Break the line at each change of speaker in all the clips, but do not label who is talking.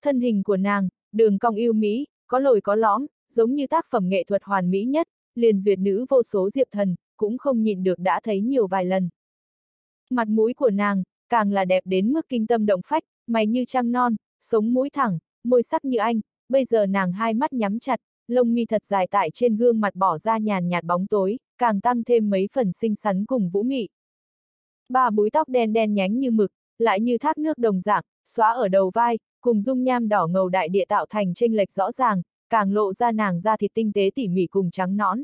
Thân hình của nàng, đường cong yêu mỹ, có lồi có lõm, giống như tác phẩm nghệ thuật hoàn mỹ nhất, liền duyệt nữ vô số Diệp Thần, cũng không nhịn được đã thấy nhiều vài lần. Mặt mũi của nàng, càng là đẹp đến mức kinh tâm động phách, mày như trăng non, sống mũi thẳng, môi sắc như anh, bây giờ nàng hai mắt nhắm chặt, lông mi thật dài tại trên gương mặt bỏ ra nhàn nhạt bóng tối, càng tăng thêm mấy phần xinh xắn cùng vũ mị. Ba búi tóc đen đen nhánh như mực, lại như thác nước đồng dạng, xóa ở đầu vai, cùng dung nham đỏ ngầu đại địa tạo thành chênh lệch rõ ràng, càng lộ ra nàng da thịt tinh tế tỉ mỉ cùng trắng nõn.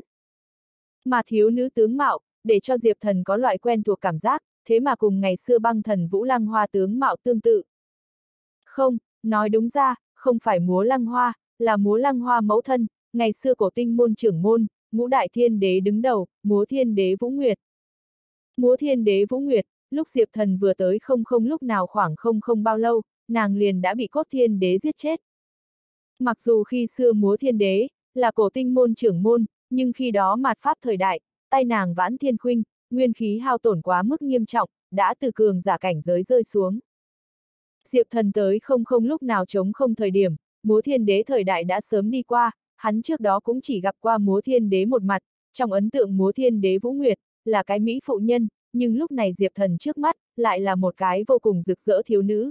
Mà thiếu nữ tướng mạo, để cho Diệp Thần có loại quen thuộc cảm giác, thế mà cùng ngày xưa băng thần Vũ Lăng Hoa tướng mạo tương tự. Không, nói đúng ra, không phải múa lăng hoa, là múa lăng hoa mẫu thân, ngày xưa cổ tinh môn trưởng môn, ngũ đại thiên đế đứng đầu, múa thiên đế Vũ Nguyệt. Múa thiên đế Vũ Nguyệt, lúc Diệp Thần vừa tới không lúc nào khoảng không bao lâu, nàng liền đã bị cốt thiên đế giết chết. Mặc dù khi xưa múa thiên đế, là cổ tinh môn trưởng môn, nhưng khi đó mạt pháp thời đại, tay nàng vãn thiên khuynh, nguyên khí hao tổn quá mức nghiêm trọng, đã từ cường giả cảnh giới rơi xuống. Diệp Thần tới không lúc nào trống không thời điểm, múa thiên đế thời đại đã sớm đi qua, hắn trước đó cũng chỉ gặp qua múa thiên đế một mặt, trong ấn tượng múa thiên đế Vũ Nguyệt, là cái mỹ phụ nhân, nhưng lúc này Diệp Thần trước mắt, lại là một cái vô cùng rực rỡ thiếu nữ.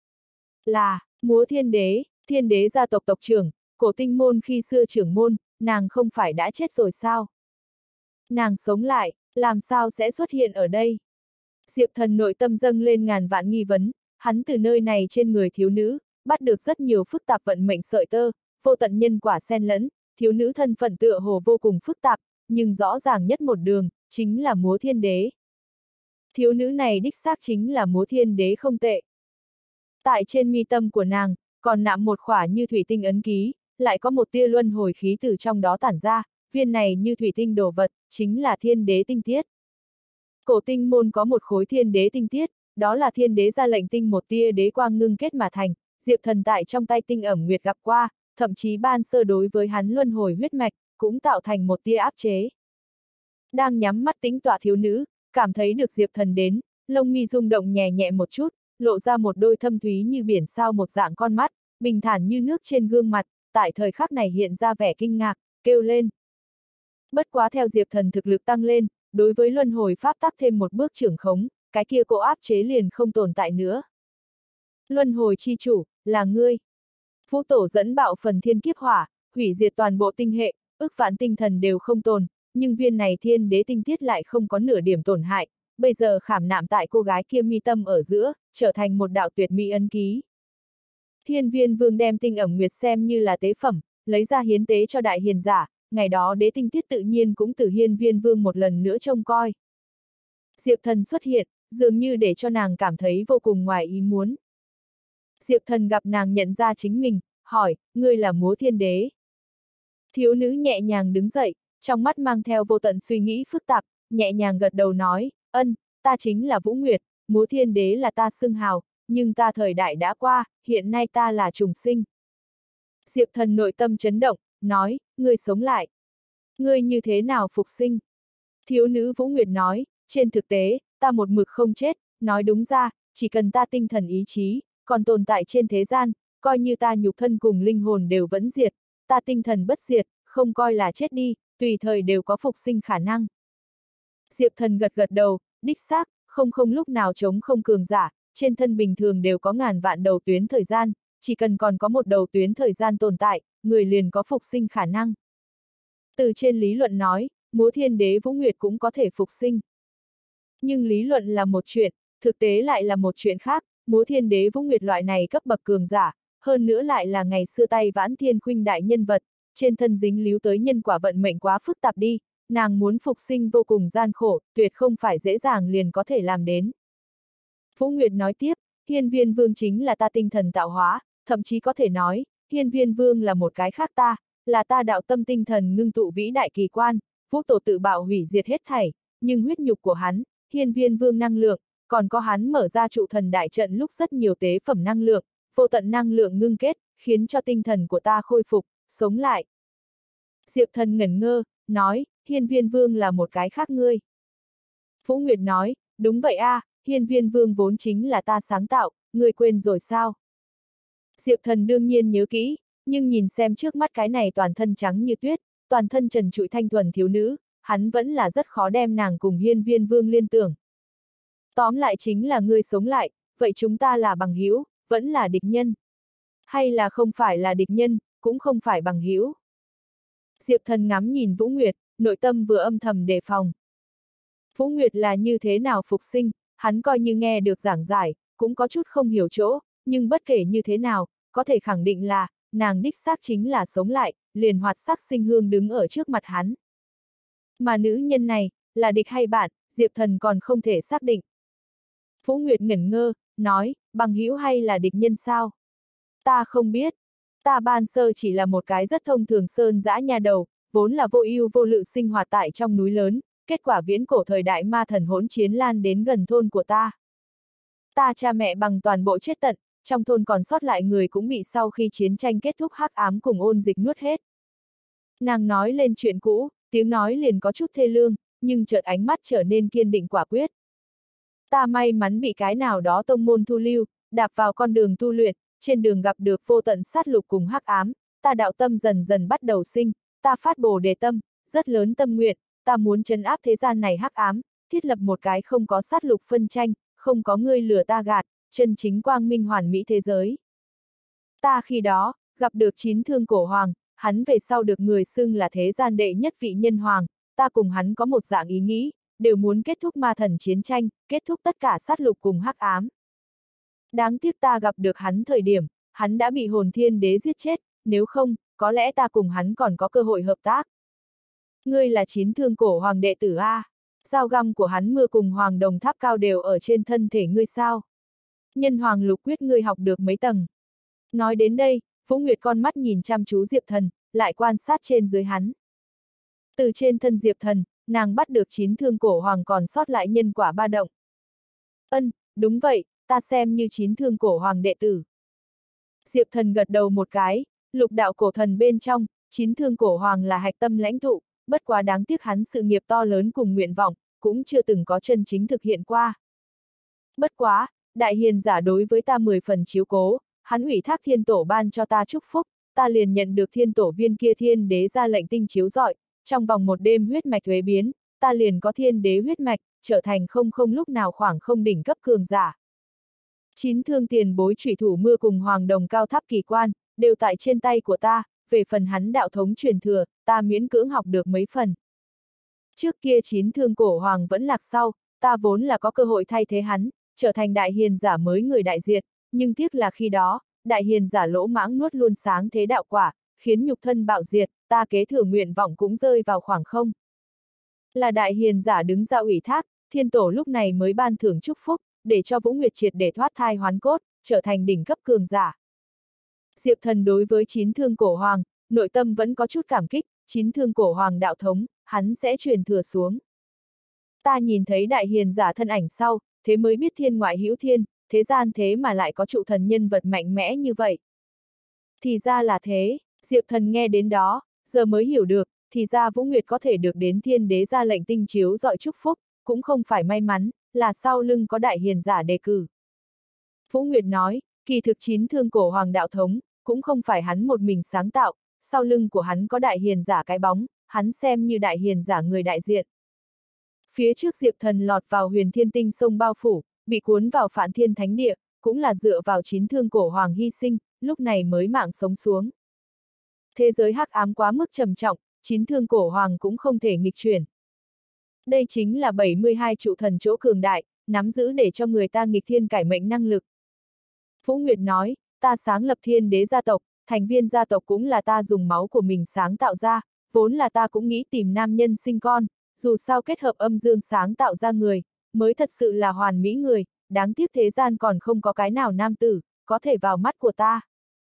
Là, múa thiên đế gia tộc tộc trưởng, cổ tinh môn khi xưa trưởng môn, nàng không phải đã chết rồi sao? Nàng sống lại, làm sao sẽ xuất hiện ở đây? Diệp Thần nội tâm dâng lên ngàn vạn nghi vấn, hắn từ nơi này trên người thiếu nữ, bắt được rất nhiều phức tạp vận mệnh sợi tơ, vô tận nhân quả xen lẫn, thiếu nữ thân phận tựa hồ vô cùng phức tạp, nhưng rõ ràng nhất một đường, chính là múa thiên đế. Thiếu nữ này đích xác chính là múa thiên đế không tệ. Tại trên mi tâm của nàng, còn nạm một khỏa như thủy tinh ấn ký, lại có một tia luân hồi khí từ trong đó tản ra, viên này như thủy tinh đồ vật, chính là thiên đế tinh tiết. Cổ tinh môn có một khối thiên đế tinh tiết, đó là thiên đế ra lệnh tinh một tia đế quang ngưng kết mà thành, Diệp Thần tại trong tay tinh ẩm nguyệt gặp qua, thậm chí ban sơ đối với hắn luân hồi huyết mạch, cũng tạo thành một tia áp chế. Đang nhắm mắt tĩnh tọa thiếu nữ, cảm thấy được Diệp Thần đến, lông mi rung động nhẹ nhẹ một chút, lộ ra một đôi thâm thúy như biển sao một dạng con mắt, bình thản như nước trên gương mặt, tại thời khắc này hiện ra vẻ kinh ngạc, kêu lên. Bất quá theo Diệp Thần thực lực tăng lên, đối với luân hồi pháp tắc thêm một bước trưởng khống, cái kia cỗ áp chế liền không tồn tại nữa. Luân hồi chi chủ, là ngươi. Vũ tổ dẫn bạo phần thiên kiếp hỏa, hủy diệt toàn bộ tinh hệ, ức vạn tinh thần đều không tồn, nhưng viên này thiên đế tinh tiết lại không có nửa điểm tổn hại, bây giờ khảm nạm tại cô gái kia mi tâm ở giữa, trở thành một đạo tuyệt mỹ ấn ký. Hiên Viên Vương đem tinh ẩm nguyệt xem như là tế phẩm, lấy ra hiến tế cho đại hiền giả, ngày đó đế tinh tiết tự nhiên cũng từ Hiên Viên Vương một lần nữa trông coi. Diệp Thần xuất hiện, dường như để cho nàng cảm thấy vô cùng ngoài ý muốn. Diệp Thần gặp nàng nhận ra chính mình, hỏi, ngươi là múa thiên đế. Thiếu nữ nhẹ nhàng đứng dậy, trong mắt mang theo vô tận suy nghĩ phức tạp, nhẹ nhàng gật đầu nói, ta chính là Vũ Nguyệt, múa thiên đế là ta xưng hào, nhưng ta thời đại đã qua, hiện nay ta là trùng sinh. Diệp Thần nội tâm chấn động, nói, ngươi sống lại. Ngươi như thế nào phục sinh? Thiếu nữ Vũ Nguyệt nói, trên thực tế, ta một mực không chết, nói đúng ra, chỉ cần ta tinh thần ý chí, còn tồn tại trên thế gian, coi như ta nhục thân cùng linh hồn đều vẫn diệt, ta tinh thần bất diệt, không coi là chết đi, tùy thời đều có phục sinh khả năng. Diệp Thần gật gật đầu, đích xác, không lúc nào chống không cường giả, trên thân bình thường đều có ngàn vạn đầu tuyến thời gian, chỉ cần còn có một đầu tuyến thời gian tồn tại, người liền có phục sinh khả năng. Từ trên lý luận nói, múa thiên đế Vũ Nguyệt cũng có thể phục sinh. Nhưng lý luận là một chuyện, thực tế lại là một chuyện khác, múa thiên đế Vũ Nguyệt loại này cấp bậc cường giả, hơn nữa lại là ngày xưa tay vãn thiên khuynh đại nhân vật, trên thân dính líu tới nhân quả vận mệnh quá phức tạp đi, nàng muốn phục sinh vô cùng gian khổ, tuyệt không phải dễ dàng liền có thể làm đến. Vũ Nguyệt nói tiếp, Hiên Viên Vương chính là ta tinh thần tạo hóa, thậm chí có thể nói, Hiên Viên Vương là một cái khác ta, là ta đạo tâm tinh thần ngưng tụ vĩ đại kỳ quan, Vũ Tổ tự bạo hủy diệt hết thảy, nhưng huyết nhục của hắn, Hiên Viên Vương năng lượng, còn có hắn mở ra trụ thần đại trận lúc rất nhiều tế phẩm năng lượng, vô tận năng lượng ngưng kết, khiến cho tinh thần của ta khôi phục, sống lại. Diệp Thần ngẩn ngơ, nói, Hiên Viên Vương là một cái khác ngươi. Vũ Nguyệt nói, đúng vậy a, Hiên Viên Vương vốn chính là ta sáng tạo, ngươi quên rồi sao? Diệp Thần đương nhiên nhớ kỹ, nhưng nhìn xem trước mắt cái này toàn thân trắng như tuyết, toàn thân trần trụi thanh thuần thiếu nữ, hắn vẫn là rất khó đem nàng cùng Hiên Viên Vương liên tưởng. Tóm lại chính là ngươi sống lại, vậy chúng ta là bằng hữu, vẫn là địch nhân. Hay là không phải là địch nhân, cũng không phải bằng hữu. Diệp Thần ngắm nhìn Vũ Nguyệt, nội tâm vừa âm thầm đề phòng. Vũ Nguyệt là như thế nào phục sinh, hắn coi như nghe được giảng giải, cũng có chút không hiểu chỗ, nhưng bất kể như thế nào, có thể khẳng định là, nàng đích xác chính là sống lại, liền hoạt sắc sinh hương đứng ở trước mặt hắn. Mà nữ nhân này, là địch hay bạn, Diệp Thần còn không thể xác định. Vũ Nguyệt ngẩn ngơ, nói, bằng hữu hay là địch nhân sao? Ta không biết. Ta ban sơ chỉ là một cái rất thông thường sơn dã nha đầu, vốn là vô ưu vô lự sinh hoạt tại trong núi lớn, kết quả viễn cổ thời đại ma thần hỗn chiến lan đến gần thôn của ta. Ta cha mẹ bằng toàn bộ chết tận, trong thôn còn sót lại người cũng bị sau khi chiến tranh kết thúc hắc ám cùng ôn dịch nuốt hết. Nàng nói lên chuyện cũ, tiếng nói liền có chút thê lương, nhưng chợt ánh mắt trở nên kiên định quả quyết. Ta may mắn bị cái nào đó tông môn thu lưu, đạp vào con đường tu luyện, trên đường gặp được vô tận sát lục cùng hắc ám, ta đạo tâm dần dần bắt đầu sinh, ta phát bồ đề tâm, rất lớn tâm nguyện, ta muốn trấn áp thế gian này hắc ám, thiết lập một cái không có sát lục phân tranh, không có ngươi lừa ta gạt, chân chính quang minh hoàn mỹ thế giới. Ta khi đó, gặp được chín thương cổ hoàng, hắn về sau được người xưng là thế gian đệ nhất vị nhân hoàng, ta cùng hắn có một dạng ý nghĩ, đều muốn kết thúc ma thần chiến tranh, kết thúc tất cả sát lục cùng hắc ám. Đáng tiếc ta gặp được hắn thời điểm, hắn đã bị hồn thiên đế giết chết, nếu không, có lẽ ta cùng hắn còn có cơ hội hợp tác. Ngươi là chín thương cổ hoàng đệ tử A, dao găm của hắn mưa cùng hoàng đồng tháp cao đều ở trên thân thể ngươi sao? Nhân hoàng lục quyết ngươi học được mấy tầng? Nói đến đây, Vũ Nguyệt con mắt nhìn chăm chú Diệp Thần, lại quan sát trên dưới hắn. Từ trên thân Diệp Thần, nàng bắt được chín thương cổ hoàng còn sót lại nhân quả ba động. Ân, đúng vậy, ta xem như chín thương cổ hoàng đệ tử. Diệp Thần gật đầu một cái, lục đạo cổ thần bên trong, chín thương cổ hoàng là hạch tâm lãnh tụ, bất quá đáng tiếc hắn sự nghiệp to lớn cùng nguyện vọng, cũng chưa từng có chân chính thực hiện qua. Bất quá, đại hiền giả đối với ta 10 phần chiếu cố, hắn ủy thác thiên tổ ban cho ta chúc phúc, ta liền nhận được thiên tổ viên kia thiên đế ra lệnh tinh chiếu rọi, trong vòng một đêm huyết mạch thuế biến, ta liền có thiên đế huyết mạch, trở thành không lúc nào khoảng không đỉnh cấp cường giả. Chín thương tiền bối chủy thủ mưa cùng hoàng đồng cao tháp kỳ quan, đều tại trên tay của ta, về phần hắn đạo thống truyền thừa, ta miễn cưỡng học được mấy phần. Trước kia chín thương cổ hoàng vẫn lạc sau, ta vốn là có cơ hội thay thế hắn, trở thành đại hiền giả mới người đại diện, nhưng tiếc là khi đó, đại hiền giả lỗ mãng nuốt luôn sáng thế đạo quả, khiến nhục thân bạo diệt, ta kế thừa nguyện vọng cũng rơi vào khoảng không. Là đại hiền giả đứng ra ủy thác, thiên tổ lúc này mới ban thưởng chúc phúc, để cho Vũ Nguyệt triệt để thoát thai hoán cốt, trở thành đỉnh cấp cường giả. Diệp Thần đối với chín thương cổ hoàng, nội tâm vẫn có chút cảm kích, chín thương cổ hoàng đạo thống, hắn sẽ truyền thừa xuống. Ta nhìn thấy đại hiền giả thân ảnh sau, thế mới biết thiên ngoại hữu thiên, thế gian thế mà lại có trụ thần nhân vật mạnh mẽ như vậy. Thì ra là thế, Diệp Thần nghe đến đó, giờ mới hiểu được, thì ra Vũ Nguyệt có thể được đến thiên đế ra lệnh tinh chiếu dọi chúc phúc, cũng không phải may mắn, là sau lưng có đại hiền giả đề cử. Vũ Nguyệt nói, kỳ thực chín thương cổ hoàng đạo thống, cũng không phải hắn một mình sáng tạo, sau lưng của hắn có đại hiền giả cái bóng, hắn xem như đại hiền giả người đại diện. Phía trước Diệp Thần lọt vào huyền thiên tinh sông bao phủ, bị cuốn vào Phạn Thiên Thánh Địa, cũng là dựa vào chín thương cổ hoàng hy sinh, lúc này mới mạng sống xuống. Thế giới hắc ám quá mức trầm trọng, chín thương cổ hoàng cũng không thể nghịch chuyển. Đây chính là 72 trụ thần chỗ cường đại, nắm giữ để cho người ta nghịch thiên cải mệnh năng lực. Vũ Nguyệt nói, ta sáng lập thiên đế gia tộc, thành viên gia tộc cũng là ta dùng máu của mình sáng tạo ra, vốn là ta cũng nghĩ tìm nam nhân sinh con, dù sao kết hợp âm dương sáng tạo ra người, mới thật sự là hoàn mỹ người, đáng tiếc thế gian còn không có cái nào nam tử, có thể vào mắt của ta.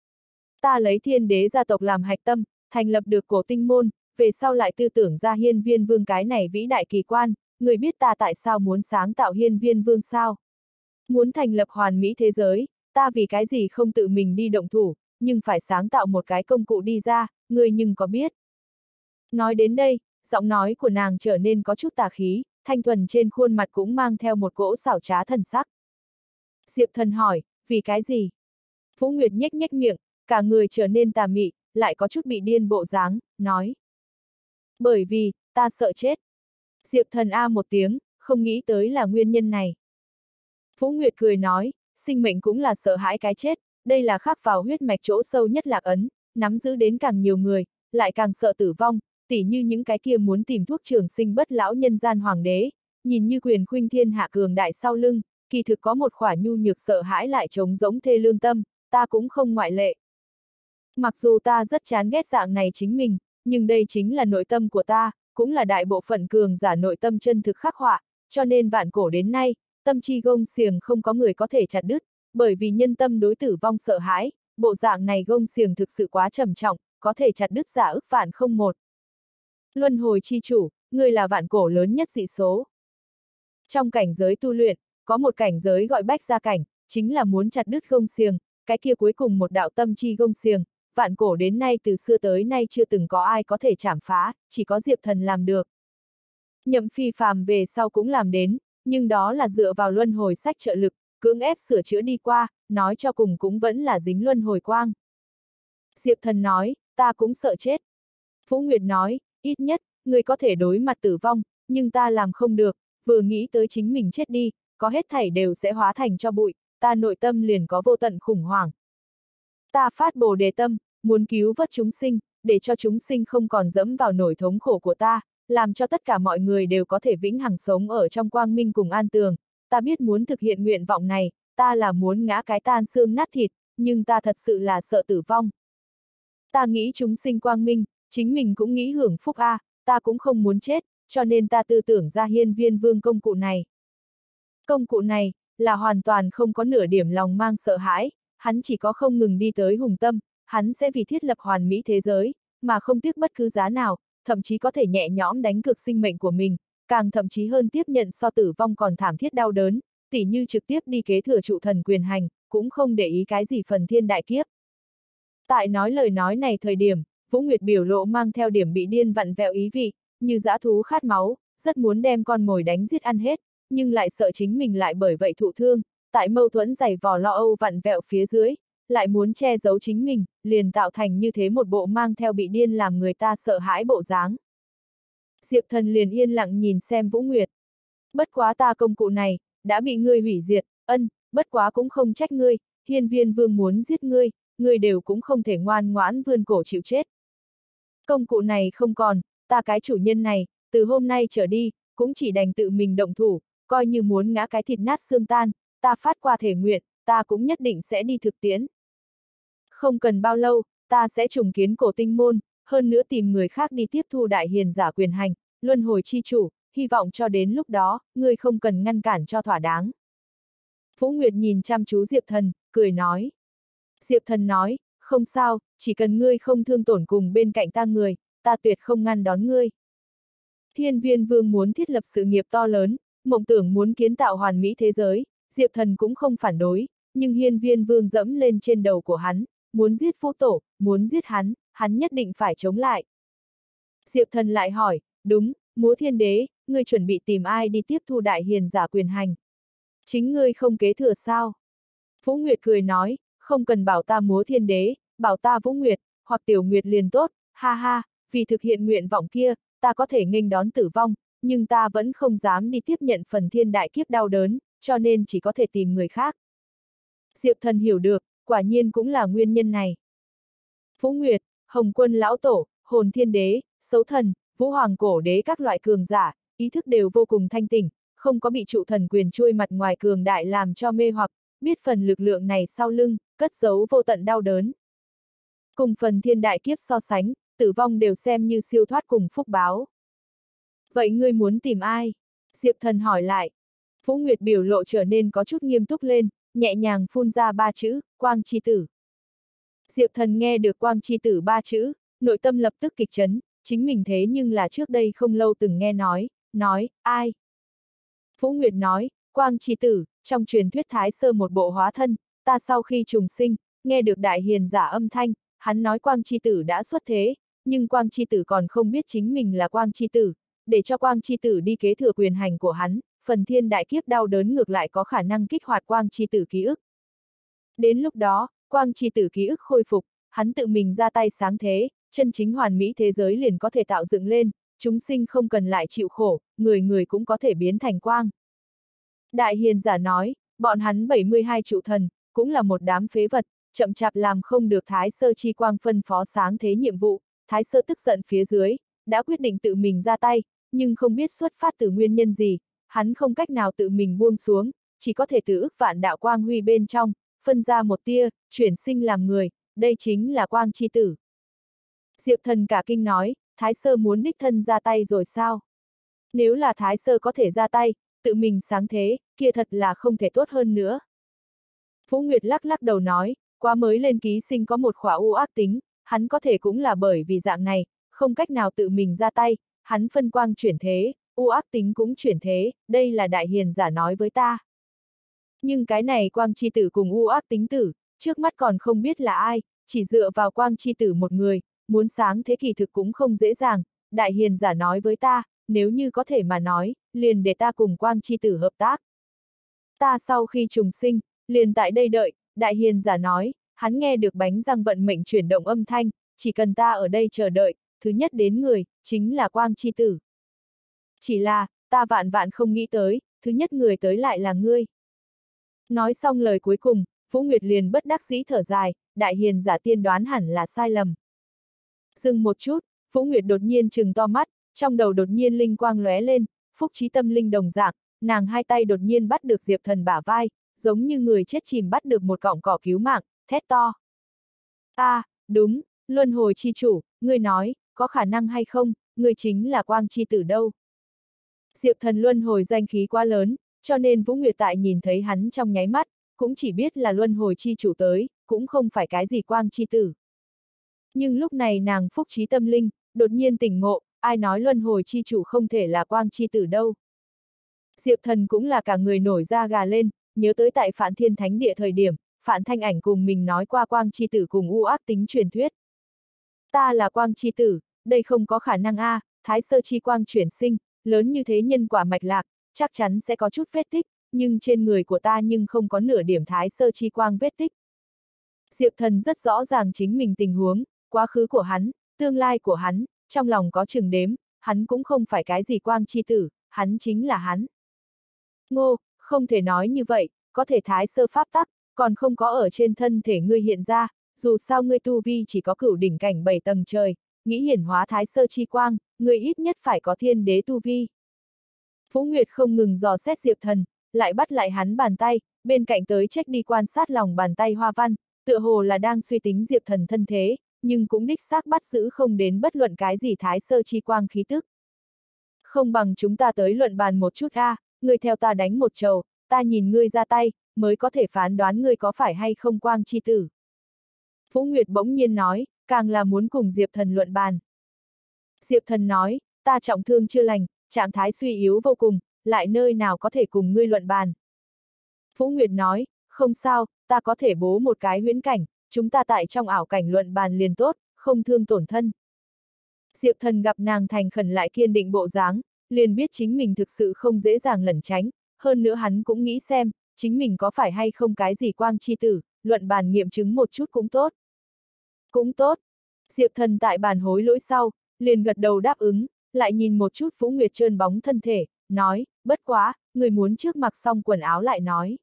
Ta lấy thiên đế gia tộc làm hạch tâm, thành lập được cổ tinh môn, về sau lại tư tưởng ra hiên viên vương cái này vĩ đại kỳ quan, người biết ta tại sao muốn sáng tạo hiên viên vương sao? Muốn thành lập hoàn mỹ thế giới, ta vì cái gì không tự mình đi động thủ, nhưng phải sáng tạo một cái công cụ đi ra, người nhưng có biết. Nói đến đây, giọng nói của nàng trở nên có chút tà khí, thanh thuần trên khuôn mặt cũng mang theo một cỗ xảo trá thần sắc. Diệp Thần hỏi, vì cái gì? Phú Nguyệt nhếch nhếch miệng, cả người trở nên tà mị, lại có chút bị điên bộ dáng, nói. Bởi vì, ta sợ chết. Diệp Thần a một tiếng, không nghĩ tới là nguyên nhân này. Phú Nguyệt cười nói, sinh mệnh cũng là sợ hãi cái chết, đây là khắc vào huyết mạch chỗ sâu nhất Lạc Ấn, nắm giữ đến càng nhiều người, lại càng sợ tử vong, tỉ như những cái kia muốn tìm thuốc trường sinh bất lão nhân gian hoàng đế, nhìn như quyền khuynh thiên hạ cường đại sau lưng, kỳ thực có một khỏa nhu nhược sợ hãi lại trống rỗng thê lương tâm, ta cũng không ngoại lệ. Mặc dù ta rất chán ghét dạng này chính mình, nhưng đây chính là nội tâm của ta, cũng là đại bộ phận cường giả nội tâm chân thực khắc họa, cho nên vạn cổ đến nay, tâm chi gông xiềng không có người có thể chặt đứt, bởi vì nhân tâm đối tử vong sợ hãi, bộ dạng này gông xiềng thực sự quá trầm trọng, có thể chặt đứt giả ức vạn không một. Luân hồi chi chủ, ngươi là vạn cổ lớn nhất dị số. Trong cảnh giới tu luyện, có một cảnh giới gọi bách gia cảnh, chính là muốn chặt đứt gông xiềng, cái kia cuối cùng một đạo tâm chi gông xiềng, vạn cổ đến nay từ xưa tới nay chưa từng có ai có thể chảm phá, chỉ có Diệp Thần làm được. Nhậm Phi phàm về sau cũng làm đến, nhưng đó là dựa vào luân hồi sách trợ lực, cưỡng ép sửa chữa đi qua, nói cho cùng cũng vẫn là dính luân hồi quang. Diệp Thần nói, ta cũng sợ chết. Phú Nguyệt nói, ít nhất, người có thể đối mặt tử vong, nhưng ta làm không được, vừa nghĩ tới chính mình chết đi, có hết thảy đều sẽ hóa thành cho bụi, ta nội tâm liền có vô tận khủng hoảng. Ta phát Bồ Đề tâm, muốn cứu vớt chúng sinh, để cho chúng sinh không còn dẫm vào nỗi thống khổ của ta, làm cho tất cả mọi người đều có thể vĩnh hằng sống ở trong quang minh cùng an tường. Ta biết muốn thực hiện nguyện vọng này, ta là muốn ngã cái tan xương nát thịt, nhưng ta thật sự là sợ tử vong. Ta nghĩ chúng sinh quang minh, chính mình cũng nghĩ hưởng phúc a, ta cũng không muốn chết, cho nên ta tư tưởng ra Hiên Viên Vương công cụ này. Công cụ này, là hoàn toàn không có nửa điểm lòng mang sợ hãi, hắn chỉ có không ngừng đi tới hùng tâm, hắn sẽ vì thiết lập hoàn mỹ thế giới, mà không tiếc bất cứ giá nào, thậm chí có thể nhẹ nhõm đánh cược sinh mệnh của mình, càng thậm chí hơn tiếp nhận so tử vong còn thảm thiết đau đớn, tỉ như trực tiếp đi kế thừa trụ thần quyền hành, cũng không để ý cái gì phần thiên đại kiếp. Tại nói lời nói này thời điểm, Vũ Nguyệt biểu lộ mang theo điểm bị điên vặn vẹo ý vị, như dã thú khát máu, rất muốn đem con mồi đánh giết ăn hết, nhưng lại sợ chính mình lại bởi vậy thụ thương, tại mâu thuẫn dày vò lo âu vặn vẹo phía dưới, lại muốn che giấu chính mình, liền tạo thành như thế một bộ mang theo bị điên làm người ta sợ hãi bộ dáng. Diệp Thần liền yên lặng nhìn xem Vũ Nguyệt. Bất quá ta công cụ này, đã bị ngươi hủy diệt, bất quá cũng không trách ngươi, Hiên Viên Vương muốn giết ngươi, ngươi đều cũng không thể ngoan ngoãn vươn cổ chịu chết. Công cụ này không còn, ta cái chủ nhân này, từ hôm nay trở đi, cũng chỉ đành tự mình động thủ, coi như muốn ngã cái thịt nát xương tan, ta phát qua thể nguyện, ta cũng nhất định sẽ đi thực tiễn. Không cần bao lâu, ta sẽ trùng kiến cổ tinh môn, hơn nữa tìm người khác đi tiếp thu đại hiền giả quyền hành, luân hồi chi chủ, hy vọng cho đến lúc đó, ngươi không cần ngăn cản cho thỏa đáng. Phú Nguyệt nhìn chăm chú Diệp Thần, cười nói. Diệp Thần nói, không sao, chỉ cần ngươi không thương tổn cùng bên cạnh ta người, ta tuyệt không ngăn đón ngươi. Hiên Viên Vương muốn thiết lập sự nghiệp to lớn, mộng tưởng muốn kiến tạo hoàn mỹ thế giới, Diệp Thần cũng không phản đối, nhưng Hiên Viên Vương dẫm lên trên đầu của hắn, muốn giết Phú Tổ, muốn giết hắn nhất định phải chống lại. Diệp Thần lại hỏi, đúng, Múa Thiên Đế, ngươi chuẩn bị tìm ai đi tiếp thu đại hiền giả quyền hành? Chính ngươi không kế thừa sao? Vũ Nguyệt cười nói, không cần bảo ta Múa Thiên Đế, bảo ta Vũ Nguyệt, hoặc Tiểu Nguyệt liền tốt, ha ha, vì thực hiện nguyện vọng kia, ta có thể nghênh đón tử vong, nhưng ta vẫn không dám đi tiếp nhận phần thiên đại kiếp đau đớn, cho nên chỉ có thể tìm người khác. Diệp Thần hiểu được, quả nhiên cũng là nguyên nhân này. Vũ Nguyệt, Hồng Quân Lão Tổ, Hồn Thiên Đế, Sấu Thần, Vũ Hoàng Cổ Đế các loại cường giả, ý thức đều vô cùng thanh tỉnh, không có bị trụ thần quyền chui mặt ngoài cường đại làm cho mê hoặc, biết phần lực lượng này sau lưng, cất giấu vô tận đau đớn. Cùng phần thiên đại kiếp so sánh, tử vong đều xem như siêu thoát cùng phúc báo. Vậy ngươi muốn tìm ai? Diệp Thần hỏi lại. Vũ Nguyệt biểu lộ trở nên có chút nghiêm túc lên, nhẹ nhàng phun ra 3 chữ, Quang Chi Tử. Diệp Thần nghe được Quang Chi Tử 3 chữ, nội tâm lập tức kịch chấn, chính mình thế nhưng là trước đây không lâu từng nghe nói, ai? Vũ Nguyệt nói, Quang Chi Tử, trong truyền thuyết Thái Sơ một bộ hóa thân, ta sau khi trùng sinh, nghe được đại hiền giả âm thanh, hắn nói Quang Chi Tử đã xuất thế, nhưng Quang Chi Tử còn không biết chính mình là Quang Chi Tử, để cho Quang Chi Tử đi kế thừa quyền hành của hắn, phần thiên đại kiếp đau đớn ngược lại có khả năng kích hoạt Quang Chi Tử ký ức. Đến lúc đó, Quang chi tử ký ức khôi phục, hắn tự mình ra tay sáng thế, chân chính hoàn mỹ thế giới liền có thể tạo dựng lên, chúng sinh không cần lại chịu khổ, người người cũng có thể biến thành quang. Đại hiền giả nói, bọn hắn 72 trụ thần, cũng là một đám phế vật, chậm chạp làm không được Thái Sơ chi quang phân phó sáng thế nhiệm vụ. Thái Sơ tức giận phía dưới, đã quyết định tự mình ra tay, nhưng không biết xuất phát từ nguyên nhân gì, hắn không cách nào tự mình buông xuống, chỉ có thể từ ức vạn đạo quang huy bên trong, phân ra một tia, chuyển sinh làm người, đây chính là quang chi tử. Diệp Thần cả kinh nói, Thái Sơ muốn đích thân ra tay rồi sao? Nếu là Thái Sơ có thể ra tay, tự mình sáng thế, kia thật là không thể tốt hơn nữa. Vũ Nguyệt lắc lắc đầu nói, quá mới lên ký sinh có một khỏa u ác tính, hắn có thể cũng là bởi vì dạng này, không cách nào tự mình ra tay, hắn phân quang chuyển thế, u ác tính cũng chuyển thế, đây là đại hiền giả nói với ta. Nhưng cái này quang chi tử cùng u ác tính tử, trước mắt còn không biết là ai, chỉ dựa vào quang chi tử một người, muốn sáng thế kỳ thực cũng không dễ dàng, đại hiền giả nói với ta, nếu như có thể mà nói, liền để ta cùng quang chi tử hợp tác. Ta sau khi trùng sinh, liền tại đây đợi, đại hiền giả nói, hắn nghe được bánh răng vận mệnh chuyển động âm thanh, chỉ cần ta ở đây chờ đợi, thứ nhất đến người, chính là quang chi tử. Chỉ là, ta vạn vạn không nghĩ tới, thứ nhất người tới lại là ngươi. Nói xong lời cuối cùng, Vũ Nguyệt liền bất đắc dĩ thở dài, đại hiền giả tiên đoán hẳn là sai lầm. Dừng một chút, Vũ Nguyệt đột nhiên trừng to mắt, trong đầu đột nhiên linh quang lóe lên, phúc trí tâm linh đồng dạng, nàng hai tay đột nhiên bắt được Diệp Thần bả vai, giống như người chết chìm bắt được một cọng cỏ cứu mạng, thét to. Đúng, luân hồi chi chủ, ngươi nói, có khả năng hay không, ngươi chính là quang chi tử đâu. Diệp Thần luân hồi danh khí quá lớn, cho nên Vũ Nguyệt tại nhìn thấy hắn trong nháy mắt, cũng chỉ biết là luân hồi chi chủ tới, cũng không phải cái gì quang chi tử. Nhưng lúc này nàng phúc trí tâm linh, đột nhiên tỉnh ngộ, ai nói luân hồi chi chủ không thể là quang chi tử đâu. Diệp Thần cũng là cả người nổi da gà lên, nhớ tới tại Phạn Thiên Thánh Địa thời điểm, Phạn Thanh Ảnh cùng mình nói qua quang chi tử cùng u ác tính truyền thuyết. Ta là quang chi tử, đây không có khả năng a, Thái Sơ chi quang chuyển sinh, lớn như thế nhân quả mạch lạc, chắc chắn sẽ có chút vết tích, nhưng trên người của ta nhưng không có nửa điểm Thái Sơ chi quang vết tích. Diệp Thần rất rõ ràng chính mình tình huống, quá khứ của hắn, tương lai của hắn, trong lòng có chừng đếm, hắn cũng không phải cái gì quang chi tử, hắn chính là hắn. Ngô, không thể nói như vậy, có thể Thái Sơ pháp tắc, còn không có ở trên thân thể ngươi hiện ra, dù sao ngươi tu vi chỉ có cửu đỉnh cảnh 7 tầng trời, nghĩ hiển hóa Thái Sơ chi quang, ngươi ít nhất phải có thiên đế tu vi. Vũ Nguyệt không ngừng dò xét Diệp Thần, lại bắt lại hắn bàn tay, bên cạnh tới check đi quan sát lòng bàn tay hoa văn, tựa hồ là đang suy tính Diệp Thần thân thế, nhưng cũng đích xác bắt giữ không đến bất luận cái gì Thái Sơ chi quang khí tức. Không bằng chúng ta tới luận bàn một chút a, ngươi theo ta đánh một trầu, ta nhìn ngươi ra tay, mới có thể phán đoán ngươi có phải hay không quang chi tử. Vũ Nguyệt bỗng nhiên nói, càng là muốn cùng Diệp Thần luận bàn. Diệp Thần nói, ta trọng thương chưa lành, trạng thái suy yếu vô cùng, lại nơi nào có thể cùng ngươi luận bàn. Vũ Nguyệt nói, không sao, ta có thể bố một cái huyễn cảnh, chúng ta tại trong ảo cảnh luận bàn liền tốt, không thương tổn thân. Diệp Thần gặp nàng thành khẩn lại kiên định bộ dáng, liền biết chính mình thực sự không dễ dàng lẩn tránh, hơn nữa hắn cũng nghĩ xem, chính mình có phải hay không cái gì quang chi tử, luận bàn nghiệm chứng một chút cũng tốt. Cũng tốt. Diệp Thần tại bàn hối lỗi sau, liền gật đầu đáp ứng, lại nhìn một chút Vũ Nguyệt trơn bóng thân thể, nói, bất quá, người muốn trước mặc xong quần áo lại nói.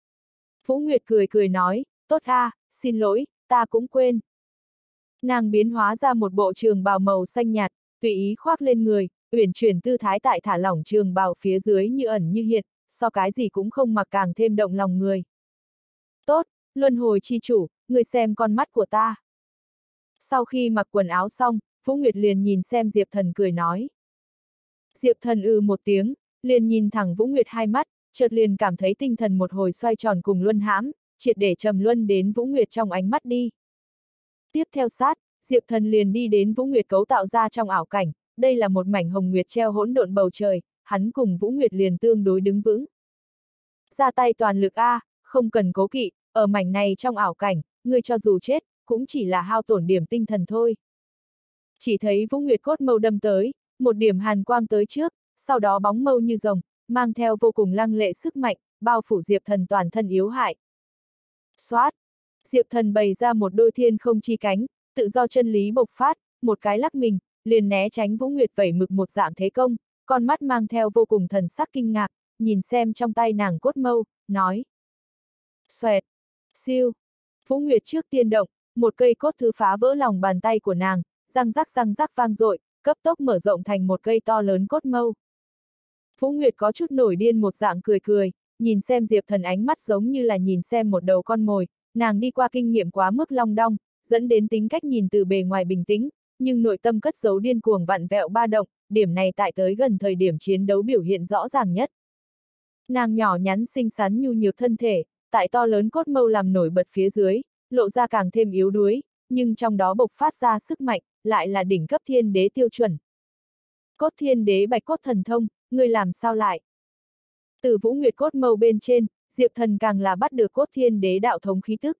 Vũ Nguyệt cười cười nói, tốt a, xin lỗi, ta cũng quên. Nàng biến hóa ra một bộ trường bào màu xanh nhạt, tùy ý khoác lên người, uyển chuyển tư thái tại thả lỏng trường bào phía dưới như ẩn như hiện, so cái gì cũng không mặc càng thêm động lòng người. Tốt, luân hồi chi chủ, người xem con mắt của ta. Sau khi mặc quần áo xong, Vũ Nguyệt liền nhìn xem Diệp Thần cười nói. Diệp Thần một tiếng, liền nhìn thẳng Vũ Nguyệt hai mắt, chợt liền cảm thấy tinh thần một hồi xoay tròn cùng luân hãm, triệt để trầm luân đến Vũ Nguyệt trong ánh mắt đi. Tiếp theo sát, Diệp Thần liền đi đến Vũ Nguyệt cấu tạo ra trong ảo cảnh, đây là một mảnh hồng nguyệt treo hỗn độn bầu trời, hắn cùng Vũ Nguyệt liền tương đối đứng vững. Ra tay toàn lực a, không cần cố kỵ, ở mảnh này trong ảo cảnh, ngươi cho dù chết, cũng chỉ là hao tổn điểm tinh thần thôi. Chỉ thấy Vũ Nguyệt cốt mâu đâm tới, một điểm hàn quang tới trước, sau đó bóng mâu như rồng, mang theo vô cùng lăng lệ sức mạnh, bao phủ Diệp Thần toàn thân yếu hại. Xoát! Diệp Thần bày ra một đôi thiên không chi cánh, tự do chân lý bộc phát, một cái lắc mình, liền né tránh Vũ Nguyệt vẩy mực một dạng thế công, con mắt mang theo vô cùng thần sắc kinh ngạc, nhìn xem trong tay nàng cốt mâu, nói. Xoẹt, siêu, Vũ Nguyệt trước tiên động, một cây cốt thứ phá vỡ lòng bàn tay của nàng, răng rắc vang dội, cấp tốc mở rộng thành một cây to lớn cốt mâu. Vũ Nguyệt có chút nổi điên một dạng cười, nhìn xem Diệp Thần ánh mắt giống như là nhìn xem một đầu con mồi, nàng đi qua kinh nghiệm quá mức long đong, dẫn đến tính cách nhìn từ bề ngoài bình tĩnh, nhưng nội tâm cất giấu điên cuồng vặn vẹo ba động, điểm này tại tới gần thời điểm chiến đấu biểu hiện rõ ràng nhất. Nàng nhỏ nhắn xinh xắn nhu nhược thân thể, tại to lớn cốt mâu làm nổi bật phía dưới, lộ ra càng thêm yếu đuối, nhưng trong đó bộc phát ra sức mạnh, lại là đỉnh cấp thiên đế tiêu chuẩn. Cốt thiên đế bạch cốt thần thông, ngươi làm sao lại? Từ Vũ Nguyệt cốt mâu bên trên, Diệp Thần càng là bắt được cốt thiên đế đạo thống khí tức.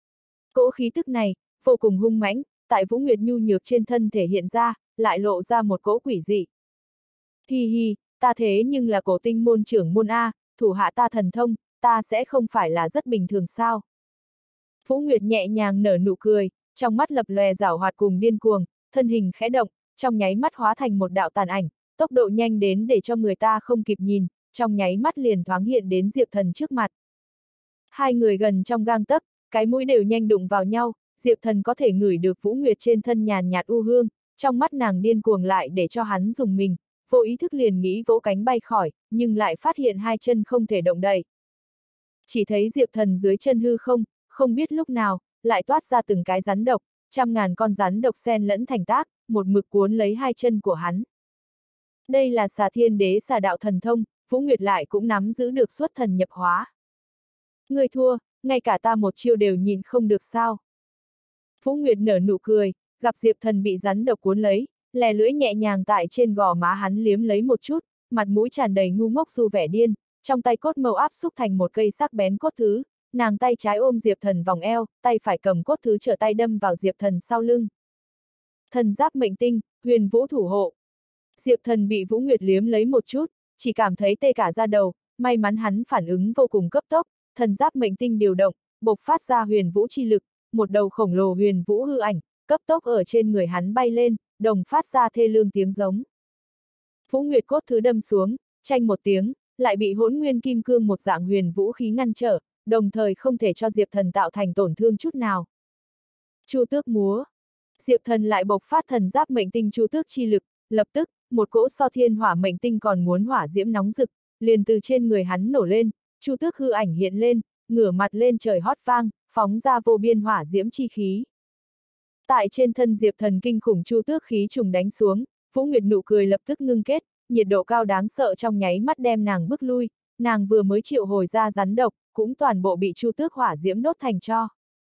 Cỗ khí tức này, vô cùng hung mãnh, tại Vũ Nguyệt nhu nhược trên thân thể hiện ra, lại lộ ra một cỗ quỷ dị. Hi hi, ta thế nhưng là cổ tinh môn trưởng môn A, thủ hạ ta thần thông, ta sẽ không phải là rất bình thường sao? Vũ Nguyệt nhẹ nhàng nở nụ cười, trong mắt lập lòe giảo hoạt cùng điên cuồng, thân hình khẽ động, trong nháy mắt hóa thành một đạo tàn ảnh, tốc độ nhanh đến để cho người ta không kịp nhìn, trong nháy mắt liền thoáng hiện đến Diệp Thần trước mặt. Hai người gần trong gang tấc, cái mũi đều nhanh đụng vào nhau, Diệp Thần có thể ngửi được Vũ Nguyệt trên thân nhàn nhạt u hương, trong mắt nàng điên cuồng lại để cho hắn dùng mình, vô ý thức liền nghĩ vỗ cánh bay khỏi, nhưng lại phát hiện hai chân không thể động đậy. Chỉ thấy Diệp Thần dưới chân hư không, không biết lúc nào, lại toát ra từng cái rắn độc, trăm ngàn con rắn độc xen lẫn thành tác, một mực cuốn lấy hai chân của hắn. Đây là Xà Thiên Đế Xà đạo thần thông, Vũ Nguyệt lại cũng nắm giữ được xuất thần nhập hóa. Người thua, ngay cả ta một chiêu đều nhìn không được sao. Vũ Nguyệt nở nụ cười, gặp Diệp Thần bị rắn độc cuốn lấy, lè lưỡi nhẹ nhàng tại trên gò má hắn liếm lấy một chút, mặt mũi tràn đầy ngu ngốc du vẻ điên, trong tay cốt mâu áp xúc thành một cây sắc bén cốt thứ, nàng tay trái ôm Diệp Thần vòng eo, tay phải cầm cốt thứ trở tay đâm vào Diệp Thần sau lưng. Thần giáp mệnh tinh, huyền vũ thủ hộ. Diệp Thần bị Vũ Nguyệt liếm lấy một chút, chỉ cảm thấy tê cả da đầu, may mắn hắn phản ứng vô cùng cấp tốc, thần giáp mệnh tinh điều động, bộc phát ra huyền vũ chi lực, một đầu khổng lồ huyền vũ hư ảnh, cấp tốc ở trên người hắn bay lên, đồng phát ra thê lương tiếng giống. Vũ Nguyệt cốt thứ đâm xuống, chanh một tiếng, lại bị Hỗn Nguyên Kim Cương một dạng huyền vũ khí ngăn trở, đồng thời không thể cho Diệp Thần tạo thành tổn thương chút nào. Chu tước múa. Diệp Thần lại bộc phát thần giáp mệnh tinh chu tước chi lực, lập tức, một cỗ so thiên hỏa mệnh tinh còn muốn hỏa diễm nóng rực, liền từ trên người hắn nổ lên, chu tước hư ảnh hiện lên, ngửa mặt lên trời hót vang, phóng ra vô biên hỏa diễm chi khí. Tại trên thân Diệp Thần kinh khủng chu tước khí trùng đánh xuống, Vũ Nguyệt nụ cười lập tức ngưng kết, nhiệt độ cao đáng sợ trong nháy mắt đem nàng bức lui, nàng vừa mới triệu hồi ra rắn độc, cũng toàn bộ bị chu tước hỏa diễm đốt thành tro.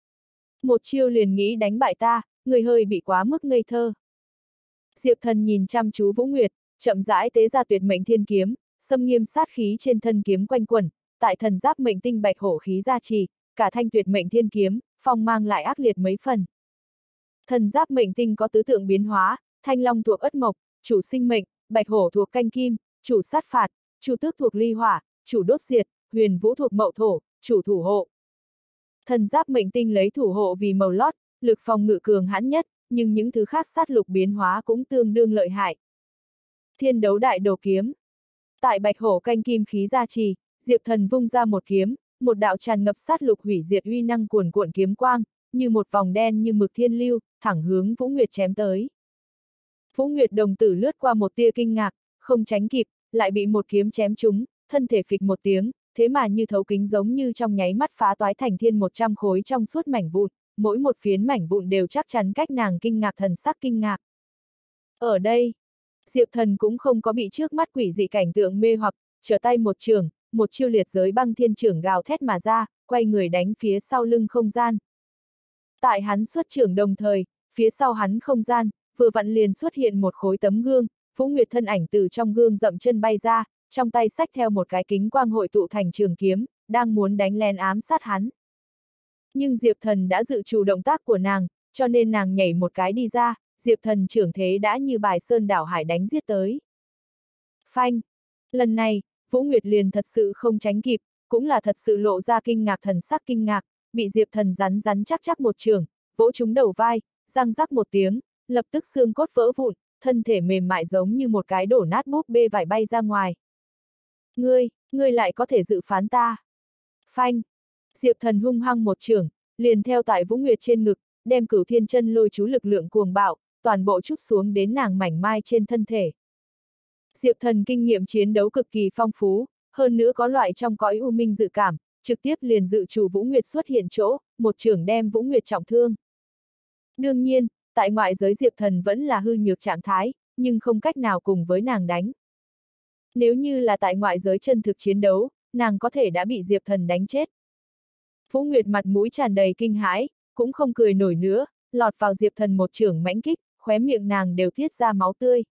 Một chiêu liền nghĩ đánh bại ta, người hơi bị quá mức ngây thơ. Diệp Thần nhìn chăm chú Vũ Nguyệt, chậm rãi tế ra tuyệt mệnh thiên kiếm, xâm nghiêm sát khí trên thân kiếm quanh quẩn, tại thần giáp mệnh tinh bạch hổ khí gia trì, cả thanh tuyệt mệnh thiên kiếm, phong mang lại ác liệt mấy phần. Thần giáp mệnh tinh có tứ tượng biến hóa, thanh long thuộc ất mộc, chủ sinh mệnh, bạch hổ thuộc canh kim, chủ sát phạt, chu tước thuộc ly hỏa, chủ đốt diệt, huyền vũ thuộc mậu thổ, chủ thủ hộ. Thần giáp mệnh tinh lấy thủ hộ vì màu lót, lực phòng ngự cường hãn nhất, nhưng những thứ khác sát lục biến hóa cũng tương đương lợi hại. Thiên đấu đại đồ kiếm. Tại bạch hổ canh kim khí gia trì, Diệp Thần vung ra một kiếm, một đạo tràn ngập sát lục hủy diệt uy năng cuồn cuộn kiếm quang, như một vòng đen như mực thiên lưu, thẳng hướng Vũ Nguyệt chém tới. Vũ Nguyệt đồng tử lướt qua một tia kinh ngạc, không tránh kịp, lại bị một kiếm chém trúng, thân thể phịch một tiếng, thế mà như thấu kính giống như trong nháy mắt phá toái thành thiên 100 khối trong suốt mảnh vụn, mỗi một phiến mảnh vụn đều chắc chắn cách nàng kinh ngạc thần sắc kinh ngạc. Ở đây, Diệp Thần cũng không có bị trước mắt quỷ dị cảnh tượng mê hoặc, trở tay một trường, một chiêu liệt giới băng thiên trưởng gào thét mà ra, quay người đánh phía sau lưng không gian. Tại hắn xuất trưởng đồng thời, phía sau hắn không gian, vừa vặn liền xuất hiện một khối tấm gương, Vũ Nguyệt thân ảnh từ trong gương dậm chân bay ra, trong tay xách theo một cái kính quang hội tụ thành trường kiếm, đang muốn đánh lén ám sát hắn. Nhưng Diệp Thần đã dự trù động tác của nàng, cho nên nàng nhảy một cái đi ra, Diệp Thần trưởng thế đã như bài sơn đảo hải đánh giết tới. Phanh! Lần này, Vũ Nguyệt liền thật sự không tránh kịp, cũng là thật sự lộ ra kinh ngạc thần sắc kinh ngạc, bị Diệp Thần rắn rắn chắc chắc một chưởng, vỗ trúng đầu vai, răng rắc một tiếng, lập tức xương cốt vỡ vụn, thân thể mềm mại giống như một cái đổ nát búp bê vải bay ra ngoài. Ngươi lại có thể dự phán ta. Phanh! Diệp Thần hung hăng một chưởng, liền theo tại Vũ Nguyệt trên ngực, đem Cửu Thiên Chân Lôi chú lực lượng cuồng bạo, toàn bộ trút xuống đến nàng mảnh mai trên thân thể. Diệp Thần kinh nghiệm chiến đấu cực kỳ phong phú, hơn nữa có loại trong cõi u minh dự cảm, trực tiếp liền dự chủ Vũ Nguyệt xuất hiện chỗ, một chưởng đem Vũ Nguyệt trọng thương. Đương nhiên, tại ngoại giới Diệp Thần vẫn là hư nhược trạng thái, nhưng không cách nào cùng với nàng đánh. Nếu như là tại ngoại giới chân thực chiến đấu, nàng có thể đã bị Diệp Thần đánh chết. Vũ Nguyệt mặt mũi tràn đầy kinh hãi, cũng không cười nổi nữa, lọt vào Diệp Thần một chưởng mãnh kích, khóe miệng nàng đều tiết ra máu tươi.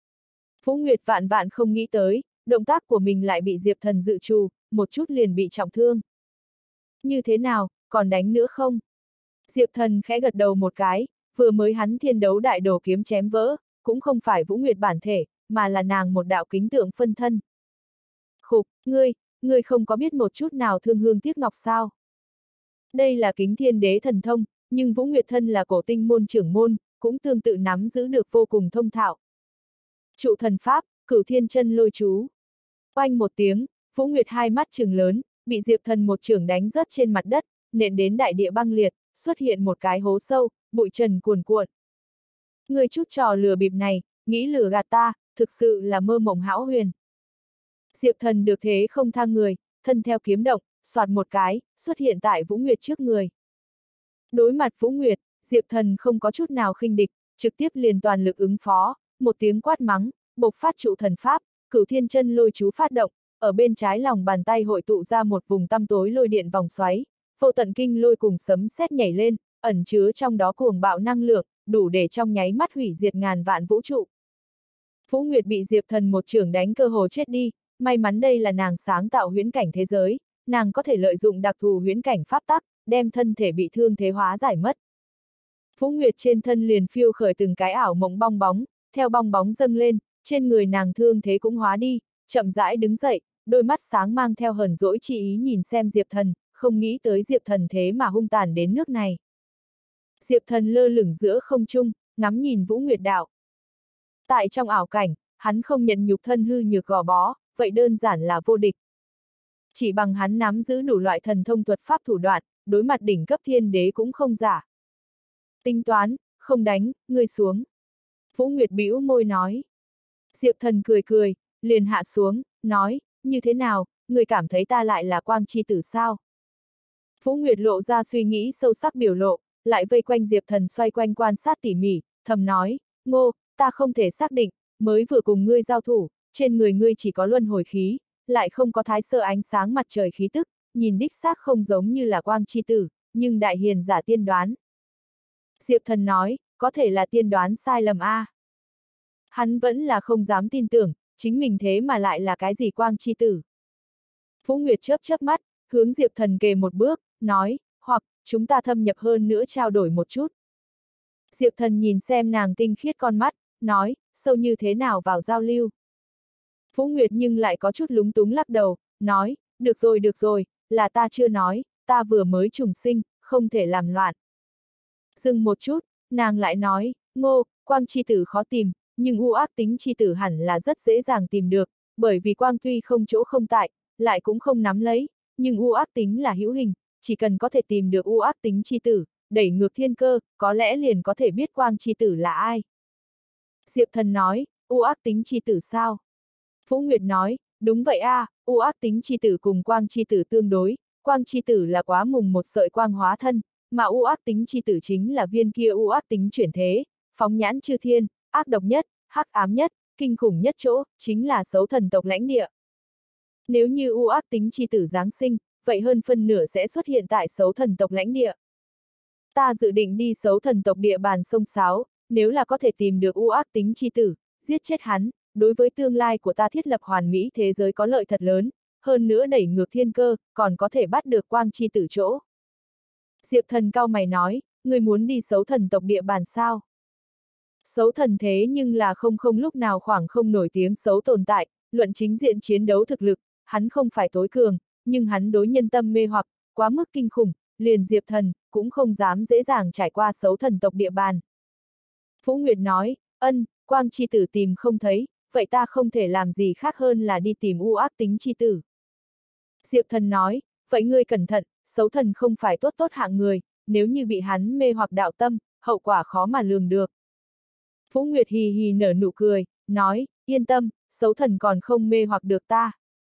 Vũ Nguyệt vạn vạn không nghĩ tới, động tác của mình lại bị Diệp Thần dự trù, một chút liền bị trọng thương. Như thế nào, còn đánh nữa không? Diệp Thần khẽ gật đầu một cái, vừa mới hắn thiên đấu đại đồ kiếm chém vỡ, cũng không phải Vũ Nguyệt bản thể, mà là nàng một đạo kính tượng phân thân. Khục, ngươi không có biết một chút nào thương hương tiếc ngọc sao? Đây là kính thiên đế thần thông, nhưng Vũ Nguyệt thân là cổ tinh môn trưởng môn, cũng tương tự nắm giữ được vô cùng thông thạo. Trụ thần pháp, Cửu Thiên Chân Lôi chú. Oanh một tiếng, Vũ Nguyệt hai mắt trừng lớn, bị Diệp Thần một chưởng đánh rớt trên mặt đất, nện đến đại địa băng liệt, xuất hiện một cái hố sâu, bụi trần cuồn cuộn. Ngươi chút trò lừa bịp này, nghĩ lừa gạt ta, thực sự là mơ mộng hão huyền. Diệp Thần được thế không tha người, thân theo kiếm động, xoạt một cái, xuất hiện tại Vũ Nguyệt trước người. Đối mặt Vũ Nguyệt, Diệp Thần không có chút nào khinh địch, trực tiếp liền toàn lực ứng phó, một tiếng quát mắng, bộc phát trụ thần pháp, Cửu Thiên Chân Lôi chú phát động, ở bên trái lòng bàn tay hội tụ ra một vùng tăm tối lôi điện vòng xoáy, vô tận kinh lôi cùng sấm sét nhảy lên, ẩn chứa trong đó cuồng bạo năng lượng, đủ để trong nháy mắt hủy diệt ngàn vạn vũ trụ. Vũ Nguyệt bị Diệp Thần một chưởng đánh cơ hồ chết đi, may mắn đây là nàng sáng tạo huyễn cảnh thế giới, nàng có thể lợi dụng đặc thù huyễn cảnh pháp tắc, đem thân thể bị thương thế hóa giải mất. Vũ Nguyệt trên thân liền phiêu khởi từng cái ảo mộng bong bóng, theo bong bóng dâng lên, trên người nàng thương thế cũng hóa đi, chậm rãi đứng dậy, đôi mắt sáng mang theo hờn dỗi chi ý nhìn xem Diệp Thần, không nghĩ tới Diệp Thần thế mà hung tàn đến nước này. Diệp Thần lơ lửng giữa không trung, ngắm nhìn Vũ Nguyệt đạo. Tại trong ảo cảnh, hắn không nhận nhục thân hư nhược gò bó, vậy đơn giản là vô địch. Chỉ bằng hắn nắm giữ đủ loại thần thông thuật pháp thủ đoạn, đối mặt đỉnh cấp thiên đế cũng không giả. Tính toán, không đánh, ngươi xuống. Vũ Nguyệt bĩu môi nói. Diệp Thần cười cười, liền hạ xuống, nói, như thế nào, ngươi cảm thấy ta lại là quang chi tử sao? Vũ Nguyệt lộ ra suy nghĩ sâu sắc biểu lộ, lại vây quanh Diệp Thần xoay quanh quan sát tỉ mỉ, thầm nói, Ngô, ta không thể xác định, mới vừa cùng ngươi giao thủ, trên người ngươi chỉ có luân hồi khí, lại không có thái sơ ánh sáng mặt trời khí tức, nhìn đích xác không giống như là quang chi tử, nhưng đại hiền giả tiên đoán. Diệp Thần nói, có thể là tiên đoán sai lầm a. Hắn vẫn là không dám tin tưởng, chính mình thế mà lại là cái gì quang chi tử. Vũ Nguyệt chớp chớp mắt, hướng Diệp Thần kề một bước, nói, hoặc, chúng ta thâm nhập hơn nữa trao đổi một chút. Diệp Thần nhìn xem nàng tinh khiết con mắt, nói, sâu như thế nào vào giao lưu. Vũ Nguyệt nhưng lại có chút lúng túng lắc đầu, nói, được rồi, là ta chưa nói, ta vừa mới trùng sinh, không thể làm loạn. Dừng một chút, nàng lại nói, Ngô, quang chi tử khó tìm, nhưng u ác tính chi tử hẳn là rất dễ dàng tìm được, bởi vì quang tuy không chỗ không tại, lại cũng không nắm lấy, nhưng u ác tính là hữu hình, chỉ cần có thể tìm được u ác tính chi tử, đẩy ngược thiên cơ, có lẽ liền có thể biết quang chi tử là ai. Diệp Thần nói, u ác tính chi tử sao? Vũ Nguyệt nói, đúng vậy a, u ác tính chi tử cùng quang chi tử tương đối, quang chi tử là quá mùng một sợi quang hóa thân, mà u ác tính chi tử chính là viên kia u ác tính chuyển thế, phóng nhãn chư thiên, ác độc nhất, hắc ám nhất, kinh khủng nhất chỗ, chính là xấu thần tộc lãnh địa. Nếu như u ác tính chi tử giáng sinh, vậy hơn phân nửa sẽ xuất hiện tại xấu thần tộc lãnh địa. Ta dự định đi xấu thần tộc địa bàn sông Sáo, nếu là có thể tìm được u ác tính chi tử, giết chết hắn, đối với tương lai của ta thiết lập hoàn mỹ thế giới có lợi thật lớn, hơn nữa đẩy ngược thiên cơ, còn có thể bắt được quang chi tử chỗ. Diệp Thần cau mày nói, ngươi muốn đi xấu thần tộc địa bàn sao? Xấu thần thế nhưng là không lúc nào khoảng không nổi tiếng xấu tồn tại, luận chính diện chiến đấu thực lực, hắn không phải tối cường, nhưng hắn đối nhân tâm mê hoặc, quá mức kinh khủng, liền Diệp Thần, cũng không dám dễ dàng trải qua Sấu Thần tộc địa bàn. Phú Nguyệt nói, Quang chi tử tìm không thấy, vậy ta không thể làm gì khác hơn là đi tìm u ác tính chi tử. Diệp Thần nói, vậy ngươi cẩn thận, Sấu Thần không phải tốt tốt hạng người, nếu như bị hắn mê hoặc đạo tâm, hậu quả khó mà lường được. Phú Nguyệt hì hì nở nụ cười, nói, yên tâm, Sấu Thần còn không mê hoặc được ta.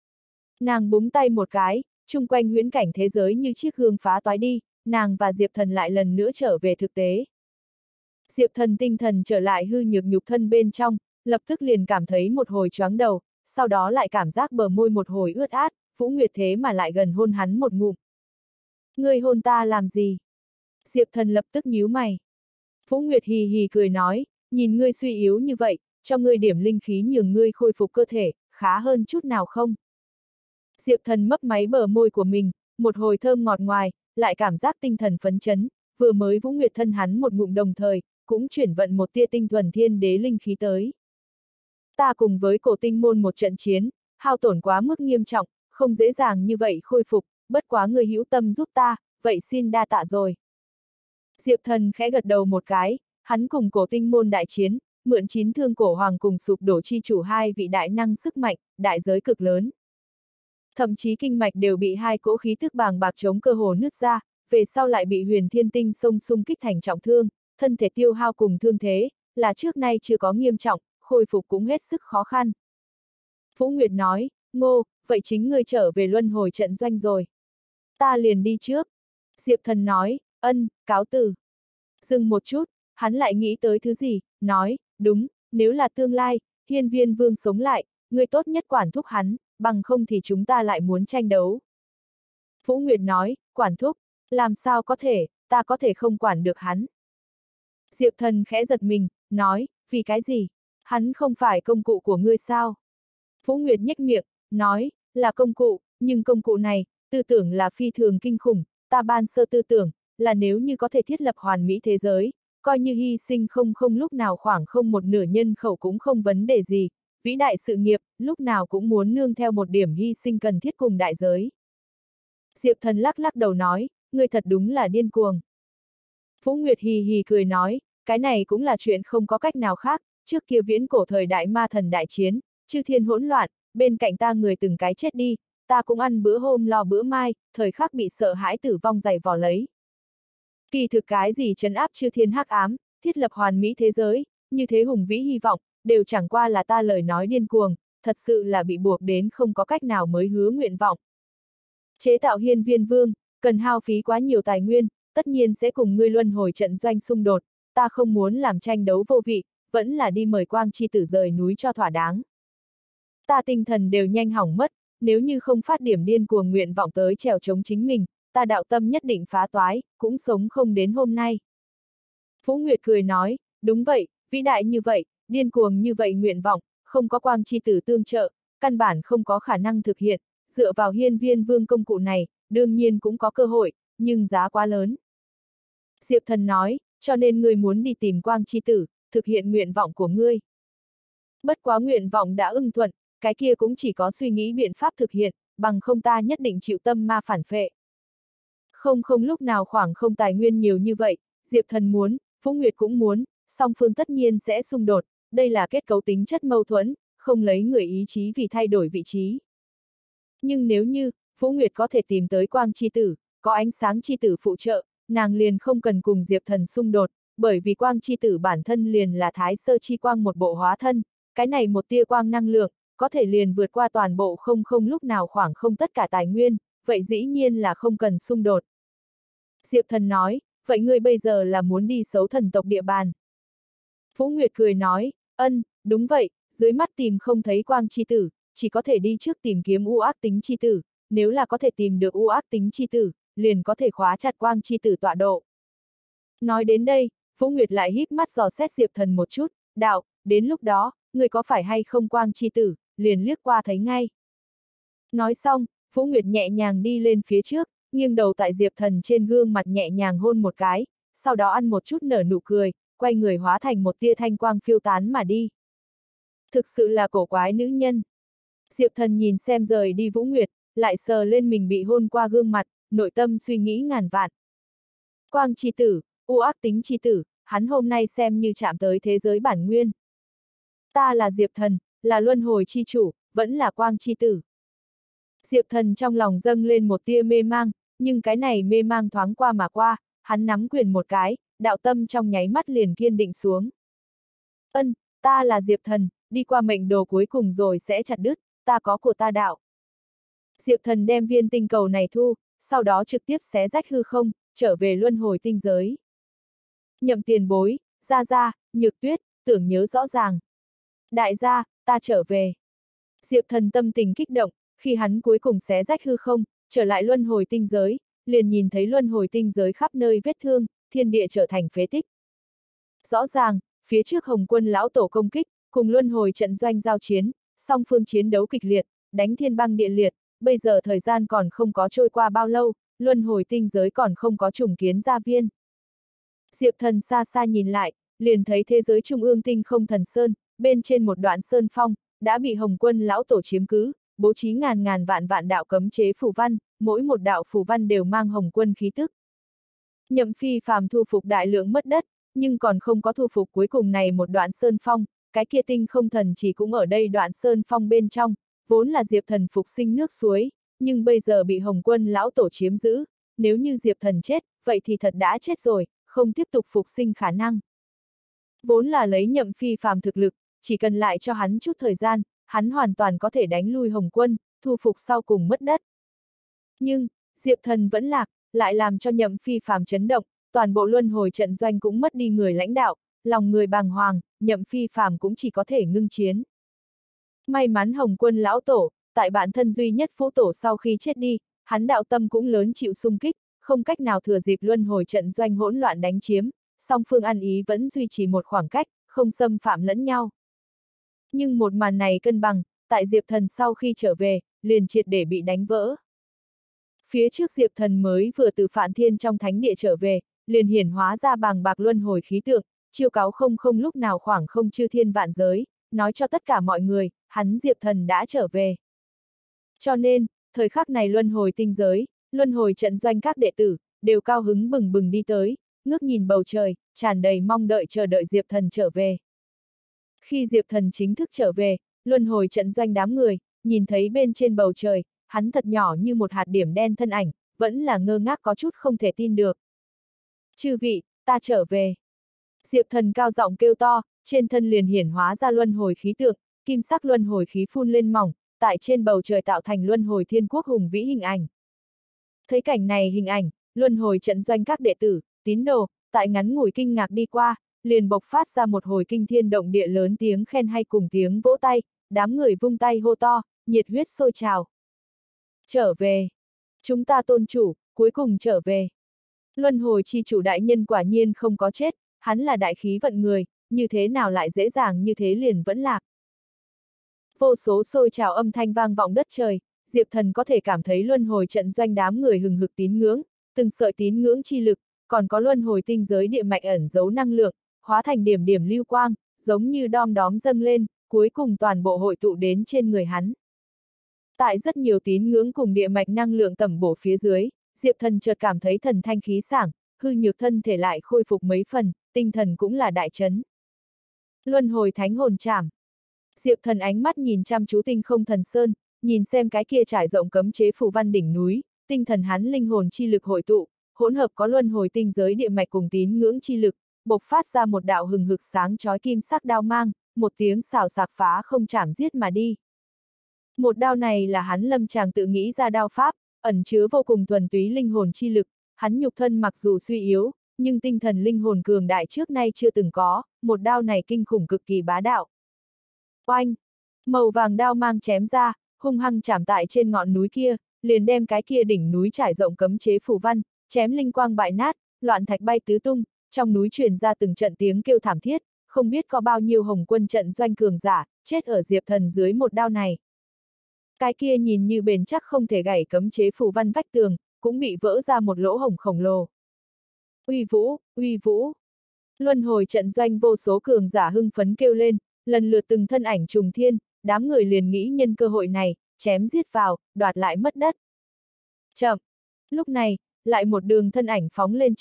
Nàng búng tay một cái, chung quanh huyễn cảnh thế giới như chiếc gương phá toái đi, nàng và Diệp Thần lại lần nữa trở về thực tế. Diệp Thần tinh thần trở lại hư nhược nhục thân bên trong, lập tức liền cảm thấy một hồi choáng đầu, sau đó lại cảm giác bờ môi một hồi ướt át, Phú Nguyệt thế mà lại gần hôn hắn một ngụm. Ngươi hôn ta làm gì? Diệp Thần lập tức nhíu mày. Phú Nguyệt hì hì cười nói, nhìn ngươi suy yếu như vậy, cho ngươi điểm linh khí nhường ngươi khôi phục cơ thể, khá hơn chút nào không? Diệp Thần mấp máy bờ môi của mình, một hồi thơm ngọt ngoài, lại cảm giác tinh thần phấn chấn, vừa mới Vũ Nguyệt thân hắn một ngụm đồng thời, cũng chuyển vận một tia tinh thuần thiên đế linh khí tới. Ta cùng với cổ tinh môn một trận chiến, hao tổn quá mức nghiêm trọng, không dễ dàng như vậy khôi phục, bất quá người hữu tâm giúp ta, vậy xin đa tạ rồi. Diệp Thần khẽ gật đầu một cái, hắn cùng cổ tinh môn đại chiến, mượn 9 thương cổ hoàng cùng sụp đổ chi chủ hai vị đại năng sức mạnh, đại giới cực lớn. Thậm chí kinh mạch đều bị hai cỗ khí tức bàng bạc chống cơ hồ nứt ra, về sau lại bị huyền thiên tinh xông xung kích thành trọng thương, thân thể tiêu hao cùng thương thế, là trước nay chưa có nghiêm trọng, khôi phục cũng hết sức khó khăn. Phú Nguyệt nói, Ngô, vậy chính ngươi trở về luân hồi trận doanh rồi. Ta liền đi trước. Diệp Thần nói, cáo từ. Dừng một chút, hắn lại nghĩ tới thứ gì, nói, đúng, nếu là tương lai, Hiên Viên Vương sống lại, ngươi tốt nhất quản thúc hắn, bằng không thì chúng ta lại muốn tranh đấu. Phú Nguyệt nói, quản thúc, làm sao có thể, ta có thể không quản được hắn. Diệp Thần khẽ giật mình, nói, vì cái gì? Hắn không phải công cụ của ngươi sao? Phú Nguyệt nhếch miệng, nói, là công cụ, nhưng công cụ này, tư tưởng là phi thường kinh khủng, ta ban sơ tư tưởng, là nếu như có thể thiết lập hoàn mỹ thế giới, coi như hy sinh không lúc nào khoảng không một nửa nhân khẩu cũng không vấn đề gì, vĩ đại sự nghiệp, lúc nào cũng muốn nương theo một điểm hy sinh cần thiết cùng đại giới. Diệp Thần lắc lắc đầu nói, ngươi thật đúng là điên cuồng. Phú Nguyệt hì hì cười nói, cái này cũng là chuyện không có cách nào khác, trước kia viễn cổ thời đại ma thần đại chiến, chư thiên hỗn loạn, bên cạnh ta người từng cái chết đi, ta cũng ăn bữa hôm lo bữa mai, thời khắc bị sợ hãi tử vong giày vò lấy. Kỳ thực cái gì trấn áp chư thiên hắc ám, thiết lập hoàn mỹ thế giới, như thế hùng vĩ hy vọng, đều chẳng qua là ta lời nói điên cuồng, thật sự là bị buộc đến không có cách nào mới hứa nguyện vọng. Chế tạo Hiên Viên Vương, cần hao phí quá nhiều tài nguyên, tất nhiên sẽ cùng ngươi luân hồi trận doanh xung đột, ta không muốn làm tranh đấu vô vị, vẫn là đi mời Quang chi tử rời núi cho thỏa đáng. Ta tinh thần đều nhanh hỏng mất, nếu như không phát điểm điên cuồng nguyện vọng tới trèo chống chính mình, ta đạo tâm nhất định phá toái, cũng sống không đến hôm nay. Phú Nguyệt cười nói, đúng vậy, vĩ đại như vậy, điên cuồng như vậy nguyện vọng, không có Quang chi tử tương trợ, căn bản không có khả năng thực hiện, dựa vào Hiên Viên Vương công cụ này, đương nhiên cũng có cơ hội, nhưng giá quá lớn. Diệp Thần nói, cho nên ngươi muốn đi tìm Quang chi tử, thực hiện nguyện vọng của ngươi. Bất quá nguyện vọng đã ưng thuận, cái kia cũng chỉ có suy nghĩ biện pháp thực hiện, bằng không ta nhất định chịu tâm ma phản phệ. Không lúc nào khoảng không tài nguyên nhiều như vậy, Diệp Thần muốn, Phú Nguyệt cũng muốn, song phương tất nhiên sẽ xung đột, đây là kết cấu tính chất mâu thuẫn, không lấy người ý chí vì thay đổi vị trí. Nhưng nếu như, Phú Nguyệt có thể tìm tới Quang chi tử, có ánh sáng chi tử phụ trợ, nàng liền không cần cùng Diệp Thần xung đột, bởi vì Quang chi tử bản thân liền là Thái Sơ chi quang một bộ hóa thân, cái này một tia quang năng lượng, có thể liền vượt qua toàn bộ không lúc nào khoảng không tất cả tài nguyên, vậy dĩ nhiên là không cần xung đột. Diệp Thần nói, vậy ngươi bây giờ là muốn đi Sấu Thần tộc địa bàn. Phú Nguyệt cười nói, đúng vậy, dưới mắt tìm không thấy Quang chi tử, chỉ có thể đi trước tìm kiếm u ác tính chi tử, nếu là có thể tìm được u ác tính chi tử, liền có thể khóa chặt Quang chi tử tọa độ. Nói đến đây, Phú Nguyệt lại híp mắt dò xét Diệp Thần một chút, đạo, đến lúc đó, người có phải hay không Quang chi tử, liền liếc qua thấy ngay. Nói xong, Phú Nguyệt nhẹ nhàng đi lên phía trước, nghiêng đầu tại Diệp Thần trên gương mặt nhẹ nhàng hôn một cái, sau đó ăn một chút nở nụ cười, quay người hóa thành một tia thanh quang phiêu tán mà đi. Thực sự là cổ quái nữ nhân. Diệp Thần nhìn xem rời đi Vũ Nguyệt, lại sờ lên mình bị hôn qua gương mặt, nội tâm suy nghĩ ngàn vạn. Quang chi tử, u ác tính chi tử, hắn hôm nay xem như chạm tới thế giới bản nguyên. Ta là Diệp Thần, là luân hồi chi chủ, vẫn là quang chi tử. Diệp Thần trong lòng dâng lên một tia mê mang, nhưng cái này mê mang thoáng qua mà qua, hắn nắm quyền một cái, đạo tâm trong nháy mắt liền kiên định xuống. Ta là Diệp Thần, đi qua mệnh đồ cuối cùng rồi sẽ chặt đứt, ta có của ta đạo. Diệp Thần đem viên tinh cầu này thu, sau đó trực tiếp xé rách hư không, trở về luân hồi tinh giới. Nhậm tiền bối, Gia, Nhược Tuyết, tưởng nhớ rõ ràng. Đại gia, ta trở về. Diệp Thần tâm tình kích động, khi hắn cuối cùng xé rách hư không, trở lại luân hồi tinh giới, liền nhìn thấy luân hồi tinh giới khắp nơi vết thương, thiên địa trở thành phế tích. Rõ ràng, phía trước Hồng Quân lão tổ công kích, cùng luân hồi trận doanh giao chiến, song phương chiến đấu kịch liệt, đánh thiên băng địa liệt, bây giờ thời gian còn không có trôi qua bao lâu, luân hồi tinh giới còn không có trùng kiến gia viên. Diệp Thần xa xa nhìn lại, liền thấy thế giới trung ương tinh không thần sơn, bên trên một đoạn sơn phong, đã bị Hồng Quân lão tổ chiếm cứ, bố trí ngàn ngàn vạn vạn đạo cấm chế phù văn, mỗi một đạo phù văn đều mang Hồng Quân khí tức. Nhậm Phi Phàm thu phục đại lượng mất đất, nhưng còn không có thu phục cuối cùng này một đoạn sơn phong, cái kia tinh không thần chỉ cũng ở đây đoạn sơn phong bên trong, vốn là Diệp Thần phục sinh nước suối, nhưng bây giờ bị Hồng Quân lão tổ chiếm giữ, nếu như Diệp Thần chết, vậy thì thật đã chết rồi, không tiếp tục phục sinh khả năng. Vốn là lấy Nhậm Phi Phàm thực lực, chỉ cần lại cho hắn chút thời gian, hắn hoàn toàn có thể đánh lui Hồng Quân, thu phục sau cùng mất đất. Nhưng, Diệp Thần vẫn lạc, lại làm cho Nhậm Phi Phàm chấn động, toàn bộ luân hồi trận doanh cũng mất đi người lãnh đạo, lòng người bàng hoàng, Nhậm Phi Phàm cũng chỉ có thể ngưng chiến. May mắn Hồng Quân lão tổ, tại bản thân duy nhất Phũ Tổ sau khi chết đi, hắn đạo tâm cũng lớn chịu xung kích, không cách nào thừa dịp luân hồi trận doanh hỗn loạn đánh chiếm, song phương ăn ý vẫn duy trì một khoảng cách, không xâm phạm lẫn nhau. Nhưng một màn này cân bằng, tại Diệp Thần sau khi trở về, liền triệt để bị đánh vỡ. Phía trước Diệp Thần mới vừa từ Phạn Thiên trong thánh địa trở về, liền hiển hóa ra bàng bạc luân hồi khí tượng, chiêu cáo không lúc nào khoảng không chư thiên vạn giới, nói cho tất cả mọi người, hắn Diệp Thần đã trở về. Cho nên, thời khắc này luân hồi tinh giới, luân hồi trận doanh các đệ tử, đều cao hứng bừng bừng đi tới, ngước nhìn bầu trời, tràn đầy mong đợi chờ đợi Diệp Thần trở về. Khi Diệp Thần chính thức trở về, luân hồi trận doanh đám người, nhìn thấy bên trên bầu trời, hắn thật nhỏ như một hạt điểm đen thân ảnh, vẫn là ngơ ngác có chút không thể tin được. Chư vị, ta trở về. Diệp Thần cao giọng kêu to, trên thân liền hiển hóa ra luân hồi khí tượng, kim sắc luân hồi khí phun lên mỏng, tại trên bầu trời tạo thành luân hồi thiên quốc hùng vĩ hình ảnh. Thấy cảnh này hình ảnh, luân hồi trận doanh các đệ tử, tín đồ, tại ngắn ngủi kinh ngạc đi qua, liền bộc phát ra một hồi kinh thiên động địa lớn tiếng khen hay cùng tiếng vỗ tay, đám người vung tay hô to, nhiệt huyết sôi trào. Trở về! Chúng ta tôn chủ, cuối cùng trở về. Luân hồi chi chủ đại nhân quả nhiên không có chết, hắn là đại khí vận người, như thế nào lại dễ dàng như thế liền vẫn lạc. Vô số sôi trào âm thanh vang vọng đất trời, Diệp Thần có thể cảm thấy luân hồi trận doanh đám người hừng hực tín ngưỡng, từng sợi tín ngưỡng chi lực, còn có luân hồi tinh giới địa mạch ẩn giấu năng lượng, hóa thành điểm điểm lưu quang, giống như đom đóm dâng lên, cuối cùng toàn bộ hội tụ đến trên người hắn. Tại rất nhiều tín ngưỡng cùng địa mạch năng lượng tẩm bổ phía dưới, Diệp Thần chợt cảm thấy thần thanh khí sảng, hư nhược thân thể lại khôi phục mấy phần, tinh thần cũng là đại chấn. Luân hồi thánh hồn trảm. Diệp Thần ánh mắt nhìn chăm chú tinh không thần sơn, nhìn xem cái kia trải rộng cấm chế phù văn đỉnh núi, tinh thần hắn linh hồn chi lực hội tụ, hỗn hợp có luân hồi tinh giới địa mạch cùng tín ngưỡng chi lực, bộc phát ra một đạo hừng hực sáng chói kim sắc đao mang, một tiếng xào xạc phá không chảm giết mà đi. Một đao này là hắn lâm tràng tự nghĩ ra đao pháp, ẩn chứa vô cùng thuần túy linh hồn chi lực, hắn nhục thân mặc dù suy yếu, nhưng tinh thần linh hồn cường đại trước nay chưa từng có, một đao này kinh khủng cực kỳ bá đạo. Oanh! Màu vàng đao mang chém ra, hung hăng chạm tại trên ngọn núi kia, liền đem cái kia đỉnh núi trải rộng cấm chế phù văn, chém linh quang bại nát, loạn thạch bay tứ tung, trong núi truyền ra từng trận tiếng kêu thảm thiết, không biết có bao nhiêu Hồng Quân trận doanh cường giả, chết ở Diệp Thần dưới một đao này. Cái kia nhìn như bền chắc không thể gãy cấm chế phù văn vách tường, cũng bị vỡ ra một lỗ hổng khổng lồ. Uy vũ, uy vũ! Luân hồi trận doanh vô số cường giả hưng phấn kêu lên, lần lượt từng thân ảnh trùng thiên, đám người liền nghĩ nhân cơ hội này, chém giết vào, đoạt lại mất đất. Chậm! Lúc này, lại một đường thân ảnh phóng lên trời,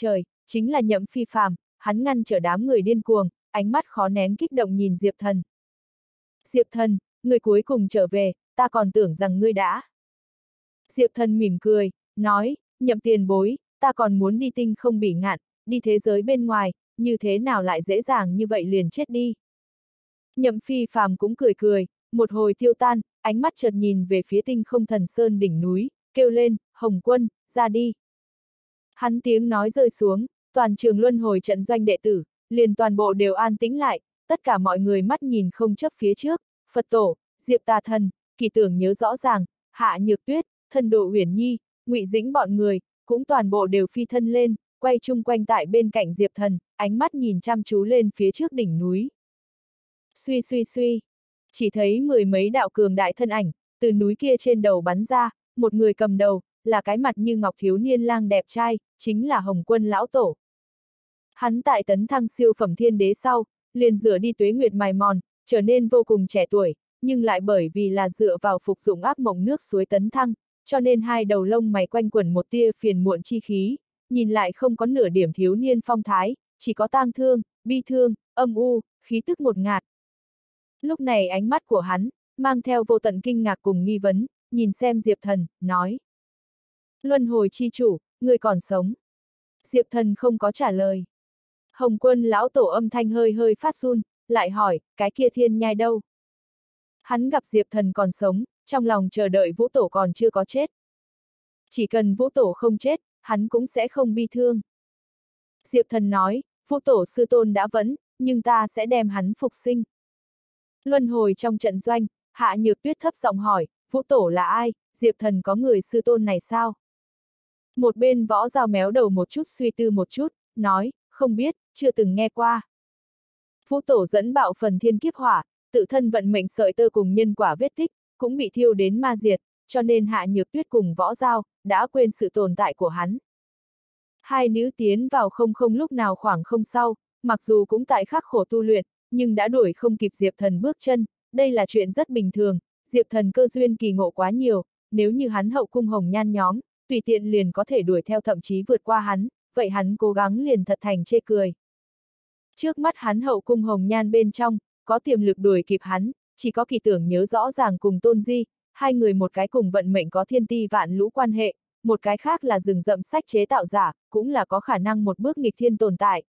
chính là Nhậm Phi Phàm, hắn ngăn trở đám người điên cuồng, ánh mắt khó nén kích động nhìn Diệp Thần. Diệp Thần, người cuối cùng trở về, ta còn tưởng rằng ngươi đã. Diệp Thần mỉm cười, nói, Nhậm tiền bối, ta còn muốn đi tinh không bỉ ngạn, đi thế giới bên ngoài, như thế nào lại dễ dàng như vậy liền chết đi. Nhậm Phi Phàm cũng cười cười, một hồi tiêu tan, ánh mắt chợt nhìn về phía tinh không thần sơn đỉnh núi, kêu lên, Hồng Quân, ra đi. Hắn tiếng nói rơi xuống, toàn trường luân hồi trận doanh đệ tử, liền toàn bộ đều an tĩnh lại, tất cả mọi người mắt nhìn không chấp phía trước, Phật Tổ, Diệp Tà Thần, Kỳ Tưởng nhớ rõ ràng, Hạ Nhược Tuyết, Thần Độ Uyển Nhi, Ngụy Dĩnh bọn người, cũng toàn bộ đều phi thân lên, quay chung quanh tại bên cạnh Diệp Thần, ánh mắt nhìn chăm chú lên phía trước đỉnh núi. Suy suy suy, chỉ thấy mười mấy đạo cường đại thân ảnh, từ núi kia trên đầu bắn ra, một người cầm đầu, là cái mặt như ngọc thiếu niên lang đẹp trai, chính là Hồng Quân lão tổ. Hắn tại tấn thăng siêu phẩm thiên đế sau, liền rửa đi tuế nguyệt mài mòn, trở nên vô cùng trẻ tuổi, nhưng lại bởi vì là dựa vào phục dụng ác mộng nước suối tấn thăng, cho nên hai đầu lông mày quanh quẩn một tia phiền muộn chi khí, nhìn lại không có nửa điểm thiếu niên phong thái, chỉ có tang thương, bi thương, âm u, khí tức ngột ngạt. Lúc này ánh mắt của hắn, mang theo vô tận kinh ngạc cùng nghi vấn, nhìn xem Diệp Thần, nói. Luân hồi chi chủ, người còn sống. Diệp Thần không có trả lời. Hồng Quân lão tổ âm thanh hơi hơi phát run, lại hỏi, cái kia thiên nhai đâu? Hắn gặp Diệp Thần còn sống, trong lòng chờ đợi Vũ Tổ còn chưa có chết. Chỉ cần Vũ Tổ không chết, hắn cũng sẽ không bi thương. Diệp Thần nói, Vũ Tổ sư tôn đã vẫn, nhưng ta sẽ đem hắn phục sinh. Luân hồi trong trận doanh, Hạ Nhược Tuyết thấp giọng hỏi, Vũ Tổ là ai, Diệp Thần có người sư tôn này sao? Một bên Võ Dao méo đầu một chút suy tư một chút, nói, không biết, chưa từng nghe qua. Vũ Tổ dẫn bạo phần thiên kiếp hỏa, tự thân vận mệnh sợi tơ cùng nhân quả vết tích, cũng bị thiêu đến ma diệt, cho nên Hạ Nhược Tuyết cùng Võ Dao đã quên sự tồn tại của hắn. Hai nữ tiến vào không lúc nào khoảng không sau, mặc dù cũng tại khắc khổ tu luyện, nhưng đã đuổi không kịp Diệp Thần bước chân, đây là chuyện rất bình thường, Diệp Thần cơ duyên kỳ ngộ quá nhiều, nếu như hắn hậu cung hồng nhan nhóm, tùy tiện liền có thể đuổi theo thậm chí vượt qua hắn, vậy hắn cố gắng liền thật thành chê cười. Trước mắt hắn hậu cung hồng nhan bên trong, có tiềm lực đuổi kịp hắn, chỉ có Kỳ Tưởng nhớ rõ ràng cùng Tôn Di, hai người một cái cùng vận mệnh có thiên ti vạn lũ quan hệ, một cái khác là rừng rậm sách chế tạo giả, cũng là có khả năng một bước nghịch thiên tồn tại.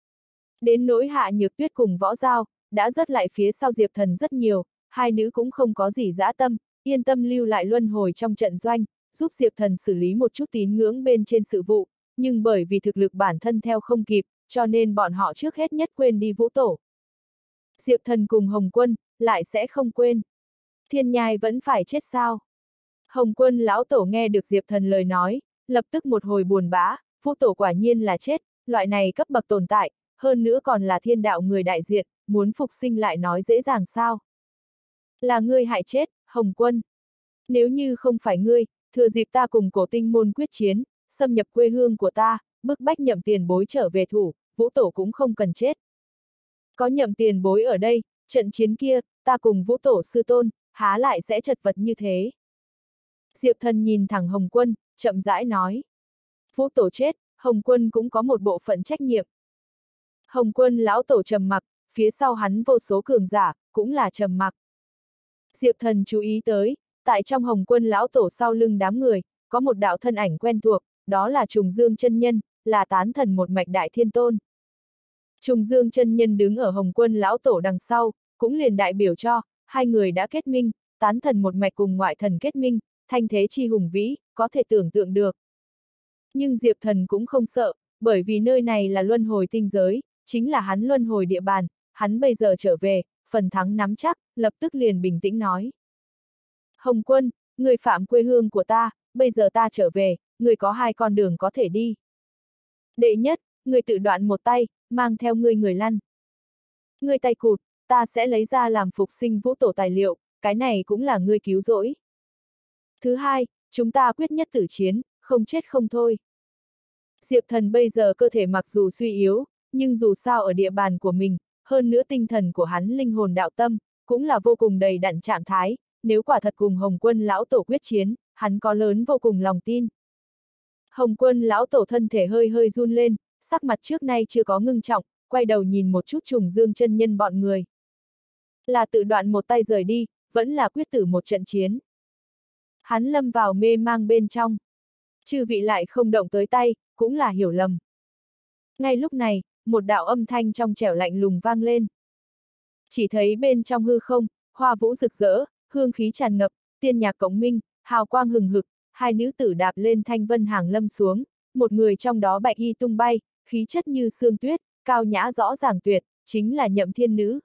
Đến nỗi Hạ Nhược Tuyết cùng Võ Dao, đã rớt lại phía sau Diệp Thần rất nhiều, hai nữ cũng không có gì dã tâm, yên tâm lưu lại luân hồi trong trận doanh, giúp Diệp Thần xử lý một chút tín ngưỡng bên trên sự vụ, nhưng bởi vì thực lực bản thân theo không kịp, cho nên bọn họ trước hết nhất quên đi Vũ Tổ. Diệp Thần cùng Hồng Quân, lại sẽ không quên. Thiên nhai vẫn phải chết sao? Hồng Quân lão tổ nghe được Diệp Thần lời nói, lập tức một hồi buồn bã, Vũ Tổ quả nhiên là chết, loại này cấp bậc tồn tại, hơn nữa còn là thiên đạo người đại diện, muốn phục sinh lại nói dễ dàng sao? Là ngươi hại chết, Hồng Quân. Nếu như không phải ngươi, thừa dịp ta cùng Cổ Tinh môn quyết chiến, xâm nhập quê hương của ta, bức bách Nhậm tiền bối trở về thủ, Vũ Tổ cũng không cần chết. Có Nhậm tiền bối ở đây, trận chiến kia, ta cùng Vũ Tổ sư tôn, há lại sẽ chật vật như thế. Diệp Thần nhìn thẳng Hồng Quân, chậm rãi nói. Vũ Tổ chết, Hồng Quân cũng có một bộ phận trách nhiệm. Hồng Quân lão tổ trầm mặc, phía sau hắn vô số cường giả, cũng là trầm mặc. Diệp Thần chú ý tới, tại trong Hồng Quân lão tổ sau lưng đám người, có một đạo thân ảnh quen thuộc, đó là Trùng Dương chân nhân, là tán thần một mạch đại thiên tôn. Trùng Dương chân nhân đứng ở Hồng Quân lão tổ đằng sau, cũng liền đại biểu cho, hai người đã kết minh, tán thần một mạch cùng ngoại thần kết minh, thanh thế chi hùng vĩ, có thể tưởng tượng được. Nhưng Diệp Thần cũng không sợ, bởi vì nơi này là luân hồi tinh giới, chính là hắn luân hồi địa bàn, hắn bây giờ trở về, phần thắng nắm chắc, lập tức liền bình tĩnh nói. Hồng Quân, người phạm quê hương của ta, bây giờ ta trở về, người có hai con đường có thể đi. Đệ nhất, người tự đoạn một tay, mang theo người lăn. Người tay cụt, ta sẽ lấy ra làm phục sinh Vũ Tổ tài liệu, cái này cũng là ngươi cứu rỗi. Thứ hai, chúng ta quyết nhất tử chiến, không chết không thôi. Diệp Thần bây giờ cơ thể mặc dù suy yếu, nhưng dù sao ở địa bàn của mình, hơn nữa tinh thần của hắn linh hồn đạo tâm, cũng là vô cùng đầy đặn trạng thái, nếu quả thật cùng Hồng Quân lão tổ quyết chiến, hắn có lớn vô cùng lòng tin. Hồng Quân lão tổ thân thể hơi hơi run lên, sắc mặt trước nay chưa có ngưng trọng, quay đầu nhìn một chút Trùng Dương chân nhân bọn người. Là tự đoạn một tay rời đi, vẫn là quyết tử một trận chiến. Hắn lâm vào mê mang bên trong. Chư vị lại không động tới tay, cũng là hiểu lầm. Ngay lúc này, một đạo âm thanh trong trẻo lạnh lùng vang lên. Chỉ thấy bên trong hư không, hoa vũ rực rỡ, hương khí tràn ngập, tiên nhạc cộng minh, hào quang hừng hực, hai nữ tử đạp lên thanh vân hàng lâm xuống, một người trong đó bạch y tung bay, khí chất như sương tuyết, cao nhã rõ ràng tuyệt, chính là Nhậm Thiên Nữ.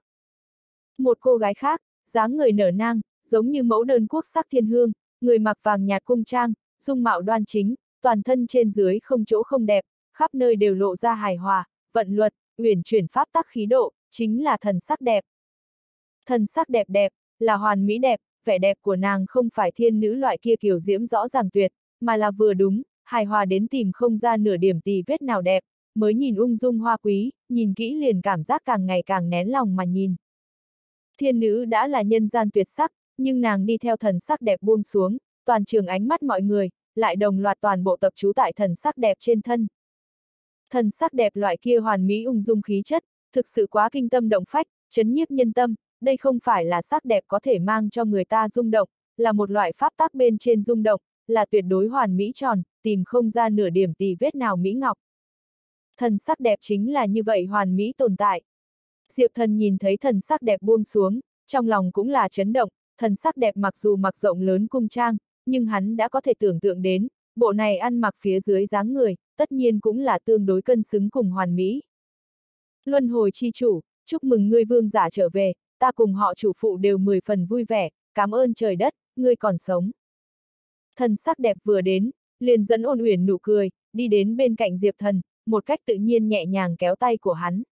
Một cô gái khác, dáng người nở nang, giống như mẫu đơn quốc sắc thiên hương, người mặc vàng nhạt cung trang, dung mạo đoan chính, toàn thân trên dưới không chỗ không đẹp, khắp nơi đều lộ ra hài hòa, vận luật, uyển chuyển pháp tắc khí độ, chính là thần sắc đẹp. Thần sắc đẹp đẹp, là hoàn mỹ đẹp, vẻ đẹp của nàng không phải thiên nữ loại kia kiều diễm rõ ràng tuyệt, mà là vừa đúng, hài hòa đến tìm không ra nửa điểm tì vết nào đẹp, mới nhìn ung dung hoa quý, nhìn kỹ liền cảm giác càng ngày càng nén lòng mà nhìn. Thiên nữ đã là nhân gian tuyệt sắc, nhưng nàng đi theo thần sắc đẹp buông xuống, toàn trường ánh mắt mọi người, lại đồng loạt toàn bộ tập trú tại thần sắc đẹp trên thân. Thần sắc đẹp loại kia hoàn mỹ ung dung khí chất, thực sự quá kinh tâm động phách, chấn nhiếp nhân tâm, đây không phải là sắc đẹp có thể mang cho người ta rung động, là một loại pháp tắc bên trên rung động, là tuyệt đối hoàn mỹ tròn, tìm không ra nửa điểm tì vết nào mỹ ngọc. Thần sắc đẹp chính là như vậy hoàn mỹ tồn tại. Diệp Thần nhìn thấy thần sắc đẹp buông xuống, trong lòng cũng là chấn động, thần sắc đẹp mặc dù mặc rộng lớn cung trang, nhưng hắn đã có thể tưởng tượng đến, bộ này ăn mặc phía dưới dáng người, tất nhiên cũng là tương đối cân xứng cùng hoàn mỹ. Luân hồi chi chủ, chúc mừng ngươi vương giả trở về, ta cùng họ chủ phụ đều 10 phần vui vẻ, cảm ơn trời đất, ngươi còn sống. Thần sắc đẹp vừa đến, liền dẫn ôn uyển nụ cười, đi đến bên cạnh Diệp Thần, một cách tự nhiên nhẹ nhàng kéo tay của hắn.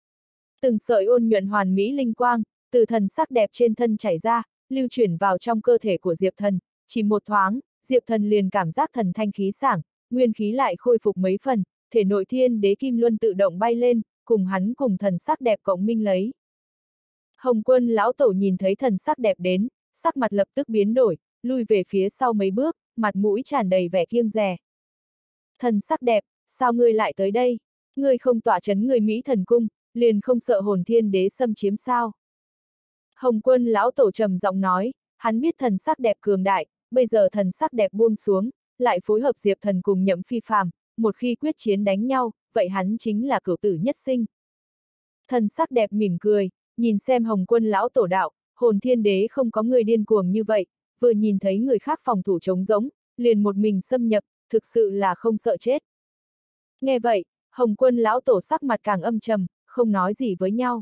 Từng sợi ôn nhuận hoàn mỹ linh quang, từ thần sắc đẹp trên thân chảy ra, lưu chuyển vào trong cơ thể của Diệp Thần, chỉ một thoáng, Diệp Thần liền cảm giác thần thanh khí sảng, nguyên khí lại khôi phục mấy phần, thể nội thiên đế kim luân tự động bay lên, cùng hắn cùng thần sắc đẹp cộng minh lấy. Hồng Quân lão tổ nhìn thấy thần sắc đẹp đến, sắc mặt lập tức biến đổi, lui về phía sau mấy bước, mặt mũi tràn đầy vẻ kiêng dè. Thần sắc đẹp, sao ngươi lại tới đây? Ngươi không tọa chấn người Mỹ thần cung, liền không sợ hồn thiên đế xâm chiếm sao? Hồng Quân lão tổ trầm giọng nói, hắn biết thần sắc đẹp cường đại, bây giờ thần sắc đẹp buông xuống, lại phối hợp Diệp Thần cùng Nhậm Phi Phàm, một khi quyết chiến đánh nhau, vậy hắn chính là cửu tử nhất sinh. Thần sắc đẹp mỉm cười, nhìn xem Hồng Quân lão tổ đạo, hồn thiên đế không có người điên cuồng như vậy, vừa nhìn thấy người khác phòng thủ trống rỗng, liền một mình xâm nhập, thực sự là không sợ chết. Nghe vậy, Hồng Quân lão tổ sắc mặt càng âm trầm, không nói gì với nhau.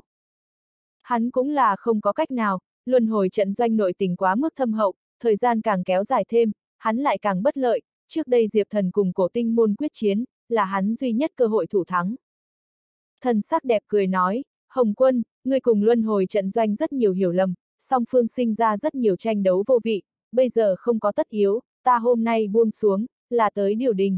Hắn cũng là không có cách nào, luân hồi trận doanh nội tình quá mức thâm hậu, thời gian càng kéo dài thêm, hắn lại càng bất lợi, trước đây Diệp Thần cùng cổ tinh môn quyết chiến, là hắn duy nhất cơ hội thủ thắng. Thần sắc đẹp cười nói, Hồng Quân, ngươi cùng luân hồi trận doanh rất nhiều hiểu lầm, song phương sinh ra rất nhiều tranh đấu vô vị, bây giờ không có tất yếu, ta hôm nay buông xuống, là tới điều đình.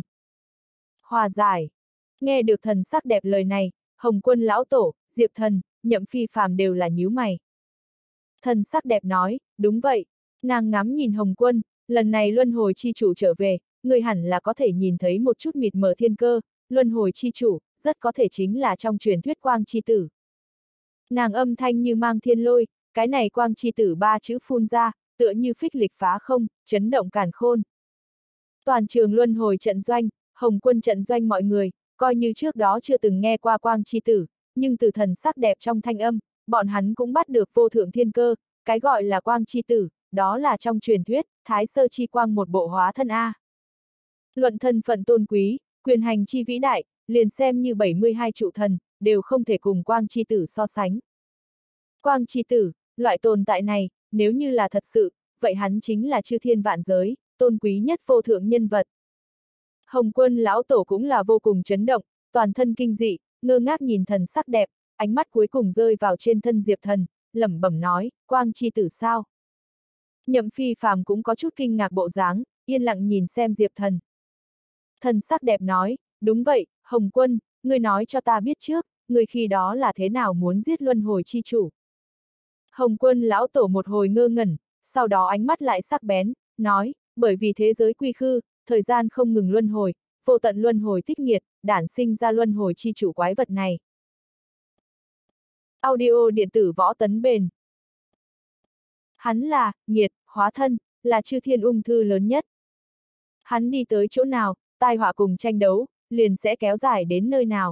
Hòa giải. Nghe được thần sắc đẹp lời này, Hồng Quân lão tổ, Diệp Thần, Nhậm Phi Phàm đều là nhíu mày. Thần sắc đẹp nói, đúng vậy, nàng ngắm nhìn Hồng Quân, lần này luân hồi chi chủ trở về, người hẳn là có thể nhìn thấy một chút mịt mờ thiên cơ, luân hồi chi chủ, rất có thể chính là trong truyền thuyết quang chi tử. Nàng âm thanh như mang thiên lôi, cái này quang chi tử ba chữ phun ra, tựa như phích lịch phá không, chấn động càn khôn. Toàn trường luân hồi trận doanh, Hồng Quân trận doanh mọi người, coi như trước đó chưa từng nghe qua quang chi tử, nhưng từ thần sắc đẹp trong thanh âm, bọn hắn cũng bắt được vô thượng thiên cơ, cái gọi là quang chi tử, đó là trong truyền thuyết, thái sơ chi quang một bộ hóa thân A. Luận thân phận tôn quý, quyền hành chi vĩ đại, liền xem như 72 trụ thần, đều không thể cùng quang chi tử so sánh. Quang chi tử, loại tồn tại này, nếu như là thật sự, vậy hắn chính là chư thiên vạn giới, tôn quý nhất vô thượng nhân vật. Hồng Quân lão tổ cũng là vô cùng chấn động, toàn thân kinh dị, ngơ ngác nhìn thần sắc đẹp, ánh mắt cuối cùng rơi vào trên thân Diệp Thần, lẩm bẩm nói, quang chi tử sao? Nhậm Phi Phàm cũng có chút kinh ngạc bộ dáng, yên lặng nhìn xem Diệp Thần. Thần sắc đẹp nói, đúng vậy, Hồng Quân, ngươi nói cho ta biết trước, ngươi khi đó là thế nào muốn giết luân hồi chi chủ. Hồng Quân lão tổ một hồi ngơ ngẩn, sau đó ánh mắt lại sắc bén, nói, bởi vì thế giới quy khư, thời gian không ngừng luân hồi, vô tận luân hồi tích nghiệt, đản sinh ra luân hồi chi chủ quái vật này. Audio điện tử võ tấn bền. Hắn là, nghiệt, hóa thân, là chư thiên ung thư lớn nhất. Hắn đi tới chỗ nào, tai họa cùng tranh đấu, liền sẽ kéo dài đến nơi nào.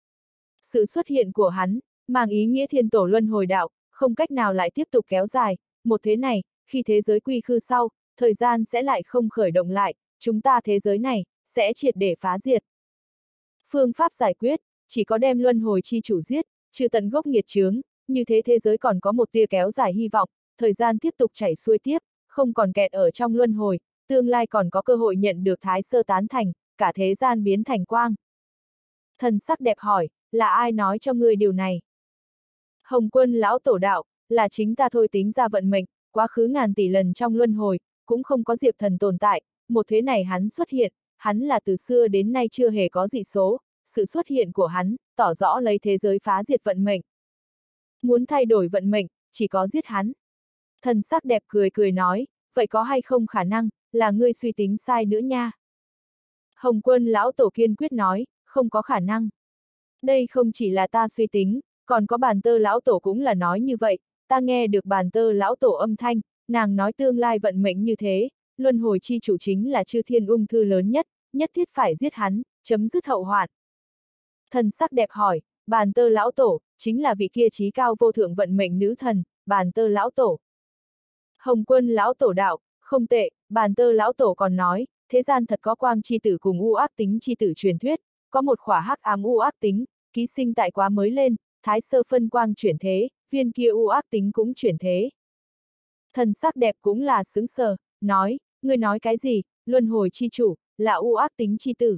Sự xuất hiện của hắn, mang ý nghĩa thiên tổ luân hồi đạo, không cách nào lại tiếp tục kéo dài, một thế này, khi thế giới quy khư sau, thời gian sẽ lại không khởi động lại, chúng ta thế giới này, sẽ triệt để phá diệt. Phương pháp giải quyết, chỉ có đem luân hồi chi chủ giết, trừ tận gốc nghiệt chướng, như thế thế giới còn có một tia kéo dài hy vọng, thời gian tiếp tục chảy xuôi tiếp, không còn kẹt ở trong luân hồi, tương lai còn có cơ hội nhận được thái sơ tán thành, cả thế gian biến thành quang. Thần sắc đẹp hỏi, là ai nói cho ngươi điều này? Hồng Quân lão tổ đạo, là chính ta thôi tính ra vận mệnh, quá khứ ngàn tỷ lần trong luân hồi, cũng không có Diệp Thần tồn tại, một thế này hắn xuất hiện, hắn là từ xưa đến nay chưa hề có dị số, sự xuất hiện của hắn, tỏ rõ lấy thế giới phá diệt vận mệnh. Muốn thay đổi vận mệnh, chỉ có giết hắn. Thần sắc đẹp cười cười nói, vậy có hay không khả năng, là ngươi suy tính sai nữa nha. Hồng Quân lão tổ kiên quyết nói, không có khả năng. Đây không chỉ là ta suy tính, còn có Bàn Tơ lão tổ cũng là nói như vậy, ta nghe được Bàn Tơ lão tổ âm thanh, nàng nói tương lai vận mệnh như thế, luân hồi chi chủ chính là chư thiên ung thư lớn nhất, nhất thiết phải giết hắn, chấm dứt hậu hoạn. Thần sắc đẹp hỏi, Bàn Tơ lão tổ, chính là vị kia trí cao vô thượng vận mệnh nữ thần, Bàn Tơ lão tổ. Hồng Quân lão tổ đạo, không tệ, Bàn Tơ lão tổ còn nói, thế gian thật có quang chi tử cùng u ác tính chi tử truyền thuyết, có một khỏa hắc ám u ác tính, ký sinh tại quá mới lên, thái sơ phân quang chuyển thế, viên kia u ác tính cũng chuyển thế. Thần sắc đẹp cũng là sững sờ, nói, ngươi nói cái gì, luân hồi chi chủ, là u ác tính chi tử.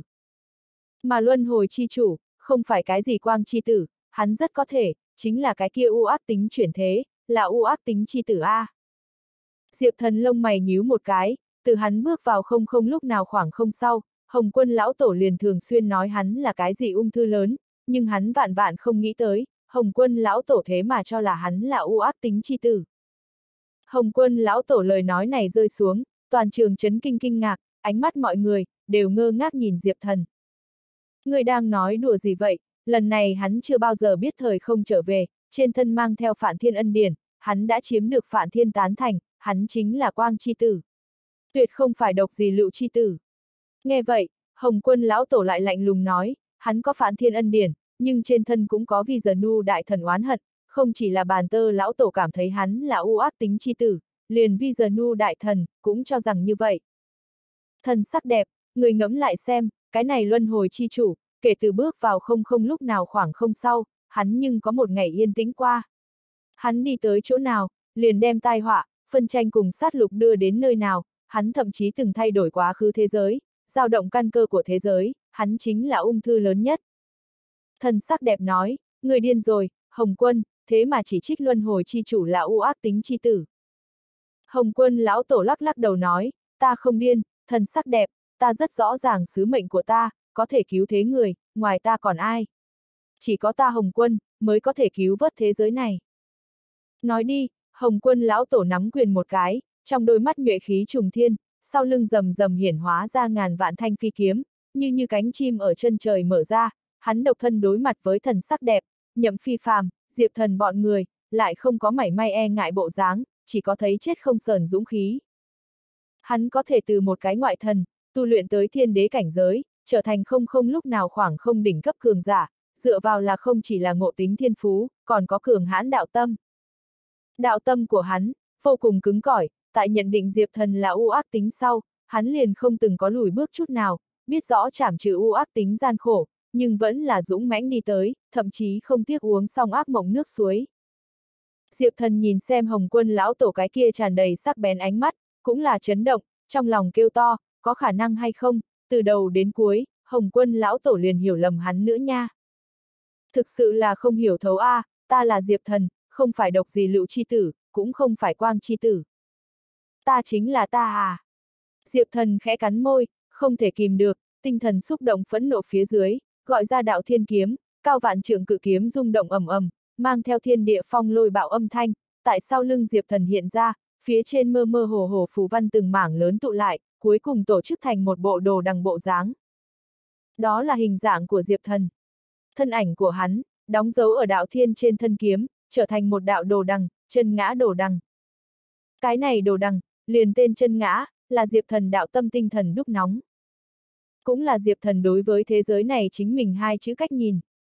Mà luân hồi chi chủ, không phải cái gì quang chi tử, hắn rất có thể, chính là cái kia u ác tính chuyển thế, là u ác tính chi tử A. Diệp Thần lông mày nhíu một cái, từ hắn bước vào không không lúc nào khoảng không sau, Hồng Quân lão tổ liền thường xuyên nói hắn là cái gì ung thư lớn, nhưng hắn vạn vạn không nghĩ tới, Hồng Quân lão tổ thế mà cho là hắn là u ác tính chi tử. Hồng Quân lão tổ lời nói này rơi xuống, toàn trường chấn kinh kinh ngạc, ánh mắt mọi người, đều ngơ ngác nhìn Diệp Thần. Người đang nói đùa gì vậy, lần này hắn chưa bao giờ biết thời không trở về, trên thân mang theo Phạn Thiên ân điển, hắn đã chiếm được Phạn Thiên tán thành, hắn chính là quang chi tử. Tuyệt không phải độc gì lựu chi tử. Nghe vậy, Hồng Quân lão tổ lại lạnh lùng nói, hắn có Phạn Thiên ân điển, nhưng trên thân cũng có Vi Giờ Nu đại thần oán hận, không chỉ là Bàn Tơ lão tổ cảm thấy hắn là u ác tính chi tử, liền Vi Giờ Nu đại thần cũng cho rằng như vậy. Thần sắc đẹp, người ngẫm lại xem, cái này luân hồi chi chủ, kể từ bước vào không không lúc nào khoảng không sau, hắn nhưng có một ngày yên tĩnh qua. Hắn đi tới chỗ nào, liền đem tai họa, phân tranh cùng sát lục đưa đến nơi nào, hắn thậm chí từng thay đổi quá khứ thế giới, dao động căn cơ của thế giới, hắn chính là ung thư lớn nhất. Thần sắc đẹp nói, người điên rồi, Hồng Quân, thế mà chỉ trích luân hồi chi chủ là u ác tính chi tử. Hồng Quân lão tổ lắc lắc đầu nói, ta không điên, thần sắc đẹp, ta rất rõ ràng sứ mệnh của ta, có thể cứu thế người, ngoài ta còn ai. Chỉ có ta Hồng Quân, mới có thể cứu vớt thế giới này. Nói đi, Hồng Quân lão tổ nắm quyền một cái, trong đôi mắt nhuệ khí trùng thiên, sau lưng rầm rầm hiển hóa ra ngàn vạn thanh phi kiếm, như cánh chim ở chân trời mở ra, hắn độc thân đối mặt với thần sắc đẹp, Nhậm Phi Phàm, Diệp Thần bọn người, lại không có mảy may e ngại bộ dáng, chỉ có thấy chết không sờn dũng khí. Hắn có thể từ một cái ngoại thần, tu luyện tới thiên đế cảnh giới, trở thành không không lúc nào khoảng không đỉnh cấp cường giả, dựa vào là không chỉ là ngộ tính thiên phú, còn có cường hãn đạo tâm. Đạo tâm của hắn, vô cùng cứng cỏi, tại nhận định Diệp Thần là u ác tính sau, hắn liền không từng có lùi bước chút nào, biết rõ trảm trừ u ác tính gian khổ, nhưng vẫn là dũng mãnh đi tới, thậm chí không tiếc uống xong ác mộng nước suối. Diệp Thần nhìn xem Hồng Quân lão tổ cái kia tràn đầy sắc bén ánh mắt, cũng là chấn động, trong lòng kêu to, có khả năng hay không, từ đầu đến cuối, Hồng Quân lão tổ liền hiểu lầm hắn nữa nha. Thực sự là không hiểu thấu a, ta là Diệp Thần, không phải độc gì lựu chi tử, cũng không phải quang chi tử. Ta chính là ta à. Diệp Thần khẽ cắn môi, không thể kìm được, tinh thần xúc động phẫn nộ phía dưới, gọi ra đạo thiên kiếm, cao vạn trượng cự kiếm rung động ầm ầm, mang theo thiên địa phong lôi bạo âm thanh, tại sau lưng Diệp Thần hiện ra, phía trên mơ mơ hồ hồ phù văn từng mảng lớn tụ lại, cuối cùng tổ chức thành một bộ đồ đằng bộ dáng. Đó là hình dạng của Diệp Thần. Thân ảnh của hắn, đóng dấu ở đạo thiên trên thân kiếm, trở thành một đạo đồ đằng, chân ngã đồ đằng. Cái này đồ đằng, liền tên chân ngã, là Diệp Thần đạo tâm tinh thần đúc nóng. Cũng là Diệp Thần đối với thế giới này chính mình hai chữ cách nhìn.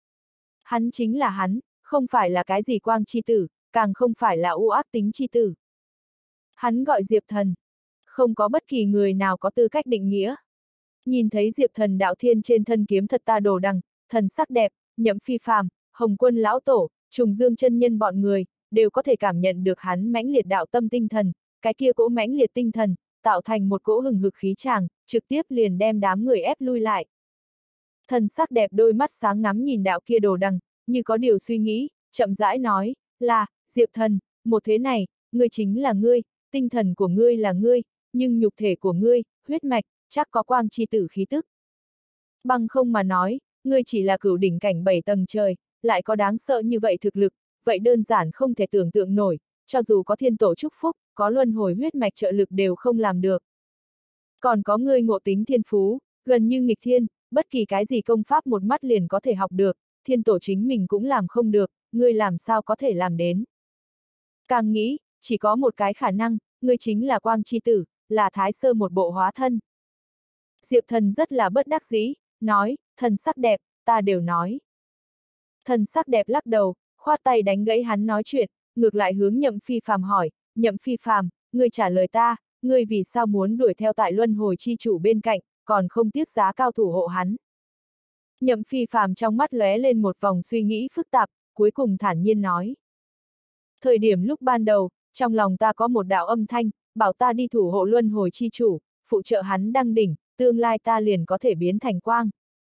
Hắn chính là hắn, không phải là cái gì quang chi tử, càng không phải là u ác tính chi tử. Hắn gọi Diệp Thần. Không có bất kỳ người nào có tư cách định nghĩa. Nhìn thấy Diệp Thần đạo thiên trên thân kiếm thật ta đồ đằng, thần sắc đẹp, Nhậm Phi Phàm, Hồng Quân lão tổ, Trùng Dương chân nhân bọn người, đều có thể cảm nhận được hắn mãnh liệt đạo tâm tinh thần, cái kia cỗ mãnh liệt tinh thần, tạo thành một cỗ hừng hực khí tràng, trực tiếp liền đem đám người ép lui lại. Thần sắc đẹp đôi mắt sáng ngắm nhìn đạo kia đồ đằng, như có điều suy nghĩ, chậm rãi nói, là, Diệp Thần, một thế này, ngươi chính là ngươi, tinh thần của ngươi là ngươi, nhưng nhục thể của ngươi, huyết mạch, chắc có quang chi tử khí tức. Bằng không mà nói, ngươi chỉ là cửu đỉnh cảnh 7 tầng trời, lại có đáng sợ như vậy thực lực, vậy đơn giản không thể tưởng tượng nổi, cho dù có thiên tổ chúc phúc, có luân hồi huyết mạch trợ lực đều không làm được. Còn có ngươi ngộ tính thiên phú, gần như nghịch thiên, bất kỳ cái gì công pháp một mắt liền có thể học được, thiên tổ chính mình cũng làm không được, ngươi làm sao có thể làm đến. Càng nghĩ, chỉ có một cái khả năng, ngươi chính là quang chi tử, là Thái Sơ một bộ hóa thân. Diệp Thần rất là bất đắc dĩ, nói, thần sắc đẹp, ta đều nói. Thần sắc đẹp lắc đầu, khoát tay đánh gãy hắn nói chuyện, ngược lại hướng Nhậm Phi Phàm hỏi, Nhậm Phi Phàm, ngươi trả lời ta, ngươi vì sao muốn đuổi theo tại luân hồi chi chủ bên cạnh, còn không tiếc giá cao thủ hộ hắn. Nhậm Phi Phàm trong mắt lóe lên một vòng suy nghĩ phức tạp, cuối cùng thản nhiên nói. Thời điểm lúc ban đầu, trong lòng ta có một đạo âm thanh, bảo ta đi thủ hộ luân hồi chi chủ, phụ trợ hắn đăng đỉnh, tương lai ta liền có thể biến thành quang.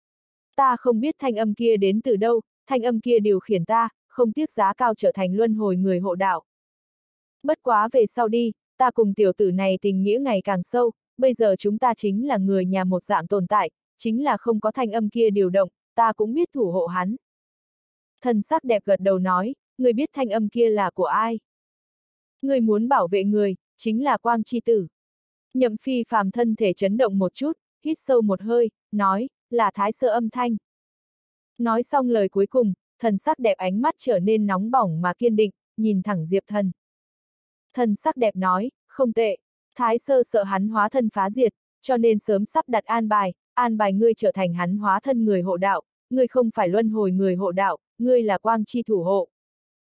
Ta không biết thanh âm kia đến từ đâu, thanh âm kia điều khiển ta, không tiếc giá cao trở thành luân hồi người hộ đạo. Bất quá về sau đi, ta cùng tiểu tử này tình nghĩa ngày càng sâu, bây giờ chúng ta chính là người nhà một dạng tồn tại, chính là không có thanh âm kia điều động, ta cũng biết thủ hộ hắn. Thần sắc đẹp gật đầu nói, người biết thanh âm kia là của ai? Người muốn bảo vệ người, chính là quang chi tử. Nhậm Phi Phàm thân thể chấn động một chút, hít sâu một hơi, nói, là Thái Sơ âm thanh. Nói xong lời cuối cùng, thần sắc đẹp ánh mắt trở nên nóng bỏng mà kiên định, nhìn thẳng Diệp Thần. Thần sắc đẹp nói, không tệ, Thái Sơ sợ hắn hóa thân phá diệt, cho nên sớm sắp đặt an bài ngươi trở thành hắn hóa thân người hộ đạo, ngươi không phải luân hồi người hộ đạo, ngươi là quang chi thủ hộ.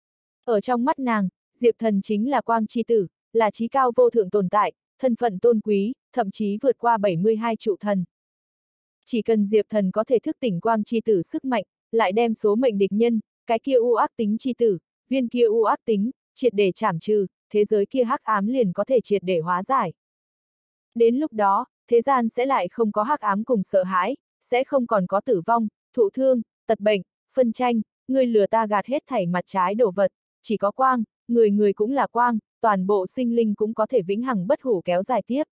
Ở trong mắt nàng, Diệp Thần chính là quang chi tử, là chí cao vô thượng tồn tại, thân phận tôn quý, thậm chí vượt qua 72 trụ thần. Chỉ cần Diệp Thần có thể thức tỉnh quang chi tử sức mạnh, lại đem số mệnh địch nhân, cái kia u ác tính chi tử, viên kia u ác tính, triệt để trảm trừ, thế giới kia hắc ám liền có thể triệt để hóa giải. Đến lúc đó, thế gian sẽ lại không có hắc ám cùng sợ hãi, sẽ không còn có tử vong, thụ thương, tật bệnh, phân tranh, người lừa ta gạt hết thảy mặt trái đổ vật, chỉ có quang, người cũng là quang, toàn bộ sinh linh cũng có thể vĩnh hằng bất hủ kéo dài tiếp.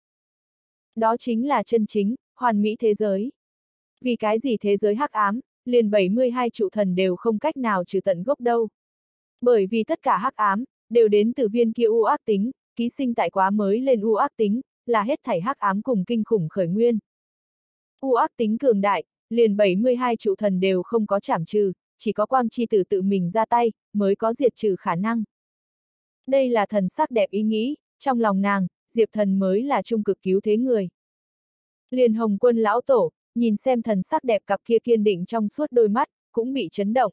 Đó chính là chân chính, hoàn mỹ thế giới. Vì cái gì thế giới hắc ám, liền 72 trụ thần đều không cách nào trừ tận gốc đâu. Bởi vì tất cả hắc ám, đều đến từ viên kia u ác tính, ký sinh tại quá mới lên u ác tính, là hết thảy hắc ám cùng kinh khủng khởi nguyên. U ác tính cường đại, liền 72 trụ thần đều không có trảm trừ, chỉ có quang chi tử tự mình ra tay, mới có diệt trừ khả năng. Đây là thần sắc đẹp ý nghĩ, trong lòng nàng, Diệp Thần mới là trung cực cứu thế người. Liền Hồng Quân lão tổ, nhìn xem thần sắc đẹp cặp kia kiên định trong suốt đôi mắt, cũng bị chấn động.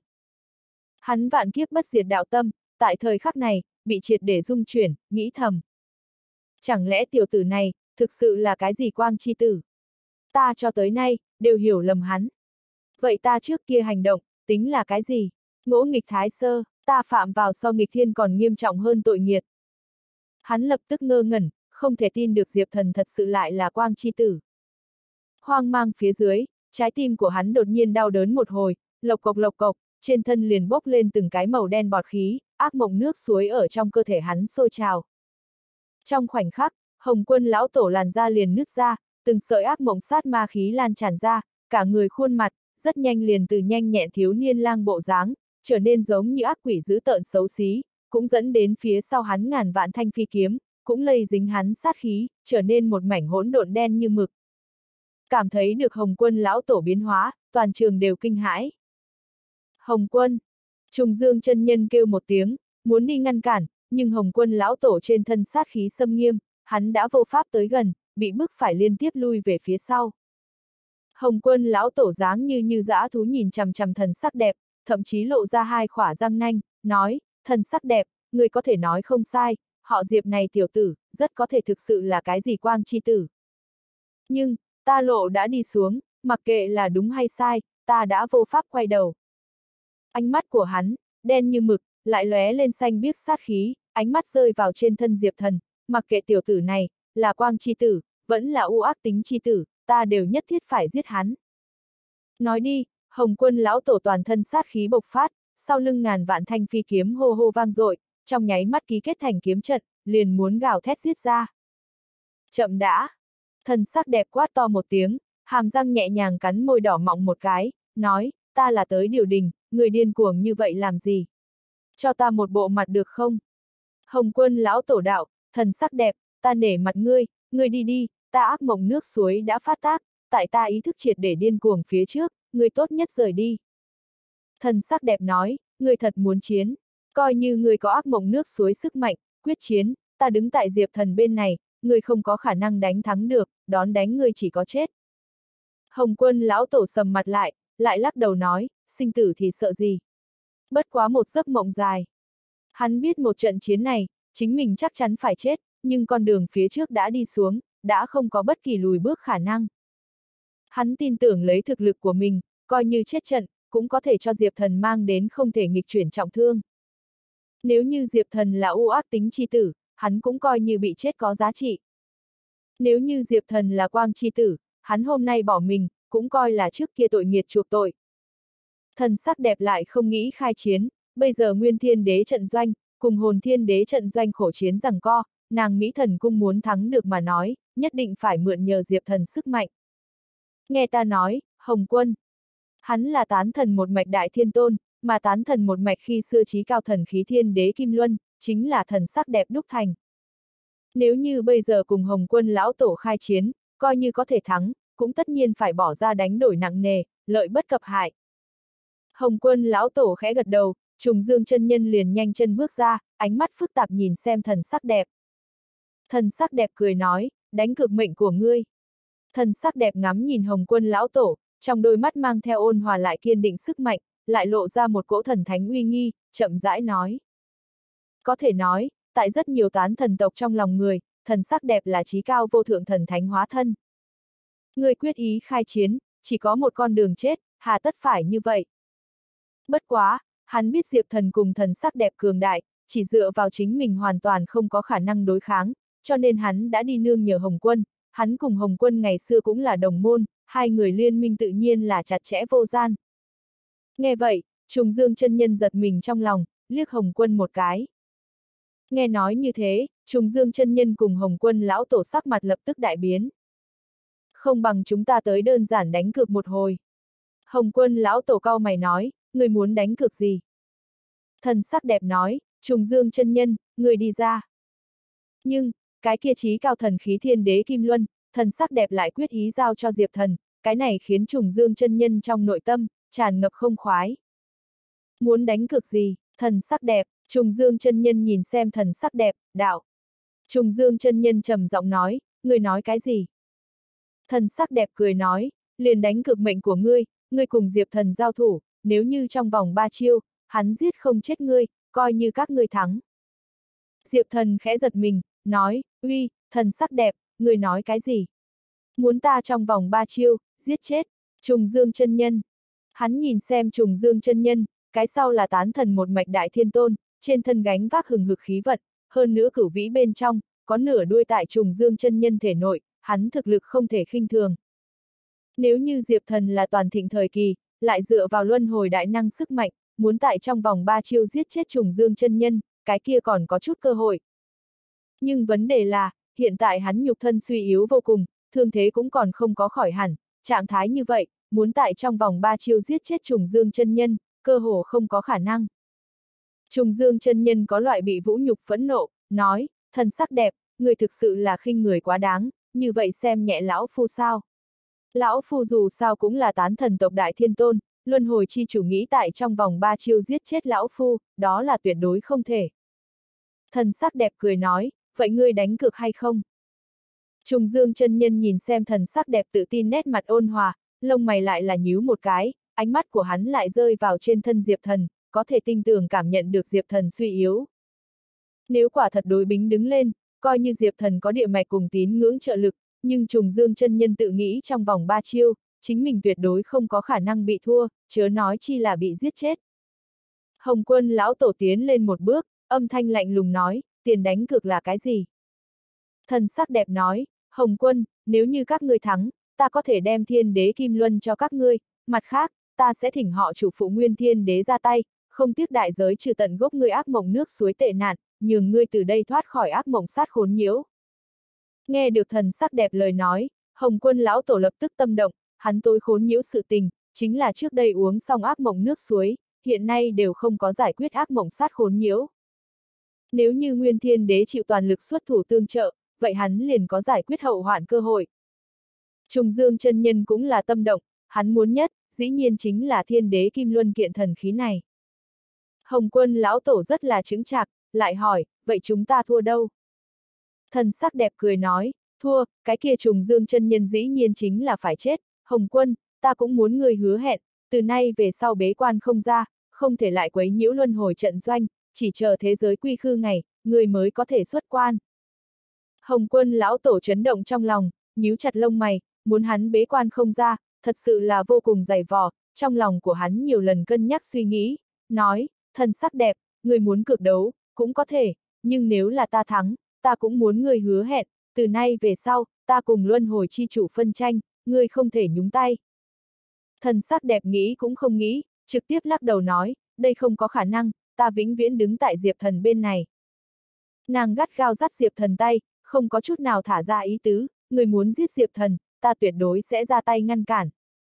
Hắn vạn kiếp bất diệt đạo tâm, tại thời khắc này, bị triệt để rung chuyển, nghĩ thầm. Chẳng lẽ tiểu tử này, thực sự là cái gì quang chi tử? Ta cho tới nay, đều hiểu lầm hắn. Vậy ta trước kia hành động, tính là cái gì? Ngỗ nghịch Thái Sơ, ta phạm vào so nghịch thiên còn nghiêm trọng hơn tội nghiệt. Hắn lập tức ngơ ngẩn, không thể tin được Diệp Thần thật sự lại là quang chi tử. Hoang mang phía dưới, trái tim của hắn đột nhiên đau đớn một hồi, lộc cộc, trên thân liền bốc lên từng cái màu đen bọt khí, ác mộng nước suối ở trong cơ thể hắn sôi trào. Trong khoảnh khắc, Hồng Quân lão tổ làn da liền nứt ra, từng sợi ác mộng sát ma khí lan tràn ra, cả người khuôn mặt, rất nhanh liền từ nhanh nhẹn thiếu niên lang bộ dáng, trở nên giống như ác quỷ dữ tợn xấu xí, cũng dẫn đến phía sau hắn ngàn vạn thanh phi kiếm, cũng lây dính hắn sát khí, trở nên một mảnh hỗn độn đen như mực. cảm thấy được Hồng Quân lão tổ biến hóa, toàn trường đều kinh hãi. Hồng Quân! Trùng Dương chân nhân kêu một tiếng, muốn đi ngăn cản, nhưng Hồng Quân lão tổ trên thân sát khí xâm nghiêm, hắn đã vô pháp tới gần, bị bức phải liên tiếp lui về phía sau. Hồng Quân lão tổ dáng như dã thú nhìn chằm chằm thần sắc đẹp, thậm chí lộ ra hai khỏa răng nanh, nói, thần sắc đẹp, người có thể nói không sai, họ Diệp này tiểu tử, rất có thể thực sự là cái gì quang chi tử. Nhưng, ta lộ đã đi xuống, mặc kệ là đúng hay sai, ta đã vô pháp quay đầu. Ánh mắt của hắn, đen như mực, lại lóe lên xanh biếc sát khí, ánh mắt rơi vào trên thân Diệp Thần, mặc kệ tiểu tử này, là quang chi tử, vẫn là u ác tính chi tử, ta đều nhất thiết phải giết hắn. Nói đi, Hồng Quân lão tổ toàn thân sát khí bộc phát, sau lưng ngàn vạn thanh phi kiếm hô hô vang dội, trong nháy mắt ký kết thành kiếm trận, liền muốn gào thét giết ra. Chậm đã! Thần sắc đẹp quát to một tiếng, hàm răng nhẹ nhàng cắn môi đỏ mọng một cái, nói, ta là tới điều đình, người điên cuồng như vậy làm gì? Cho ta một bộ mặt được không? Hồng Quân lão tổ đạo, thần sắc đẹp, ta nể mặt ngươi đi đi, ta ác mộng nước suối đã phát tác, tại ta ý thức triệt để điên cuồng phía trước, ngươi tốt nhất rời đi. Thần sắc đẹp nói, ngươi thật muốn chiến, coi như ngươi có ác mộng nước suối sức mạnh, quyết chiến, ta đứng tại Diệp Thần bên này, ngươi không có khả năng đánh thắng được, đón đánh ngươi chỉ có chết. Hồng Quân lão tổ sầm mặt lại lắc đầu nói, sinh tử thì sợ gì? Bất quá một giấc mộng dài. Hắn biết một trận chiến này, chính mình chắc chắn phải chết, nhưng con đường phía trước đã đi xuống, đã không có bất kỳ lùi bước khả năng. Hắn tin tưởng lấy thực lực của mình, coi như chết trận, cũng có thể cho Diệp Thần mang đến không thể nghịch chuyển trọng thương. Nếu như Diệp Thần là u ác tính chi tử, hắn cũng coi như bị chết có giá trị. Nếu như Diệp Thần là quang chi tử, hắn hôm nay bỏ mình, cũng coi là trước kia tội nghiệt chuộc tội. Thần sắc đẹp lại không nghĩ khai chiến, bây giờ Nguyên Thiên Đế trận doanh, cùng Hồn Thiên Đế trận doanh khổ chiến giằng co, nàng Mỹ Thần Cung muốn thắng được mà nói, nhất định phải mượn nhờ Diệp Thần sức mạnh. Nghe ta nói, Hồng Quân. Hắn là tán thần một mạch đại thiên tôn, mà tán thần một mạch khi xưa chí cao thần khí Thiên Đế Kim Luân, chính là thần sắc đẹp đúc thành. Nếu như bây giờ cùng Hồng Quân lão tổ khai chiến, coi như có thể thắng, cũng tất nhiên phải bỏ ra đánh đổi nặng nề, lợi bất cập hại. Hồng Quân lão tổ khẽ gật đầu, Trùng Dương chân nhân liền nhanh chân bước ra, ánh mắt phức tạp nhìn xem thần sắc đẹp. Thần sắc đẹp cười nói, đánh cược mệnh của ngươi. Thần sắc đẹp ngắm nhìn Hồng Quân lão tổ, trong đôi mắt mang theo ôn hòa lại kiên định sức mạnh, lại lộ ra một cỗ thần thánh uy nghi, chậm rãi nói. Có thể nói, tại rất nhiều tán thần tộc trong lòng người, thần sắc đẹp là chí cao vô thượng thần thánh hóa thân. Ngươi quyết ý khai chiến, chỉ có một con đường chết, hà tất phải như vậy. Bất quá, hắn biết Diệp Thần cùng thần sắc đẹp cường đại, chỉ dựa vào chính mình hoàn toàn không có khả năng đối kháng, cho nên hắn đã đi nương nhờ Hồng Quân, hắn cùng Hồng Quân ngày xưa cũng là đồng môn, hai người liên minh tự nhiên là chặt chẽ vô gian. Nghe vậy, Trùng Dương chân nhân giật mình trong lòng, liếc Hồng Quân một cái. Nghe nói như thế, Trùng Dương chân nhân cùng Hồng Quân lão tổ sắc mặt lập tức đại biến. Không bằng chúng ta tới đơn giản đánh cược một hồi. Hồng Quân lão tổ cau mày nói, người muốn đánh cược gì? Thần sắc đẹp nói, Trùng Dương chân nhân, người đi ra. Nhưng, cái kia chí cao thần khí Thiên Đế Kim Luân, thần sắc đẹp lại quyết ý giao cho Diệp Thần, cái này khiến Trùng Dương chân nhân trong nội tâm, tràn ngập không khoái. Muốn đánh cược gì? Thần sắc đẹp, Trùng Dương chân nhân nhìn xem thần sắc đẹp, đạo. Trùng Dương chân nhân trầm giọng nói, người nói cái gì? Thần sắc đẹp cười nói, liền đánh cược mệnh của ngươi cùng Diệp Thần giao thủ, nếu như trong vòng 3 chiêu, hắn giết không chết ngươi, coi như các ngươi thắng. Diệp Thần khẽ giật mình, nói, uy, thần sắc đẹp, ngươi nói cái gì? Muốn ta trong vòng 3 chiêu, giết chết, Trùng Dương chân nhân. Hắn nhìn xem Trùng Dương chân nhân, cái sau là tán thần một mạch đại thiên tôn, trên thân gánh vác hừng hực khí vận, hơn nữa cửu vĩ bên trong, có nửa đuôi tại Trùng Dương chân nhân thể nội, hắn thực lực không thể khinh thường. Nếu như Diệp Thần là toàn thịnh thời kỳ, lại dựa vào luân hồi đại năng sức mạnh, muốn tại trong vòng 3 chiêu giết chết Trùng Dương chân nhân, cái kia còn có chút cơ hội. Nhưng vấn đề là, hiện tại hắn nhục thân suy yếu vô cùng, thương thế cũng còn không có khỏi hẳn, trạng thái như vậy, muốn tại trong vòng 3 chiêu giết chết Trùng Dương chân nhân, cơ hồ không có khả năng. Trùng Dương chân nhân có loại bị vũ nhục phẫn nộ, nói, thần sắc đẹp, người thực sự là khinh người quá đáng, như vậy xem nhẹ lão phu sao. Lão Phu dù sao cũng là tán thần tộc Đại Thiên Tôn, luân hồi chi chủ nghĩ tại trong vòng 3 chiêu giết chết Lão Phu, đó là tuyệt đối không thể. Thần sắc đẹp cười nói, vậy ngươi đánh cược hay không? Trùng Dương chân nhân nhìn xem thần sắc đẹp tự tin nét mặt ôn hòa, lông mày lại là nhíu một cái, ánh mắt của hắn lại rơi vào trên thân Diệp Thần, có thể tinh tường cảm nhận được Diệp Thần suy yếu. Nếu quả thật đối bính đứng lên, coi như Diệp Thần có địa mạch cùng tín ngưỡng trợ lực, nhưng Trùng Dương chân nhân tự nghĩ trong vòng 3 chiêu, chính mình tuyệt đối không có khả năng bị thua, chớ nói chi là bị giết chết. Hồng Quân lão tổ tiến lên một bước, âm thanh lạnh lùng nói, tiền đánh cược là cái gì? Thần sắc đẹp nói, Hồng Quân, nếu như các ngươi thắng, ta có thể đem Thiên Đế Kim Luân cho các ngươi, mặt khác, ta sẽ thỉnh họ chủ phụ Nguyên Thiên Đế ra tay, không tiếc đại giới trừ tận gốc ngươi ác mộng nước suối tệ nạn, nhường ngươi từ đây thoát khỏi ác mộng sát khốn nhiễu. Nghe được thần sắc đẹp lời nói, Hồng Quân lão tổ lập tức tâm động, hắn tối khốn nhiễu sự tình, chính là trước đây uống xong ác mộng nước suối, hiện nay đều không có giải quyết ác mộng sát khốn nhiễu. Nếu như Nguyên Thiên Đế chịu toàn lực xuất thủ tương trợ, vậy hắn liền có giải quyết hậu hoạn cơ hội. Trùng Dương chân nhân cũng là tâm động, hắn muốn nhất, dĩ nhiên chính là Thiên Đế Kim Luân kiện thần khí này. Hồng Quân lão tổ rất là chững chạc, lại hỏi, vậy chúng ta thua đâu? Thần sắc đẹp cười nói, thua, cái kia Trùng Dương chân nhân dĩ nhiên chính là phải chết, Hồng Quân, ta cũng muốn người hứa hẹn, từ nay về sau bế quan không ra, không thể lại quấy nhiễu luân hồi trận doanh, chỉ chờ thế giới quy khư ngày, người mới có thể xuất quan. Hồng Quân lão tổ chấn động trong lòng, nhíu chặt lông mày, muốn hắn bế quan không ra, thật sự là vô cùng dày vò, trong lòng của hắn nhiều lần cân nhắc suy nghĩ, nói, thần sắc đẹp, người muốn cược đấu, cũng có thể, nhưng nếu là ta thắng, ta cũng muốn người hứa hẹn, từ nay về sau, ta cùng luân hồi chi chủ phân tranh, ngươi không thể nhúng tay. Thần sắc đẹp nghĩ cũng không nghĩ, trực tiếp lắc đầu nói, đây không có khả năng, ta vĩnh viễn đứng tại Diệp Thần bên này. Nàng gắt gao dắt Diệp Thần tay, không có chút nào thả ra ý tứ, người muốn giết Diệp Thần, ta tuyệt đối sẽ ra tay ngăn cản.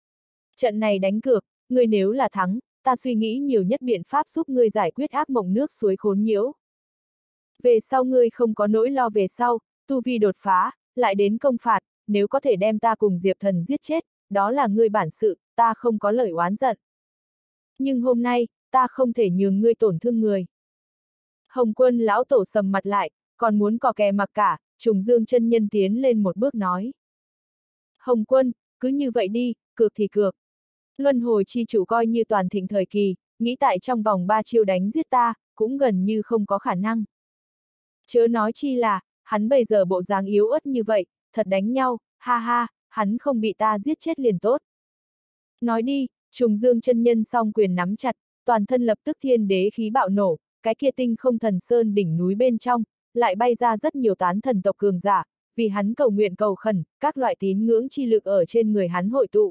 Trận này đánh cược, ngươi nếu là thắng, ta suy nghĩ nhiều nhất biện pháp giúp ngươi giải quyết ác mộng nước suối khốn nhiễu. Về sau ngươi không có nỗi lo về sau, tu vi đột phá, lại đến công phạt, nếu có thể đem ta cùng Diệp Thần giết chết, đó là ngươi bản sự, ta không có lời oán giận. Nhưng hôm nay, ta không thể nhường ngươi tổn thương người. Hồng Quân lão tổ sầm mặt lại, còn muốn cò kè mặc cả, Trùng Dương chân nhân tiến lên một bước nói. Hồng Quân, cứ như vậy đi, cược thì cược. Luân hồi chi chủ coi như toàn thịnh thời kỳ, nghĩ tại trong vòng 3 chiêu đánh giết ta, cũng gần như không có khả năng. Chớ nói chi là, hắn bây giờ bộ dáng yếu ớt như vậy, thật đánh nhau, ha ha, hắn không bị ta giết chết liền tốt. Nói đi, Trùng Dương chân nhân song quyền nắm chặt, toàn thân lập tức thiên đế khí bạo nổ, cái kia tinh không thần sơn đỉnh núi bên trong, lại bay ra rất nhiều tán thần tộc cường giả, vì hắn cầu nguyện cầu khẩn, các loại tín ngưỡng chi lực ở trên người hắn hội tụ.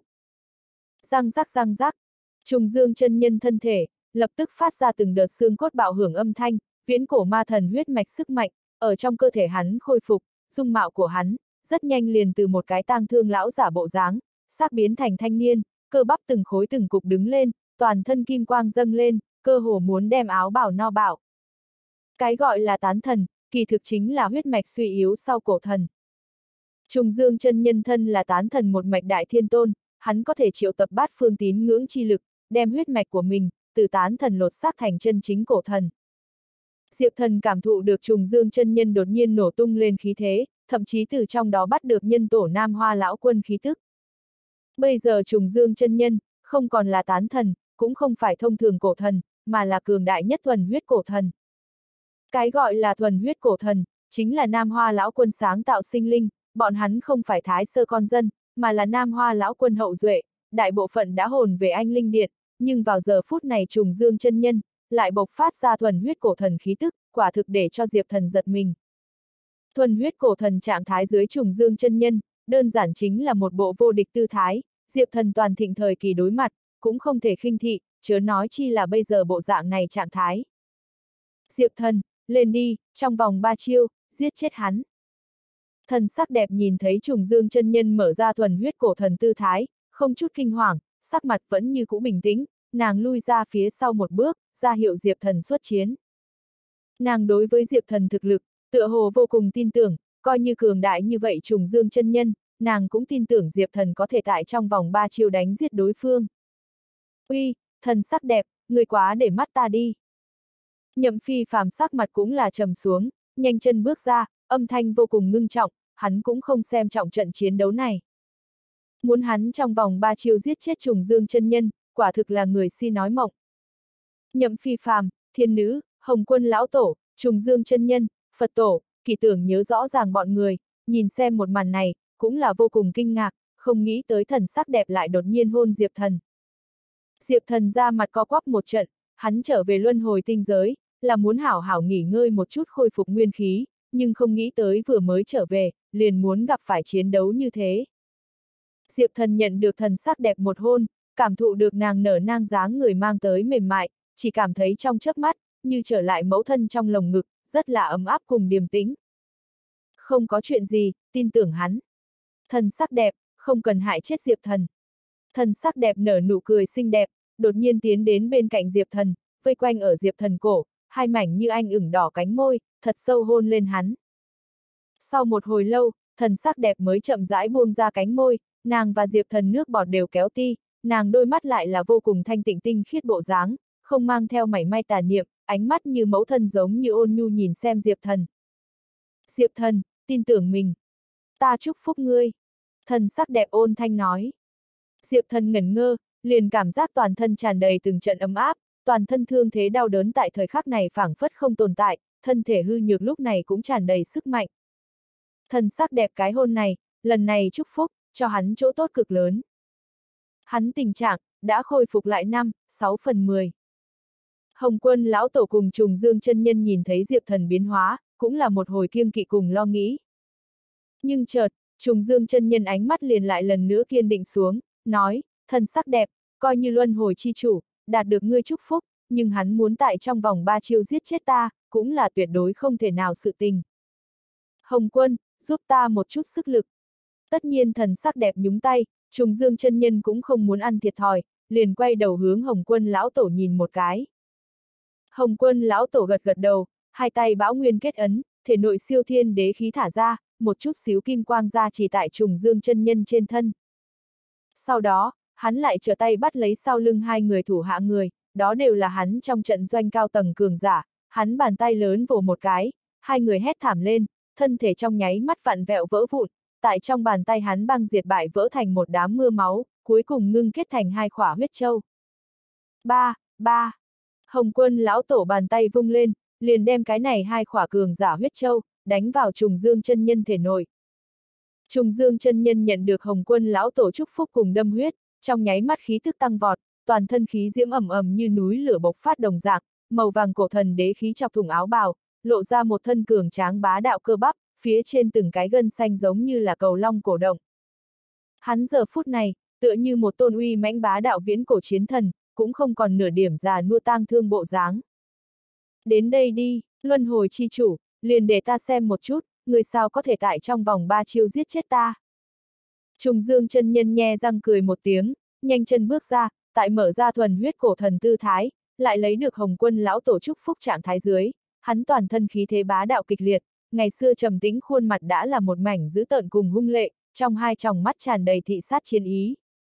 Răng rắc, Trùng Dương chân nhân thân thể, lập tức phát ra từng đợt xương cốt bạo hưởng âm thanh, viễn cổ ma thần huyết mạch sức mạnh, ở trong cơ thể hắn khôi phục, dung mạo của hắn, rất nhanh liền từ một cái tang thương lão giả bộ dáng, xác biến thành thanh niên, cơ bắp từng khối từng cục đứng lên, toàn thân kim quang dâng lên, cơ hồ muốn đem áo bào no bạo. Cái gọi là tán thần, kỳ thực chính là huyết mạch suy yếu sau cổ thần. Trùng Dương chân nhân thân là tán thần một mạch đại thiên tôn, hắn có thể triệu tập bát phương tín ngưỡng chi lực, đem huyết mạch của mình, từ tán thần lột xác thành chân chính cổ thần. Diệp Thần cảm thụ được Trùng Dương chân nhân đột nhiên nổ tung lên khí thế, thậm chí từ trong đó bắt được nhân tổ Nam Hoa lão quân khí tức. Bây giờ Trùng Dương chân nhân, không còn là tán thần, cũng không phải thông thường cổ thần, mà là cường đại nhất thuần huyết cổ thần. Cái gọi là thuần huyết cổ thần, chính là Nam Hoa lão quân sáng tạo sinh linh, bọn hắn không phải thái sơ con dân, mà là Nam Hoa lão quân hậu duệ, đại bộ phận đã hồn về anh linh điện, nhưng vào giờ phút này Trùng Dương chân nhân, lại bộc phát ra thuần huyết cổ thần khí tức, quả thực để cho Diệp Thần giật mình. Thuần huyết cổ thần trạng thái dưới Trùng Dương chân nhân, đơn giản chính là một bộ vô địch tư thái, Diệp Thần toàn thịnh thời kỳ đối mặt, cũng không thể khinh thị, chớ nói chi là bây giờ bộ dạng này trạng thái. Diệp Thần, lên đi, trong vòng 3 chiêu, giết chết hắn. Thần sắc đẹp nhìn thấy Trùng Dương chân nhân mở ra thuần huyết cổ thần tư thái, không chút kinh hoàng, sắc mặt vẫn như cũ bình tĩnh, nàng lui ra phía sau một bước, ra hiệu Diệp Thần xuất chiến. Nàng đối với Diệp Thần thực lực, tựa hồ vô cùng tin tưởng, coi như cường đại như vậy Trùng Dương chân nhân, nàng cũng tin tưởng Diệp Thần có thể tại trong vòng 3 chiêu đánh giết đối phương. Uy, thần sắc đẹp, người quá để mắt ta đi. Nhậm Phi Phàm sắc mặt cũng là trầm xuống, nhanh chân bước ra, âm thanh vô cùng ngưng trọng, hắn cũng không xem trọng trận chiến đấu này. Muốn hắn trong vòng 3 chiêu giết chết Trùng Dương chân nhân, quả thực là người si nói mộng. Nhậm Phi Phàm, Thiên Nữ, Hồng Quân lão tổ, Trùng Dương chân nhân, Phật tổ, Kỳ Tưởng nhớ rõ ràng bọn người, nhìn xem một màn này, cũng là vô cùng kinh ngạc, không nghĩ tới thần sắc đẹp lại đột nhiên hôn Diệp Thần. Diệp Thần ra mặt co quắp một trận, hắn trở về luân hồi tinh giới, là muốn hảo hảo nghỉ ngơi một chút khôi phục nguyên khí, nhưng không nghĩ tới vừa mới trở về, liền muốn gặp phải chiến đấu như thế. Diệp Thần nhận được thần sắc đẹp một hôn, cảm thụ được nàng nở nang dáng người mang tới mềm mại, chỉ cảm thấy trong chớp mắt, như trở lại mẫu thân trong lồng ngực, rất là ấm áp cùng điềm tĩnh. Không có chuyện gì, tin tưởng hắn. Thần sắc đẹp, không cần hại chết Diệp Thần. Thần sắc đẹp nở nụ cười xinh đẹp, đột nhiên tiến đến bên cạnh Diệp Thần, vây quanh ở Diệp Thần cổ, hai mảnh như anh ửng đỏ cánh môi, thật sâu hôn lên hắn. Sau một hồi lâu, thần sắc đẹp mới chậm rãi buông ra cánh môi, nàng và Diệp Thần nước bọt đều kéo ti, nàng đôi mắt lại là vô cùng thanh tịnh tinh khiết bộ dáng, không mang theo mảy may tà niệm, ánh mắt như mẫu thân giống như ôn nhu nhìn xem Diệp Thần. Diệp Thần, tin tưởng mình. Ta chúc phúc ngươi. Thần sắc đẹp ôn thanh nói. Diệp Thần ngẩn ngơ, liền cảm giác toàn thân tràn đầy từng trận ấm áp, toàn thân thương thế đau đớn tại thời khắc này phảng phất không tồn tại, thân thể hư nhược lúc này cũng tràn đầy sức mạnh. Thần sắc đẹp cái hôn này, lần này chúc phúc, cho hắn chỗ tốt cực lớn. Hắn tình trạng, đã khôi phục lại 5/6/10. Hồng Quân lão tổ cùng Trùng Dương chân nhân nhìn thấy Diệp Thần biến hóa, cũng là một hồi kiêng kỵ cùng lo nghĩ. Nhưng chợt, Trùng Dương chân nhân ánh mắt liền lại lần nữa kiên định xuống, nói, thần sắc đẹp, coi như luân hồi chi chủ, đạt được ngươi chúc phúc, nhưng hắn muốn tại trong vòng 3 chiêu giết chết ta, cũng là tuyệt đối không thể nào sự tình. Hồng Quân, giúp ta một chút sức lực. Tất nhiên thần sắc đẹp nhúng tay, Trùng Dương chân nhân cũng không muốn ăn thiệt thòi, liền quay đầu hướng Hồng Quân lão tổ nhìn một cái. Hồng Quân lão tổ gật gật đầu, hai tay bão nguyên kết ấn, thể nội siêu thiên đế khí thả ra, một chút xíu kim quang ra chỉ tại Trùng Dương chân nhân trên thân. Sau đó, hắn lại trở tay bắt lấy sau lưng hai người thủ hạ người, đó đều là hắn trong trận doanh cao tầng cường giả, hắn bàn tay lớn vồ một cái, hai người hét thảm lên, thân thể trong nháy mắt vặn vẹo vỡ vụn, tại trong bàn tay hắn băng diệt bại vỡ thành một đám mưa máu, cuối cùng ngưng kết thành hai khỏa huyết châu. Ba. Hồng Quân lão tổ bàn tay vung lên, liền đem cái này hai khỏa cường giả huyết châu, đánh vào Trùng Dương chân nhân thể nội. Trùng Dương chân nhân nhận được Hồng Quân lão tổ chúc phúc cùng đâm huyết, trong nháy mắt khí tức tăng vọt, toàn thân khí diễm ầm ầm như núi lửa bộc phát đồng dạng, màu vàng cổ thần đế khí chọc thủng áo bào, lộ ra một thân cường tráng bá đạo cơ bắp, phía trên từng cái gân xanh giống như là cầu long cổ động. Hắn giờ phút này, tựa như một tôn uy mãnh bá đạo viễn cổ chiến thần, cũng không còn nửa điểm già nua tang thương bộ dáng. Đến đây đi, luân hồi chi chủ, liền để ta xem một chút, người sao có thể tại trong vòng 3 chiêu giết chết ta. Trùng Dương chân nhân nhe răng cười một tiếng, nhanh chân bước ra, tại mở ra thuần huyết cổ thần tư thái, lại lấy được Hồng Quân lão tổ chúc phúc trạng thái dưới, hắn toàn thân khí thế bá đạo kịch liệt, ngày xưa trầm tĩnh khuôn mặt đã là một mảnh dữ tợn cùng hung lệ, trong hai tròng mắt tràn đầy thị sát chiến ý.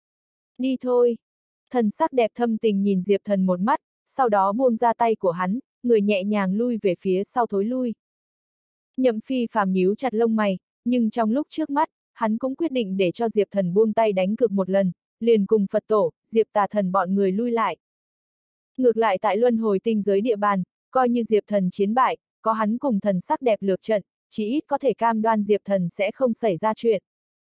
Đi thôi. Thần sắc đẹp thâm tình nhìn Diệp Thần một mắt, sau đó buông ra tay của hắn, người nhẹ nhàng lui về phía sau thối lui. Nhậm Phi Phàm nhíu chặt lông mày, nhưng trong lúc trước mắt, hắn cũng quyết định để cho Diệp Thần buông tay đánh cược một lần, liền cùng Phật tổ, Diệp Tà Thần bọn người lui lại. Ngược lại tại luân hồi tinh giới địa bàn, coi như Diệp Thần chiến bại, có hắn cùng thần sắc đẹp lược trận, chỉ ít có thể cam đoan Diệp Thần sẽ không xảy ra chuyện.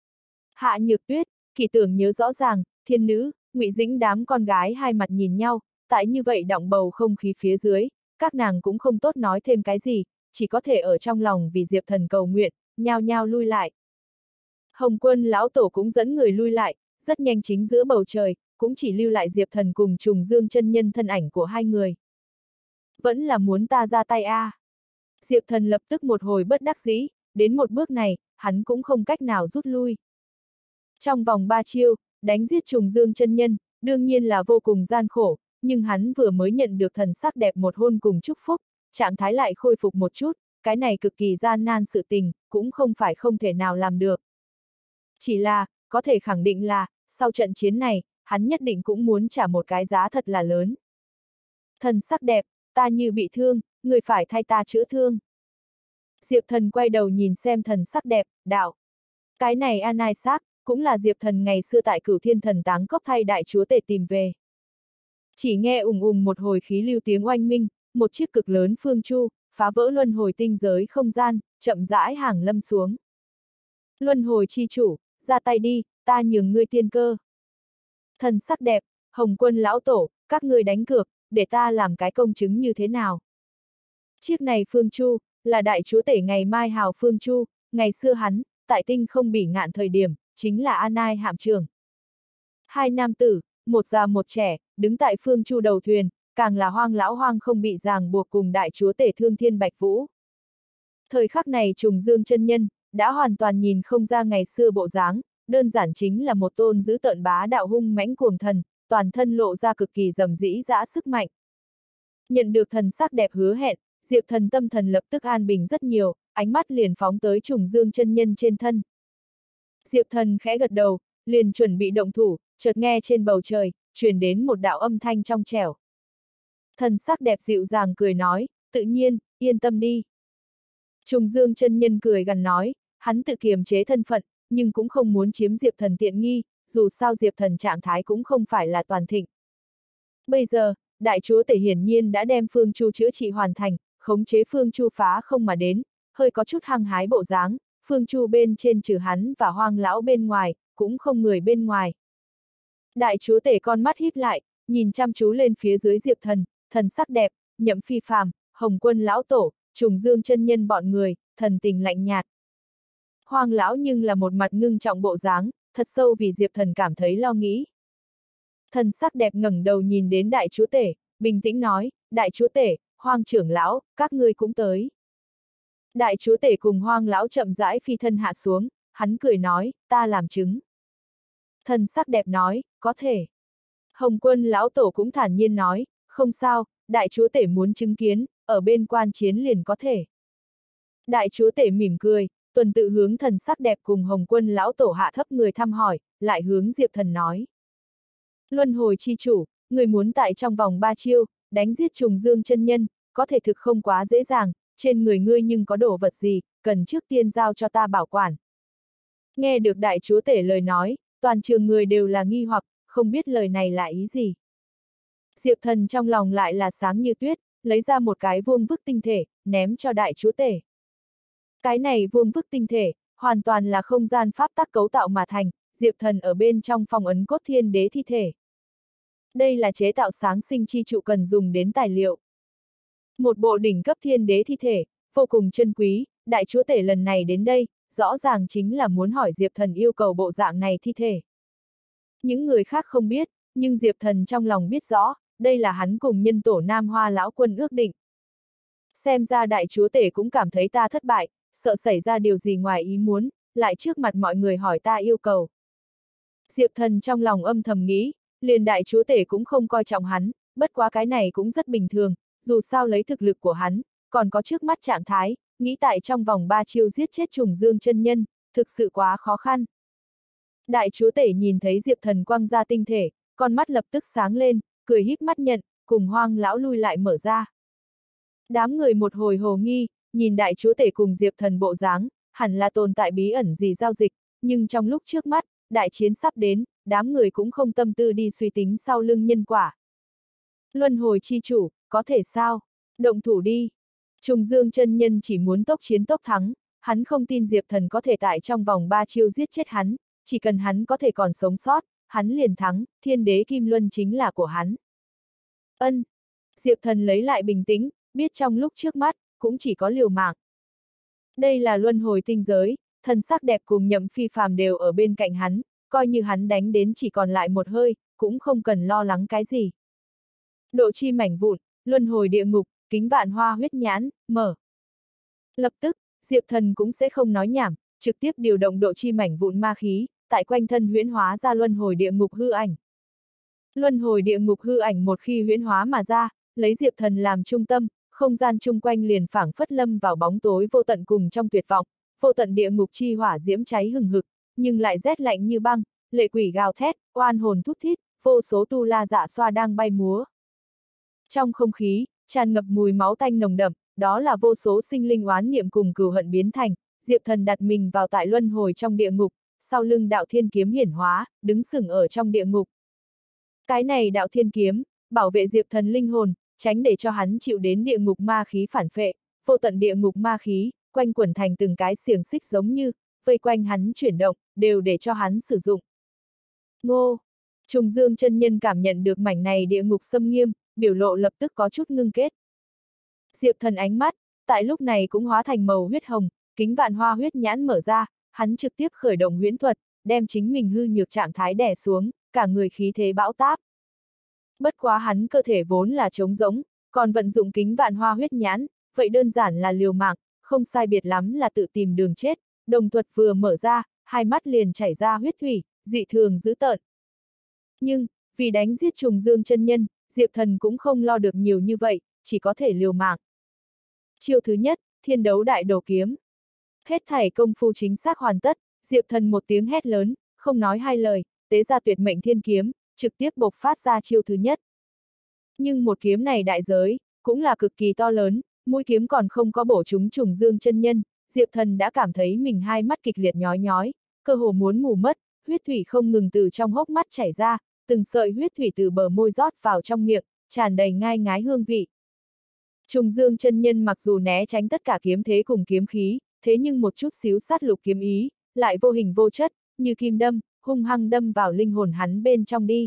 Hạ Nhược Tuyết, Kỳ Tưởng nhớ rõ ràng, Thiên Nữ, Ngụy Dĩnh đám con gái hai mặt nhìn nhau, tại như vậy đọng bầu không khí phía dưới, các nàng cũng không tốt nói thêm cái gì, chỉ có thể ở trong lòng vì Diệp Thần cầu nguyện, nhao nhao lui lại. Hồng Quân lão tổ cũng dẫn người lui lại, rất nhanh chính giữa bầu trời, cũng chỉ lưu lại Diệp Thần cùng Trùng Dương chân nhân thân ảnh của hai người. Vẫn là muốn ta ra tay a. Diệp Thần lập tức một hồi bất đắc dĩ, đến một bước này, hắn cũng không cách nào rút lui. Trong vòng 3 chiêu, đánh giết Trùng Dương chân nhân, đương nhiên là vô cùng gian khổ, nhưng hắn vừa mới nhận được thần sắc đẹp một hôn cùng chúc phúc, trạng thái lại khôi phục một chút, cái này cực kỳ gian nan sự tình, cũng không phải không thể nào làm được. Chỉ là, có thể khẳng định là, sau trận chiến này, hắn nhất định cũng muốn trả một cái giá thật là lớn. Thần sắc đẹp, ta như bị thương, người phải thay ta chữa thương. Diệp Thần quay đầu nhìn xem thần sắc đẹp, đạo. Cái này Anai Sắc, cũng là Diệp Thần ngày xưa tại Cửu Thiên Thần Táng Cốc thay đại chúa tể tìm về. Chỉ nghe ùng ùng một hồi khí lưu tiếng oanh minh, một chiếc cực lớn phương chu, phá vỡ luân hồi tinh giới không gian, chậm rãi hàng lâm xuống. Luân hồi chi chủ, ra tay đi, ta nhường ngươi tiên cơ. Thần sắc đẹp, Hồng Quân lão tổ, các ngươi đánh cược, để ta làm cái công chứng như thế nào. Chiếc này phương chu, là đại chúa tể ngày mai hào phương chu, ngày xưa hắn, tại tinh không bỉ ngạn thời điểm, chính là Anai hạm trưởng. Hai nam tử, một già một trẻ, đứng tại phương chu đầu thuyền, càng là Hoang lão Hoang không bị ràng buộc cùng đại chúa tể Thương Thiên Bạch Vũ. Thời khắc này Trùng Dương chân nhân, đã hoàn toàn nhìn không ra ngày xưa bộ dáng, đơn giản chính là một tôn dữ tợn bá đạo hung mãnh cuồng thần, toàn thân lộ ra cực kỳ rầm rĩ dã sức mạnh. Nhận được thần sắc đẹp hứa hẹn, Diệp Thần tâm thần lập tức an bình rất nhiều, ánh mắt liền phóng tới Trùng Dương chân nhân trên thân. Diệp Thần khẽ gật đầu, liền chuẩn bị động thủ, chợt nghe trên bầu trời, truyền đến một đạo âm thanh trong trẻo. Thần sắc đẹp dịu dàng cười nói, tự nhiên, yên tâm đi. Trùng Dương chân nhân cười gằn nói, hắn tự kiềm chế thân phận, nhưng cũng không muốn chiếm Diệp Thần tiện nghi, dù sao Diệp Thần trạng thái cũng không phải là toàn thịnh. Bây giờ, đại chúa tể hiển nhiên đã đem phương chu chữa trị hoàn thành, khống chế phương chu phá không mà đến, hơi có chút hăng hái bộ dáng, phương chu bên trên trừ hắn và Hoang lão bên ngoài, cũng không người bên ngoài. Đại chúa tể con mắt híp lại, nhìn chăm chú lên phía dưới Diệp Thần, thần sắc đẹp, Nhậm Phi Phàm, Hồng Quân lão tổ, Trùng Dương chân nhân bọn người, thần tình lạnh nhạt. Hoang lão nhưng là một mặt ngưng trọng bộ dáng, thật sâu vì Diệp Thần cảm thấy lo nghĩ. Thần sắc đẹp ngẩng đầu nhìn đến đại chúa tể, bình tĩnh nói, đại chúa tể, Hoang trưởng lão, các ngươi cũng tới. Đại chúa tể cùng Hoang lão chậm rãi phi thân hạ xuống, hắn cười nói, ta làm chứng. Thần sắc đẹp nói, có thể. Hồng Quân lão tổ cũng thản nhiên nói, không sao, đại chúa tể muốn chứng kiến, ở bên quan chiến liền có thể. Đại chúa tể mỉm cười, tuần tự hướng thần sắc đẹp cùng Hồng Quân lão tổ hạ thấp người thăm hỏi, lại hướng Diệp Thần nói. Luân hồi chi chủ, người muốn tại trong vòng 3 chiêu, đánh giết Trùng Dương chân nhân, có thể thực không quá dễ dàng, trên người ngươi nhưng có đồ vật gì, cần trước tiên giao cho ta bảo quản. Nghe được đại chúa tể lời nói, toàn trường người đều là nghi hoặc, không biết lời này là ý gì. Diệp Thần trong lòng lại là sáng như tuyết, lấy ra một cái vuông vức tinh thể, ném cho đại chúa tể. Cái này vuông vức tinh thể, hoàn toàn là không gian pháp tắc cấu tạo mà thành, Diệp Thần ở bên trong phong ấn cốt thiên đế thi thể. Đây là chế tạo sáng sinh chi trụ cần dùng đến tài liệu. Một bộ đỉnh cấp thiên đế thi thể, vô cùng chân quý, đại chúa tể lần này đến đây, rõ ràng chính là muốn hỏi Diệp Thần yêu cầu bộ dạng này thi thể. Những người khác không biết, nhưng Diệp Thần trong lòng biết rõ, đây là hắn cùng nhân tổ Nam Hoa lão quân ước định. Xem ra đại chúa tể cũng cảm thấy ta thất bại, sợ xảy ra điều gì ngoài ý muốn, lại trước mặt mọi người hỏi ta yêu cầu. Diệp Thần trong lòng âm thầm nghĩ, liền đại chúa tể cũng không coi trọng hắn, bất quá cái này cũng rất bình thường, dù sao lấy thực lực của hắn, còn có trước mắt trạng thái, nghĩ tại trong vòng 3 chiêu giết chết Trùng Dương chân nhân, thực sự quá khó khăn. Đại chúa tể nhìn thấy Diệp Thần quăng ra tinh thể, con mắt lập tức sáng lên, cười híp mắt nhận, cùng Hoang lão lui lại mở ra. Đám người một hồi hồ nghi, nhìn đại chúa tể cùng Diệp Thần bộ dáng, hẳn là tồn tại bí ẩn gì giao dịch, nhưng trong lúc trước mắt, đại chiến sắp đến, đám người cũng không tâm tư đi suy tính sau lưng nhân quả. Luân hồi chi chủ, có thể sao? Động thủ đi. Trùng Dương chân nhân chỉ muốn tốc chiến tốc thắng, hắn không tin Diệp Thần có thể tại trong vòng 3 chiêu giết chết hắn, chỉ cần hắn có thể còn sống sót, hắn liền thắng, thiên đế Kim Luân chính là của hắn. Ân. Diệp Thần lấy lại bình tĩnh, biết trong lúc trước mắt, cũng chỉ có liều mạng. Đây là luân hồi tinh giới, thần sắc đẹp cùng Nhậm Phi Phàm đều ở bên cạnh hắn, coi như hắn đánh đến chỉ còn lại một hơi, cũng không cần lo lắng cái gì. Độ chi mảnh vụn, luân hồi địa ngục, kính vạn hoa huyết nhãn, mở. Lập tức, Diệp Thần cũng sẽ không nói nhảm, trực tiếp điều động độ chi mảnh vụn ma khí, tại quanh thân huyễn hóa ra luân hồi địa ngục hư ảnh. Luân hồi địa ngục hư ảnh một khi huyễn hóa mà ra, lấy Diệp Thần làm trung tâm, không gian chung quanh liền phảng phất lâm vào bóng tối vô tận cùng trong tuyệt vọng, vô tận địa ngục chi hỏa diễm cháy hừng hực, nhưng lại rét lạnh như băng, lệ quỷ gào thét, oan hồn thút thít, vô số tu la dạ xoa đang bay múa. Trong không khí, tràn ngập mùi máu tanh nồng đậm, đó là vô số sinh linh oán niệm cùng cừu hận biến thành. Diệp Thần đặt mình vào tại luân hồi trong địa ngục, sau lưng đạo thiên kiếm hiển hóa, đứng sừng ở trong địa ngục. Cái này đạo thiên kiếm, bảo vệ Diệp Thần linh hồn, tránh để cho hắn chịu đến địa ngục ma khí phản phệ, vô tận địa ngục ma khí, quanh quẩn thành từng cái xiềng xích giống như, vây quanh hắn chuyển động, đều để cho hắn sử dụng. Ngô! Trùng Dương chân nhân cảm nhận được mảnh này địa ngục xâm nghiêm, biểu lộ lập tức có chút ngưng kết. Diệp Thần ánh mắt, tại lúc này cũng hóa thành màu huyết hồng, kính vạn hoa huyết nhãn mở ra, hắn trực tiếp khởi động huyễn thuật, đem chính mình hư nhược trạng thái đè xuống, cả người khí thế bão táp. Bất quá hắn cơ thể vốn là trống rỗng, còn vận dụng kính vạn hoa huyết nhãn, vậy đơn giản là liều mạng, không sai biệt lắm là tự tìm đường chết, đồng thuật vừa mở ra, hai mắt liền chảy ra huyết thủy, dị thường dữ tợn. Nhưng, vì đánh giết Trùng Dương chân nhân, Diệp Thần cũng không lo được nhiều như vậy, chỉ có thể liều mạng. Chiêu thứ nhất, thiên đấu đại đồ kiếm. Hết thảy công phu chính xác hoàn tất, Diệp Thần một tiếng hét lớn, không nói hai lời, tế ra tuyệt mệnh thiên kiếm, trực tiếp bộc phát ra chiêu thứ nhất. Nhưng một kiếm này đại giới, cũng là cực kỳ to lớn, mũi kiếm còn không có bổ trúng Trùng Dương chân nhân, Diệp Thần đã cảm thấy mình hai mắt kịch liệt nhói nhói, cơ hồ muốn mù mất, huyết thủy không ngừng từ trong hốc mắt chảy ra, từng sợi huyết thủy từ bờ môi rót vào trong miệng, tràn đầy ngai ngái hương vị. Trùng Dương chân nhân mặc dù né tránh tất cả kiếm thế cùng kiếm khí, thế nhưng một chút xíu sát lục kiếm ý, lại vô hình vô chất, như kim đâm, hung hăng đâm vào linh hồn hắn bên trong đi.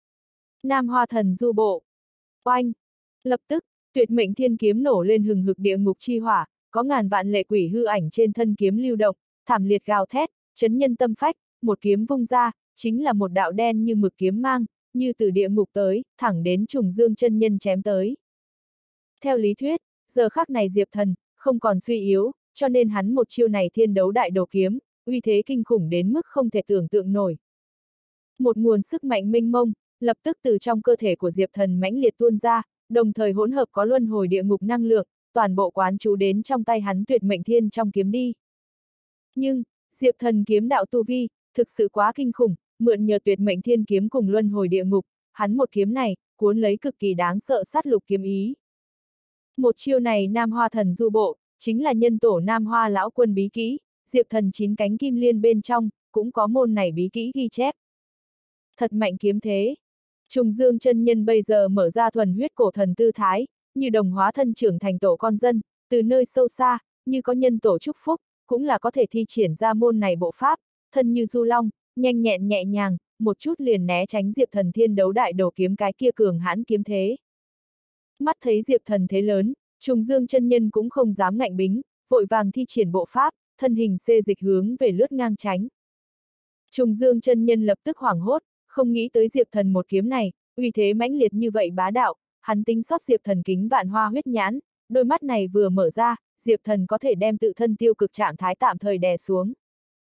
Nam Hoa Thần Du Bộ. Oanh! Lập tức, tuyệt mệnh thiên kiếm nổ lên hừng hực địa ngục chi hỏa, có ngàn vạn lệ quỷ hư ảnh trên thân kiếm lưu động, thảm liệt gào thét, chấn nhân tâm phách, một kiếm vung ra, chính là một đạo đen như mực kiếm mang, như từ địa ngục tới, thẳng đến Trùng Dương chân nhân chém tới. Theo lý thuyết, giờ khắc này Diệp Thần, không còn suy yếu, cho nên hắn một chiêu này thiên đấu đại đồ kiếm, uy thế kinh khủng đến mức không thể tưởng tượng nổi. Một nguồn sức mạnh mênh mông, lập tức từ trong cơ thể của Diệp Thần mãnh liệt tuôn ra, đồng thời hỗn hợp có luân hồi địa ngục năng lượng, toàn bộ quán chú đến trong tay hắn tuyệt mệnh thiên trong kiếm đi. Nhưng, Diệp Thần kiếm đạo tu vi, thực sự quá kinh khủng, mượn nhờ tuyệt mệnh thiên kiếm cùng luân hồi địa ngục, hắn một kiếm này, cuốn lấy cực kỳ đáng sợ sát lục kiếm ý. Một chiêu này Nam Hoa Thần Du Bộ, chính là nhân tổ Nam Hoa Lão Quân bí kỹ, Diệp Thần 9 cánh kim liên bên trong, cũng có môn này bí kỹ ghi chép. Thật mạnh kiếm thế. Trùng Dương chân nhân bây giờ mở ra thuần huyết cổ thần tư thái, như đồng hóa thân trưởng thành tổ con dân, từ nơi sâu xa, như có nhân tổ chúc phúc, cũng là có thể thi triển ra môn này bộ pháp, thân như du long, nhanh nhẹn nhẹ nhàng, một chút liền né tránh Diệp Thần thiên đấu đại đồ kiếm cái kia cường hãn kiếm thế. Mắt thấy Diệp Thần thế lớn, Trùng Dương chân nhân cũng không dám ngạnh bính, vội vàng thi triển bộ pháp, thân hình xê dịch hướng về lướt ngang tránh. Trùng Dương chân nhân lập tức hoảng hốt, không nghĩ tới Diệp Thần một kiếm này, uy thế mãnh liệt như vậy bá đạo, hắn tính sót Diệp Thần kính vạn hoa huyết nhãn, đôi mắt này vừa mở ra, Diệp Thần có thể đem tự thân tiêu cực trạng thái tạm thời đè xuống.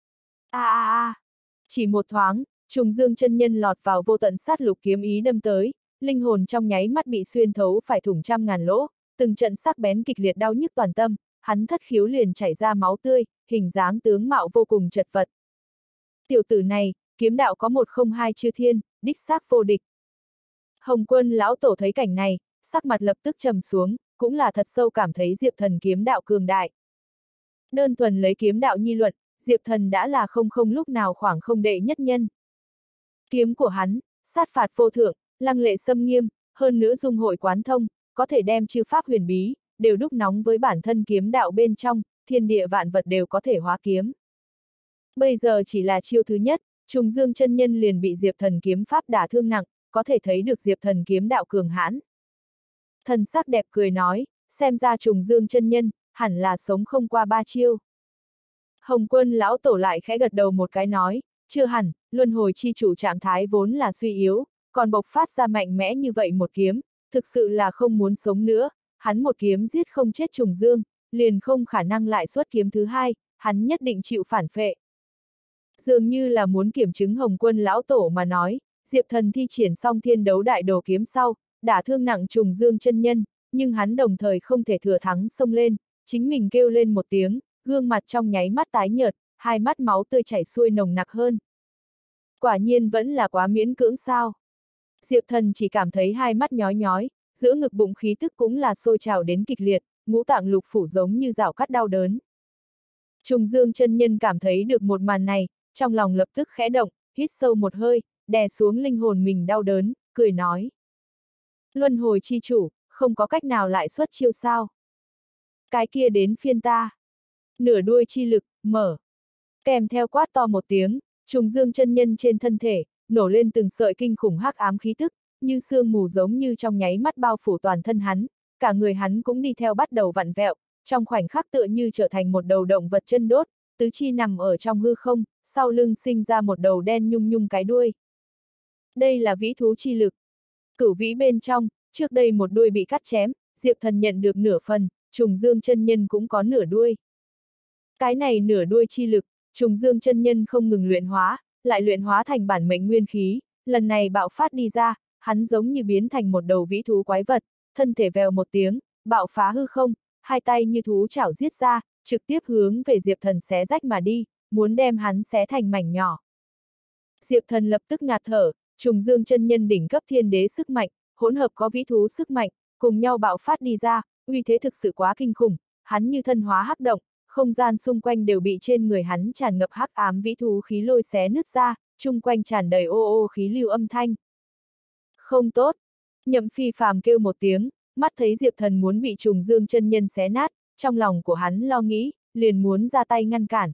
Chỉ một thoáng, Trùng Dương chân nhân lọt vào vô tận sát lục kiếm ý đâm tới, linh hồn trong nháy mắt bị xuyên thấu phải thủng trăm ngàn lỗ, từng trận sắc bén kịch liệt đau nhức toàn tâm, hắn thất khiếu liền chảy ra máu tươi, hình dáng tướng mạo vô cùng chật vật. Tiểu tử này, kiếm đạo có 102 chư thiên, đích xác vô địch. Hồng Quân lão tổ thấy cảnh này, sắc mặt lập tức trầm xuống, cũng là thật sâu cảm thấy Diệp Thần kiếm đạo cường đại. Đơn thuần lấy kiếm đạo nhi luận, Diệp Thần đã là không lúc nào khoảng không đệ nhất nhân. Kiếm của hắn, sát phạt vô thượng, lăng lệ xâm nghiêm, hơn nữa dung hội quán thông, có thể đem chư pháp huyền bí, đều đúc nóng với bản thân kiếm đạo bên trong, thiên địa vạn vật đều có thể hóa kiếm. Bây giờ chỉ là chiêu thứ nhất, Trùng Dương chân nhân liền bị Diệp Thần kiếm pháp đả thương nặng, có thể thấy được Diệp Thần kiếm đạo cường hãn. Thần sắc đẹp cười nói, xem ra Trùng Dương chân nhân, hẳn là sống không qua 3 chiêu. Hồng Quân lão tổ lại khẽ gật đầu một cái nói, chưa hẳn, luân hồi chi chủ trạng thái vốn là suy yếu, còn bộc phát ra mạnh mẽ như vậy một kiếm, thực sự là không muốn sống nữa, hắn một kiếm giết không chết Trùng Dương, liền không khả năng lại xuất kiếm thứ hai, hắn nhất định chịu phản phệ. Dường như là muốn kiểm chứng Hồng Quân lão tổ mà nói, Diệp Thần thi triển xong thiên đấu đại đồ kiếm sau, đả thương nặng Trùng Dương chân nhân, nhưng hắn đồng thời không thể thừa thắng xông lên, chính mình kêu lên một tiếng, gương mặt trong nháy mắt tái nhợt, hai mắt máu tươi chảy xuôi nồng nặc hơn. Quả nhiên vẫn là quá miễn cưỡng sao. Diệp Thần chỉ cảm thấy hai mắt nhói nhói, giữa ngực bụng khí tức cũng là sôi trào đến kịch liệt, ngũ tạng lục phủ giống như rào cắt đau đớn. Trùng Dương chân nhân cảm thấy được một màn này, trong lòng lập tức khẽ động, hít sâu một hơi, đè xuống linh hồn mình đau đớn, cười nói. Luân hồi chi chủ, không có cách nào lại xuất chiêu sao? Cái kia đến phiên ta. Nửa đuôi chi lực, mở. Kèm theo quát to một tiếng, Trùng Dương chân nhân trên thân thể, nổ lên từng sợi kinh khủng hắc ám khí tức, như sương mù giống như trong nháy mắt bao phủ toàn thân hắn, cả người hắn cũng đi theo bắt đầu vặn vẹo, trong khoảnh khắc tựa như trở thành một đầu động vật chân đốt, tứ chi nằm ở trong hư không, sau lưng sinh ra một đầu đen nhung nhung cái đuôi. Đây là vĩ thú chi lực. Cửu vĩ bên trong, trước đây một đuôi bị cắt chém, Diệp Thần nhận được nửa phần, Trùng Dương chân nhân cũng có nửa đuôi. Cái này nửa đuôi chi lực, Trùng Dương chân nhân không ngừng luyện hóa, lại luyện hóa thành bản mệnh nguyên khí, lần này bạo phát đi ra, hắn giống như biến thành một đầu vĩ thú quái vật, thân thể vèo một tiếng, bạo phá hư không, hai tay như thú chảo giết ra, trực tiếp hướng về Diệp Thần xé rách mà đi, muốn đem hắn xé thành mảnh nhỏ. Diệp Thần lập tức ngạt thở, Trùng Dương chân nhân đỉnh cấp thiên đế sức mạnh, hỗn hợp có vĩ thú sức mạnh, cùng nhau bạo phát đi ra, uy thế thực sự quá kinh khủng, hắn như thân hóa hắc động, không gian xung quanh đều bị trên người hắn tràn ngập hắc ám vĩ thú khí lôi xé nứt ra, chung quanh tràn đầy ô ô khí lưu âm thanh. Không tốt! Nhậm Phi Phàm kêu một tiếng, mắt thấy Diệp Thần muốn bị Trùng Dương chân nhân xé nát, trong lòng của hắn lo nghĩ, liền muốn ra tay ngăn cản.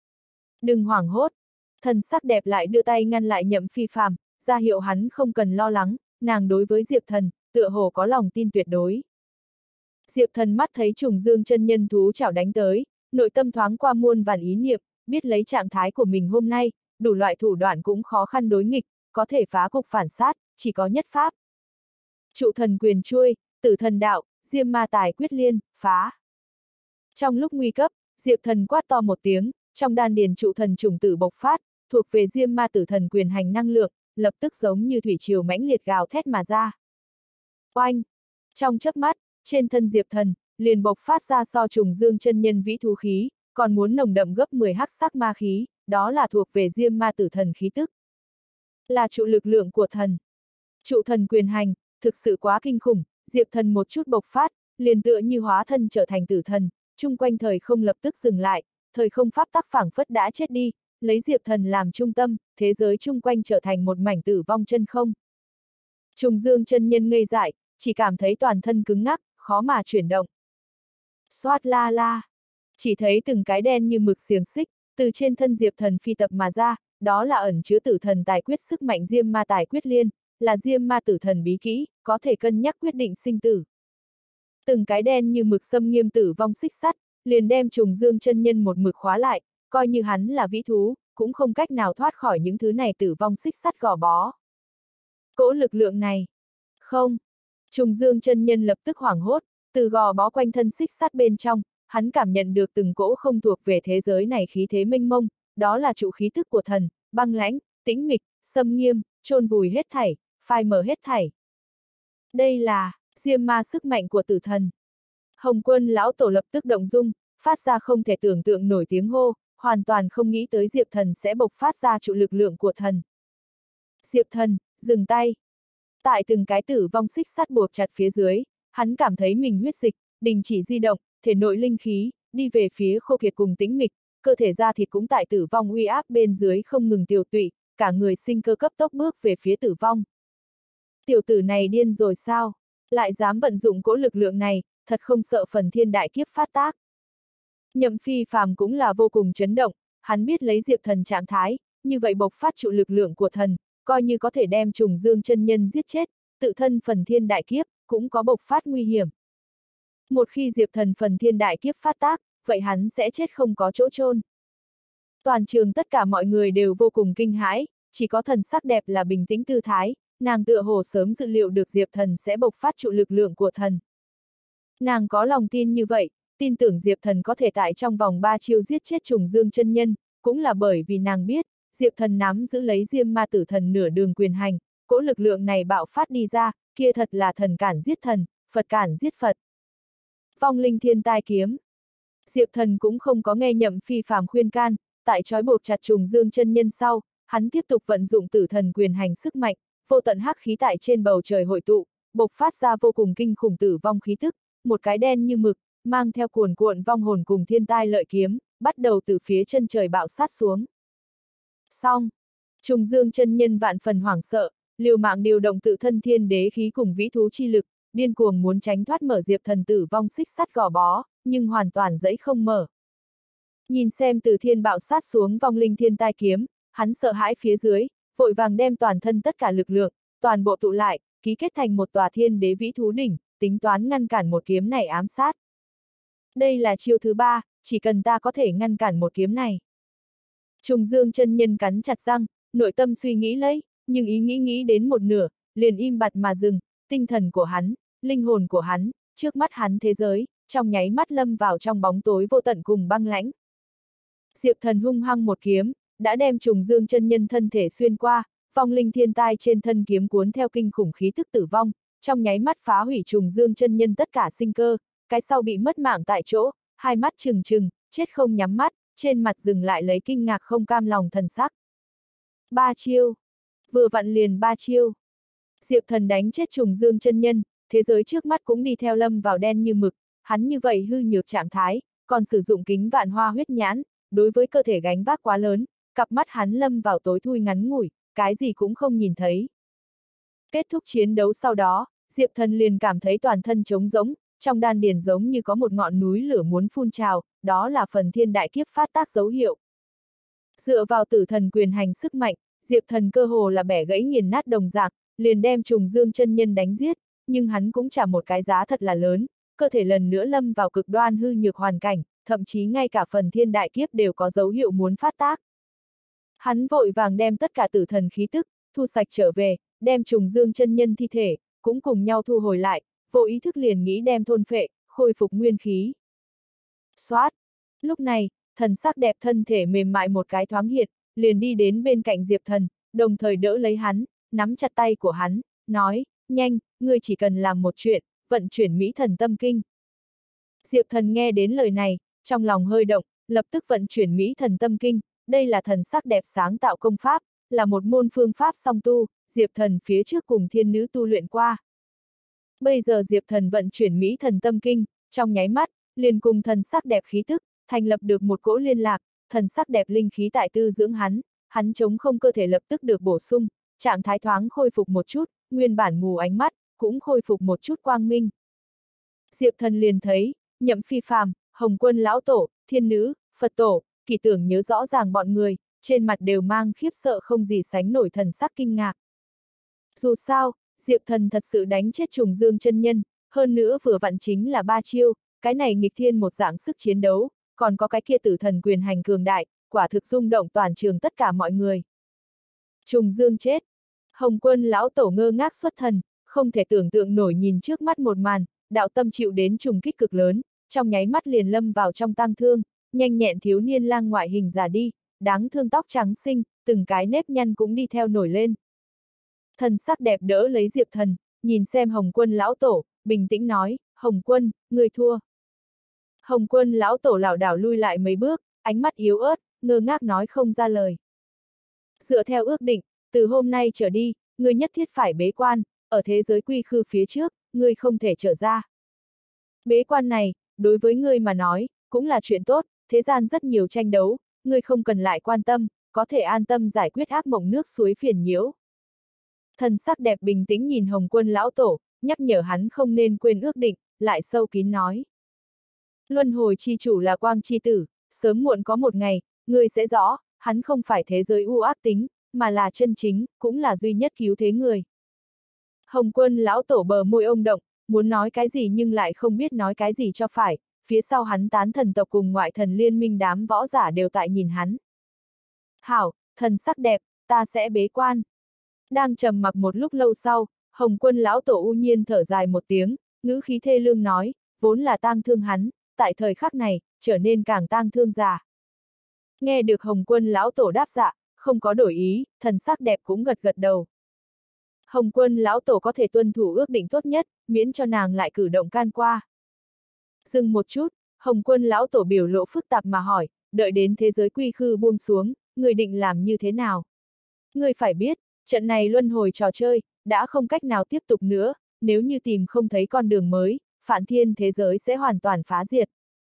Đừng hoảng hốt! Thần sắc đẹp lại đưa tay ngăn lại Nhậm Phi Phàm, ra hiệu hắn không cần lo lắng, nàng đối với Diệp Thần, tựa hồ có lòng tin tuyệt đối. Diệp Thần mắt thấy Trùng Dương chân nhân thú chảo đánh tới, nội tâm thoáng qua muôn vàn ý niệm, biết lấy trạng thái của mình hôm nay, đủ loại thủ đoạn cũng khó khăn đối nghịch, có thể phá cục phản sát, chỉ có nhất pháp. Trụ thần quyền chuôi, tử thần đạo, diêm ma tài quyết liên, phá. Trong lúc nguy cấp, Diệp Thần quát to một tiếng, trong đan điền trụ thần chủng tử bộc phát, thuộc về diêm ma tử thần quyền hành năng lượng, lập tức giống như thủy triều mãnh liệt gào thét mà ra. Oanh! Trong chớp mắt, trên thân Diệp Thần, liền bộc phát ra so Trùng Dương chân nhân vĩ thú khí, còn muốn nồng đậm gấp 10 hắc sắc ma khí, đó là thuộc về diêm ma tử thần khí tức. Là trụ lực lượng của thần. Trụ thần quyền hành, thực sự quá kinh khủng, Diệp Thần một chút bộc phát, liền tựa như hóa thân trở thành tử thần, chung quanh thời không lập tức dừng lại, thời không pháp tắc phảng phất đã chết đi, lấy Diệp Thần làm trung tâm, thế giới chung quanh trở thành một mảnh tử vong chân không. Trùng Dương chân nhân ngây dại, chỉ cảm thấy toàn thân cứng ngắc, khó mà chuyển động. Xoát la la, chỉ thấy từng cái đen như mực xiềng xích, từ trên thân Diệp Thần phi tập mà ra, đó là ẩn chứa tử thần tài quyết sức mạnh diêm ma tài quyết liên, là diêm ma tử thần bí kỹ, có thể cân nhắc quyết định sinh tử. Từng cái đen như mực xâm nghiêm tử vong xích sắt, liền đem Trùng Dương chân nhân một mực khóa lại, coi như hắn là vĩ thú, cũng không cách nào thoát khỏi những thứ này tử vong xích sắt gò bó. Cỗ lực lượng này, không. Trùng Dương chân nhân lập tức hoảng hốt, từ gò bó quanh thân xích sắt bên trong, hắn cảm nhận được từng cỗ không thuộc về thế giới này khí thế mênh mông, đó là trụ khí thức của thần, băng lãnh, tĩnh mịch, xâm nghiêm, chôn vùi hết thảy, phai mờ hết thảy. Đây là diêm ma sức mạnh của tử thần. Hồng Quân lão tổ lập tức động dung, phát ra không thể tưởng tượng nổi tiếng hô, hoàn toàn không nghĩ tới Diệp Thần sẽ bộc phát ra trụ lực lượng của thần. Diệp Thần, dừng tay. Tại từng cái tử vong xích sắt buộc chặt phía dưới, hắn cảm thấy mình huyết dịch, đình chỉ di động, thể nội linh khí, đi về phía khô kiệt cùng tĩnh mịch, cơ thể da thịt cũng tại tử vong uy áp bên dưới không ngừng tiêu tụy, cả người sinh cơ cấp tốc bước về phía tử vong. Tiểu tử này điên rồi sao? Lại dám vận dụng cỗ lực lượng này, thật không sợ phần thiên đại kiếp phát tác. Nhậm Phi Phàm cũng là vô cùng chấn động, hắn biết lấy Diệp Thần trạng thái, như vậy bộc phát trụ lực lượng của thần, coi như có thể đem Trùng Dương chân nhân giết chết, tự thân phần thiên đại kiếp, cũng có bộc phát nguy hiểm. Một khi Diệp Thần phần thiên đại kiếp phát tác, vậy hắn sẽ chết không có chỗ chôn. Toàn trường tất cả mọi người đều vô cùng kinh hãi, chỉ có thần sắc đẹp là bình tĩnh tư thái, nàng tựa hồ sớm dự liệu được Diệp Thần sẽ bộc phát trụ lực lượng của thần. Nàng có lòng tin như vậy, tin tưởng Diệp Thần có thể tại trong vòng 3 chiêu giết chết Trùng Dương chân nhân, cũng là bởi vì nàng biết, Diệp Thần nắm giữ lấy diêm ma tử thần nửa đường quyền hành, cỗ lực lượng này bạo phát đi ra, kia thật là thần cản giết thần, Phật cản giết Phật. Vong linh thiên tai kiếm. Diệp Thần cũng không có nghe Nhậm Phi Phàm khuyên can, tại trói buộc chặt Trùng Dương chân nhân sau, hắn tiếp tục vận dụng tử thần quyền hành sức mạnh, vô tận hắc khí tại trên bầu trời hội tụ, bộc phát ra vô cùng kinh khủng tử vong khí tức, một cái đen như mực, mang theo cuồn cuộn vong hồn cùng thiên tai lợi kiếm, bắt đầu từ phía chân trời bạo sát xuống. Xong, Trùng Dương chân nhân vạn phần hoảng sợ, liều mạng điều động tự thân thiên đế khí cùng vĩ thú chi lực, điên cuồng muốn tránh thoát mở Diệp Thần tử vong xích sắt gò bó, nhưng hoàn toàn dẫy không mở. Nhìn xem từ thiên bạo sát xuống vong linh thiên tai kiếm, hắn sợ hãi phía dưới, vội vàng đem toàn thân tất cả lực lượng, toàn bộ tụ lại, ký kết thành một tòa thiên đế vĩ thú đỉnh, tính toán ngăn cản một kiếm này ám sát. Đây là chiêu thứ 3, chỉ cần ta có thể ngăn cản một kiếm này. Trùng Dương chân nhân cắn chặt răng, nội tâm suy nghĩ lấy, nhưng ý nghĩ đến một nửa, liền im bặt mà dừng, tinh thần của hắn, linh hồn của hắn, trước mắt hắn thế giới, trong nháy mắt lâm vào trong bóng tối vô tận cùng băng lãnh. Diệp Thần hung hăng một kiếm, đã đem Trùng Dương chân nhân thân thể xuyên qua, vong linh thiên tai trên thân kiếm cuốn theo kinh khủng khí tức tử vong, trong nháy mắt phá hủy Trùng Dương chân nhân tất cả sinh cơ, cái sau bị mất mạng tại chỗ, hai mắt trừng trừng, chết không nhắm mắt, trên mặt dừng lại lấy kinh ngạc không cam lòng thần sắc. 3 chiêu. Vừa vặn liền 3 chiêu. Diệp Thần đánh chết Trùng Dương chân nhân, thế giới trước mắt cũng đi theo lâm vào đen như mực, hắn như vậy hư nhược trạng thái, còn sử dụng kính vạn hoa huyết nhãn, đối với cơ thể gánh vác quá lớn, cặp mắt hắn lâm vào tối thui ngắn ngủi, cái gì cũng không nhìn thấy. Kết thúc chiến đấu sau đó, Diệp Thần liền cảm thấy toàn thân trống rỗng, trong đan điền giống như có một ngọn núi lửa muốn phun trào, đó là phần thiên đại kiếp phát tác dấu hiệu. Dựa vào tử thần quyền hành sức mạnh, Diệp Thần cơ hồ là bẻ gãy nghiền nát đồng dạng, liền đem Trùng Dương chân nhân đánh giết, nhưng hắn cũng trả một cái giá thật là lớn, cơ thể lần nữa lâm vào cực đoan hư nhược hoàn cảnh, thậm chí ngay cả phần thiên đại kiếp đều có dấu hiệu muốn phát tác. Hắn vội vàng đem tất cả tử thần khí tức, thu sạch trở về, đem Trùng Dương chân nhân thi thể, cũng cùng nhau thu hồi lại, vô ý thức liền nghĩ đem thôn phệ, khôi phục nguyên khí. Xoát! Lúc này, thần sắc đẹp thân thể mềm mại một cái thoáng hiện, liền đi đến bên cạnh Diệp Thần, đồng thời đỡ lấy hắn, nắm chặt tay của hắn, nói, nhanh, ngươi chỉ cần làm một chuyện, vận chuyển Mỹ Thần Tâm Kinh. Diệp Thần nghe đến lời này, trong lòng hơi động, lập tức vận chuyển Mỹ Thần Tâm Kinh, đây là thần sắc đẹp sáng tạo công pháp, là một môn phương pháp song tu, Diệp Thần phía trước cùng thiên nữ tu luyện qua. Bây giờ Diệp Thần vận chuyển Mỹ Thần Tâm Kinh, trong nháy mắt, liền cùng thần sắc đẹp khí tức, thành lập được một cỗ liên lạc, thần sắc đẹp linh khí tại tư dưỡng hắn chống không cơ thể lập tức được bổ sung, trạng thái thoáng khôi phục một chút, nguyên bản mù ánh mắt, cũng khôi phục một chút quang minh. Diệp Thần liền thấy, Nhậm Phi Phàm, Hồng Quân lão tổ, thiên nữ, Phật tổ, Kỳ Tưởng nhớ rõ ràng bọn người, trên mặt đều mang khiếp sợ không gì sánh nổi thần sắc kinh ngạc. Dù sao, Diệp Thần thật sự đánh chết Trùng Dương chân nhân, hơn nữa vừa vặn chính là 3 chiêu, cái này nghịch thiên một dạng sức chiến đấu, còn có cái kia tử thần quyền hành cường đại, quả thực rung động toàn trường tất cả mọi người. Trùng Dương chết. Hồng Quân lão tổ ngơ ngác xuất thần, không thể tưởng tượng nổi nhìn trước mắt một màn, đạo tâm chịu đến trùng kích cực lớn, trong nháy mắt liền lâm vào trong tang thương, nhanh nhẹn thiếu niên lang ngoại hình già đi, đáng thương tóc trắng xinh, từng cái nếp nhăn cũng đi theo nổi lên. Thần sắc đẹp đỡ lấy Diệp Thần, nhìn xem Hồng Quân lão tổ, bình tĩnh nói, Hồng Quân, ngươi thua. Hồng Quân lão tổ lảo đảo lui lại mấy bước, ánh mắt yếu ớt, ngơ ngác nói không ra lời. Dựa theo ước định, từ hôm nay trở đi, ngươi nhất thiết phải bế quan, ở thế giới quy khư phía trước, ngươi không thể trở ra. Bế quan này, đối với ngươi mà nói, cũng là chuyện tốt, thế gian rất nhiều tranh đấu, ngươi không cần lại quan tâm, có thể an tâm giải quyết ác mộng nước suối phiền nhiễu. Thần sắc đẹp bình tĩnh nhìn Hồng Quân lão tổ, nhắc nhở hắn không nên quên ước định, lại sâu kín nói. Luân hồi chi chủ là quang chi tử, sớm muộn có một ngày, ngươi sẽ rõ, hắn không phải thế giới u ác tính, mà là chân chính, cũng là duy nhất cứu thế người. Hồng Quân lão tổ bờ môi ông động, muốn nói cái gì nhưng lại không biết nói cái gì cho phải, phía sau hắn tán thần tộc cùng ngoại thần liên minh đám võ giả đều tại nhìn hắn. Hảo, thần sắc đẹp, ta sẽ bế quan. Đang trầm mặc một lúc lâu sau, Hồng Quân lão tổ u nhiên thở dài một tiếng, ngữ khí thê lương nói, vốn là tang thương hắn, tại thời khắc này, trở nên càng tang thương già. Nghe được Hồng Quân lão tổ đáp dạ, không có đổi ý, thần sắc đẹp cũng gật gật đầu. Hồng Quân lão tổ có thể tuân thủ ước định tốt nhất, miễn cho nàng lại cử động can qua. Dừng một chút, Hồng Quân lão tổ biểu lộ phức tạp mà hỏi, đợi đến thế giới quy khư buông xuống, người định làm như thế nào? Người phải biết, trận này luân hồi trò chơi, đã không cách nào tiếp tục nữa, nếu như tìm không thấy con đường mới, phản thiên thế giới sẽ hoàn toàn phá diệt.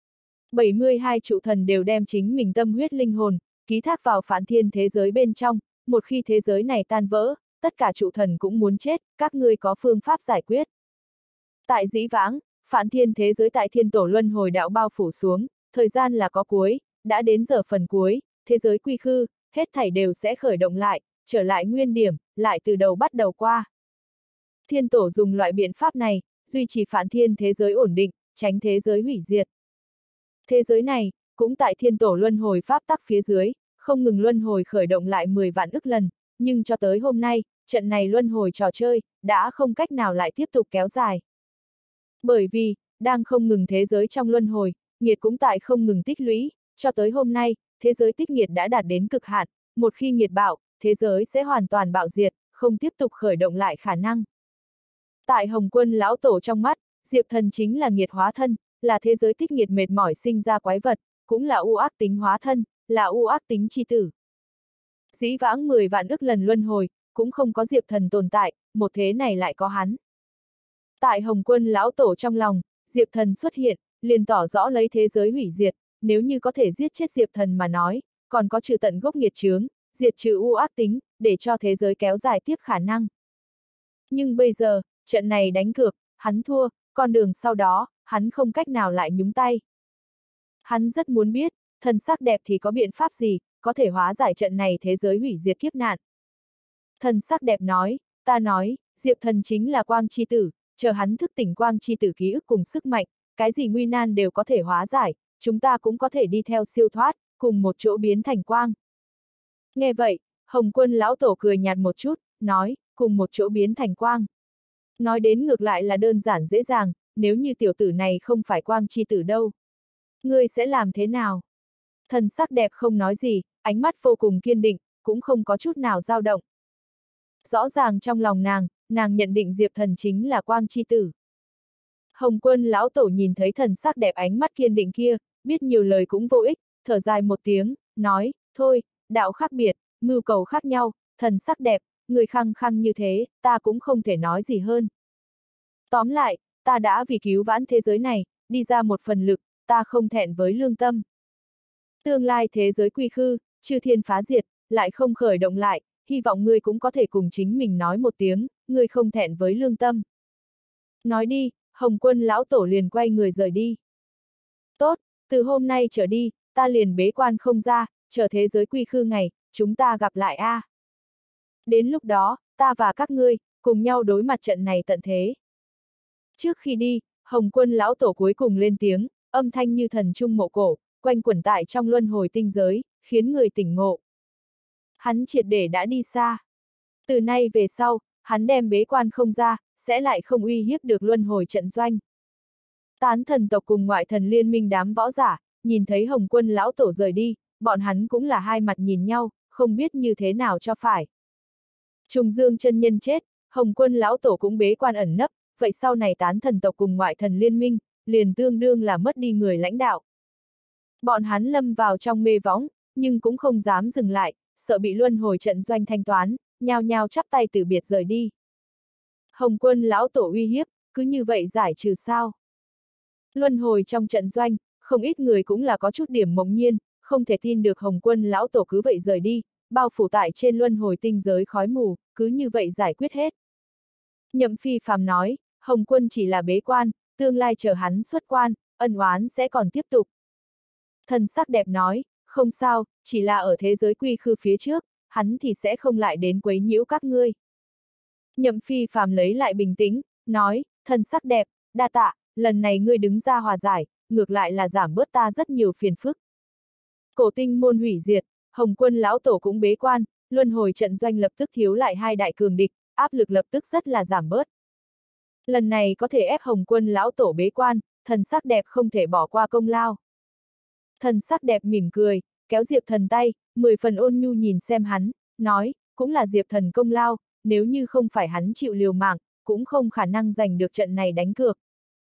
72 trụ thần đều đem chính mình tâm huyết linh hồn, ký thác vào phản thiên thế giới bên trong, một khi thế giới này tan vỡ, tất cả trụ thần cũng muốn chết, các ngươi có phương pháp giải quyết. Tại dĩ vãng, phản thiên thế giới tại thiên tổ luân hồi đạo bao phủ xuống, thời gian là có cuối, đã đến giờ phần cuối, thế giới quy khư, hết thảy đều sẽ khởi động lại, trở lại nguyên điểm, lại từ đầu bắt đầu qua. Thiên tổ dùng loại biện pháp này, duy trì phản thiên thế giới ổn định, tránh thế giới hủy diệt. Thế giới này, cũng tại thiên tổ luân hồi pháp tắc phía dưới, không ngừng luân hồi khởi động lại 10 vạn ức lần, nhưng cho tới hôm nay, trận này luân hồi trò chơi, đã không cách nào lại tiếp tục kéo dài. Bởi vì, đang không ngừng thế giới trong luân hồi, nghiệt cũng tại không ngừng tích lũy, cho tới hôm nay, thế giới tích nghiệt đã đạt đến cực hạn, một khi nghiệt bạo, thế giới sẽ hoàn toàn bạo diệt, không tiếp tục khởi động lại khả năng. Tại Hồng Quân lão tổ trong mắt, Diệp Thần chính là nghiệt hóa thân, là thế giới tích nghiệt mệt mỏi sinh ra quái vật, cũng là u ác tính hóa thân, là u ác tính chi tử. Dĩ vãng 10 vạn ức lần luân hồi, cũng không có Diệp Thần tồn tại, một thế này lại có hắn. Tại Hồng Quân lão tổ trong lòng, Diệp Thần xuất hiện, liền tỏ rõ lấy thế giới hủy diệt, nếu như có thể giết chết Diệp Thần mà nói, còn có trừ tận gốc nghiệt chướng, diệt trừ u ác tính, để cho thế giới kéo dài tiếp khả năng. Nhưng bây giờ, trận này đánh cược, hắn thua, con đường sau đó, hắn không cách nào lại nhúng tay. Hắn rất muốn biết, thần sắc đẹp thì có biện pháp gì, có thể hóa giải trận này thế giới hủy diệt kiếp nạn. Thần sắc đẹp nói, ta nói, Diệp Thần chính là quang chi tử, chờ hắn thức tỉnh quang chi tử ký ức cùng sức mạnh, cái gì nguy nan đều có thể hóa giải, chúng ta cũng có thể đi theo siêu thoát, cùng một chỗ biến thành quang. Nghe vậy, Hồng Quân lão tổ cười nhạt một chút, nói, cùng một chỗ biến thành quang. Nói đến ngược lại là đơn giản dễ dàng, nếu như tiểu tử này không phải quang chi tử đâu. Ngươi sẽ làm thế nào? Thần sắc đẹp không nói gì, ánh mắt vô cùng kiên định, cũng không có chút nào dao động. Rõ ràng trong lòng nàng nhận định Diệp Thần chính là quang chi tử. Hồng Quân lão tổ nhìn thấy thần sắc đẹp ánh mắt kiên định kia, biết nhiều lời cũng vô ích, thở dài một tiếng, nói, thôi, đạo khác biệt, mưu cầu khác nhau, thần sắc đẹp, người khăng khăng như thế, ta cũng không thể nói gì hơn. Tóm lại, ta đã vì cứu vãn thế giới này, đi ra một phần lực, ta không thẹn với lương tâm. Tương lai thế giới quy khư, chư thiên phá diệt, lại không khởi động lại, hy vọng ngươi cũng có thể cùng chính mình nói một tiếng, ngươi không thẹn với lương tâm. Nói đi, Hồng Quân lão tổ liền quay người rời đi. Tốt, từ hôm nay trở đi, ta liền bế quan không ra, chờ thế giới quy khư ngày, chúng ta gặp lại a. Đến lúc đó, ta và các ngươi, cùng nhau đối mặt trận này tận thế. Trước khi đi, Hồng Quân lão tổ cuối cùng lên tiếng, âm thanh như thần trung mộ cổ, quanh quẩn tại trong luân hồi tinh giới, khiến người tỉnh ngộ. Hắn triệt để đã đi xa. Từ nay về sau, hắn đem bế quan không ra, sẽ lại không uy hiếp được luân hồi trận doanh. Tán thần tộc cùng ngoại thần liên minh đám võ giả, nhìn thấy Hồng Quân lão tổ rời đi, bọn hắn cũng là hai mặt nhìn nhau, không biết như thế nào cho phải. Trùng Dương chân nhân chết, Hồng Quân lão tổ cũng bế quan ẩn nấp, vậy sau này tán thần tộc cùng ngoại thần liên minh, liền tương đương là mất đi người lãnh đạo. Bọn hắn lâm vào trong mê võng, nhưng cũng không dám dừng lại, sợ bị luân hồi trận doanh thanh toán, nhao nhao chắp tay từ biệt rời đi. Hồng Quân lão tổ uy hiếp, cứ như vậy giải trừ sao? Luân hồi trong trận doanh, không ít người cũng là có chút điểm mộng nhiên, không thể tin được Hồng Quân lão tổ cứ vậy rời đi, bao phủ tại trên luân hồi tinh giới khói mù, cứ như vậy giải quyết hết. Nhậm Phi Phàm nói, Hồng Quân chỉ là bế quan, tương lai chờ hắn xuất quan, ân oán sẽ còn tiếp tục. Thần sắc đẹp nói, không sao, chỉ là ở thế giới quy khư phía trước, hắn thì sẽ không lại đến quấy nhiễu các ngươi. Nhậm Phi Phàm lấy lại bình tĩnh, nói, thần sắc đẹp, đa tạ, lần này ngươi đứng ra hòa giải, ngược lại là giảm bớt ta rất nhiều phiền phức. Cổ tinh môn hủy diệt, Hồng Quân lão tổ cũng bế quan, luân hồi trận doanh lập tức thiếu lại hai đại cường địch, áp lực lập tức rất là giảm bớt. Lần này có thể ép Hồng Quân lão tổ bế quan, thần sắc đẹp không thể bỏ qua công lao. Thần sắc đẹp mỉm cười, kéo Diệp Thần tay, 10 phần ôn nhu nhìn xem hắn, nói, cũng là Diệp Thần công lao, nếu như không phải hắn chịu liều mạng, cũng không khả năng giành được trận này đánh cược.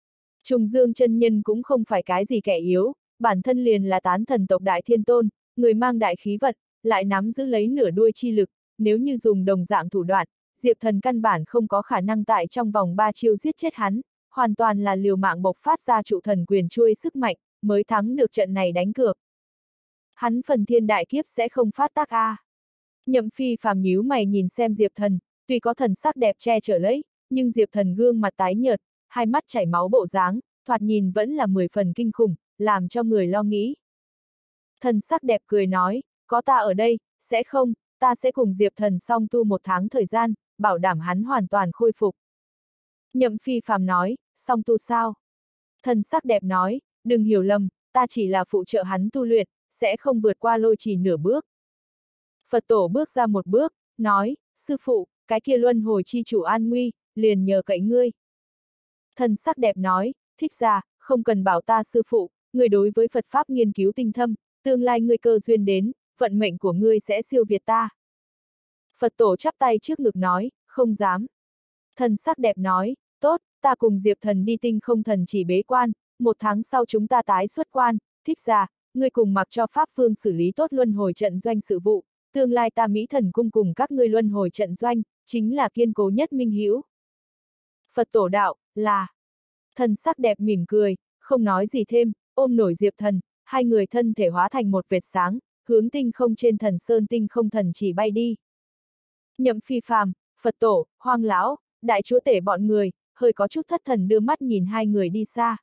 Trùng Dương chân nhân cũng không phải cái gì kẻ yếu, bản thân liền là tán thần tộc Đại Thiên Tôn, người mang đại khí vận, lại nắm giữ lấy nửa đuôi chi lực, nếu như dùng đồng dạng thủ đoạn, Diệp Thần căn bản không có khả năng tại trong vòng 3 chiêu giết chết hắn, hoàn toàn là liều mạng bộc phát ra trụ thần quyền chuôi sức mạnh, mới thắng được trận này đánh cược. Hắn phần thiên đại kiếp sẽ không phát tác a. Nhậm Phi Phàm nhíu mày nhìn xem Diệp Thần, tuy có thần sắc đẹp che chở lấy, nhưng Diệp Thần gương mặt tái nhợt, hai mắt chảy máu bộ dáng, thoạt nhìn vẫn là 10 phần kinh khủng, làm cho người lo nghĩ. Thần sắc đẹp cười nói, có ta ở đây, sẽ không, ta sẽ cùng Diệp Thần song tu 1 tháng thời gian, bảo đảm hắn hoàn toàn khôi phục. Nhậm Phi Phàm nói, song tu sao? Thần sắc đẹp nói, đừng hiểu lầm, ta chỉ là phụ trợ hắn tu luyện, sẽ không vượt qua lôi trì nửa bước. Phật tổ bước ra một bước, nói, sư phụ, cái kia luân hồi chi chủ an nguy, liền nhờ cậy ngươi. Thần sắc đẹp nói, thích ra, không cần bảo ta sư phụ, người đối với Phật Pháp nghiên cứu tinh thâm, tương lai ngươi cơ duyên đến, vận mệnh của ngươi sẽ siêu việt ta. Phật tổ chắp tay trước ngực nói, không dám. Thần sắc đẹp nói, tốt, ta cùng Diệp Thần đi Tinh Không Thần chỉ bế quan, 1 tháng sau chúng ta tái xuất quan, thích ra, ngươi cùng mặc cho Pháp Phương xử lý tốt luân hồi trận doanh sự vụ, tương lai ta Mỹ Thần cung cùng các ngươi luân hồi trận doanh, chính là kiên cố nhất minh hữu. Phật tổ đạo, là. Thần sắc đẹp mỉm cười, không nói gì thêm, ôm nổi Diệp Thần, hai người thân thể hóa thành một vệt sáng, hướng tinh không trên thần sơn Tinh Không Thần chỉ bay đi. Nhậm Phi Phàm, Phật tổ, Hoang lão, đại chúa tể bọn người, hơi có chút thất thần đưa mắt nhìn hai người đi xa.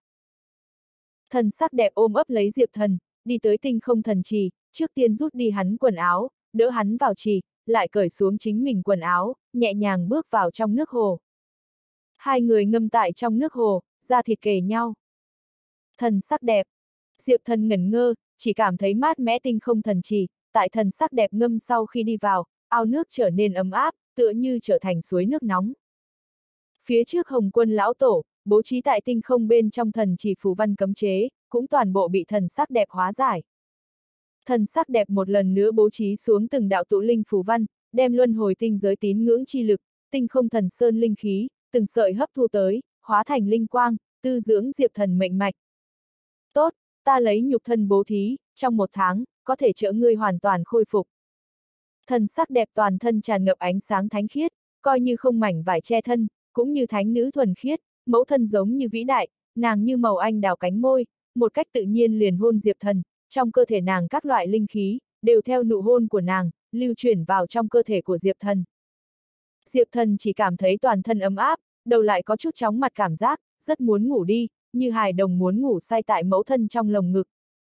Thần sắc đẹp ôm ấp lấy Diệp Thần, đi tới Tinh Không Thần trì, trước tiên rút đi hắn quần áo, đỡ hắn vào trì, lại cởi xuống chính mình quần áo, nhẹ nhàng bước vào trong nước hồ. Hai người ngâm tại trong nước hồ, da thịt kề nhau. Thần sắc đẹp. Diệp Thần ngẩn ngơ, chỉ cảm thấy mát mẽ Tinh Không Thần trì, tại thần sắc đẹp ngâm sau khi đi vào, ao nước trở nên ấm áp, tựa như trở thành suối nước nóng. Phía trước Hồng Quân lão tổ, bố trí tại tinh không bên trong thần chỉ phù văn cấm chế, cũng toàn bộ bị thần sắc đẹp hóa giải. Thần sắc đẹp một lần nữa bố trí xuống từng đạo tụ linh phù văn, đem luân hồi tinh giới tín ngưỡng chi lực, Tinh Không Thần sơn linh khí, từng sợi hấp thu tới, hóa thành linh quang, tư dưỡng Diệp Thần mệnh mạch. Tốt, ta lấy nhục thân bố thí, trong 1 tháng, có thể trợ ngươi hoàn toàn khôi phục. Thần sắc đẹp toàn thân tràn ngập ánh sáng thánh khiết, coi như không mảnh vải che thân, cũng như thánh nữ thuần khiết, mẫu thân giống như vĩ đại, nàng như màu anh đào cánh môi, một cách tự nhiên liền hôn Diệp Thần, trong cơ thể nàng các loại linh khí, đều theo nụ hôn của nàng, lưu chuyển vào trong cơ thể của Diệp Thần. Diệp Thần chỉ cảm thấy toàn thân ấm áp, đầu lại có chút chóng mặt cảm giác, rất muốn ngủ đi, như hài đồng muốn ngủ say tại mẫu thân trong lồng ngực.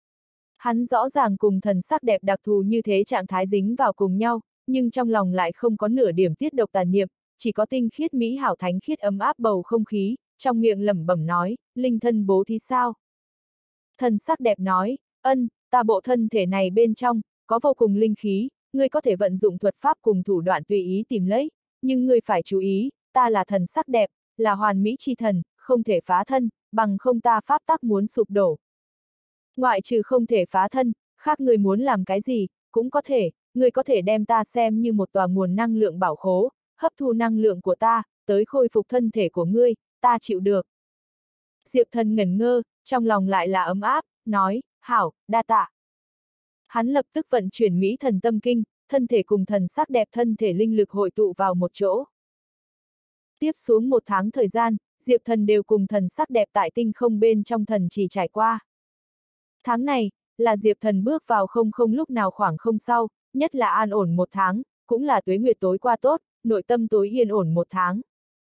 Hắn rõ ràng cùng thần sắc đẹp đặc thù như thế trạng thái dính vào cùng nhau, nhưng trong lòng lại không có nửa điểm tiết độc tà niệm, chỉ có tinh khiết mỹ hảo thánh khiết ấm áp bầu không khí, trong miệng lẩm bẩm nói, linh thân bố thí sao? Thần sắc đẹp nói, ân, ta bộ thân thể này bên trong, có vô cùng linh khí, ngươi có thể vận dụng thuật pháp cùng thủ đoạn tùy ý tìm lấy, nhưng ngươi phải chú ý, ta là thần sắc đẹp, là hoàn mỹ chi thần, không thể phá thân, bằng không ta pháp tắc muốn sụp đổ. Ngoại trừ không thể phá thân, khác ngươi muốn làm cái gì, cũng có thể, ngươi có thể đem ta xem như một tòa nguồn năng lượng bảo khố, hấp thu năng lượng của ta, tới khôi phục thân thể của ngươi, ta chịu được. Diệp Thần ngẩn ngơ, trong lòng lại là ấm áp, nói, hảo, đa tạ. Hắn lập tức vận chuyển Mỹ Thần Tâm Kinh, thân thể cùng thần sắc đẹp thân thể linh lực hội tụ vào một chỗ. Tiếp xuống 1 tháng thời gian, Diệp Thần đều cùng thần sắc đẹp tại tinh không bên trong thần chỉ trải qua. Tháng này, là Diệp Thần bước vào không lúc nào khoảng không sau, nhất là an ổn 1 tháng, cũng là tuế nguyệt tối qua tốt, nội tâm tối yên ổn 1 tháng.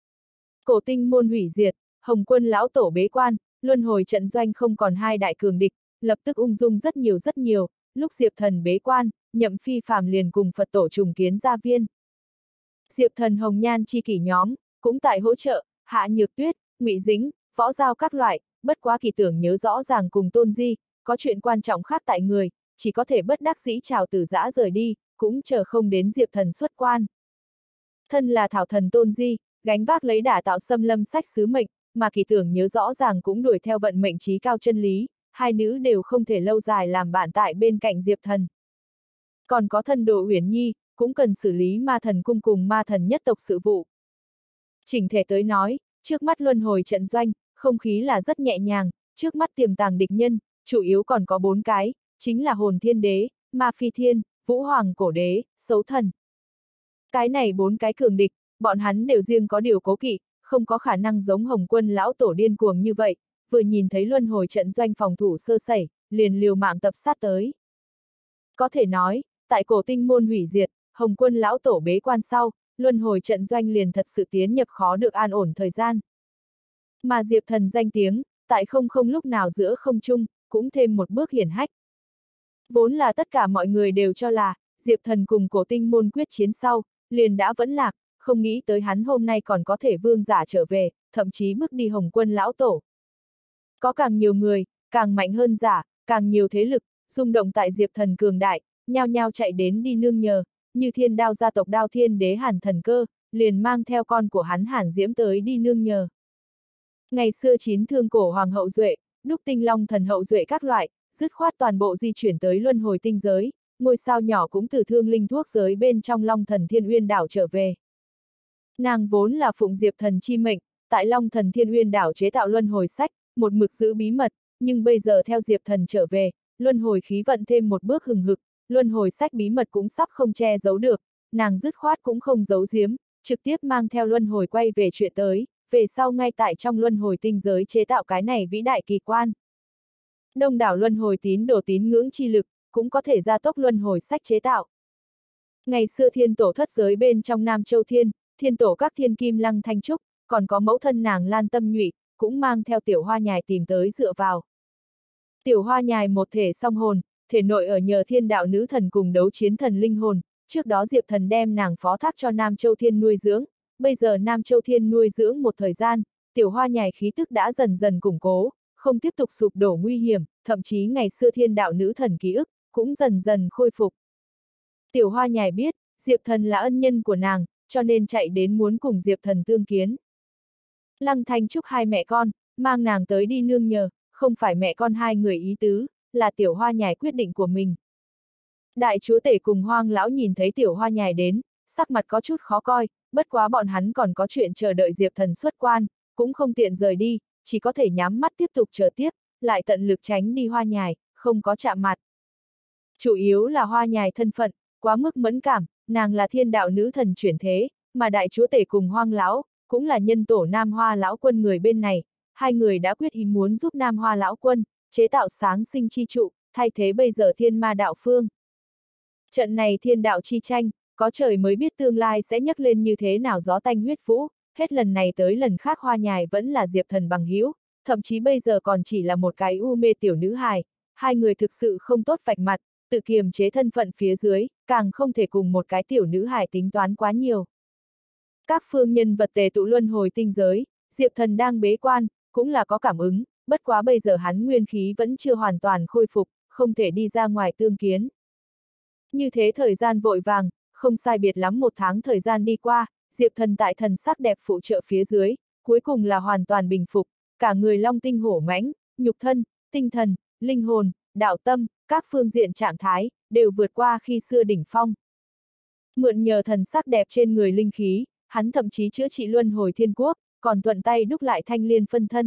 Cổ tinh môn hủy diệt, Hồng Quân lão tổ bế quan, luân hồi trận doanh không còn 2 đại cường địch, lập tức ung dung rất nhiều, lúc Diệp Thần bế quan, Nhậm Phi Phàm liền cùng Phật tổ trùng kiến gia viên. Diệp Thần hồng nhan chi kỷ nhóm, cũng tại hỗ trợ, Hạ Nhược Tuyết, Ngụy Dính, Võ Giao các loại, bất quá kỳ tưởng nhớ rõ ràng cùng Tôn Di, có chuyện quan trọng khác tại người, chỉ có thể bất đắc dĩ chào từ giã rời đi, cũng chờ không đến Diệp Thần xuất quan. Thân là thảo thần Tôn Di, gánh vác lấy đả tạo xâm lâm sách sứ mệnh, mà kỳ tưởng nhớ rõ ràng cũng đuổi theo vận mệnh trí cao chân lý, hai nữ đều không thể lâu dài làm bạn tại bên cạnh Diệp Thần. Còn có thần đồ Uyển Nhi, cũng cần xử lý ma thần cung cùng ma thần nhất tộc sự vụ. Chỉnh thể tới nói, trước mắt luân hồi trận doanh, không khí là rất nhẹ nhàng, trước mắt tiềm tàng địch nhân, chủ yếu còn có 4 cái, chính là Hồn Thiên Đế, Ma Phi Thiên, Vũ Hoàng Cổ Đế, Sấu Thần. Cái này 4 cái cường địch, bọn hắn đều riêng có điều cố kỵ, không có khả năng giống Hồng Quân lão tổ điên cuồng như vậy, vừa nhìn thấy luân hồi trận doanh phòng thủ sơ sẩy, liền liều mạng tập sát tới. Có thể nói, tại Cổ Tinh môn hủy diệt, Hồng Quân lão tổ bế quan sau, luân hồi trận doanh liền thật sự tiến nhập khó được an ổn thời gian. Mà Diệp Thần danh tiếng, tại không lúc nào giữa không trung, cũng thêm một bước hiển hách. Vốn là tất cả mọi người đều cho là, Diệp Thần cùng Cổ Tinh môn quyết chiến sau, liền đã vẫn lạc, không nghĩ tới hắn hôm nay còn có thể vương giả trở về, thậm chí bước đi Hồng Quân lão tổ. Có càng nhiều người, càng mạnh hơn giả, càng nhiều thế lực, rung động tại Diệp Thần cường đại, nhao nhao chạy đến đi nương nhờ, như Thiên Đao gia tộc Đao Thiên Đế Hàn Thần Cơ, liền mang theo con của hắn Hàn Diễm tới đi nương nhờ. Ngày xưa 9 thương cổ hoàng hậu duệ, đúc tinh long thần hậu duệ các loại, dứt khoát toàn bộ di chuyển tới luân hồi tinh giới, ngôi sao nhỏ cũng từ thương linh thuốc giới bên trong Long Thần Thiên Uyên đảo trở về. Nàng vốn là phụng Diệp Thần chi mệnh, tại Long Thần Thiên Uyên đảo chế tạo luân hồi sách, một mực giữ bí mật, nhưng bây giờ theo Diệp Thần trở về, luân hồi khí vận thêm một bước hừng hực, luân hồi sách bí mật cũng sắp không che giấu được, nàng dứt khoát cũng không giấu giếm, trực tiếp mang theo luân hồi quay về chuyện tới, về sau ngay tại trong luân hồi tinh giới chế tạo cái này vĩ đại kỳ quan. Đông đảo luân hồi tín đồ tín ngưỡng chi lực, cũng có thể gia tốc luân hồi sách chế tạo. Ngày xưa thiên tổ thất giới bên trong Nam Châu Thiên, thiên tổ các thiên kim lăng thanh trúc, còn có mẫu thân nàng Lan Tâm Nhụy, cũng mang theo tiểu hoa nhài tìm tới dựa vào. Tiểu hoa nhài một thể song hồn, thể nội ở nhờ thiên đạo nữ thần cùng đấu chiến thần linh hồn, trước đó Diệp Thần đem nàng phó thác cho Nam Châu Thiên nuôi dưỡng, bây giờ Nam Châu Thiên nuôi dưỡng một thời gian, tiểu hoa nhài khí tức đã dần dần củng cố, không tiếp tục sụp đổ nguy hiểm, thậm chí ngày xưa thiên đạo nữ thần ký ức, cũng dần dần khôi phục. Tiểu hoa nhài biết, Diệp Thần là ân nhân của nàng, cho nên chạy đến muốn cùng Diệp Thần tương kiến. Lăng Thanh Trúc hai mẹ con, mang nàng tới đi nương nhờ, không phải mẹ con hai người ý tứ, là tiểu hoa nhài quyết định của mình. Đại chúa tể cùng Hoang lão nhìn thấy tiểu hoa nhài đến, sắc mặt có chút khó coi, bất quá bọn hắn còn có chuyện chờ đợi Diệp Thần xuất quan, cũng không tiện rời đi, chỉ có thể nhắm mắt tiếp tục chờ tiếp, lại tận lực tránh đi hoa nhài, không có chạm mặt. Chủ yếu là hoa nhài thân phận, quá mức mẫn cảm, nàng là thiên đạo nữ thần chuyển thế, mà đại chúa tể cùng Hoang lão, cũng là nhân tổ Nam Hoa lão quân người bên này, hai người đã quyết ý muốn giúp Nam Hoa lão quân, chế tạo sáng sinh chi trụ, thay thế bây giờ thiên ma đạo phương. Trận này thiên đạo chi tranh, có trời mới biết tương lai sẽ nhấc lên như thế nào gió tanh huyết vũ, hết lần này tới lần khác hoa nhài vẫn là Diệp Thần bằng hữu, thậm chí bây giờ còn chỉ là một cái u mê tiểu nữ hài, hai người thực sự không tốt vạch mặt, tự kiềm chế thân phận phía dưới, càng không thể cùng một cái tiểu nữ hài tính toán quá nhiều. Các phương nhân vật tề tụ luân hồi tinh giới, Diệp Thần đang bế quan, cũng là có cảm ứng, bất quá bây giờ hắn nguyên khí vẫn chưa hoàn toàn khôi phục, không thể đi ra ngoài tương kiến. Như thế thời gian vội vàng, không sai biệt lắm 1 tháng thời gian đi qua, Diệp Thần tại thần sắc đẹp phụ trợ phía dưới, cuối cùng là hoàn toàn bình phục, cả người long tinh hổ mãnh, nhục thân, tinh thần, linh hồn, đạo tâm, các phương diện trạng thái, đều vượt qua khi xưa đỉnh phong. Mượn nhờ thần sắc đẹp trên người linh khí, hắn thậm chí chữa trị luân hồi thiên quốc, còn thuận tay đúc lại thanh liên phân thân.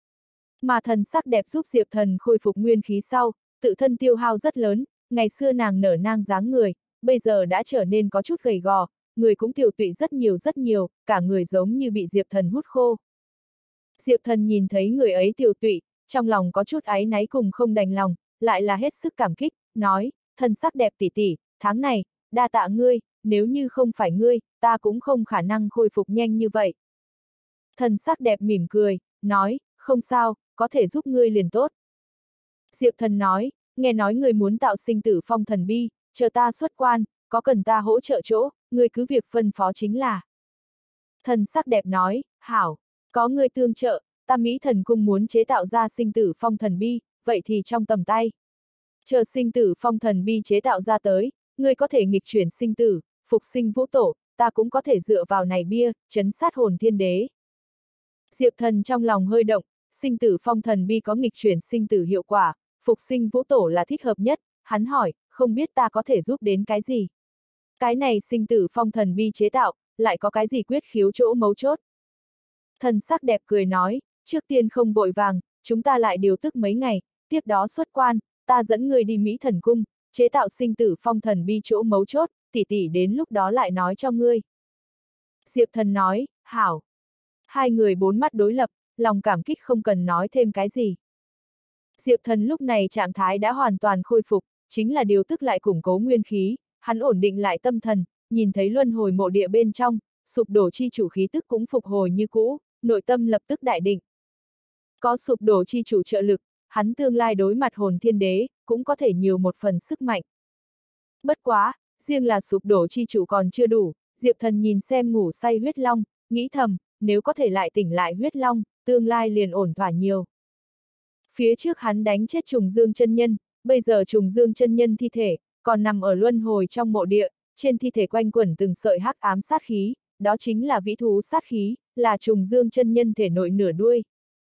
Mà thần sắc đẹp giúp Diệp Thần khôi phục nguyên khí sau, tự thân tiêu hao rất lớn, ngày xưa nàng nở nang dáng người, bây giờ đã trở nên có chút gầy gò, người cũng tiểu tụy rất nhiều, cả người giống như bị Diệp Thần hút khô. Diệp Thần nhìn thấy người ấy tiểu tụy, trong lòng có chút áy náy cùng không đành lòng, lại là hết sức cảm kích, nói, thần sắc đẹp tỷ tỷ, tháng này, đa tạ ngươi, nếu như không phải ngươi, ta cũng không khả năng khôi phục nhanh như vậy. Thần sắc đẹp mỉm cười, nói, không sao, có thể giúp ngươi liền tốt. Diệp Thần nói, nghe nói ngươi muốn tạo sinh tử phong thần bi, chờ ta xuất quan, có cần ta hỗ trợ chỗ, ngươi cứ việc phân phó chính là. Thần sắc đẹp nói, hảo, có ngươi tương trợ, ta Mỹ Thần Cung muốn chế tạo ra sinh tử phong thần bi, vậy thì trong tầm tay. Chờ sinh tử phong thần bi chế tạo ra tới, ngươi có thể nghịch chuyển sinh tử, phục sinh vũ tổ, ta cũng có thể dựa vào này bia, trấn sát hồn thiên đế. Diệp Thần trong lòng hơi động, sinh tử phong thần bi có nghịch chuyển sinh tử hiệu quả, phục sinh vũ tổ là thích hợp nhất, hắn hỏi, không biết ta có thể giúp đến cái gì. Cái này sinh tử phong thần bi chế tạo, lại có cái gì quyết khiếu chỗ mấu chốt. Thần sắc đẹp cười nói, trước tiên không vội vàng, chúng ta lại điều tức mấy ngày, tiếp đó xuất quan, ta dẫn ngươi đi Mỹ Thần Cung, chế tạo sinh tử phong thần bi chỗ mấu chốt, tỷ tỷ đến lúc đó lại nói cho ngươi. Diệp Thần nói, hảo. Hai người bốn mắt đối lập, lòng cảm kích không cần nói thêm cái gì. Diệp Thần lúc này trạng thái đã hoàn toàn khôi phục, chính là điều tức lại củng cố nguyên khí, hắn ổn định lại tâm thần, nhìn thấy luân hồi mộ địa bên trong, sụp đổ chi chủ khí tức cũng phục hồi như cũ, nội tâm lập tức đại định. Có sụp đổ chi chủ trợ lực, hắn tương lai đối mặt hồn thiên đế, cũng có thể nhiều một phần sức mạnh. Bất quá, riêng là sụp đổ chi chủ còn chưa đủ, Diệp Thần nhìn xem ngủ say huyết long, nghĩ thầm, nếu có thể lại tỉnh lại huyết long, tương lai liền ổn thỏa nhiều. Phía trước hắn đánh chết Trùng Dương chân nhân, bây giờ Trùng Dương chân nhân thi thể, còn nằm ở luân hồi trong mộ địa, trên thi thể quanh quẩn từng sợi hắc ám sát khí, đó chính là vĩ thú sát khí, là Trùng Dương chân nhân thể nội nửa đuôi.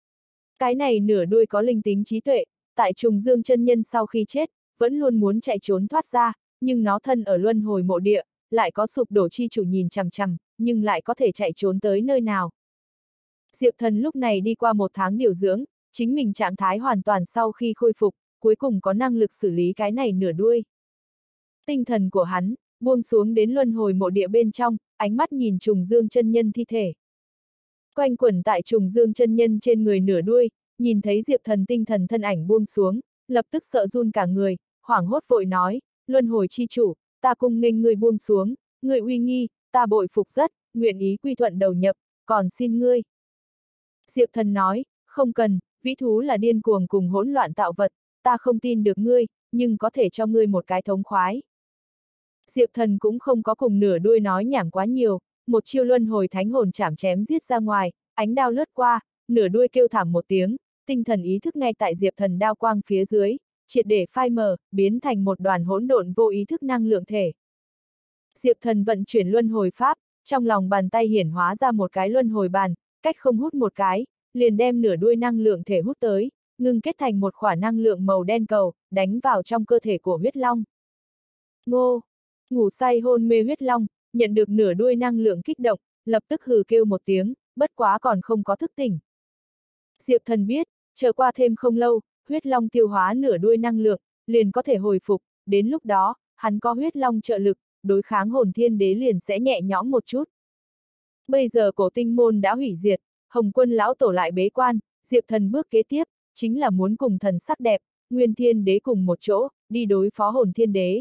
Cái này nửa đuôi có linh tính trí tuệ, tại Trùng Dương chân nhân sau khi chết, vẫn luôn muốn chạy trốn thoát ra, nhưng nó thân ở luân hồi mộ địa, lại có sụp đổ chi chủ nhìn chằm chằm, nhưng lại có thể chạy trốn tới nơi nào. Diệp Thần lúc này đi qua 1 tháng điều dưỡng, chính mình trạng thái hoàn toàn sau khi khôi phục, cuối cùng có năng lực xử lý cái này nửa đuôi. Tinh thần của hắn, buông xuống đến luân hồi mộ địa bên trong, ánh mắt nhìn Trùng Dương chân nhân thi thể. Quanh quẩn tại Trùng Dương chân nhân trên người nửa đuôi, nhìn thấy Diệp Thần tinh thần thân ảnh buông xuống, lập tức sợ run cả người, hoảng hốt vội nói, luân hồi chi chủ, ta cung nghênh ngươi buông xuống, ngươi uy nghi, ta bội phục rất, nguyện ý quy thuận đầu nhập, còn xin ngươi. Diệp Thần nói, không cần, vĩ thú là điên cuồng cùng hỗn loạn tạo vật, ta không tin được ngươi, nhưng có thể cho ngươi một cái thống khoái. Diệp Thần cũng không có cùng nửa đuôi nói nhảm quá nhiều, một chiêu luân hồi thánh hồn chảm chém giết ra ngoài, ánh đao lướt qua, nửa đuôi kêu thảm một tiếng, tinh thần ý thức ngay tại Diệp Thần đao quang phía dưới, triệt để phai mờ, biến thành một đoàn hỗn độn vô ý thức năng lượng thể. Diệp Thần vận chuyển luân hồi pháp, trong lòng bàn tay hiển hóa ra một cái luân hồi bàn, cách không hút một cái, liền đem nửa đuôi năng lượng thể hút tới, ngưng kết thành một khỏa năng lượng màu đen cầu, đánh vào trong cơ thể của huyết long. Ngô! Ngủ say hôn mê huyết long, nhận được nửa đuôi năng lượng kích động, lập tức hừ kêu một tiếng, bất quá còn không có thức tỉnh. Diệp Thần biết, chờ qua thêm không lâu, huyết long tiêu hóa nửa đuôi năng lượng, liền có thể hồi phục, đến lúc đó, hắn có huyết long trợ lực, đối kháng hồn thiên đế liền sẽ nhẹ nhõm một chút. Bây giờ cổ tinh môn đã hủy diệt, Hồng Quân lão tổ lại bế quan, Diệp Thần bước kế tiếp, chính là muốn cùng thần sắc đẹp, Nguyên Thiên Đế cùng một chỗ, đi đối phó hồn thiên đế.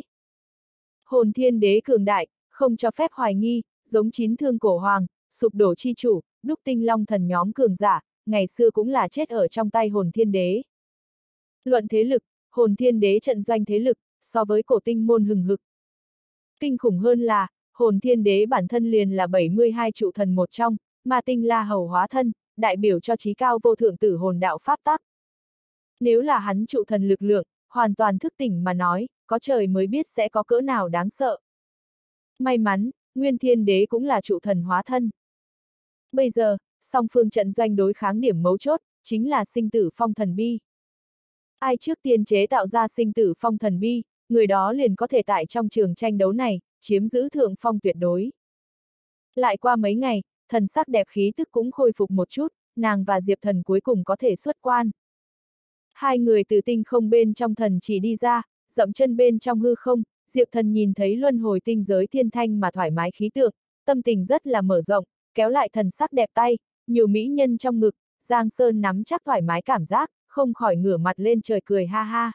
Hồn thiên đế cường đại, không cho phép hoài nghi, giống 9 thương cổ hoàng, sụp đổ chi chủ, đúc tinh long thần nhóm cường giả, ngày xưa cũng là chết ở trong tay hồn thiên đế. Luận thế lực, hồn thiên đế trận doanh thế lực, so với cổ tinh môn hừng hực. Kinh khủng hơn là, hồn thiên đế bản thân liền là 72 trụ thần một trong, ma tinh la hầu hóa thân, đại biểu cho chí cao vô thượng tử hồn đạo pháp tắc. Nếu là hắn trụ thần lực lượng, hoàn toàn thức tỉnh mà nói, có trời mới biết sẽ có cỡ nào đáng sợ. May mắn, Nguyên Thiên Đế cũng là trụ thần hóa thân. Bây giờ, song phương trận doanh đối kháng điểm mấu chốt, chính là sinh tử phong thần bi. Ai trước tiên chế tạo ra sinh tử phong thần bi, người đó liền có thể tại trong trường tranh đấu này, chiếm giữ thượng phong tuyệt đối. Lại qua mấy ngày, thần sắc đẹp khí tức cũng khôi phục một chút, nàng và Diệp Thần cuối cùng có thể xuất quan. Hai người từ tinh không bên trong thần chỉ đi ra, dậm chân bên trong hư không, Diệp Thần nhìn thấy luân hồi tinh giới thiên thanh mà thoải mái khí tượng, tâm tình rất là mở rộng, kéo lại thần sắc đẹp tay, nhiều mỹ nhân trong ngực, Giang Sơn nắm chắc thoải mái cảm giác, không khỏi ngửa mặt lên trời cười ha ha.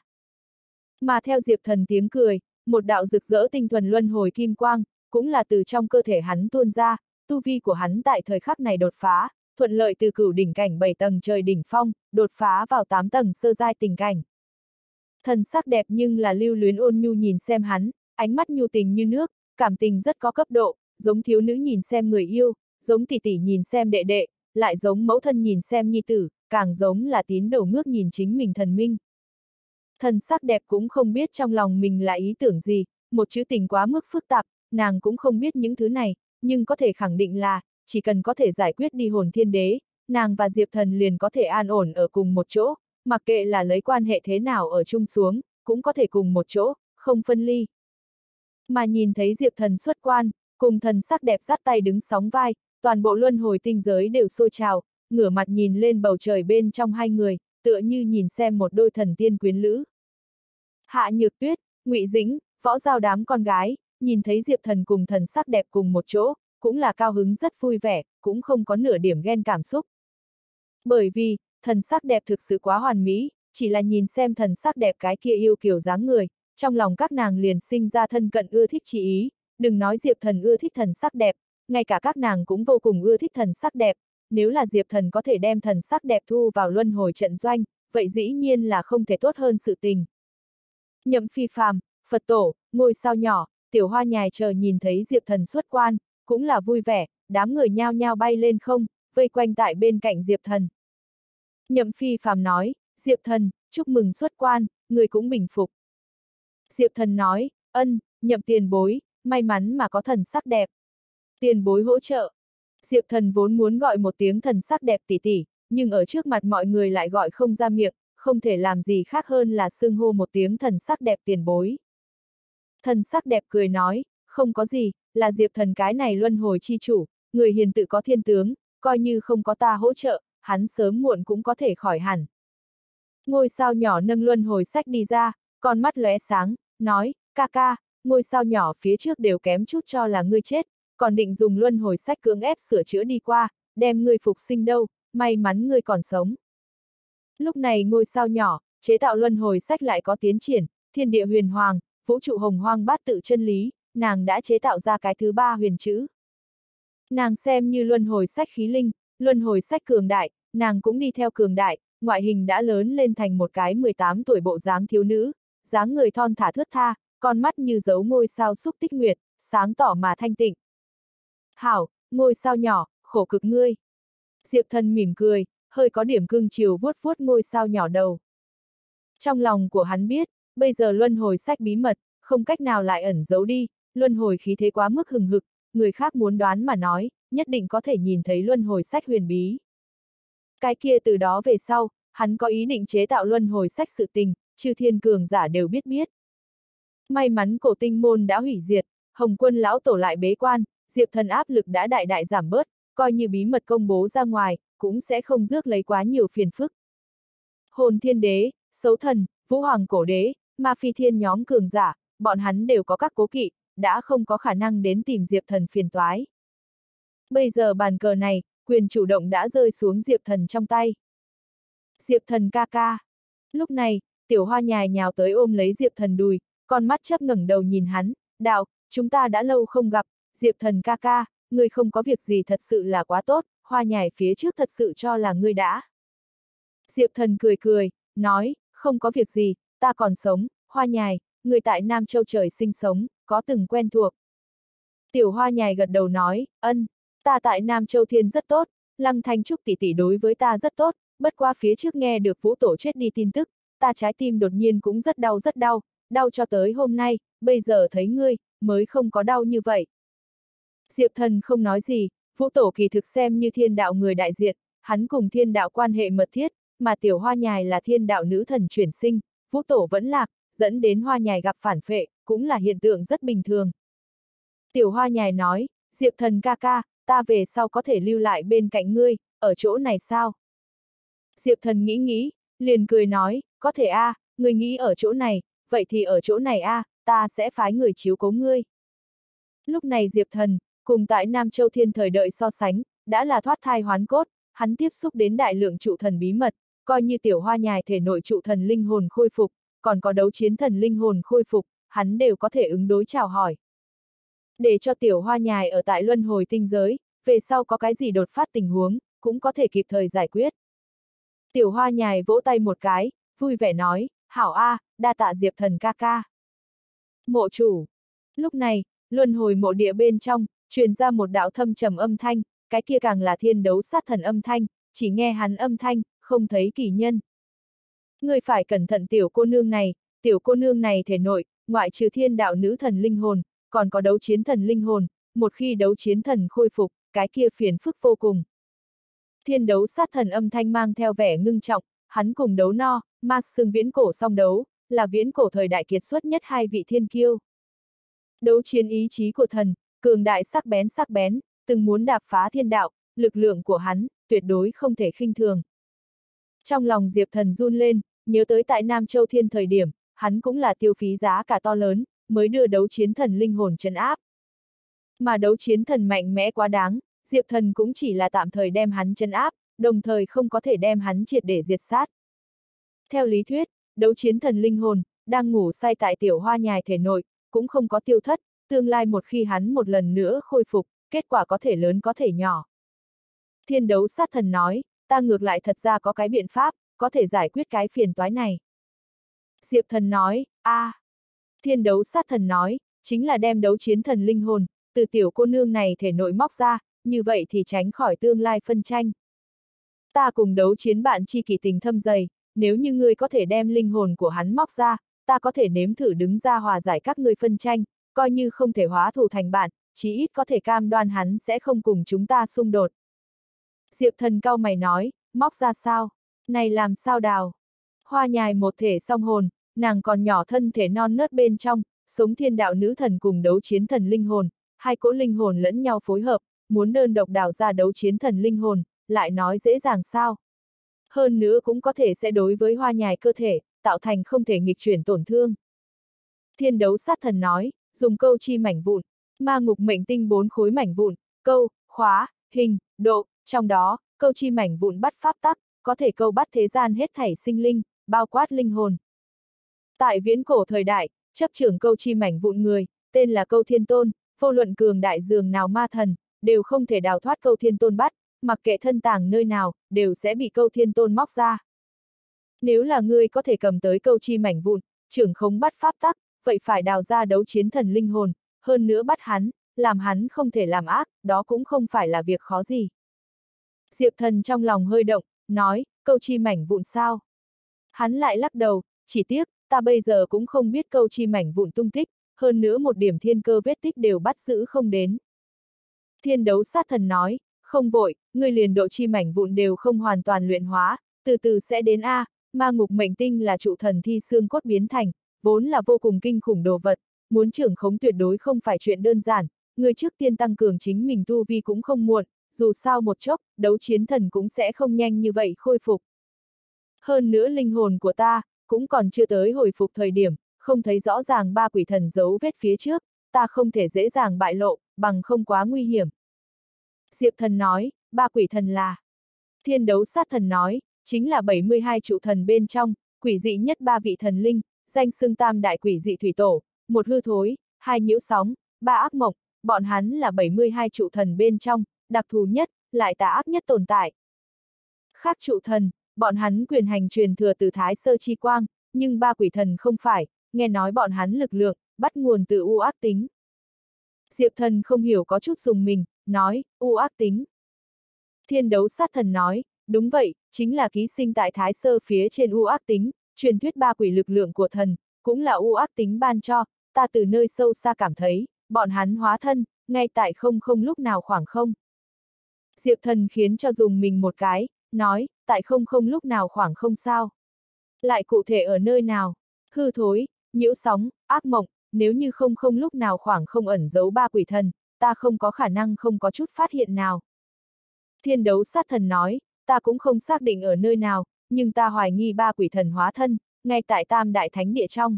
Mà theo Diệp Thần tiếng cười, một đạo rực rỡ tinh thuần luân hồi kim quang, cũng là từ trong cơ thể hắn tuôn ra, tu vi của hắn tại thời khắc này đột phá, thuận lợi từ cửu đỉnh cảnh 7 tầng trời đỉnh phong, đột phá vào 8 tầng sơ giai tình cảnh. Thần sắc đẹp nhưng là lưu luyến ôn nhu nhìn xem hắn, ánh mắt nhu tình như nước, cảm tình rất có cấp độ, giống thiếu nữ nhìn xem người yêu, giống tỷ tỷ nhìn xem đệ đệ, lại giống mẫu thân nhìn xem nhi tử, càng giống là tín đồ ngước nhìn chính mình thần minh. Thần sắc đẹp cũng không biết trong lòng mình là ý tưởng gì, một chữ tình quá mức phức tạp, nàng cũng không biết những thứ này, nhưng có thể khẳng định là, chỉ cần có thể giải quyết đi hồn thiên đế, nàng và Diệp Thần liền có thể an ổn ở cùng một chỗ, mặc kệ là lấy quan hệ thế nào ở chung xuống, cũng có thể cùng một chỗ, không phân ly. Mà nhìn thấy Diệp Thần xuất quan, cùng thần sắc đẹp dắt tay đứng sóng vai, toàn bộ luân hồi tinh giới đều sôi trào, ngửa mặt nhìn lên bầu trời bên trong hai người, tựa như nhìn xem một đôi thần tiên quyến lữ. Hạ Nhược Tuyết, Ngụy Dĩnh, Võ Giao đám con gái, nhìn thấy Diệp Thần cùng thần sắc đẹp cùng một chỗ, cũng là cao hứng rất vui vẻ, cũng không có nửa điểm ghen cảm xúc. Bởi vì, thần sắc đẹp thực sự quá hoàn mỹ, chỉ là nhìn xem thần sắc đẹp cái kia yêu kiều dáng người, trong lòng các nàng liền sinh ra thân cận ưa thích chi ý, đừng nói Diệp Thần ưa thích thần sắc đẹp, ngay cả các nàng cũng vô cùng ưa thích thần sắc đẹp, nếu là Diệp Thần có thể đem thần sắc đẹp thu vào luân hồi trận doanh, vậy dĩ nhiên là không thể tốt hơn sự tình. Nhậm Phi Phàm, Phật Tổ, ngôi sao nhỏ, Tiểu Hoa Nhài chờ nhìn thấy Diệp Thần xuất quan, cũng là vui vẻ, đám người nhao nhao bay lên không, vây quanh tại bên cạnh Diệp Thần. Nhậm Phi Phàm nói, Diệp Thần, chúc mừng xuất quan, người cũng bình phục. Diệp Thần nói, ân, Nhậm tiền bối, may mắn mà có thần sắc đẹp. Tiền bối hỗ trợ. Diệp Thần vốn muốn gọi một tiếng thần sắc đẹp tỷ tỷ, nhưng ở trước mặt mọi người lại gọi không ra miệng, không thể làm gì khác hơn là xưng hô một tiếng thần sắc đẹp tiền bối. Thần sắc đẹp cười nói, không có gì, là Diệp Thần cái này luân hồi chi chủ, người hiền tự có thiên tướng, coi như không có ta hỗ trợ, hắn sớm muộn cũng có thể khỏi hẳn. Ngôi sao nhỏ nâng luân hồi sách đi ra, con mắt lóe sáng, nói, ca ca, ngôi sao nhỏ phía trước đều kém chút cho là ngươi chết, còn định dùng luân hồi sách cưỡng ép sửa chữa đi qua, đem ngươi phục sinh đâu, may mắn ngươi còn sống. Lúc này ngôi sao nhỏ, chế tạo luân hồi sách lại có tiến triển, thiên địa huyền hoàng, vũ trụ hồng hoang bát tự chân lý, nàng đã chế tạo ra cái thứ ba huyền chữ. Nàng xem như luân hồi sách khí linh, luân hồi sách cường đại, nàng cũng đi theo cường đại, ngoại hình đã lớn lên thành một cái 18 tuổi bộ dáng thiếu nữ, dáng người thon thả thướt tha, con mắt như dấu ngôi sao xúc tích nguyệt, sáng tỏ mà thanh tịnh. Hảo, ngôi sao nhỏ, khổ cực ngươi. Diệp Thần mỉm cười, hơi có điểm cưng chiều vuốt vuốt ngôi sao nhỏ đầu. Trong lòng của hắn biết, bây giờ luân hồi sách bí mật, không cách nào lại ẩn giấu đi, luân hồi khí thế quá mức hừng hực, người khác muốn đoán mà nói, nhất định có thể nhìn thấy luân hồi sách huyền bí. Cái kia từ đó về sau, hắn có ý định chế tạo luân hồi sách sự tình, chư thiên cường giả đều biết. May mắn cổ tinh môn đã hủy diệt, Hồng Quân lão tổ lại bế quan, Diệp Thần áp lực đã đại đại giảm bớt, coi như bí mật công bố ra ngoài, cũng sẽ không rước lấy quá nhiều phiền phức. Hồn Thiên Đế, Sấu Thần, Vũ Hoàng Cổ Đế, Ma Phi Thiên nhóm cường giả, bọn hắn đều có các cố kỵ, đã không có khả năng đến tìm Diệp Thần phiền toái. Bây giờ bàn cờ này, quyền chủ động đã rơi xuống Diệp Thần trong tay. Diệp Thần ca ca. Lúc này, Tiểu Hoa Nhài nhào tới ôm lấy Diệp Thần đùi, con mắt chớp ngẩng đầu nhìn hắn, đạo, chúng ta đã lâu không gặp, Diệp Thần ca ca, ngươi không có việc gì thật sự là quá tốt, Hoa Nhài phía trước thật sự cho là ngươi đã. Diệp Thần cười cười, nói, không có việc gì, ta còn sống, Hoa Nhài, người tại Nam Châu trời sinh sống, có từng quen thuộc. Tiểu Hoa Nhài gật đầu nói, ân, ta tại Nam Châu Thiên rất tốt, Lăng Thanh Trúc tỷ tỷ đối với ta rất tốt, bất qua phía trước nghe được Vũ Tổ chết đi tin tức, ta trái tim đột nhiên cũng rất đau, đau cho tới hôm nay, bây giờ thấy ngươi, mới không có đau như vậy. Diệp Thần không nói gì, Vũ Tổ kỳ thực xem như thiên đạo người đại diện, hắn cùng thiên đạo quan hệ mật thiết, mà Tiểu Hoa Nhài là thiên đạo nữ thần chuyển sinh, Vũ Tổ vẫn lạc, dẫn đến Hoa Nhài gặp phản phệ, cũng là hiện tượng rất bình thường. Tiểu Hoa Nhài nói, Diệp Thần ca ca, ta về sau có thể lưu lại bên cạnh ngươi, ở chỗ này sao? Diệp Thần nghĩ, liền cười nói, có thể a, ngươi nghĩ ở chỗ này, vậy thì ở chỗ này a, ta sẽ phái người chiếu cố ngươi. Lúc này Diệp Thần, cùng tại Nam Châu Thiên thời đợi so sánh, đã là thoát thai hoán cốt, hắn tiếp xúc đến đại lượng trụ thần bí mật, coi như Tiểu Hoa Nhài thể nội trụ thần linh hồn khôi phục, còn có đấu chiến thần linh hồn khôi phục, hắn đều có thể ứng đối chào hỏi. Để cho Tiểu Hoa Nhài ở tại luân hồi tinh giới, về sau có cái gì đột phát tình huống, cũng có thể kịp thời giải quyết. Tiểu Hoa Nhài vỗ tay một cái, vui vẻ nói, hảo a, đa tạ Diệp Thần ca ca. Mộ chủ. Lúc này, luân hồi mộ địa bên trong, truyền ra một đạo thâm trầm âm thanh, cái kia càng là thiên đấu sát thần âm thanh, chỉ nghe hắn âm thanh, không thấy kỳ nhân. Người phải cẩn thận tiểu cô nương này thể nội, ngoại trừ thiên đạo nữ thần linh hồn, còn có đấu chiến thần linh hồn, một khi đấu chiến thần khôi phục, cái kia phiền phức vô cùng. Thiên đấu sát thần âm thanh mang theo vẻ ngưng trọng, hắn cùng đấu no, ma xương viễn cổ song đấu, là viễn cổ thời đại kiệt xuất nhất hai vị thiên kiêu. Đấu chiến ý chí của thần, cường đại sắc bén, từng muốn đạp phá thiên đạo, lực lượng của hắn, tuyệt đối không thể khinh thường. Trong lòng Diệp Thần run lên, nhớ tới tại Nam Châu Thiên thời điểm, hắn cũng là tiêu phí giá cả to lớn, mới đưa đấu chiến thần linh hồn trấn áp. Mà đấu chiến thần mạnh mẽ quá đáng, Diệp Thần cũng chỉ là tạm thời đem hắn trấn áp, đồng thời không có thể đem hắn triệt để diệt sát. Theo lý thuyết, đấu chiến thần linh hồn, đang ngủ say tại tiểu hoa nhài thể nội, cũng không có tiêu thất, tương lai một khi hắn một lần nữa khôi phục, kết quả có thể lớn có thể nhỏ. Thiên đấu sát thần nói, ta ngược lại thật ra có cái biện pháp, có thể giải quyết cái phiền toái này. Diệp Thần nói, Thiên đấu sát thần nói, chính là đem đấu chiến thần linh hồn, từ tiểu cô nương này thể nội móc ra, như vậy thì tránh khỏi tương lai phân tranh. Ta cùng đấu chiến bạn chi kỷ tình thâm dày, nếu như ngươi có thể đem linh hồn của hắn móc ra, ta có thể nếm thử đứng ra hòa giải các ngươi phân tranh, coi như không thể hóa thù thành bạn, chí ít có thể cam đoan hắn sẽ không cùng chúng ta xung đột. Diệp Thần cau mày nói, móc ra sao? Này làm sao đào? Hoa nhài một thể song hồn, nàng còn nhỏ thân thể non nớt bên trong, sống thiên đạo nữ thần cùng đấu chiến thần linh hồn, hai cỗ linh hồn lẫn nhau phối hợp, muốn đơn độc đào ra đấu chiến thần linh hồn, lại nói dễ dàng sao? Hơn nữa cũng có thể sẽ đối với hoa nhài cơ thể, tạo thành không thể nghịch chuyển tổn thương. Thiên đấu sát thần nói, dùng câu chi mảnh vụn, ma ngục mệnh tinh 4 khối mảnh vụn, câu, khóa, hình, độ, trong đó, câu chi mảnh vụn bắt pháp tắc, có thể câu bắt thế gian hết thảy sinh linh, bao quát linh hồn. Tại viễn cổ thời đại, chấp trưởng câu chi mảnh vụn người, tên là câu thiên tôn, vô luận cường đại dường nào ma thần, đều không thể đào thoát câu thiên tôn bắt, mặc kệ thân tàng nơi nào, đều sẽ bị câu thiên tôn móc ra. Nếu là ngươi có thể cầm tới câu chi mảnh vụn, trưởng khống bắt pháp tắc, vậy phải đào ra đấu chiến thần linh hồn, hơn nữa bắt hắn, làm hắn không thể làm ác, đó cũng không phải là việc khó gì. Diệp Thần trong lòng hơi động, nói, câu chi mảnh vụn sao? Hắn lại lắc đầu, chỉ tiếc, ta bây giờ cũng không biết câu chi mảnh vụn tung tích, hơn nữa một điểm thiên cơ vết tích đều bắt giữ không đến. Thiên đấu sát thần nói, không vội, ngươi liền độ chi mảnh vụn đều không hoàn toàn luyện hóa, từ từ sẽ đến ma ngục mệnh tinh là trụ thần thi xương cốt biến thành, vốn là vô cùng kinh khủng đồ vật, muốn trưởng khống tuyệt đối không phải chuyện đơn giản, ngươi trước tiên tăng cường chính mình tu vi cũng không muộn, dù sao một chốc, đấu chiến thần cũng sẽ không nhanh như vậy khôi phục. Hơn nữa linh hồn của ta, cũng còn chưa tới hồi phục thời điểm, không thấy rõ ràng ba quỷ thần dấu vết phía trước, ta không thể dễ dàng bại lộ, bằng không quá nguy hiểm. Diệp Thần nói, ba quỷ thần là. Thiên đấu sát thần nói, chính là 72 trụ thần bên trong, quỷ dị nhất ba vị thần linh, danh xưng tam đại quỷ dị thủy tổ, một hư thối, hai nhiễu sóng, ba ác mộng, bọn hắn là 72 trụ thần bên trong, đặc thù nhất, lại tà ác nhất tồn tại. Khác trụ thần, bọn hắn quyền hành truyền thừa từ Thái Sơ Chi Quang, nhưng ba quỷ thần không phải, nghe nói bọn hắn lực lượng, bắt nguồn từ u ác tính. Diệp Thần không hiểu có chút dùng mình, nói, u ác tính. Thiên đấu sát thần nói, đúng vậy, chính là ký sinh tại Thái Sơ phía trên u ác tính, truyền thuyết ba quỷ lực lượng của thần, cũng là u ác tính ban cho, ta từ nơi sâu xa cảm thấy, bọn hắn hóa thân, ngay tại không lúc nào khoảng không. Diệp Thần khiến cho dùng mình một cái, nói, tại không lúc nào khoảng không sao. Lại cụ thể ở nơi nào, hư thối, nhiễu sóng, ác mộng, nếu như không lúc nào khoảng không ẩn giấu ba quỷ thần, ta không có khả năng không có chút phát hiện nào. Thiên đấu sát thần nói, ta cũng không xác định ở nơi nào, nhưng ta hoài nghi ba quỷ thần hóa thân, ngay tại Tam Đại Thánh Địa trong.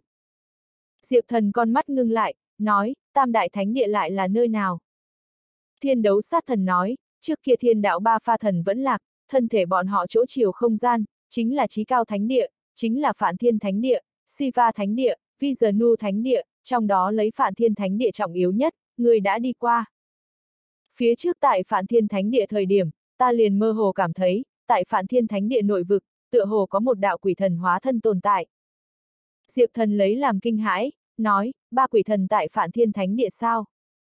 Diệp Thần con mắt ngưng lại, nói, Tam Đại Thánh Địa lại là nơi nào? Thiên đấu sát thần nói, trước kia thiên đạo ba pha thần vẫn lạc, thân thể bọn họ chỗ chiều không gian, chính là Chí Cao Thánh Địa, chính là Phạn Thiên Thánh Địa, Siva Thánh Địa, Vijnu Thánh Địa, trong đó lấy Phạn Thiên Thánh Địa trọng yếu nhất, người đã đi qua. Phía trước tại Phạn Thiên Thánh Địa thời điểm, ta liền mơ hồ cảm thấy, tại Phạn Thiên Thánh Địa nội vực, tựa hồ có một đạo quỷ thần hóa thân tồn tại. Diệp Thần lấy làm kinh hãi, nói, ba quỷ thần tại Phạn Thiên Thánh Địa sao?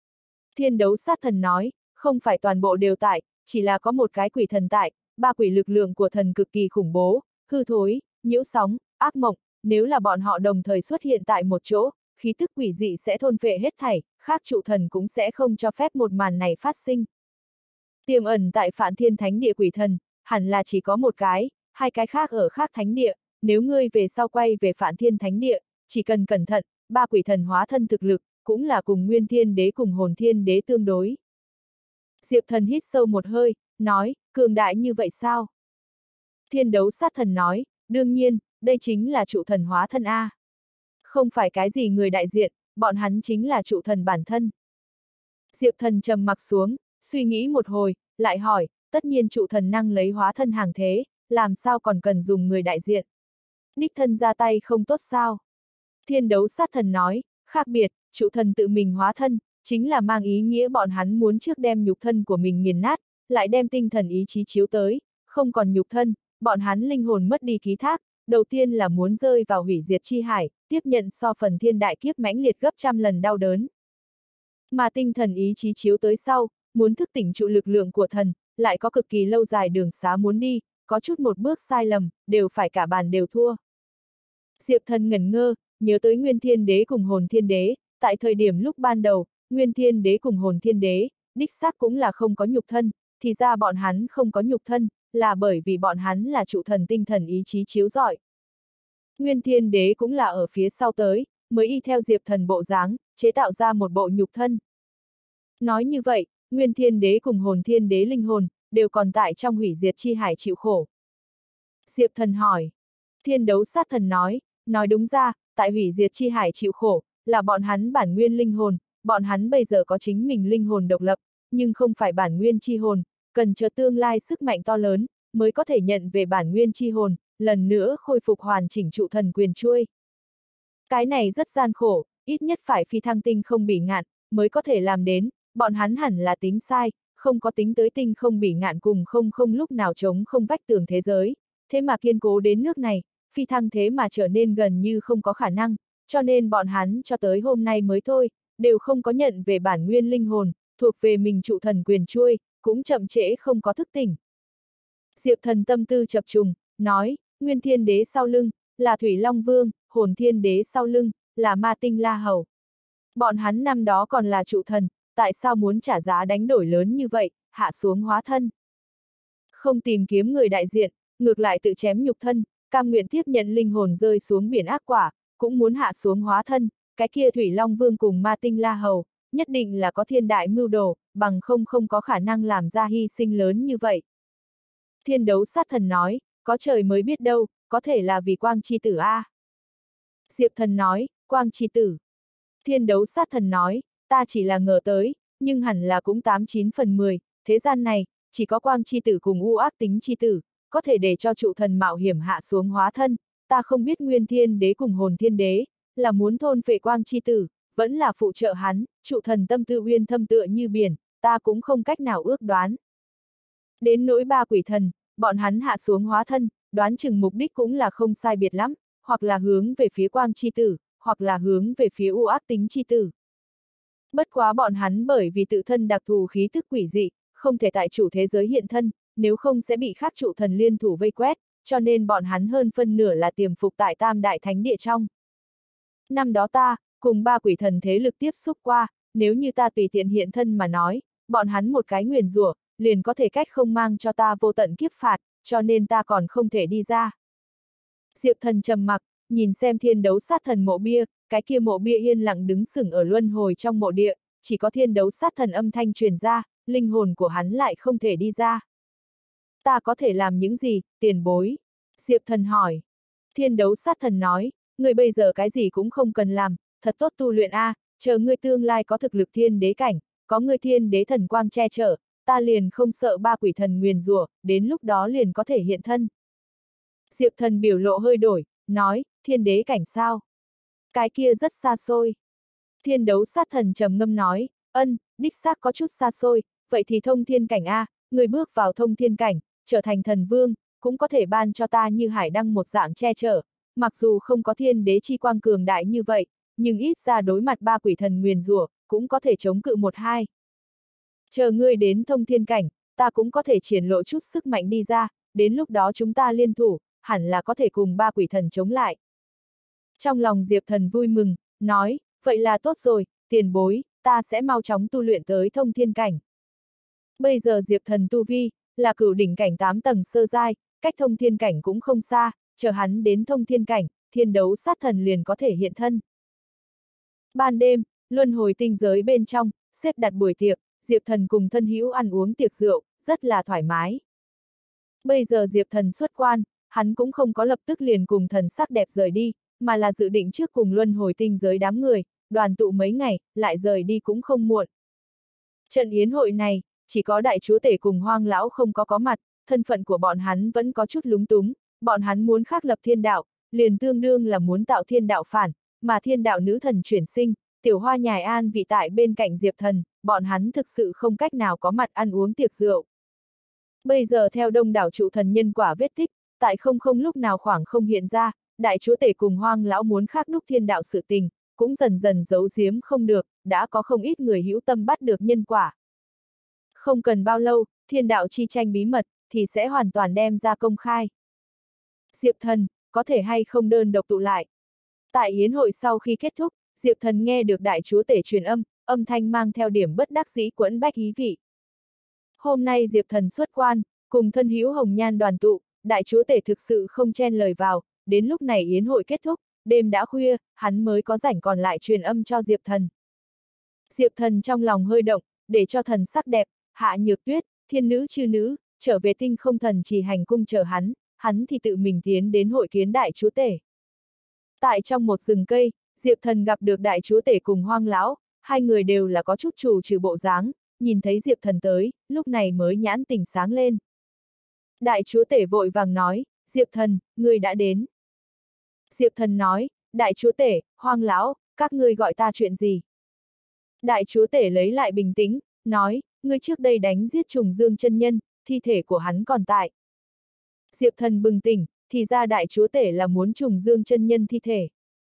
Thiên đấu sát thần nói, không phải toàn bộ đều tại, chỉ là có một cái quỷ thần tại, ba quỷ lực lượng của thần cực kỳ khủng bố, hư thối, nhiễu sóng, ác mộng, nếu là bọn họ đồng thời xuất hiện tại một chỗ, khí tức quỷ dị sẽ thôn phệ hết thảy, khác trụ thần cũng sẽ không cho phép một màn này phát sinh. Tiềm ẩn tại Phạn Thiên Thánh Địa quỷ thần, hẳn là chỉ có một cái, hai cái khác ở khác thánh địa, nếu ngươi về sau quay về Phạn Thiên Thánh Địa, chỉ cần cẩn thận, ba quỷ thần hóa thân thực lực, cũng là cùng Nguyên Thiên Đế cùng Hồn Thiên Đế tương đối. Diệp Thần hít sâu một hơi, nói, cường đại như vậy sao? Thiên đấu sát thần nói, đương nhiên, đây chính là trụ thần hóa thân A. Không phải cái gì người đại diện, bọn hắn chính là trụ thần bản thân. Diệp Thần trầm mặc xuống, suy nghĩ một hồi, lại hỏi, tất nhiên trụ thần năng lấy hóa thân hàng thế, làm sao còn cần dùng người đại diện? Đích thân ra tay không tốt sao? Thiên đấu sát thần nói, khác biệt, trụ thần tự mình hóa thân, chính là mang ý nghĩa bọn hắn muốn trước đem nhục thân của mình nghiền nát, lại đem tinh thần ý chí chiếu tới, không còn nhục thân, bọn hắn linh hồn mất đi ký thác, đầu tiên là muốn rơi vào hủy diệt chi hải, tiếp nhận so phần thiên đại kiếp mãnh liệt gấp trăm lần đau đớn. Mà tinh thần ý chí chiếu tới sau, muốn thức tỉnh trụ lực lượng của thần, lại có cực kỳ lâu dài đường xá muốn đi, có chút một bước sai lầm, đều phải cả bàn đều thua. Diệp Thần ngẩn ngơ, nhớ tới Nguyên Thiên Đế cùng Hồn Thiên Đế, tại thời điểm lúc ban đầu, Nguyên Thiên Đế cùng Hồn Thiên Đế, đích xác cũng là không có nhục thân, thì ra bọn hắn không có nhục thân, là bởi vì bọn hắn là trụ thần tinh thần ý chí chiếu rọi. Nguyên Thiên Đế cũng là ở phía sau tới, mới y theo Diệp Thần bộ dáng, chế tạo ra một bộ nhục thân. Nói như vậy, Nguyên Thiên Đế cùng Hồn Thiên Đế linh hồn, đều còn tại trong hủy diệt chi hải chịu khổ. Diệp Thần hỏi. Thiên đấu sát thần nói đúng ra, tại hủy diệt chi hải chịu khổ, là bọn hắn bản nguyên linh hồn, bọn hắn bây giờ có chính mình linh hồn độc lập, nhưng không phải bản nguyên chi hồn, cần chờ tương lai sức mạnh to lớn, mới có thể nhận về bản nguyên chi hồn, lần nữa khôi phục hoàn chỉnh trụ thần quyền chuôi. Cái này rất gian khổ, ít nhất phải phi thăng tinh không bỉ ngạn, mới có thể làm đến, bọn hắn hẳn là tính sai, không có tính tới tinh không bỉ ngạn cùng không lúc nào chống không vách tường thế giới, thế mà kiên cố đến nước này, phi thăng thế mà trở nên gần như không có khả năng, cho nên bọn hắn cho tới hôm nay mới thôi, đều không có nhận về bản nguyên linh hồn, thuộc về mình trụ thần quyền chuôi, cũng chậm trễ không có thức tỉnh. Diệp Thần tâm tư chập trùng, nói, Nguyên Thiên Đế sau lưng, là Thủy Long Vương, Hồn Thiên Đế sau lưng, là Ma Tinh La Hầu. Bọn hắn năm đó còn là trụ thần, tại sao muốn trả giá đánh đổi lớn như vậy, hạ xuống hóa thân? Không tìm kiếm người đại diện, ngược lại tự chém nhục thân, cam nguyện tiếp nhận linh hồn rơi xuống biển ác quả, cũng muốn hạ xuống hóa thân, cái kia Thủy Long Vương cùng Ma Tinh La Hầu, nhất định là có thiên đại mưu đồ, bằng không có khả năng làm ra hy sinh lớn như vậy. Thiên đấu sát thần nói, có trời mới biết đâu, có thể là vì Quang Chi Tử A. Diệp Thần nói, Quang Chi Tử. Thiên đấu sát thần nói, ta chỉ là ngờ tới, nhưng hẳn là cũng 89 phần 10, thế gian này, chỉ có Quang Chi Tử cùng u ác tính Chi Tử, có thể để cho trụ thần mạo hiểm hạ xuống hóa thân, ta không biết Nguyên Thiên Đế cùng Hồn Thiên Đế, là muốn thôn phệ Quang Chi Tử, vẫn là phụ trợ hắn, trụ thần tâm tư uyên thâm tựa như biển, ta cũng không cách nào ước đoán. Đến nỗi ba quỷ thần, bọn hắn hạ xuống hóa thân, đoán chừng mục đích cũng là không sai biệt lắm, hoặc là hướng về phía Quang Chi Tử, hoặc là hướng về phía u ác tính Chi Tử. Bất quá bọn hắn bởi vì tự thân đặc thù khí tức quỷ dị, không thể tại chủ thế giới hiện thân, nếu không sẽ bị khác trụ thần liên thủ vây quét, cho nên bọn hắn hơn phân nửa là tiềm phục tại Tam Đại Thánh Địa trong. Năm đó ta, cùng ba quỷ thần thế lực tiếp xúc qua, nếu như ta tùy tiện hiện thân mà nói, bọn hắn một cái nguyền rủa, liền có thể cách không mang cho ta vô tận kiếp phạt, cho nên ta còn không thể đi ra. Diệp Thần trầm mặc, nhìn xem thiên đấu sát thần mộ bia, cái kia mộ bia yên lặng đứng sừng ở luân hồi trong mộ địa, chỉ có thiên đấu sát thần âm thanh truyền ra, linh hồn của hắn lại không thể đi ra. Ta có thể làm những gì, tiền bối? Diệp Thần hỏi. Thiên đấu sát thần nói, ngươi bây giờ cái gì cũng không cần làm, thật tốt tu luyện a, chờ ngươi tương lai có thực lực thiên đế cảnh, có ngươi thiên đế thần quang che chở, ta liền không sợ ba quỷ thần nguyền rủa, đến lúc đó liền có thể hiện thân. Diệp Thần biểu lộ hơi đổi, nói, thiên đế cảnh sao? Cái kia rất xa xôi. Thiên đấu sát thần trầm ngâm nói, đích xác có chút xa xôi, vậy thì thông thiên cảnh a, người bước vào thông thiên cảnh, trở thành thần vương, cũng có thể ban cho ta như hải đăng một dạng che chở, mặc dù không có thiên đế chi quang cường đại như vậy, nhưng ít ra đối mặt ba quỷ thần nguyền rủa, cũng có thể chống cự một hai. Chờ ngươi đến thông thiên cảnh, ta cũng có thể triển lộ chút sức mạnh đi ra, đến lúc đó chúng ta liên thủ, hẳn là có thể cùng ba quỷ thần chống lại. Trong lòng Diệp Thần vui mừng, nói, vậy là tốt rồi, tiền bối, ta sẽ mau chóng tu luyện tới thông thiên cảnh. Bây giờ Diệp Thần tu vi, là cửu đỉnh cảnh 8 tầng sơ giai, cách thông thiên cảnh cũng không xa, chờ hắn đến thông thiên cảnh, thiên đấu sát thần liền có thể hiện thân. Ban đêm, luân hồi tinh giới bên trong, xếp đặt buổi tiệc, Diệp Thần cùng thân hữu ăn uống tiệc rượu, rất là thoải mái. Bây giờ Diệp Thần xuất quan, hắn cũng không có lập tức liền cùng thần sắc đẹp rời đi, mà là dự định trước cùng luân hồi tinh giới đám người, đoàn tụ mấy ngày, lại rời đi cũng không muộn. Trận yến hội này, chỉ có đại chúa tể cùng Hoang lão không có mặt, thân phận của bọn hắn vẫn có chút lúng túng, bọn hắn muốn khắc lập thiên đạo, liền tương đương là muốn tạo thiên đạo phản, mà thiên đạo nữ thần chuyển sinh, tiểu hoa nhài an vị tại bên cạnh Diệp Thần, bọn hắn thực sự không cách nào có mặt ăn uống tiệc rượu. Bây giờ theo đông đảo trụ thần nhân quả vết tích, tại không lúc nào khoảng không hiện ra, đại chúa tể cùng Hoang lão muốn khắc đúc thiên đạo sự tình, cũng dần dần giấu giếm không được, đã có không ít người hữu tâm bắt được nhân quả. Không cần bao lâu, thiên đạo chi tranh bí mật, thì sẽ hoàn toàn đem ra công khai. Diệp Thần, có thể hay không đơn độc tụ lại. Tại yến hội sau khi kết thúc, Diệp Thần nghe được đại chúa tể truyền âm, âm thanh mang theo điểm bất đắc dĩ quẫn bách ý vị. Hôm nay Diệp Thần xuất quan, cùng thân hữu hồng nhan đoàn tụ, đại chúa tể thực sự không chen lời vào, đến lúc này yến hội kết thúc, đêm đã khuya, hắn mới có rảnh còn lại truyền âm cho Diệp Thần. Diệp Thần trong lòng hơi động, để cho thần sắc đẹp, Hạ Nhược Tuyết, thiên nữ chư nữ, trở về tinh không thần chỉ hành cung chờ hắn thì tự mình tiến đến hội kiến đại chúa tể. Tại trong một rừng cây, Diệp Thần gặp được đại chúa tể cùng Hoang lão, hai người đều là có chút trù trừ bộ dáng, nhìn thấy Diệp Thần tới, lúc này mới nhãn tỉnh sáng lên. Đại chúa tể vội vàng nói, Diệp Thần, ngươi đã đến. Diệp Thần nói, đại chúa tể, Hoang lão, các ngươi gọi ta chuyện gì? Đại chúa tể lấy lại bình tĩnh, nói, ngươi trước đây đánh giết Trùng Dương chân nhân, thi thể của hắn còn tại. Diệp Thần bừng tỉnh, thì ra đại chúa tể là muốn Trùng Dương chân nhân thi thể.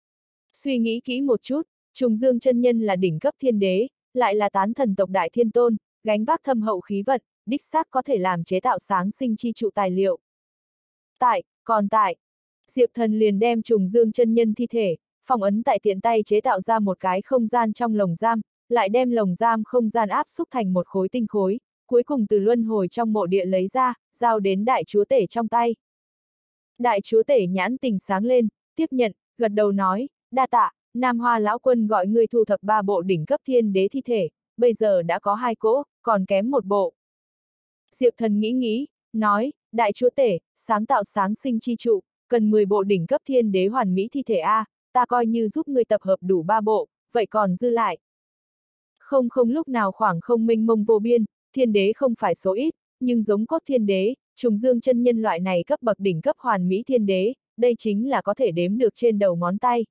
Suy nghĩ kỹ một chút, Trùng Dương chân nhân là đỉnh cấp thiên đế, lại là tán thần tộc đại thiên tôn, gánh vác thâm hậu khí vận, đích xác có thể làm chế tạo sáng sinh chi trụ tài liệu. Còn tại, Diệp Thần liền đem Trùng Dương chân nhân thi thể, phong ấn tại tiện tay chế tạo ra một cái không gian trong lồng giam, lại đem lồng giam không gian áp xúc thành một khối tinh khối, cuối cùng từ luân hồi trong mộ địa lấy ra, giao đến đại chúa tể trong tay. Đại chúa tể nhãn tình sáng lên, tiếp nhận, gật đầu nói, đa tạ, Nam Hoa lão quân gọi ngươi thu thập 3 bộ đỉnh cấp thiên đế thi thể, bây giờ đã có 2 cỗ, còn kém 1 bộ. Diệp Thần nghĩ, nói, đại chúa tể, sáng tạo sáng sinh chi trụ, cần 10 bộ đỉnh cấp thiên đế hoàn mỹ thi thể A, ta coi như giúp ngươi tập hợp đủ 3 bộ, vậy còn dư lại. Không lúc nào khoảng không mênh mông vô biên, thiên đế không phải số ít, nhưng giống cốt thiên đế, Trùng Dương chân nhân loại này cấp bậc đỉnh cấp hoàn mỹ thiên đế, đây chính là có thể đếm được trên đầu ngón tay.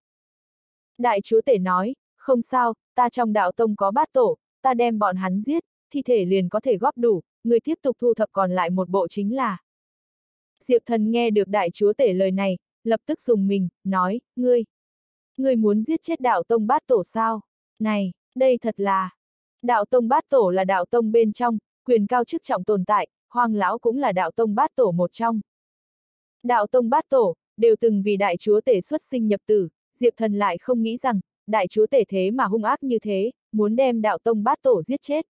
Đại chúa tể nói, không sao, ta trong đạo tông có bát tổ, ta đem bọn hắn giết, thi thể liền có thể góp đủ, người tiếp tục thu thập còn lại 1 bộ chính là. Diệp Thần nghe được đại chúa tể lời này, lập tức dùng mình, nói, ngươi muốn giết chết đạo tông bát tổ sao? Này, đây thật là, đạo tông bát tổ là đạo tông bên trong, quyền cao chức trọng tồn tại, Hoang lão cũng là đạo tông bát tổ một trong. Đạo tông bát tổ, đều từng vì đại chúa tể xuất sinh nhập tử, Diệp Thần lại không nghĩ rằng, đại chúa tể thế mà hung ác như thế, muốn đem đạo tông bát tổ giết chết.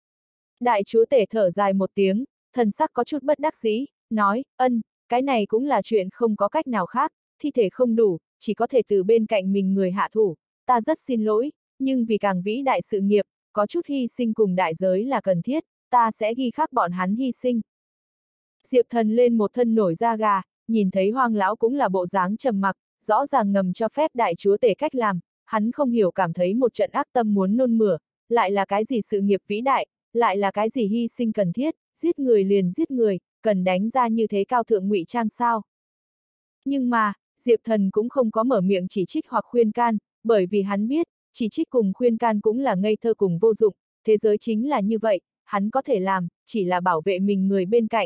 Đại chúa tể thở dài một tiếng, thần sắc có chút bất đắc dĩ, nói, cái này cũng là chuyện không có cách nào khác, thi thể không đủ, chỉ có thể từ bên cạnh mình người hạ thủ, ta rất xin lỗi, nhưng vì càng vĩ đại sự nghiệp, có chút hy sinh cùng đại giới là cần thiết, ta sẽ ghi khắc bọn hắn hy sinh. Diệp Thần lên một thân nổi da gà, nhìn thấy Hoang lão cũng là bộ dáng trầm mặc, rõ ràng ngầm cho phép đại chúa tể cách làm, hắn không hiểu cảm thấy một trận ác tâm muốn nôn mửa, lại là cái gì sự nghiệp vĩ đại, lại là cái gì hy sinh cần thiết, giết người liền giết người, cần đánh ra như thế cao thượng ngụy trang sao. Nhưng mà, Diệp Thần cũng không có mở miệng chỉ trích hoặc khuyên can, bởi vì hắn biết, chỉ trích cùng khuyên can cũng là ngây thơ cùng vô dụng, thế giới chính là như vậy, hắn có thể làm, chỉ là bảo vệ mình người bên cạnh.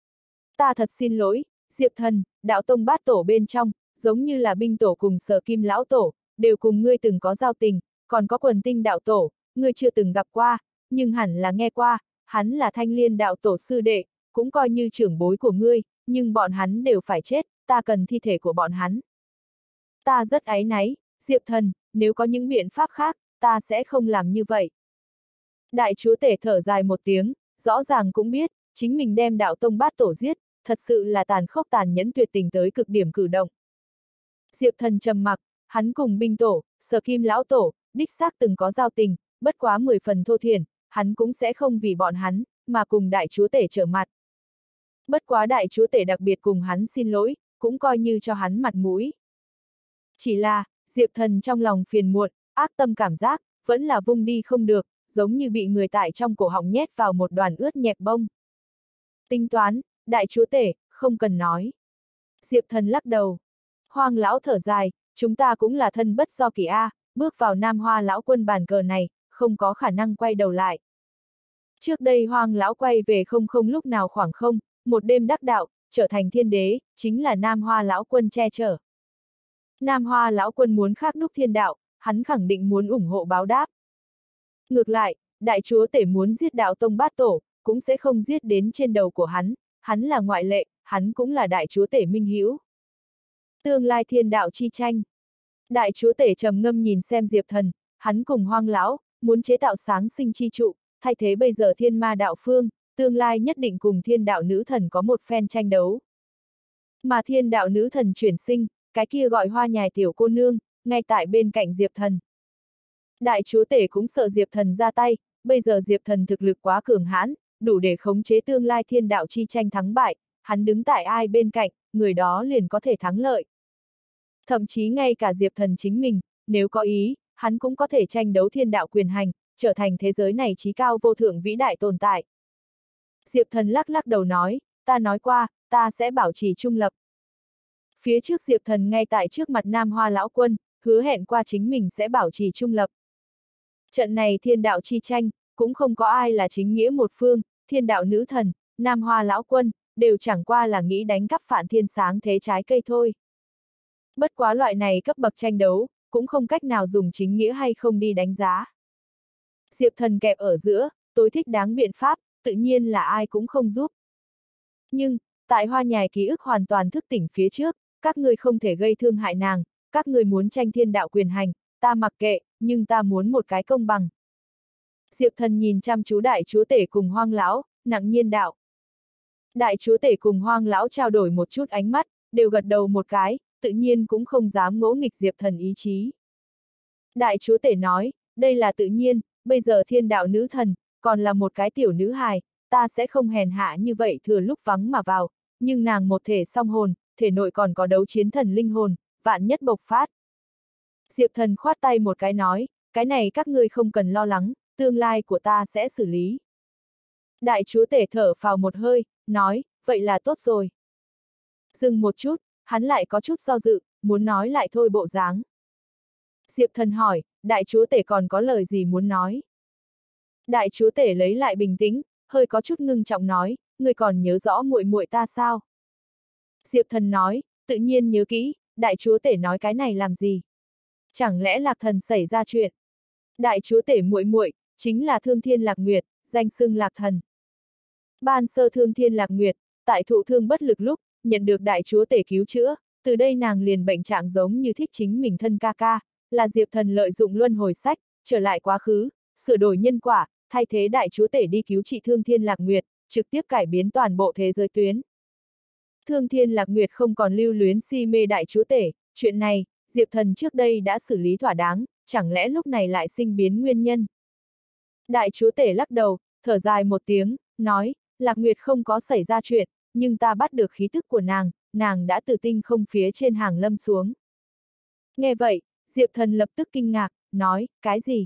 Ta thật xin lỗi, Diệp Thần, đạo tông bát tổ bên trong, giống như là binh tổ cùng Sở Kim lão tổ, đều cùng ngươi từng có giao tình, còn có Quần Tinh đạo tổ, ngươi chưa từng gặp qua, nhưng hẳn là nghe qua, hắn là Thanh Liên đạo tổ sư đệ, cũng coi như trưởng bối của ngươi, nhưng bọn hắn đều phải chết, ta cần thi thể của bọn hắn. Ta rất áy náy, Diệp Thần, nếu có những biện pháp khác, ta sẽ không làm như vậy. Đại chúa tể thở dài một tiếng, rõ ràng cũng biết, chính mình đem đạo tông bát tổ giết, thật sự là tàn khốc tàn nhẫn tuyệt tình tới cực điểm cử động. Diệp Thần trầm mặc, hắn cùng binh tổ, Sở Kim lão tổ, đích xác từng có giao tình, bất quá 10 phần thô thiển, hắn cũng sẽ không vì bọn hắn, mà cùng đại chúa tể trở mặt. Bất quá đại chúa tể đặc biệt cùng hắn xin lỗi, cũng coi như cho hắn mặt mũi. Chỉ là, Diệp Thần trong lòng phiền muộn, ác tâm cảm giác, vẫn là vung đi không được, giống như bị người tại trong cổ họng nhét vào một đoàn ướt nhẹp bông. Tính toán, đại chúa tể, không cần nói. Diệp Thần lắc đầu. Hoang lão thở dài, chúng ta cũng là thân bất do kỳ a, bước vào Nam Hoa lão quân bàn cờ này, không có khả năng quay đầu lại. Trước đây Hoang lão quay về không lúc nào khoảng không, một đêm đắc đạo, trở thành thiên đế, chính là Nam Hoa lão quân che chở. Nam Hoa lão quân muốn khắc đúc thiên đạo, hắn khẳng định muốn ủng hộ báo đáp. Ngược lại, đại chúa tể muốn giết đạo tông bát tổ, cũng sẽ không giết đến trên đầu của hắn là ngoại lệ, hắn cũng là đại chúa tể minh hữu. Tương lai thiên đạo chi tranh. Đại chúa tể trầm ngâm nhìn xem Diệp Thần, hắn cùng Hoang lão, muốn chế tạo sáng sinh chi trụ, thay thế bây giờ thiên ma đạo phương, tương lai nhất định cùng thiên đạo nữ thần có một phen tranh đấu. Mà thiên đạo nữ thần chuyển sinh, cái kia gọi Hoa Nhài tiểu cô nương, ngay tại bên cạnh Diệp Thần. Đại chúa tể cũng sợ Diệp Thần ra tay, bây giờ Diệp Thần thực lực quá cường hãn, đủ để khống chế tương lai thiên đạo chi tranh thắng bại, hắn đứng tại ai bên cạnh, người đó liền có thể thắng lợi. Thậm chí ngay cả Diệp Thần chính mình, nếu có ý, hắn cũng có thể tranh đấu thiên đạo quyền hành, trở thành thế giới này chí cao vô thượng vĩ đại tồn tại. Diệp Thần lắc lắc đầu nói, ta nói qua, ta sẽ bảo trì trung lập. Phía trước Diệp Thần ngay tại trước mặt Nam Hoa lão quân, hứa hẹn qua chính mình sẽ bảo trì trung lập. Trận này thiên đạo chi tranh, cũng không có ai là chính nghĩa một phương, thiên đạo nữ thần, Nam Hoa lão quân, đều chẳng qua là nghĩ đánh cắp Phạn Thiên sáng thế trái cây thôi. Bất quá loại này cấp bậc tranh đấu, cũng không cách nào dùng chính nghĩa hay không đi đánh giá. Diệp Thần kẹp ở giữa, tối thích đáng biện pháp, tự nhiên là ai cũng không giúp. Nhưng, tại Hoa Nhài ký ức hoàn toàn thức tỉnh phía trước, các ngươi không thể gây thương hại nàng, các ngươi muốn tranh thiên đạo quyền hành, ta mặc kệ, nhưng ta muốn một cái công bằng. Diệp Thần nhìn chăm chú đại chúa tể cùng Hoang lão, nặng nhiên đạo. Đại chúa tể cùng Hoang lão trao đổi một chút ánh mắt, đều gật đầu một cái, tự nhiên cũng không dám ngỗ nghịch Diệp Thần ý chí. Đại chúa tể nói, đây là tự nhiên, bây giờ thiên đạo nữ thần, còn là một cái tiểu nữ hài, ta sẽ không hèn hạ như vậy thừa lúc vắng mà vào, nhưng nàng một thể song hồn, thể nội còn có đấu chiến thần linh hồn, vạn nhất bộc phát. Diệp Thần khoát tay một cái nói, cái này các ngươi không cần lo lắng, tương lai của ta sẽ xử lý. Đại chúa tể thở phào một hơi, nói, vậy là tốt rồi. Dừng một chút, hắn lại có chút do dự, muốn nói lại thôi bộ dáng. Diệp Thần hỏi, đại chúa tể còn có lời gì muốn nói? Đại chúa tể lấy lại bình tĩnh, hơi có chút ngưng trọng nói, ngươi còn nhớ rõ muội muội ta sao? Diệp Thần nói, tự nhiên nhớ kỹ, đại chúa tể nói cái này làm gì? Chẳng lẽ Lạc Thần xảy ra chuyện? Đại chúa tể muội muội chính là Thương Thiên Lạc Nguyệt, danh xưng Lạc Thần. Ban sơ Thương Thiên Lạc Nguyệt, tại thụ thương bất lực lúc, nhận được đại chúa tể cứu chữa, từ đây nàng liền bệnh trạng giống như thích chính mình thân ca ca, là Diệp Thần lợi dụng luân hồi sách, trở lại quá khứ, sửa đổi nhân quả, thay thế đại chúa tể đi cứu trị Thương Thiên Lạc Nguyệt, trực tiếp cải biến toàn bộ thế giới tuyến. Thương Thiên Lạc Nguyệt không còn lưu luyến si mê đại chúa tể, chuyện này, Diệp Thần trước đây đã xử lý thỏa đáng, chẳng lẽ lúc này lại sinh biến nguyên nhân. Đại chúa tể lắc đầu, thở dài một tiếng, nói, Lạc Nguyệt không có xảy ra chuyện, nhưng ta bắt được khí tức của nàng đã từ tinh không phía trên hàng lâm xuống. Nghe vậy, Diệp Thần lập tức kinh ngạc, nói, cái gì?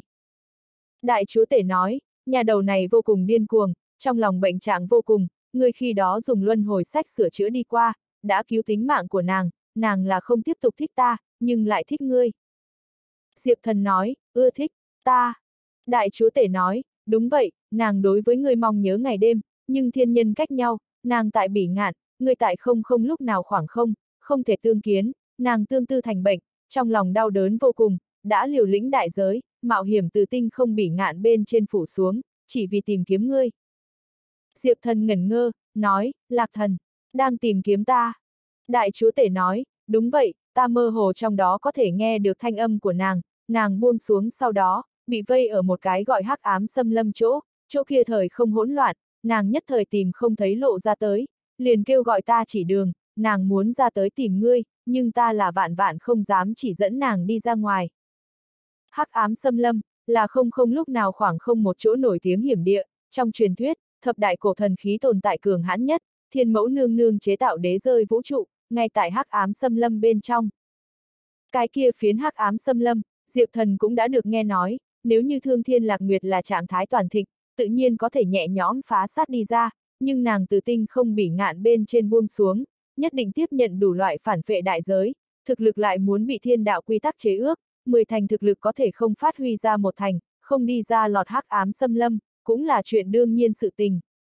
Đại chúa tể nói, nhà đầu này vô cùng điên cuồng, trong lòng bệnh trạng vô cùng, ngươi khi đó dùng luân hồi sách sửa chữa đi qua, đã cứu tính mạng của nàng là không tiếp tục thích ta, nhưng lại thích ngươi. Diệp Thần nói, ưa thích, ta. Đại chúa tể nói, đúng vậy, nàng đối với ngươi mong nhớ ngày đêm, nhưng thiên nhân cách nhau, nàng tại Bỉ Ngạn, ngươi tại không lúc nào khoảng không thể tương kiến, nàng tương tư thành bệnh, trong lòng đau đớn vô cùng, đã liều lĩnh đại giới, mạo hiểm từ tinh không Bỉ Ngạn bên trên phủ xuống, chỉ vì tìm kiếm ngươi. Diệp Thần ngẩn ngơ, nói, Lạc Thần, đang tìm kiếm ta. Đại chúa tể nói, đúng vậy, ta mơ hồ trong đó có thể nghe được thanh âm của nàng buông xuống sau đó, bị vây ở một cái gọi hắc ám xâm lâm chỗ kia thời không hỗn loạn, nàng nhất thời tìm không thấy lộ ra tới, liền kêu gọi ta chỉ đường, nàng muốn ra tới tìm ngươi, nhưng ta là vạn vạn không dám chỉ dẫn nàng đi ra ngoài. Hắc ám xâm lâm, là không lúc nào khoảng không một chỗ nổi tiếng hiểm địa, trong truyền thuyết, thập đại cổ thần khí tồn tại cường hãn nhất, Thiên Mẫu nương nương chế tạo đế rơi vũ trụ, ngay tại hắc ám xâm lâm bên trong. Cái kia phiến hắc ám xâm lâm, Diệp Thần cũng đã được nghe nói, nếu như Thương Thiên Lạc Nguyệt là trạng thái toàn thịnh, tự nhiên có thể nhẹ nhõm phá sát đi ra, nhưng nàng từ tinh không bỉ ngạn bên trên buông xuống, nhất định tiếp nhận đủ loại phản phệ đại giới, thực lực lại muốn bị thiên đạo quy tắc chế ước, 10 thành thực lực có thể không phát huy ra một thành, không đi ra lọt hắc ám xâm lâm, cũng là chuyện đương nhiên sự tình.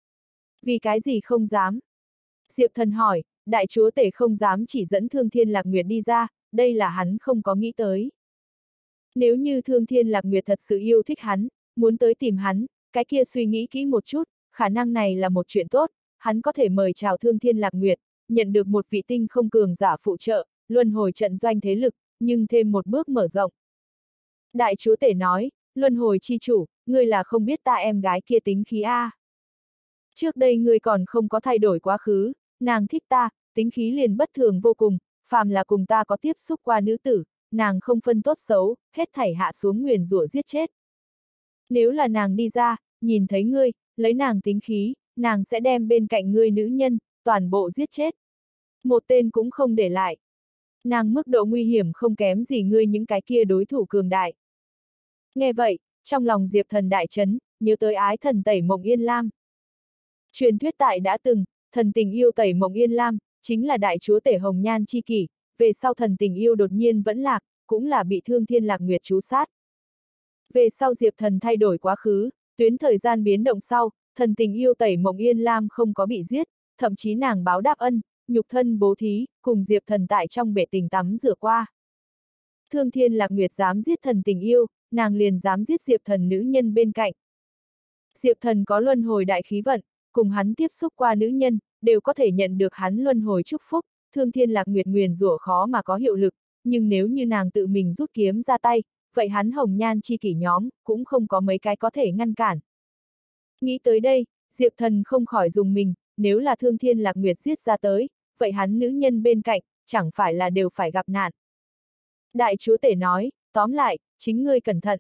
Vì cái gì không dám? Diệp Thần hỏi, đại chúa tể không dám chỉ dẫn Thương Thiên Lạc Nguyệt đi ra, đây là hắn không có nghĩ tới. Nếu như Thương Thiên Lạc Nguyệt thật sự yêu thích hắn, muốn tới tìm hắn, cái kia suy nghĩ kỹ một chút, khả năng này là một chuyện tốt, hắn có thể mời chào Thương Thiên Lạc Nguyệt, nhận được một vị tinh không cường giả phụ trợ, luân hồi trận doanh thế lực, nhưng thêm một bước mở rộng. Đại chúa tể nói, luân hồi chi chủ, ngươi là không biết ta em gái kia tính khí a. Trước đây ngươi còn không có thay đổi quá khứ, nàng thích ta, tính khí liền bất thường vô cùng, phàm là cùng ta có tiếp xúc qua nữ tử, nàng không phân tốt xấu, hết thảy hạ xuống nguyền rủa giết chết. Nếu là nàng đi ra, nhìn thấy ngươi, lấy nàng tính khí, nàng sẽ đem bên cạnh ngươi nữ nhân, toàn bộ giết chết. Một tên cũng không để lại. Nàng mức độ nguy hiểm không kém gì ngươi những cái kia đối thủ cường đại. Nghe vậy, trong lòng Diệp Thần đại chấn, nhớ tới ái thần Tẩy Mộng Yên Lam. Truyền thuyết tại đã từng, thần tình yêu Tẩy Mộng Yên Lam, chính là đại chúa tể hồng nhan chi kỷ, về sau thần tình yêu đột nhiên vẫn lạc, cũng là bị Thương Thiên Lạc Nguyệt trú sát. Về sau Diệp Thần thay đổi quá khứ, tuyến thời gian biến động sau, thần tình yêu Tẩy Mộng Yên Lam không có bị giết, thậm chí nàng báo đáp ân, nhục thân bố thí, cùng Diệp Thần tại trong bể tình tắm rửa qua. Thương Thiên Lạc Nguyệt dám giết thần tình yêu, nàng liền dám giết Diệp Thần nữ nhân bên cạnh. Diệp Thần có luân hồi đại khí vận, cùng hắn tiếp xúc qua nữ nhân, đều có thể nhận được hắn luân hồi chúc phúc, Thương Thiên Lạc Nguyệt nguyền rủa khó mà có hiệu lực, nhưng nếu như nàng tự mình rút kiếm ra tay, vậy hắn hồng nhan chi kỷ nhóm, cũng không có mấy cái có thể ngăn cản. Nghĩ tới đây, Diệp Thần không khỏi dùng mình, nếu là Thương Thiên Lạc Nguyệt giết ra tới, vậy hắn nữ nhân bên cạnh, chẳng phải là đều phải gặp nạn. Đại chúa tể nói, tóm lại, chính ngươi cẩn thận.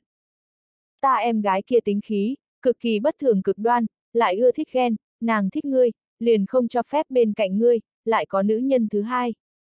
Ta em gái kia tính khí, cực kỳ bất thường cực đoan, lại ưa thích ghen, nàng thích ngươi, liền không cho phép bên cạnh ngươi, lại có nữ nhân thứ hai.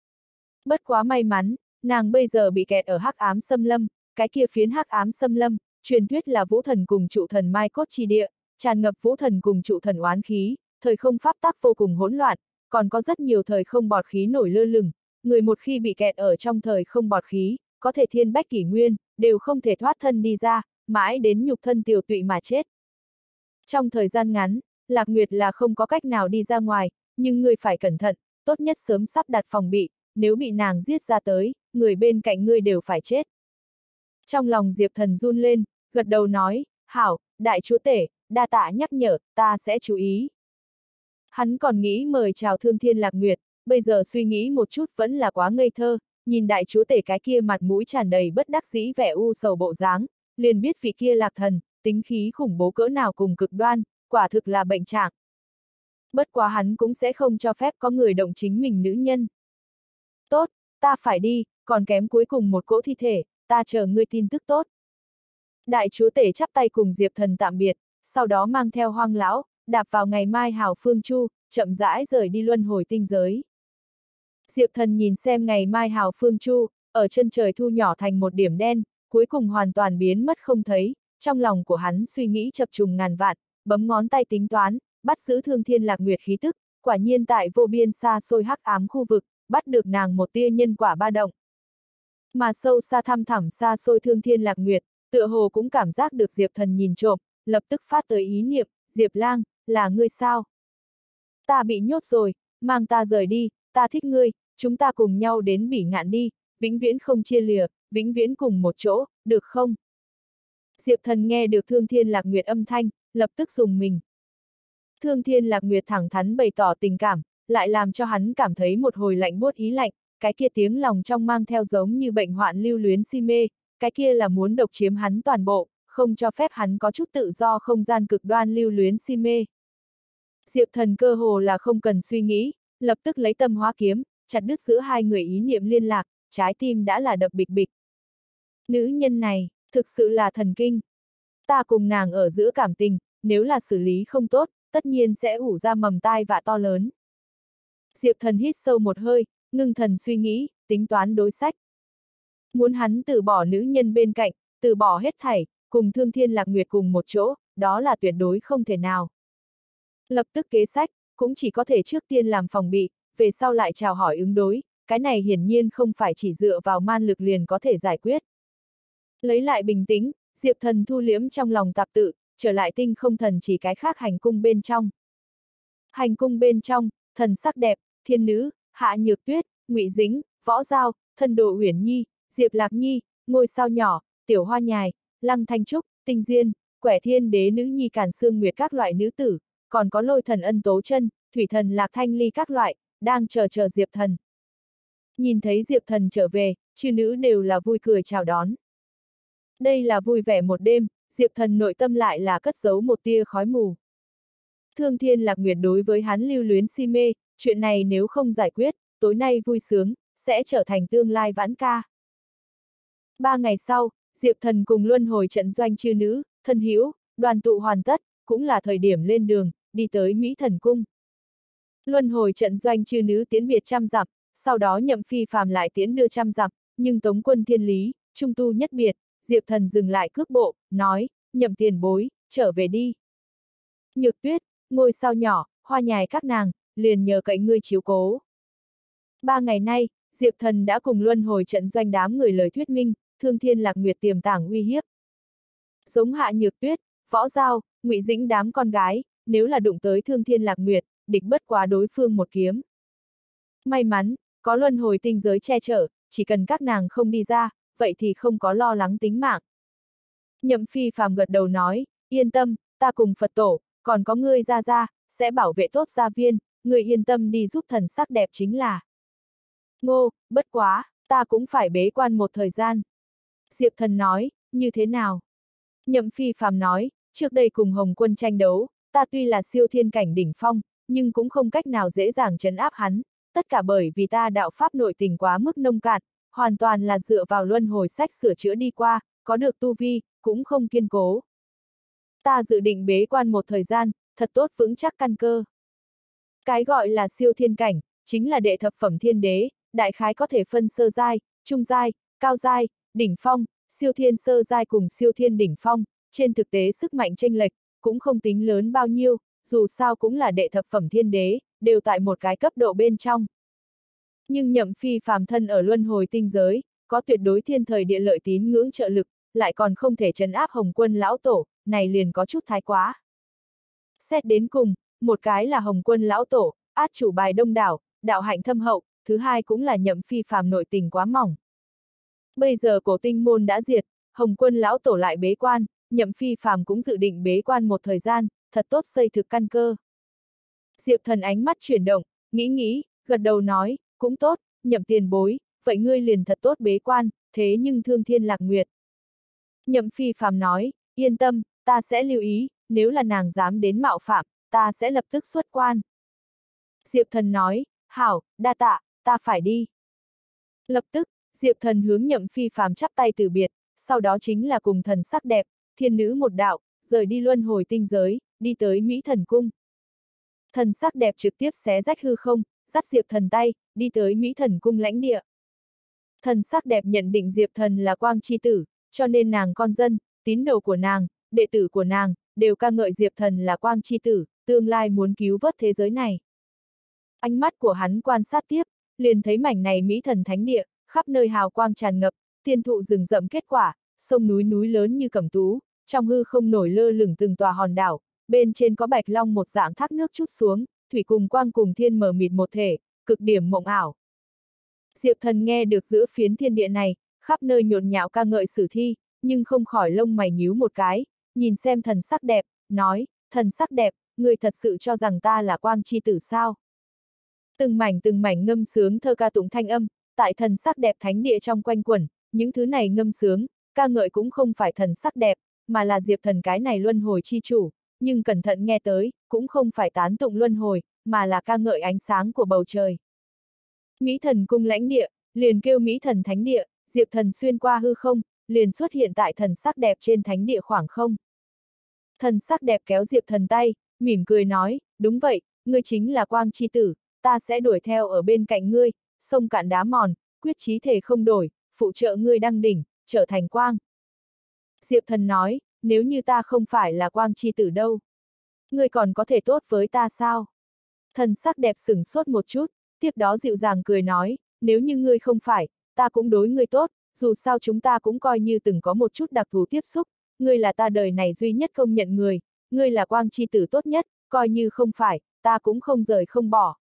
Bất quá may mắn, nàng bây giờ bị kẹt ở hắc ám xâm lâm, cái kia phiến hắc ám xâm lâm, truyền thuyết là vũ thần cùng trụ thần mai cốt chi địa, tràn ngập vũ thần cùng trụ thần oán khí, thời không pháp tắc vô cùng hỗn loạn, còn có rất nhiều thời không bọt khí nổi lơ lửng, người một khi bị kẹt ở trong thời không bọt khí, có thể thiên bách kỷ nguyên, đều không thể thoát thân đi ra, mãi đến nhục thân tiều tụy mà chết. Trong thời gian ngắn, Lạc Nguyệt là không có cách nào đi ra ngoài, nhưng ngươi phải cẩn thận, tốt nhất sớm sắp đặt phòng bị, nếu bị nàng giết ra tới, người bên cạnh ngươi đều phải chết. Trong lòng Diệp Thần run lên, gật đầu nói, hảo, đại chúa tể, đa tạ nhắc nhở, ta sẽ chú ý. Hắn còn nghĩ mời chào Thương Thiên Lạc Nguyệt, bây giờ suy nghĩ một chút vẫn là quá ngây thơ, nhìn đại chúa tể cái kia mặt mũi tràn đầy bất đắc dĩ vẻ u sầu bộ dáng, liền biết vị kia Lạc Thần, tính khí khủng bố cỡ nào cùng cực đoan, quả thực là bệnh trạng. Bất quá hắn cũng sẽ không cho phép có người động chính mình nữ nhân. Tốt, ta phải đi, còn kém cuối cùng một cỗ thi thể, ta chờ ngươi tin tức tốt. Đại chúa tể chắp tay cùng Diệp Thần tạm biệt, sau đó mang theo Hoang lão, đạp vào ngày mai hào phương chu, chậm rãi rời đi luân hồi tinh giới. Diệp Thần nhìn xem ngày mai hào phương chu, ở chân trời thu nhỏ thành một điểm đen, cuối cùng hoàn toàn biến mất không thấy, trong lòng của hắn suy nghĩ chập trùng ngàn vạn, bấm ngón tay tính toán, bắt giữ Thương Thiên Lạc Nguyệt khí tức, quả nhiên tại vô biên xa xôi hắc ám khu vực, bắt được nàng một tia nhân quả ba động. Mà sâu xa thăm thẳm xa xôi Thương Thiên Lạc Nguyệt, tựa hồ cũng cảm giác được Diệp Thần nhìn trộm, lập tức phát tới ý niệm, Diệp Lang, là ngươi sao? Ta bị nhốt rồi, mang ta rời đi, ta thích ngươi, chúng ta cùng nhau đến Bỉ Ngạn đi, vĩnh viễn không chia lìa, vĩnh viễn cùng một chỗ, được không? Diệp Thần nghe được Thương Thiên Lạc Nguyệt âm thanh, lập tức dùng mình. Thương Thiên Lạc Nguyệt thẳng thắn bày tỏ tình cảm, lại làm cho hắn cảm thấy một hồi lạnh buốt ý lạnh, cái kia tiếng lòng trong mang theo giống như bệnh hoạn lưu luyến si mê, cái kia là muốn độc chiếm hắn toàn bộ, không cho phép hắn có chút tự do không gian cực đoan lưu luyến si mê. Diệp Thần cơ hồ là không cần suy nghĩ, lập tức lấy tâm hóa kiếm, chặt đứt giữa hai người ý niệm liên lạc, trái tim đã là đập bịch bịch. Nữ nhân này, thực sự là thần kinh. Ta cùng nàng ở giữa cảm tình, nếu là xử lý không tốt, tất nhiên sẽ ủ ra mầm tai vạ to lớn. Diệp Thần hít sâu một hơi, ngưng thần suy nghĩ, tính toán đối sách. Muốn hắn từ bỏ nữ nhân bên cạnh, từ bỏ hết thảy, cùng Thương Thiên Lạc Nguyệt cùng một chỗ, đó là tuyệt đối không thể nào. Lập tức kế sách, cũng chỉ có thể trước tiên làm phòng bị, về sau lại chào hỏi ứng đối, cái này hiển nhiên không phải chỉ dựa vào man lực liền có thể giải quyết. Lấy lại bình tĩnh, Diệp Thần thu liễm trong lòng tạp tự, trở lại tinh không thần chỉ cái khác hành cung bên trong. Hành cung bên trong, thần sắc đẹp, thiên nữ, Hạ Nhược Tuyết, Ngụy Dĩnh, Võ Giao, Thân Đồ Uyển Nhi, Diệp Lạc Nhi, Ngôi Sao Nhỏ, Tiểu Hoa Nhài, Lăng Thanh Trúc, Tinh Diên, Quẻ Thiên Đế nữ nhi Càn Sương Nguyệt các loại nữ tử, còn có Lôi Thần Ân Tố Chân, Thủy Thần Lạc Thanh Ly các loại, đang chờ Diệp Thần. Nhìn thấy Diệp Thần trở về, chư nữ đều là vui cười chào đón. Đây là vui vẻ một đêm, Diệp Thần nội tâm lại là cất giấu một tia khói mù. Thương Thiên Lạc Nguyệt đối với hắn lưu luyến si mê, chuyện này nếu không giải quyết, tối nay vui sướng, sẽ trở thành tương lai vãn ca. 3 ngày sau, Diệp Thần cùng luân hồi trận doanh chư nữ, thân hữu, đoàn tụ hoàn tất, cũng là thời điểm lên đường, đi tới Mỹ Thần Cung. Luân hồi trận doanh chư nữ tiến biệt 100 dặm, sau đó Nhậm Phi Phàm lại tiến đưa 100 dặm, nhưng Tống Quân Thiên Lý, trung tu nhất biệt, Diệp Thần dừng lại cước bộ, nói, Nhậm tiền bối, trở về đi. Nhược Tuyết, Ngôi Sao Nhỏ, Hoa Nhài các nàng, liền nhờ cậy ngươi chiếu cố. 3 ngày nay, Diệp Thần đã cùng luân hồi trận doanh đám người lời thuyết minh, Thương Thiên Lạc Nguyệt tiềm tàng uy hiếp. Giống Hạ Nhược Tuyết, Võ Giao, Ngụy Dĩnh đám con gái, nếu là đụng tới Thương Thiên Lạc Nguyệt, địch bất quá đối phương một kiếm. May mắn, có luân hồi tinh giới che chở, chỉ cần các nàng không đi ra, vậy thì không có lo lắng tính mạng. Nhậm Phi Phàm gật đầu nói, yên tâm, ta cùng Phật tổ, còn có ngươi ra, sẽ bảo vệ tốt gia viên, ngươi yên tâm đi giúp thần sắc đẹp chính là. Ngô, bất quá, ta cũng phải bế quan một thời gian. Diệp Thần nói, như thế nào? Nhậm Phi Phàm nói, trước đây cùng Hồng Quân tranh đấu, ta tuy là siêu thiên cảnh đỉnh phong, nhưng cũng không cách nào dễ dàng trấn áp hắn, tất cả bởi vì ta đạo pháp nội tình quá mức nông cạn, hoàn toàn là dựa vào luân hồi sách sửa chữa đi qua, có được tu vi, cũng không kiên cố. Ta dự định bế quan một thời gian, thật tốt vững chắc căn cơ. Cái gọi là siêu thiên cảnh, chính là đệ thập phẩm thiên đế, đại khái có thể phân sơ giai, trung giai, cao giai, đỉnh phong, siêu thiên sơ giai cùng siêu thiên đỉnh phong, trên thực tế sức mạnh chênh lệch, cũng không tính lớn bao nhiêu, dù sao cũng là đệ thập phẩm thiên đế, đều tại một cái cấp độ bên trong. Nhưng Nhậm Phi Phàm thân ở luân hồi tinh giới, có tuyệt đối thiên thời địa lợi tín ngưỡng trợ lực, lại còn không thể trấn áp Hồng Quân lão tổ, này liền có chút thái quá. Xét đến cùng, một cái là Hồng Quân lão tổ, át chủ bài đông đảo, đạo hạnh thâm hậu, thứ hai cũng là Nhậm Phi Phàm nội tình quá mỏng. Bây giờ Cổ Tinh môn đã diệt, Hồng Quân lão tổ lại bế quan, Nhậm Phi Phàm cũng dự định bế quan một thời gian, thật tốt xây thực căn cơ. Diệp Thần ánh mắt chuyển động, nghĩ, gật đầu nói, cũng tốt, Nhậm tiền bối, vậy ngươi liền thật tốt bế quan, thế nhưng Thương Thiên Lạc Nguyệt. Nhậm Phi Phàm nói, yên tâm, ta sẽ lưu ý, nếu là nàng dám đến mạo phạm, ta sẽ lập tức xuất quan. Diệp Thần nói, hảo, đa tạ, ta phải đi. Lập tức, Diệp Thần hướng Nhậm Phi Phàm chắp tay từ biệt, sau đó chính là cùng thần sắc đẹp, thiên nữ một đạo, rời đi luân hồi tinh giới, đi tới Mỹ Thần Cung. Thần sắc đẹp trực tiếp xé rách hư không, dắt Diệp Thần tay, đi tới Mỹ Thần Cung lãnh địa. Thần sắc đẹp nhận định Diệp Thần là quang chi tử, cho nên nàng con dân, tín đồ của nàng, đệ tử của nàng, đều ca ngợi Diệp Thần là quang chi tử, tương lai muốn cứu vớt thế giới này. Ánh mắt của hắn quan sát tiếp, liền thấy mảnh này Mỹ Thần Thánh Địa, khắp nơi hào quang tràn ngập, tiên thụ rừng rậm kết quả, sông núi lớn như cẩm tú, trong hư không nổi lơ lửng từng tòa hòn đảo, bên trên có bạch long một dạng thác nước trút xuống, thủy cùng quang cùng thiên mờ mịt một thể, cực điểm mộng ảo. Diệp Thần nghe được giữa phiến thiên địa này, khắp nơi nhộn nhạo ca ngợi sử thi, nhưng không khỏi lông mày nhíu một cái, nhìn xem thần sắc đẹp, nói, thần sắc đẹp, người thật sự cho rằng ta là quang chi tử sao? Từng mảnh ngâm sướng thơ ca tụng thanh âm, tại thần sắc đẹp thánh địa trong quanh quẩn, những thứ này ngâm sướng, ca ngợi cũng không phải thần sắc đẹp, mà là Diệp Thần cái này luân hồi chi chủ, nhưng cẩn thận nghe tới, cũng không phải tán tụng luân hồi, mà là ca ngợi ánh sáng của bầu trời. Mỹ Thần Cung lãnh địa, liền kêu Mỹ Thần Thánh Địa, Diệp Thần xuyên qua hư không, liền xuất hiện tại thần sắc đẹp trên thánh địa khoảng không. Thần sắc đẹp kéo Diệp Thần tay, mỉm cười nói, đúng vậy, ngươi chính là Quang Chi Tử, ta sẽ đuổi theo ở bên cạnh ngươi, sông cạn đá mòn, quyết chí thể không đổi, phụ trợ ngươi đăng đỉnh, trở thành quang. Diệp Thần nói, nếu như ta không phải là Quang Chi Tử đâu, ngươi còn có thể tốt với ta sao? Thần sắc đẹp sửng sốt một chút, tiếp đó dịu dàng cười nói, nếu như ngươi không phải, ta cũng đối ngươi tốt, dù sao chúng ta cũng coi như từng có một chút đặc thù tiếp xúc, ngươi là ta đời này duy nhất công nhận người, ngươi là Quang Chi Tử tốt nhất, coi như không phải, ta cũng không rời không bỏ.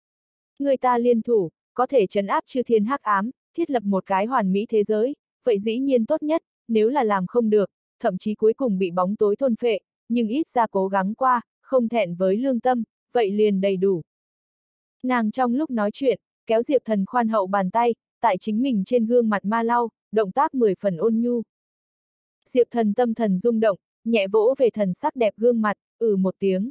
Người ta liên thủ, có thể trấn áp chư thiên hắc ám, thiết lập một cái hoàn mỹ thế giới, vậy dĩ nhiên tốt nhất, nếu là làm không được, thậm chí cuối cùng bị bóng tối thôn phệ, nhưng ít ra cố gắng qua, không thẹn với lương tâm, vậy liền đầy đủ. Nàng trong lúc nói chuyện, kéo Diệp Thần khoan hậu bàn tay, tại chính mình trên gương mặt ma lau, động tác 10 phần ôn nhu. Diệp Thần tâm thần rung động, nhẹ vỗ về thần sắc đẹp gương mặt, một tiếng.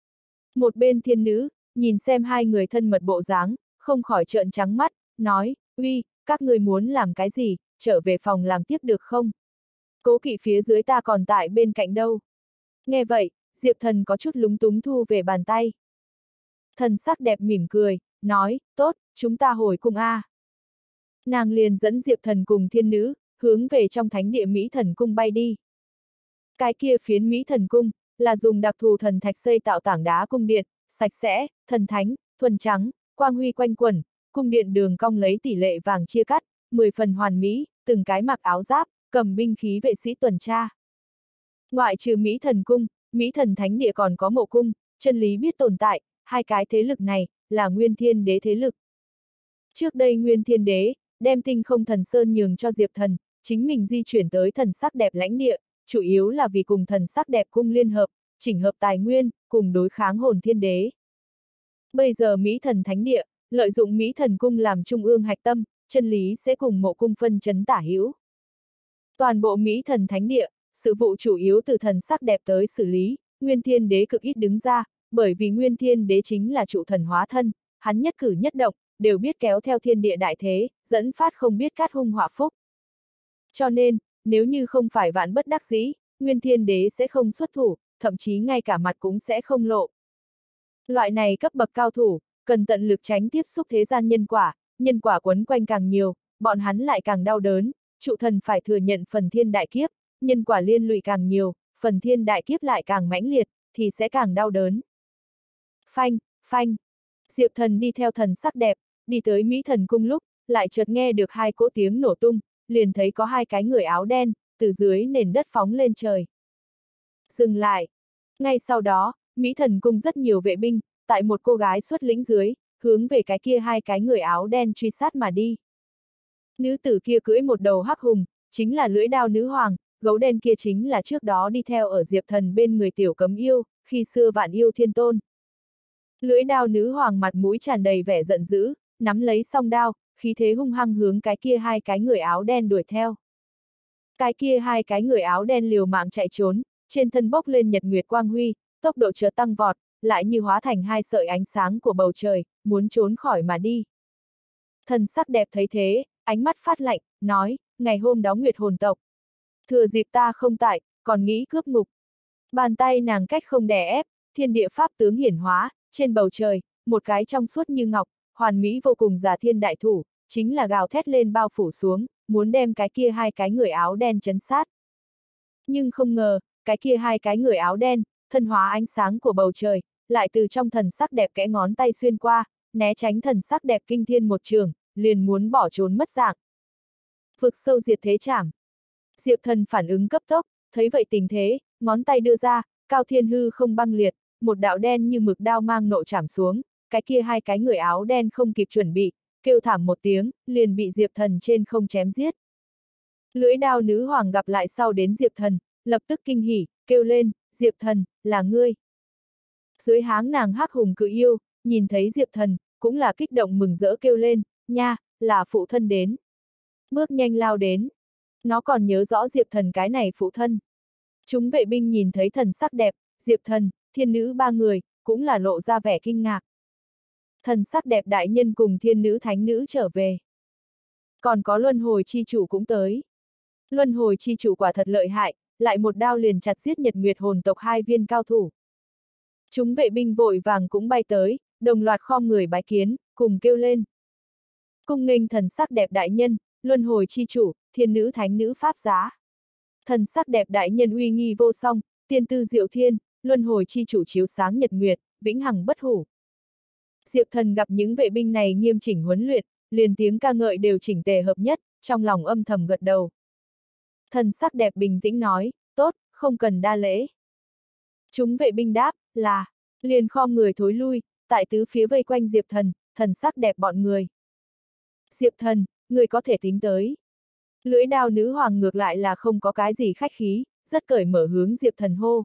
Một bên thiên nữ, nhìn xem hai người thân mật bộ dáng, không khỏi trợn trắng mắt, nói, uy, các người muốn làm cái gì, trở về phòng làm tiếp được không? Cố Kỵ phía dưới ta còn tại bên cạnh đâu. Nghe vậy, Diệp Thần có chút lúng túng thu về bàn tay. Thần sắc đẹp mỉm cười, nói, tốt, chúng ta hồi cung a. Nàng liền dẫn Diệp Thần cùng thiên nữ, hướng về trong thánh địa Mỹ Thần Cung bay đi. Cái kia phiến Mỹ Thần Cung, là dùng đặc thù thần thạch xây tạo tảng đá cung điện, sạch sẽ, thần thánh, thuần trắng, quang huy quanh quẩn, cung điện đường cong lấy tỷ lệ vàng chia cắt, 10 phần hoàn mỹ, từng cái mặc áo giáp, cầm binh khí vệ sĩ tuần tra. Ngoại trừ Mỹ Thần Cung, Mỹ Thần Thánh Địa còn có Mộ Cung, chân lý biết tồn tại, hai cái thế lực này, là Nguyên Thiên Đế thế lực. Trước đây Nguyên Thiên Đế, đem Tinh Không Thần Sơn nhường cho Diệp Thần, chính mình di chuyển tới thần sắc đẹp lãnh địa, chủ yếu là vì cùng thần sắc đẹp cung liên hợp, chỉnh hợp tài nguyên, cùng đối kháng Hồn Thiên Đế. Bây giờ Mỹ Thần Thánh Địa, lợi dụng Mỹ Thần Cung làm trung ương hạch tâm, chân lý sẽ cùng Mộ Cung phân chấn tả hữu. Toàn bộ Mỹ Thần Thánh Địa, sự vụ chủ yếu từ thần sắc đẹp tới xử lý, Nguyên Thiên Đế cực ít đứng ra, bởi vì Nguyên Thiên Đế chính là trụ thần hóa thân, hắn nhất cử nhất động, đều biết kéo theo thiên địa đại thế, dẫn phát không biết cát hung họa phúc. Cho nên, nếu như không phải vạn bất đắc dĩ, Nguyên Thiên Đế sẽ không xuất thủ, thậm chí ngay cả mặt cũng sẽ không lộ. Loại này cấp bậc cao thủ, cần tận lực tránh tiếp xúc thế gian nhân quả quấn quanh càng nhiều, bọn hắn lại càng đau đớn, trụ thần phải thừa nhận phần thiên đại kiếp, nhân quả liên lụy càng nhiều, phần thiên đại kiếp lại càng mãnh liệt, thì sẽ càng đau đớn. Phanh, phanh. Diệp Thần đi theo thần sắc đẹp, đi tới Mỹ Thần Cung lúc, lại chợt nghe được hai cỗ tiếng nổ tung, liền thấy có hai cái người áo đen, từ dưới nền đất phóng lên trời. Dừng lại. Ngay sau đó, Mỹ Thần Cung rất nhiều vệ binh, tại một cô gái xuất lĩnh dưới, hướng về cái kia hai cái người áo đen truy sát mà đi. Nữ tử kia cưỡi một đầu hắc hùng, chính là lưỡi đao nữ hoàng, gấu đen kia chính là trước đó đi theo ở Diệp Thần bên người tiểu cấm yêu, khi xưa vạn yêu thiên tôn. Lưỡi đao nữ hoàng mặt mũi tràn đầy vẻ giận dữ, nắm lấy song đao, khí thế hung hăng hướng cái kia hai cái người áo đen đuổi theo. Cái kia hai cái người áo đen liều mạng chạy trốn, trên thân bốc lên nhật nguyệt quang huy, tốc độ chợt tăng vọt, lại như hóa thành hai sợi ánh sáng của bầu trời, muốn trốn khỏi mà đi. Thần sắc đẹp thấy thế, ánh mắt phát lạnh, nói, ngày hôm đó Nguyệt hồn tộc. Thừa dịp ta không tại, còn nghĩ cướp ngục. Bàn tay nàng cách không đè ép, thiên địa pháp tướng hiển hóa, trên bầu trời, một cái trong suốt như ngọc, hoàn mỹ vô cùng giả thiên đại thủ, chính là gào thét lên bao phủ xuống, muốn đem cái kia hai cái người áo đen chấn sát. Nhưng không ngờ, cái kia hai cái người áo đen, thân hóa ánh sáng của bầu trời, lại từ trong thần sắc đẹp kẽ ngón tay xuyên qua, né tránh thần sắc đẹp kinh thiên một trường, liền muốn bỏ trốn mất dạng. Vực sâu diệt thế chảm. Diệp Thần phản ứng cấp tốc, thấy vậy tình thế, ngón tay đưa ra, cao thiên hư không băng liệt, một đạo đen như mực đao mang nộ chảm xuống, cái kia hai cái người áo đen không kịp chuẩn bị, kêu thảm một tiếng, liền bị Diệp Thần trên không chém giết. Lưỡi đao nữ hoàng gặp lại sau đến Diệp Thần, lập tức kinh hỉ, kêu lên, Diệp Thần, là ngươi. Dưới háng nàng hắc hùng cự yêu, nhìn thấy Diệp Thần, cũng là kích động mừng rỡ kêu lên, nha, là phụ thân đến. Bước nhanh lao đến. Nó còn nhớ rõ Diệp Thần cái này phụ thân. Chúng vệ binh nhìn thấy thần sắc đẹp, Diệp Thần, thiên nữ ba người, cũng là lộ ra vẻ kinh ngạc. Thần sắc đẹp đại nhân cùng thiên nữ thánh nữ trở về. Còn có luân hồi chi chủ cũng tới. Luân hồi chi chủ quả thật lợi hại, lại một đao liền chặt giết Nhật Nguyệt hồn tộc hai viên cao thủ. Chúng vệ binh vội vàng cũng bay tới, đồng loạt khom người bái kiến, cùng kêu lên. Cung nghênh thần sắc đẹp đại nhân, luân hồi chi chủ, thiên nữ thánh nữ pháp giá. Thần sắc đẹp đại nhân uy nghi vô song, tiên tư diệu thiên, luân hồi chi chủ chiếu sáng nhật nguyệt, vĩnh hằng bất hủ. Diệp Thần gặp những vệ binh này nghiêm chỉnh huấn luyện, liền tiếng ca ngợi đều chỉnh tề hợp nhất, trong lòng âm thầm gật đầu. Thần sắc đẹp bình tĩnh nói, tốt, không cần đa lễ. Chúng vệ binh đáp, là, liền khom người thối lui, tại tứ phía vây quanh Diệp Thần, thần sắc đẹp bọn người. Diệp Thần, người có thể tính tới. Lưỡi đao nữ hoàng ngược lại là không có cái gì khách khí, rất cởi mở hướng Diệp Thần hô.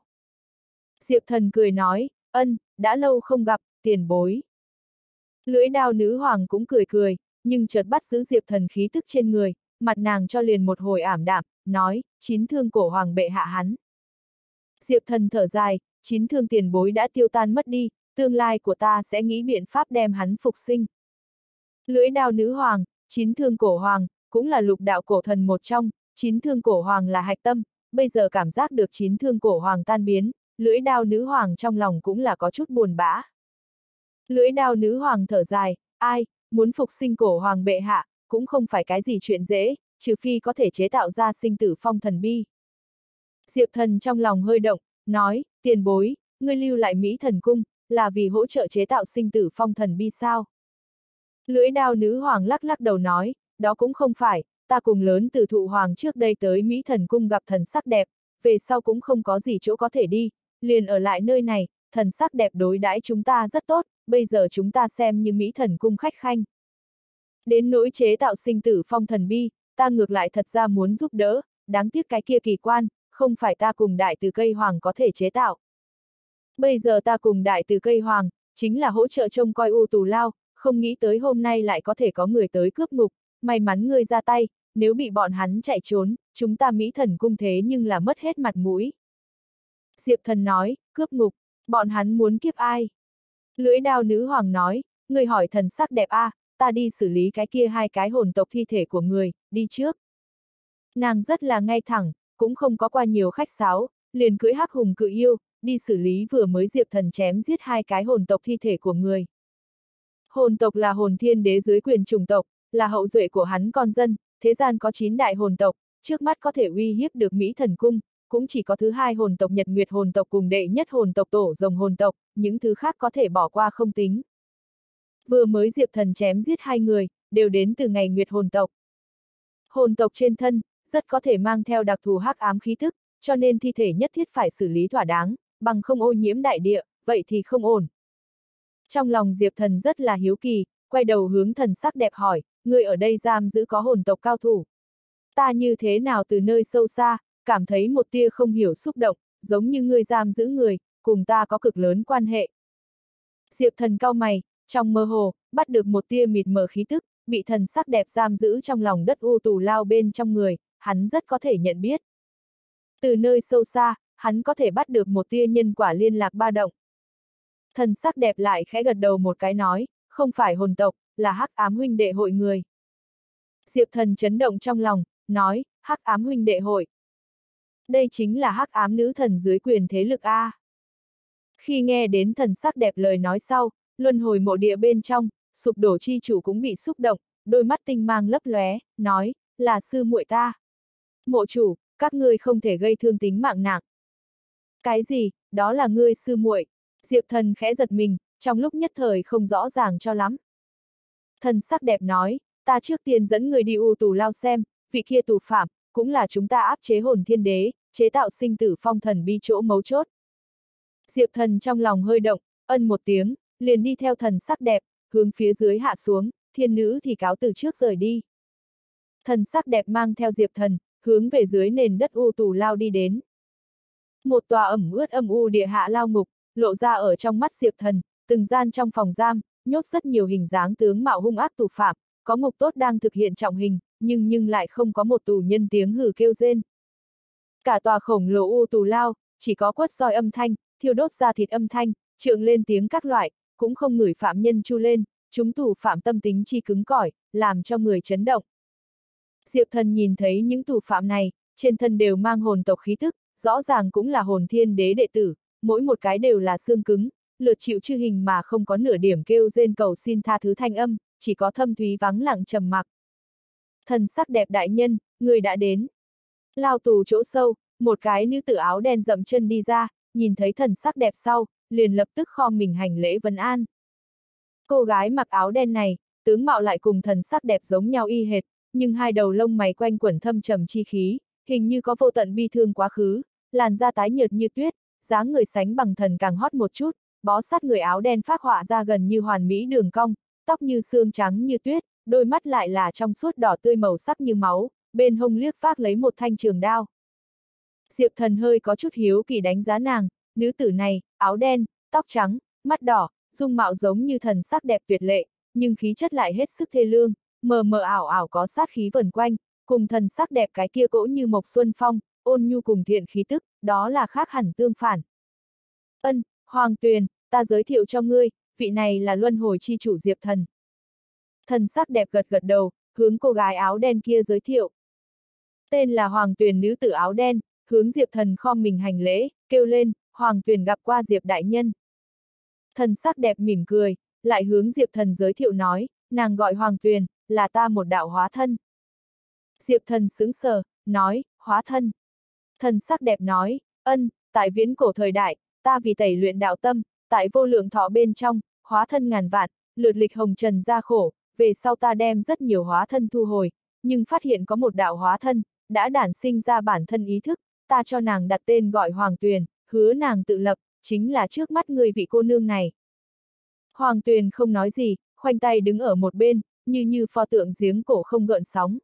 Diệp Thần cười nói, ân, đã lâu không gặp, tiền bối. Lưỡi đao nữ hoàng cũng cười cười, nhưng chợt bắt giữ Diệp Thần khí tức trên người, mặt nàng cho liền một hồi ảm đạm, nói, chín thương cổ hoàng bệ hạ hắn. Diệp Thần thở dài, chín thương tiền bối đã tiêu tan mất đi, tương lai của ta sẽ nghĩ biện pháp đem hắn phục sinh. Lưỡi đao nữ hoàng, chín thương cổ hoàng, cũng là lục đạo cổ thần một trong, chín thương cổ hoàng là hạch tâm, bây giờ cảm giác được chín thương cổ hoàng tan biến, lưỡi đao nữ hoàng trong lòng cũng là có chút buồn bã. Lưỡi đao nữ hoàng thở dài, ai, muốn phục sinh cổ hoàng bệ hạ, cũng không phải cái gì chuyện dễ, trừ phi có thể chế tạo ra sinh tử phong thần bi. Diệp Thần trong lòng hơi động, nói, tiền bối, ngươi lưu lại Mỹ Thần Cung, là vì hỗ trợ chế tạo sinh tử phong thần bi sao? Lưỡi đao nữ hoàng lắc lắc đầu nói, đó cũng không phải, ta cùng lớn từ thụ hoàng trước đây tới Mỹ Thần Cung gặp thần sắc đẹp, về sau cũng không có gì chỗ có thể đi, liền ở lại nơi này, thần sắc đẹp đối đãi chúng ta rất tốt, bây giờ chúng ta xem như Mỹ Thần Cung khách khanh. Đến nỗi chế tạo sinh tử phong thần bi, ta ngược lại thật ra muốn giúp đỡ, đáng tiếc cái kia kỳ quan, không phải ta cùng đại từ cây hoàng có thể chế tạo. Bây giờ ta cùng đại từ cây hoàng, chính là hỗ trợ trông coi U Tù Lao, không nghĩ tới hôm nay lại có thể có người tới cướp ngục, may mắn ngươi ra tay, nếu bị bọn hắn chạy trốn, chúng ta Mỹ Thần Cung thế nhưng là mất hết mặt mũi. Diệp Thần nói, cướp ngục, bọn hắn muốn kiếp ai? Lưỡi đao nữ hoàng nói, người hỏi thần sắc đẹp a, ta đi xử lý cái kia hai cái hồn tộc thi thể của người, đi trước. Nàng rất là ngay thẳng, cũng không có qua nhiều khách sáo, liền cưỡi hắc hùng cự yêu, đi xử lý vừa mới Diệp Thần chém giết hai cái hồn tộc thi thể của người. Hồn tộc là hồn thiên đế dưới quyền chủng tộc, là hậu duệ của hắn con dân, thế gian có 9 đại hồn tộc, trước mắt có thể uy hiếp được Mỹ Thần Cung, cũng chỉ có thứ hai hồn tộc Nhật Nguyệt hồn tộc cùng đệ nhất hồn tộc Tổ Rồng hồn tộc, những thứ khác có thể bỏ qua không tính. Vừa mới Diệp Thần chém giết hai người, đều đến từ ngày Nguyệt hồn tộc. Hồn tộc trên thân, rất có thể mang theo đặc thù hắc ám khí thức, cho nên thi thể nhất thiết phải xử lý thỏa đáng, bằng không ô nhiễm đại địa, vậy thì không ổn. Trong lòng Diệp Thần rất là hiếu kỳ, quay đầu hướng thần sắc đẹp hỏi, người ở đây giam giữ có hồn tộc cao thủ. Ta như thế nào từ nơi sâu xa, cảm thấy một tia không hiểu xúc động, giống như ngươi giam giữ người, cùng ta có cực lớn quan hệ. Diệp Thần cau mày, trong mơ hồ, bắt được một tia mịt mờ khí tức, bị thần sắc đẹp giam giữ trong lòng đất U Tù Lao bên trong người, hắn rất có thể nhận biết. Từ nơi sâu xa, hắn có thể bắt được một tia nhân quả liên lạc ba động. Thần sắc đẹp lại khẽ gật đầu một cái nói, không phải hồn tộc, là hắc ám huynh đệ hội người. Diệp Thần chấn động trong lòng, nói, hắc ám huynh đệ hội. Đây chính là hắc ám nữ thần dưới quyền thế lực A. Khi nghe đến thần sắc đẹp lời nói sau, luân hồi mộ địa bên trong, sụp đổ chi chủ cũng bị xúc động, đôi mắt tinh mang lấp lóe, nói, là sư muội ta. Mộ chủ, các ngươi không thể gây thương tính mạng nặng. Cái gì, đó là ngươi sư muội? Diệp Thần khẽ giật mình, trong lúc nhất thời không rõ ràng cho lắm. Thần sắc đẹp nói, ta trước tiên dẫn người đi U Tù Lao xem, vị kia tù phạm, cũng là chúng ta áp chế hồn thiên đế, chế tạo sinh tử phong thần bi chỗ mấu chốt. Diệp Thần trong lòng hơi động, ân một tiếng, liền đi theo thần sắc đẹp, hướng phía dưới hạ xuống, thiên nữ thì cáo từ trước rời đi. Thần sắc đẹp mang theo Diệp Thần, hướng về dưới nền đất U Tù Lao đi đến. Một tòa ẩm ướt âm u địa hạ lao ngục, lộ ra ở trong mắt Diệp Thần, từng gian trong phòng giam, nhốt rất nhiều hình dáng tướng mạo hung ác tù phạm, có ngục tốt đang thực hiện trọng hình, nhưng lại không có một tù nhân tiếng hử kêu rên. Cả tòa khổng lồ U Tù Lao, chỉ có quất roi âm thanh, thiêu đốt ra thịt âm thanh, trượng lên tiếng các loại, cũng không ngửi phạm nhân chu lên, chúng tù phạm tâm tính chi cứng cỏi, làm cho người chấn động. Diệp Thần nhìn thấy những tù phạm này, trên thân đều mang hồn tộc khí tức, rõ ràng cũng là hồn thiên đế đệ tử, mỗi một cái đều là xương cứng, lượt chịu chư hình mà không có nửa điểm kêu rên cầu xin tha thứ thanh âm, chỉ có thâm thúy vắng lặng trầm mặc. Thần sắc đẹp đại nhân, người đã đến. Lao tù chỗ sâu, một cái nữ tử áo đen dậm chân đi ra, nhìn thấy thần sắc đẹp sau, liền lập tức khom mình hành lễ vấn an. Cô gái mặc áo đen này, tướng mạo lại cùng thần sắc đẹp giống nhau y hệt, nhưng hai đầu lông mày quanh quẩn thâm trầm chi khí, hình như có vô tận bi thương quá khứ, làn da tái nhợt như tuyết, dáng người sánh bằng thần càng hót một chút, bó sát người áo đen phác họa ra gần như hoàn mỹ đường cong, tóc như xương trắng như tuyết, đôi mắt lại là trong suốt đỏ tươi màu sắc như máu, bên hông liếc vác lấy một thanh trường đao. Diệp Thần hơi có chút hiếu kỳ đánh giá nàng, nữ tử này, áo đen, tóc trắng, mắt đỏ, dung mạo giống như thần sắc đẹp tuyệt lệ, nhưng khí chất lại hết sức thê lương, mờ mờ ảo ảo có sát khí vần quanh, cùng thần sắc đẹp cái kia cỗ như mộc xuân phong, ôn nhu cùng thiện khí tức, đó là khác hẳn tương phản. Hoàng Tuyền, ta giới thiệu cho ngươi, vị này là luân hồi chi chủ Diệp Thần. Thần sắc đẹp gật gật đầu, hướng cô gái áo đen kia giới thiệu. Tên là Hoàng Tuyền nữ tử áo đen, hướng Diệp Thần khom mình hành lễ, kêu lên, Hoàng Tuyền gặp qua Diệp đại nhân. Thần sắc đẹp mỉm cười, lại hướng Diệp Thần giới thiệu nói, nàng gọi Hoàng Tuyền, là ta một đạo hóa thân. Diệp Thần sững sờ, nói, hóa thân. Thần sắc đẹp nói, tại viễn cổ thời đại, ta vì tẩy luyện đạo tâm, tại vô lượng thọ bên trong, hóa thân ngàn vạn, lượt lịch hồng trần ra khổ, về sau ta đem rất nhiều hóa thân thu hồi, nhưng phát hiện có một đạo hóa thân, đã đản sinh ra bản thân ý thức, ta cho nàng đặt tên gọi Hoàng Tuyền, hứa nàng tự lập, chính là trước mắt người vị cô nương này. Hoàng Tuyền không nói gì, khoanh tay đứng ở một bên, như pho tượng giếng cổ không gợn sóng.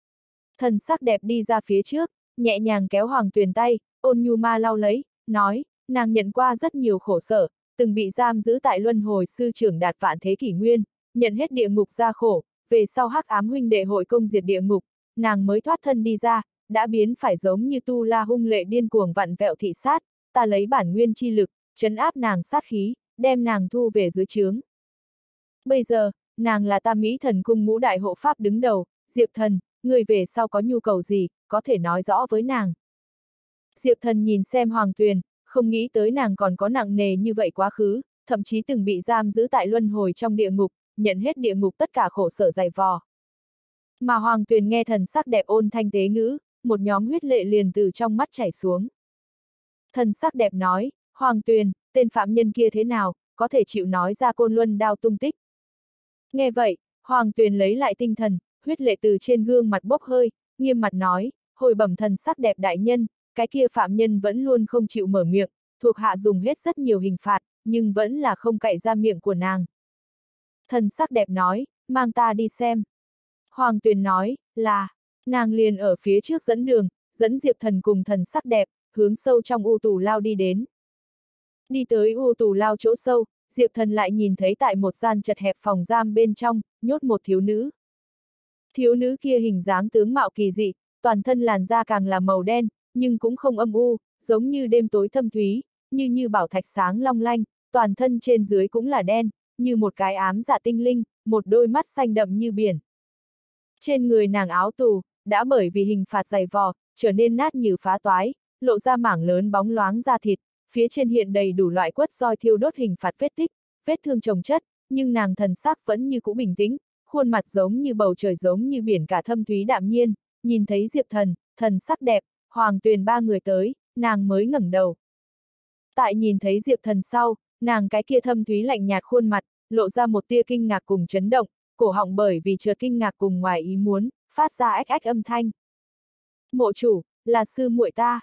Thần sắc đẹp đi ra phía trước, nhẹ nhàng kéo Hoàng Tuyền tay, ôn nhu ma lau lấy, nói, nàng nhận qua rất nhiều khổ sở, từng bị giam giữ tại luân hồi sư trưởng đạt vạn thế kỷ nguyên, nhận hết địa ngục ra khổ, về sau hắc ám huynh đệ hội công diệt địa ngục, nàng mới thoát thân đi ra, đã biến phải giống như tu la hung lệ điên cuồng vặn vẹo thị sát, ta lấy bản nguyên chi lực, trấn áp nàng sát khí, đem nàng thu về dưới trướng. Bây giờ, nàng là ta Mỹ Thần cung ngũ đại hộ pháp đứng đầu, Diệp Thần, người về sau có nhu cầu gì, có thể nói rõ với nàng. Diệp Thần nhìn xem Hoàng Tuyền, không nghĩ tới nàng còn có nặng nề như vậy quá khứ, thậm chí từng bị giam giữ tại luân hồi trong địa ngục, nhận hết địa ngục tất cả khổ sở dày vò. Mà Hoàng Tuyền nghe thần sắc đẹp ôn thanh tế ngữ, một nhóm huyết lệ liền từ trong mắt chảy xuống. Thần sắc đẹp nói, Hoàng Tuyền, tên phạm nhân kia thế nào, có thể chịu nói ra Côn Luân đao tung tích. Nghe vậy, Hoàng Tuyền lấy lại tinh thần, huyết lệ từ trên gương mặt bốc hơi, nghiêm mặt nói, hồi bẩm thần sắc đẹp đại nhân, cái kia phạm nhân vẫn luôn không chịu mở miệng, thuộc hạ dùng hết rất nhiều hình phạt, nhưng vẫn là không cậy ra miệng của nàng. Thần sắc đẹp nói, mang ta đi xem. Hoàng Tuyền nói, là, nàng liền ở phía trước dẫn đường, dẫn Diệp Thần cùng thần sắc đẹp, hướng sâu trong u tù lao đi đến. Đi tới u tù lao chỗ sâu, Diệp Thần lại nhìn thấy tại một gian chật hẹp phòng giam bên trong, nhốt một thiếu nữ. Thiếu nữ kia hình dáng tướng mạo kỳ dị, toàn thân làn da càng là màu đen, nhưng cũng không âm u, giống như đêm tối thâm thúy, như bảo thạch sáng long lanh, toàn thân trên dưới cũng là đen, như một cái ám dạ tinh linh, một đôi mắt xanh đậm như biển. Trên người nàng áo tù, đã bởi vì hình phạt dày vò, trở nên nát như phá toái, lộ ra mảng lớn bóng loáng da thịt, phía trên hiện đầy đủ loại quất roi thiêu đốt hình phạt vết tích, vết thương chồng chất, nhưng nàng thần sắc vẫn như cũ bình tĩnh, khuôn mặt giống như bầu trời giống như biển cả thâm thúy đạm nhiên, nhìn thấy Diệp Thần, thần sắc đẹp, Hoàng Tuyền ba người tới, nàng mới ngẩng đầu. Tại nhìn thấy Diệp Thần sau, nàng cái kia thâm thúy lạnh nhạt khuôn mặt, lộ ra một tia kinh ngạc cùng chấn động, cổ họng bởi vì chợt kinh ngạc cùng ngoài ý muốn, phát ra ách ách âm thanh. Mộ chủ, là sư muội ta,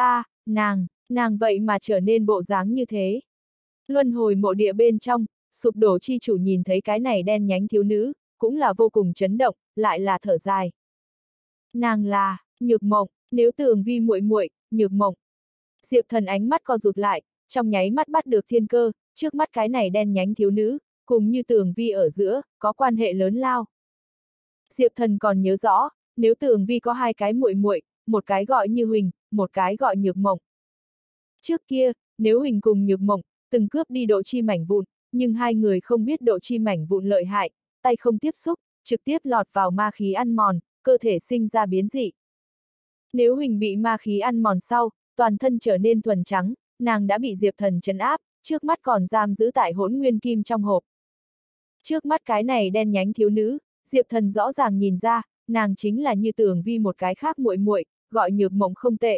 nàng vậy mà trở nên bộ dáng như thế. Luân hồi mộ địa bên trong, sụp đổ chi chủ nhìn thấy cái này đen nhánh thiếu nữ, cũng là vô cùng chấn động, lại là thở dài. Nàng là, Nhược Mộng, nếu Tường Vi muội muội, Nhược Mộng. Diệp Thần ánh mắt co rụt lại, trong nháy mắt bắt được thiên cơ, trước mắt cái này đen nhánh thiếu nữ, cùng như Tường Vi ở giữa, có quan hệ lớn lao. Diệp Thần còn nhớ rõ, nếu Tường Vi có hai cái muội muội, một cái gọi Như Huỳnh, một cái gọi Nhược Mộng. Trước kia, nếu Huỳnh cùng Nhược Mộng, từng cướp đi Độ Chi mảnh vụn, nhưng hai người không biết Độ Chi mảnh vụn lợi hại, tay không tiếp xúc, trực tiếp lọt vào ma khí ăn mòn, cơ thể sinh ra biến dị. Nếu Huỳnh bị ma khí ăn mòn sau, toàn thân trở nên thuần trắng, nàng đã bị Diệp Thần trấn áp, trước mắt còn giam giữ tại Hỗn Nguyên Kim trong hộp. Trước mắt cái này đen nhánh thiếu nữ, Diệp Thần rõ ràng nhìn ra, nàng chính là Như Tưởng Vi một cái khác muội muội, gọi Nhược Mộng không tệ.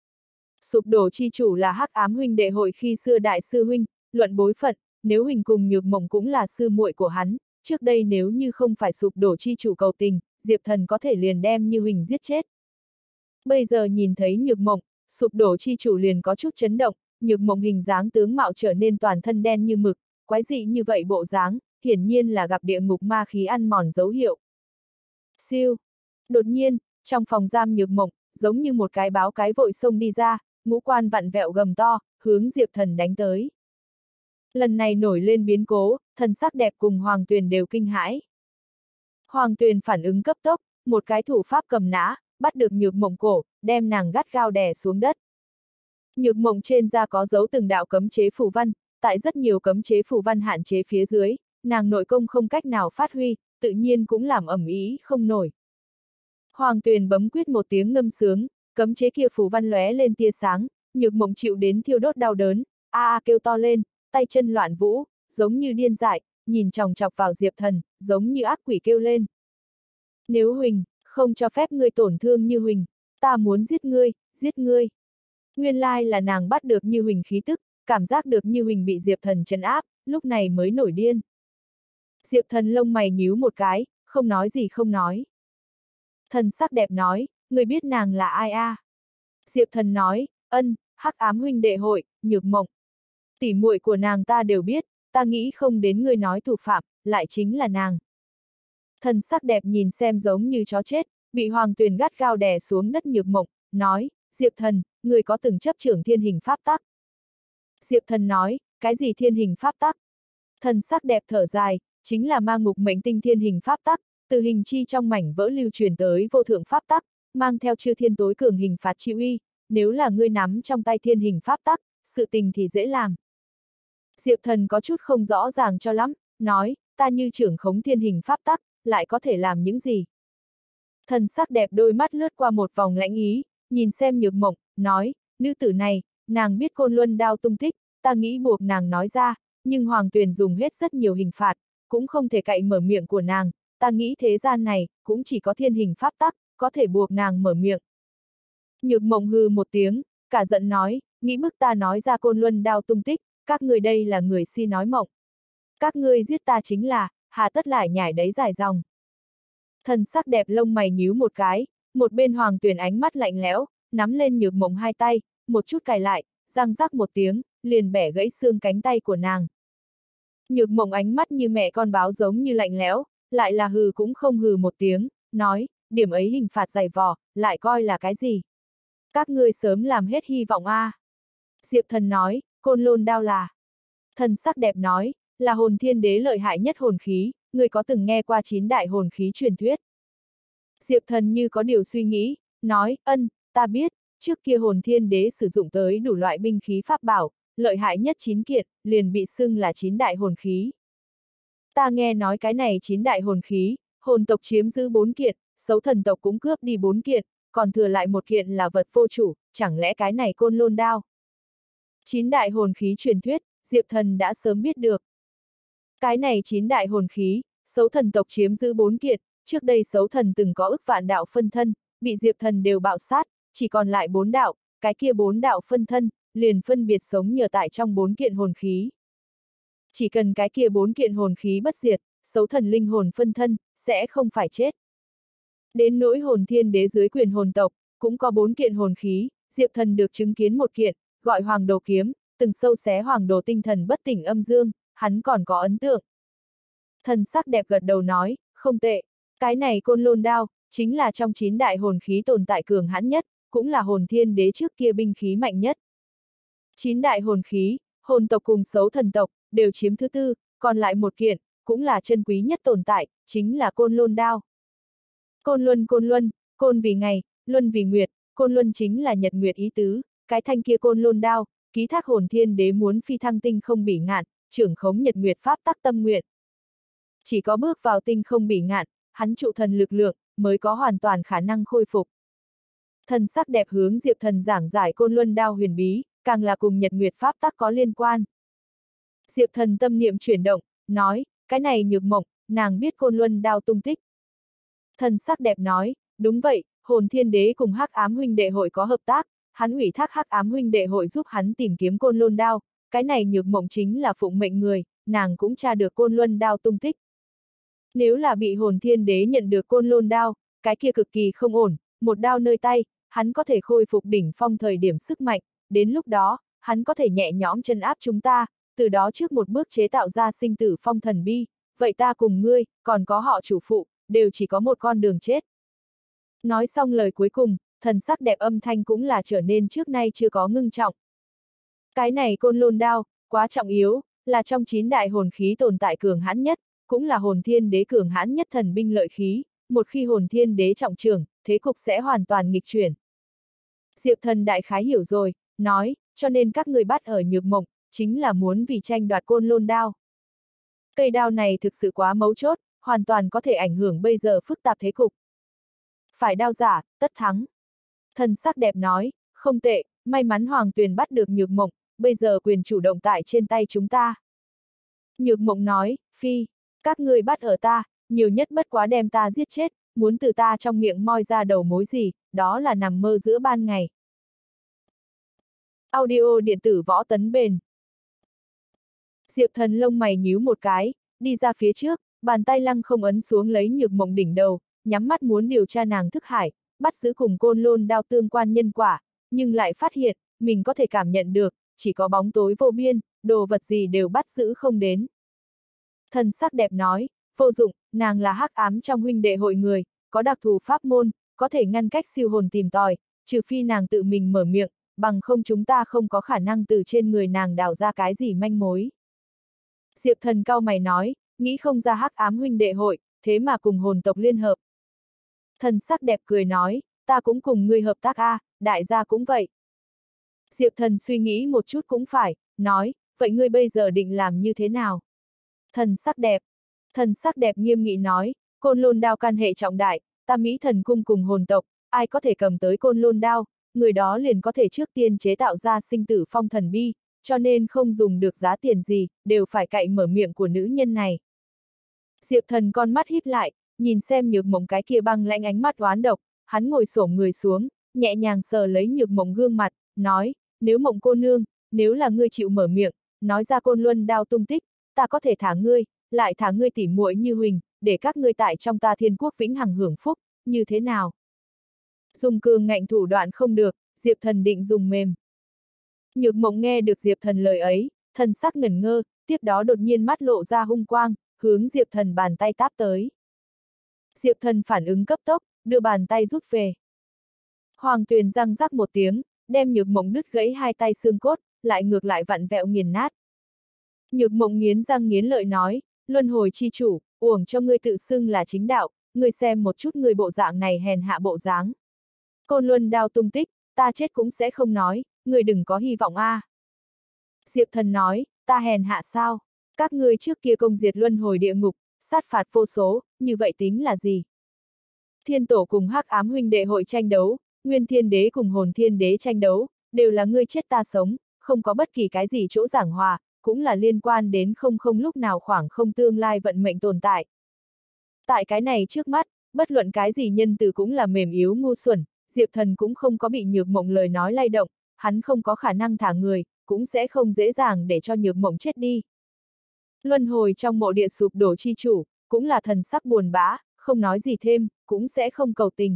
Sụp đổ chi chủ là Hắc Ám huynh đệ hội khi xưa đại sư huynh, luận bối phận, nếu Huỳnh cùng Nhược Mộng cũng là sư muội của hắn, trước đây nếu như không phải sụp đổ chi chủ cầu tình, Diệp Thần có thể liền đem Như Huỳnh giết chết. Bây giờ nhìn thấy Nhược Mộng, sụp đổ chi chủ liền có chút chấn động, Nhược Mộng hình dáng tướng mạo trở nên toàn thân đen như mực, quái dị như vậy bộ dáng, hiển nhiên là gặp địa ngục ma khí ăn mòn dấu hiệu. Siêu! Đột nhiên, trong phòng giam Nhược Mộng, giống như một cái báo cái vội xông đi ra, ngũ quan vặn vẹo gầm to, hướng Diệp Thần đánh tới. Lần này nổi lên biến cố, thần sắc đẹp cùng Hoàng Tuyền đều kinh hãi. Hoàng Tuyền phản ứng cấp tốc, một cái thủ pháp cầm nã, bắt được Nhược Mộng cổ, đem nàng gắt gao đè xuống đất. Nhược Mộng trên da có dấu từng đạo cấm chế phù văn, tại rất nhiều cấm chế phù văn hạn chế phía dưới, nàng nội công không cách nào phát huy, tự nhiên cũng làm ầm ĩ không nổi. Hoàng Tuyền bấm quyết một tiếng ngâm sướng, cấm chế kia phù văn lóe lên tia sáng, Nhược Mộng chịu đến thiêu đốt đau đớn, kêu to lên, tay chân loạn vũ, giống như điên dại, nhìn chòng chọc vào Diệp Thần, giống như ác quỷ kêu lên. Nếu Huỳnh, không cho phép ngươi tổn thương Như Huỳnh, ta muốn giết ngươi, giết ngươi. Nguyên lai là nàng bắt được Như Huỳnh khí tức, cảm giác được Như Huỳnh bị Diệp Thần trấn áp, lúc này mới nổi điên. Diệp Thần lông mày nhíu một cái, không nói gì không nói. Thần sắc đẹp nói, ngươi biết nàng là ai a? Diệp Thần nói, ân, Hắc Ám huynh đệ hội, Nhược Mộng. Tỉ muội của nàng ta đều biết, ta nghĩ không đến ngươi nói thủ phạm, lại chính là nàng. Thần sắc đẹp nhìn xem giống như chó chết, bị Hoàng Tuyền gắt gao đè xuống đất Nhược Mộng, nói, Diệp Thần, ngươi có từng chấp trưởng thiên hình pháp tắc? Diệp Thần nói, cái gì thiên hình pháp tắc? Thần sắc đẹp thở dài, chính là ma ngục mệnh tinh thiên hình pháp tắc, từ hình chi trong mảnh vỡ lưu truyền tới vô thượng pháp tắc, mang theo chư thiên tối cường hình phạt chi uy, nếu là ngươi nắm trong tay thiên hình pháp tắc, sự tình thì dễ làm. Diệp Thần có chút không rõ ràng cho lắm, nói, ta như trưởng khống thiên hình pháp tắc, lại có thể làm những gì? Thần sắc đẹp đôi mắt lướt qua một vòng lãnh ý, nhìn xem Nhược Mộng, nói, nữ tử này, nàng biết Côn Luân đao tung tích, ta nghĩ buộc nàng nói ra, nhưng Hoàng Tuyền dùng hết rất nhiều hình phạt, cũng không thể cậy mở miệng của nàng, ta nghĩ thế gian này, cũng chỉ có thiên hình pháp tắc, có thể buộc nàng mở miệng. Nhược Mộng hừ một tiếng, cả giận nói, nghĩ bức ta nói ra Côn Luân đao tung tích, các người đây là người si nói mộng. Các ngươi giết ta chính là, hà tất lại nhảy đấy dài dòng. Thần sắc đẹp lông mày nhíu một cái, một bên Hoàng Tuyền ánh mắt lạnh lẽo, nắm lên Nhược Mộng hai tay, một chút cài lại, răng rắc một tiếng, liền bẻ gãy xương cánh tay của nàng. Nhược Mộng ánh mắt như mẹ con báo giống như lạnh lẽo, lại là hừ cũng không hừ một tiếng, nói, điểm ấy hình phạt dày vò, lại coi là cái gì? Các ngươi sớm làm hết hy vọng a. Diệp Thần nói, Côn Lôn đao là. Thần sắc đẹp nói, là hồn thiên đế lợi hại nhất hồn khí, ngươi có từng nghe qua 9 đại hồn khí truyền thuyết? Diệp Thần như có điều suy nghĩ, nói, ân, ta biết, trước kia hồn thiên đế sử dụng tới đủ loại binh khí pháp bảo, lợi hại nhất 9 kiện, liền bị xưng là 9 đại hồn khí. Ta nghe nói cái này 9 đại hồn khí, hồn tộc chiếm giữ 4 kiện, xấu thần tộc cũng cướp đi 4 kiện, còn thừa lại một kiện là vật vô chủ, chẳng lẽ cái này Côn Lôn đao? 9 đại hồn khí truyền thuyết, Diệp Thần đã sớm biết được. Cái này 9 đại hồn khí, xấu thần tộc chiếm giữ 4 kiện, trước đây xấu thần từng có ức vạn đạo phân thân, bị Diệp Thần đều bạo sát, chỉ còn lại 4 đạo, cái kia 4 đạo phân thân, liền phân biệt sống nhờ tại trong 4 kiện hồn khí. Chỉ cần cái kia 4 kiện hồn khí bất diệt, xấu thần linh hồn phân thân, sẽ không phải chết. Đến nỗi hồn thiên đế dưới quyền hồn tộc, cũng có 4 kiện hồn khí, Diệp Thần được chứng kiến một kiện, gọi Hoàng Đồ Kiếm, từng sâu xé Hoàng Đồ tinh thần bất tỉnh âm dương, hắn còn có ấn tượng. Thần sắc đẹp gật đầu nói, không tệ, cái này Côn Lôn đao, chính là trong 9 đại hồn khí tồn tại cường hãn nhất, cũng là hồn thiên đế trước kia binh khí mạnh nhất. 9 đại hồn khí, hồn tộc cùng xấu thần tộc, đều chiếm thứ tư, còn lại một kiện, cũng là chân quý nhất tồn tại, chính là Côn Lôn đao. Côn Luân, Côn vì ngày, Luân vì nguyệt, Côn Luân chính là nhật nguyệt ý tứ, cái thanh kia Côn Lôn đao, ký thác hồn thiên đế muốn phi thăng tinh không bỉ ngạn, trưởng khống nhật nguyệt pháp tắc tâm nguyện. Chỉ có bước vào tinh không bỉ ngạn, hắn trụ thần lực lượng, mới có hoàn toàn khả năng khôi phục. Thần sắc đẹp hướng Diệp Thần giảng giải Côn Luân đao huyền bí, càng là cùng Nhật Nguyệt pháp tắc có liên quan. Diệp Thần tâm niệm chuyển động, nói, cái này Nhược Mộng, nàng biết Côn Luân đao tung tích. Thần sắc đẹp nói, đúng vậy, Hồn Thiên Đế cùng Hắc Ám huynh đệ hội có hợp tác, hắn ủy thác Hắc Ám huynh đệ hội giúp hắn tìm kiếm Côn Luân đao, cái này Nhược Mộng chính là phụng mệnh người, nàng cũng tra được Côn Luân đao tung tích. Nếu là bị Hồn Thiên Đế nhận được Côn Luân đao, cái kia cực kỳ không ổn, một đao nơi tay, hắn có thể khôi phục đỉnh phong thời điểm sức mạnh, đến lúc đó, hắn có thể nhẹ nhõm chân áp chúng ta, từ đó trước một bước chế tạo ra sinh tử phong thần bi, vậy ta cùng ngươi, còn có họ chủ phụ, đều chỉ có một con đường chết. Nói xong lời cuối cùng, thần sắc đẹp âm thanh cũng là trở nên trước nay chưa có ngưng trọng. Cái này Côn Lôn đao, quá trọng yếu, là trong 9 đại hồn khí tồn tại cường hãn nhất, cũng là Hồn Thiên Đế cường hãn nhất thần binh lợi khí, một khi Hồn Thiên Đế trọng trưởng, thế cục sẽ hoàn toàn nghịch chuyển. Diệp Thần đại khái hiểu rồi, nói, cho nên các người bắt ở Nhược Mộng, chính là muốn vì tranh đoạt Côn Lôn đao. Cây đao này thực sự quá mấu chốt, hoàn toàn có thể ảnh hưởng bây giờ phức tạp thế cục. Phải đao giả, tất thắng. Thần sắc đẹp nói, không tệ, may mắn Hoàng Tuyền bắt được Nhược Mộng, bây giờ quyền chủ động tại trên tay chúng ta. Nhược Mộng nói, phi, các ngươi bắt ở ta, nhiều nhất bất quá đem ta giết chết, muốn từ ta trong miệng moi ra đầu mối gì, đó là nằm mơ giữa ban ngày. Audio điện tử Võ Tấn Bền. Diệp Thần lông mày nhíu một cái, đi ra phía trước, bàn tay lăng không ấn xuống lấy Nhược Mộng đỉnh đầu, nhắm mắt muốn điều tra nàng thức hải, bắt giữ cùng Côn Lôn đao tương quan nhân quả, nhưng lại phát hiện, mình có thể cảm nhận được, chỉ có bóng tối vô biên, đồ vật gì đều bắt giữ không đến. Thần sắc đẹp nói, vô dụng, nàng là hắc ám trong huynh đệ hội người, có đặc thù pháp môn, có thể ngăn cách siêu hồn tìm tòi, trừ phi nàng tự mình mở miệng, bằng không chúng ta không có khả năng từ trên người nàng đào ra cái gì manh mối. Diệp Thần cau mày nói, nghĩ không ra hắc ám huynh đệ hội, thế mà cùng hồn tộc liên hợp. Thần sắc đẹp cười nói, ta cũng cùng ngươi hợp tác a, đại gia cũng vậy. Diệp Thần suy nghĩ một chút cũng phải, nói, vậy ngươi bây giờ định làm như thế nào? Thần sắc đẹp nghiêm nghị nói, Côn Lôn đao can hệ trọng đại, ta Mỹ Thần cung cùng hồn tộc, ai có thể cầm tới Côn Lôn đao, người đó liền có thể trước tiên chế tạo ra sinh tử phong thần bi, cho nên không dùng được giá tiền gì, đều phải cậy mở miệng của nữ nhân này. Diệp Thần con mắt híp lại, nhìn xem Nhược Mộng cái kia băng lãnh ánh mắt oán độc, hắn ngồi xổm người xuống, nhẹ nhàng sờ lấy Nhược Mộng gương mặt, nói, nếu Mộng cô nương, nếu là ngươi chịu mở miệng, nói ra Côn Luân đao tung tích, ta có thể thả ngươi, lại thả ngươi tỉ muội như Huỳnh, để các ngươi tại trong ta Thiên Quốc vĩnh hằng hưởng phúc, như thế nào? Dùng cường ngạnh thủ đoạn không được, Diệp Thần định dùng mềm. Nhược Mộng nghe được Diệp Thần lời ấy, thần sắc ngẩn ngơ, tiếp đó đột nhiên mắt lộ ra hung quang, hướng Diệp Thần bàn tay táp tới. Diệp Thần phản ứng cấp tốc, đưa bàn tay rút về. Hoàng Tuyền răng rắc một tiếng, đem Nhược Mộng đứt gãy hai tay xương cốt, lại ngược lại vặn vẹo nghiền nát. Nhược Mộng nghiến răng nghiến lợi nói, luân hồi chi chủ, uổng cho ngươi tự xưng là chính đạo, ngươi xem một chút ngươi bộ dạng này hèn hạ bộ dáng. Côn Luân đao tung tích, ta chết cũng sẽ không nói, ngươi đừng có hy vọng a. Diệp Thần nói, ta hèn hạ sao? Các ngươi trước kia công diệt luân hồi địa ngục, sát phạt vô số, như vậy tính là gì? Thiên tổ cùng hắc ám huynh đệ hội tranh đấu, Nguyên Thiên Đế cùng Hồn Thiên Đế tranh đấu, đều là ngươi chết ta sống, không có bất kỳ cái gì chỗ giảng hòa, cũng là liên quan đến không lúc nào khoảng không tương lai vận mệnh tồn tại. Tại cái này trước mắt, bất luận cái gì nhân từ cũng là mềm yếu ngu xuẩn, Diệp Thần cũng không có bị Nhược Mộng lời nói lay động, hắn không có khả năng thả người, cũng sẽ không dễ dàng để cho Nhược Mộng chết đi. Luân hồi trong mộ địa sụp đổ chi chủ, cũng là thần sắc buồn bã, không nói gì thêm, cũng sẽ không cầu tình.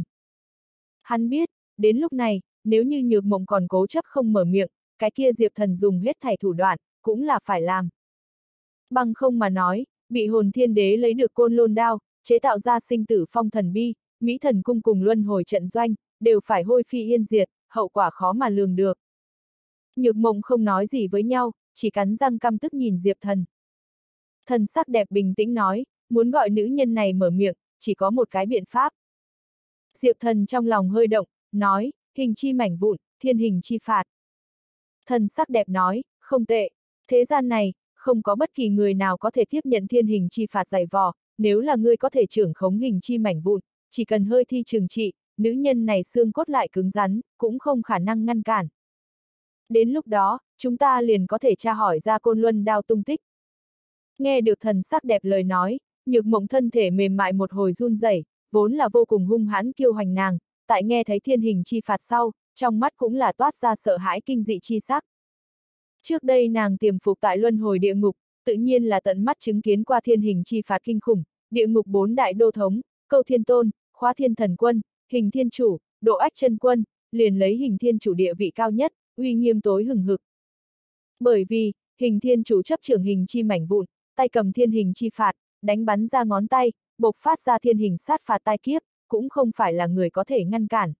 Hắn biết, đến lúc này, nếu như Nhược Mộng còn cố chấp không mở miệng, cái kia Diệp Thần dùng hết thảy thủ đoạn, cũng là phải làm. Bằng không mà nói, bị Hồn Thiên Đế lấy được Côn Lôn đao, chế tạo ra sinh tử phong thần bi, Mỹ Thần cung cùng luân hồi trận doanh, đều phải hôi phi yên diệt, hậu quả khó mà lường được. Nhược Mộng không nói gì với nhau, chỉ cắn răng căm tức nhìn Diệp Thần. Thần sắc đẹp bình tĩnh nói, muốn gọi nữ nhân này mở miệng, chỉ có một cái biện pháp. Diệp Thần trong lòng hơi động, nói, hình chi mảnh vụn, thiên hình chi phạt. Thần sắc đẹp nói, không tệ, thế gian này, không có bất kỳ người nào có thể tiếp nhận thiên hình chi phạt dày vò, nếu là ngươi có thể trưởng khống hình chi mảnh vụn, chỉ cần hơi thi trừng trị, nữ nhân này xương cốt lại cứng rắn, cũng không khả năng ngăn cản. Đến lúc đó, chúng ta liền có thể tra hỏi ra Côn Luân đao tung tích. Nghe được thần sắc đẹp lời nói, Nhược Mộng thân thể mềm mại một hồi run rẩy, vốn là vô cùng hung hãn kiêu hành nàng, tại nghe thấy thiên hình chi phạt sau, trong mắt cũng là toát ra sợ hãi kinh dị chi sắc. Trước đây nàng tiềm phục tại luân hồi địa ngục, tự nhiên là tận mắt chứng kiến qua thiên hình chi phạt kinh khủng, địa ngục 4 đại đô thống, Câu Thiên Tôn, Khóa Thiên Thần Quân, Hình Thiên Chủ, Độ Ách Chân Quân, liền lấy Hình Thiên Chủ địa vị cao nhất, uy nghiêm tối hừng hực. Bởi vì, Hình Thiên Chủ chấp trưởng hình chi mảnh vụn, tay cầm thiên hình chi phạt, đánh bắn ra ngón tay, bộc phát ra thiên hình sát phạt tai kiếp, cũng không phải là người có thể ngăn cản.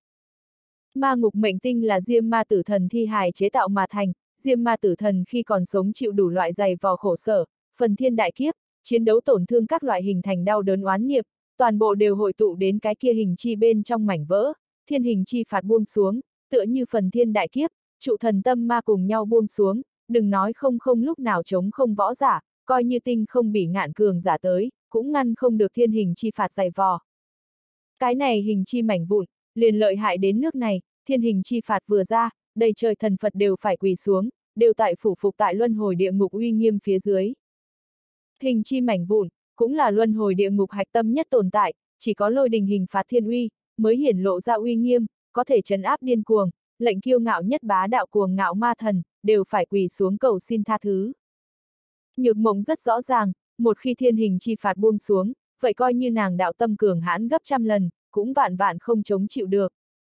Ma ngục mệnh tinh là Diêm Ma Tử Thần thi hài chế tạo mà thành, Diêm Ma Tử Thần khi còn sống chịu đủ loại dày vò khổ sở, phần thiên đại kiếp, chiến đấu tổn thương các loại hình thành đau đớn oán niệm, toàn bộ đều hội tụ đến cái kia hình chi bên trong mảnh vỡ, thiên hình chi phạt buông xuống, tựa như phần thiên đại kiếp, trụ thần tâm ma cùng nhau buông xuống, đừng nói không lúc nào chống không võ giả, coi như tinh không bỉ ngạn cường giả tới, cũng ngăn không được thiên hình chi phạt dày vò. Cái này hình chi mảnh vụn, liền lợi hại đến nước này, thiên hình chi phạt vừa ra, đầy trời thần Phật đều phải quỳ xuống, đều tại phủ phục tại luân hồi địa ngục uy nghiêm phía dưới. Hình chi mảnh vụn, cũng là luân hồi địa ngục hạch tâm nhất tồn tại, chỉ có lôi đình hình phạt thiên uy, mới hiển lộ ra uy nghiêm, có thể trấn áp điên cuồng, lệnh kiêu ngạo nhất bá đạo cuồng ngạo ma thần, đều phải quỳ xuống cầu xin tha thứ. Nhược Mộng rất rõ ràng, một khi thiên hình chi phạt buông xuống, vậy coi như nàng đạo tâm cường hãn gấp trăm lần, cũng vạn vạn không chống chịu được.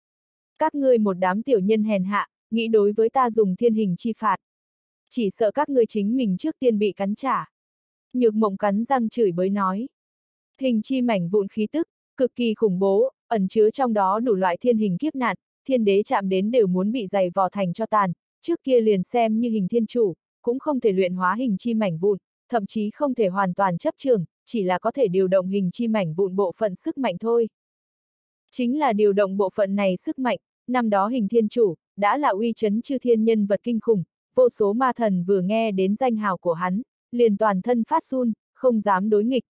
Các ngươi một đám tiểu nhân hèn hạ, nghĩ đối với ta dùng thiên hình chi phạt. Chỉ sợ các ngươi chính mình trước tiên bị cắn trả. Nhược Mộng cắn răng chửi bới nói. Hình chi mảnh vụn khí tức, cực kỳ khủng bố, ẩn chứa trong đó đủ loại thiên hình kiếp nạn, thiên đế chạm đến đều muốn bị dày vò thành cho tàn, trước kia liền xem như hình thiên chủ, cũng không thể luyện hóa hình chi mảnh vụn, thậm chí không thể hoàn toàn chấp trường, chỉ là có thể điều động hình chi mảnh vụn bộ phận sức mạnh thôi. Chính là điều động bộ phận này sức mạnh, năm đó hình thiên chủ, đã là uy chấn chư thiên nhân vật kinh khủng, vô số ma thần vừa nghe đến danh hào của hắn, liền toàn thân phát run, không dám đối nghịch.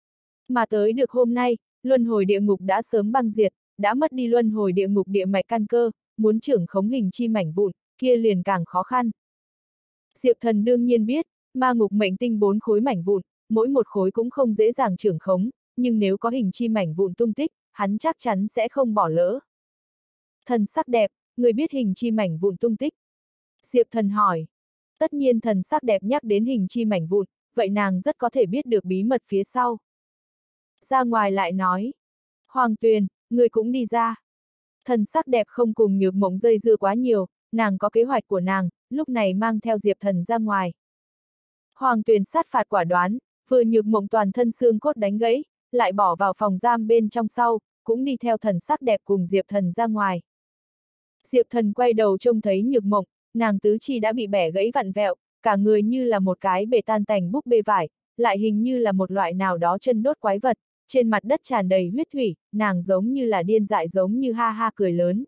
Mà tới được hôm nay, luân hồi địa ngục đã sớm băng diệt, đã mất đi luân hồi địa ngục địa mạch căn cơ, muốn trưởng khống hình chi mảnh vụn, kia liền càng khó khăn. Diệp Thần đương nhiên biết, ma ngục mệnh tinh 4 khối mảnh vụn, mỗi một khối cũng không dễ dàng trưởng khống, nhưng nếu có hình chi mảnh vụn tung tích, hắn chắc chắn sẽ không bỏ lỡ. Thần sắc đẹp, người biết hình chi mảnh vụn tung tích. Diệp Thần hỏi. Tất nhiên thần sắc đẹp nhắc đến hình chi mảnh vụn, vậy nàng rất có thể biết được bí mật phía sau. Ra ngoài lại nói. Hoàng Tuyền, người cũng đi ra. Thần sắc đẹp không cùng Nhược Mộng dây dưa quá nhiều, nàng có kế hoạch của nàng, lúc này mang theo Diệp Thần ra ngoài. Hoàng Tuyền sát phạt quả đoán, vừa Nhược Mộng toàn thân xương cốt đánh gãy, lại bỏ vào phòng giam bên trong sau, cũng đi theo thần sắc đẹp cùng Diệp Thần ra ngoài. Diệp Thần quay đầu trông thấy Nhược Mộng, nàng tứ chi đã bị bẻ gãy vặn vẹo, cả người như là một cái bể tan tành búp bê vải, lại hình như là một loại nào đó chân đốt quái vật, trên mặt đất tràn đầy huyết thủy, nàng giống như là điên dại giống như ha ha cười lớn.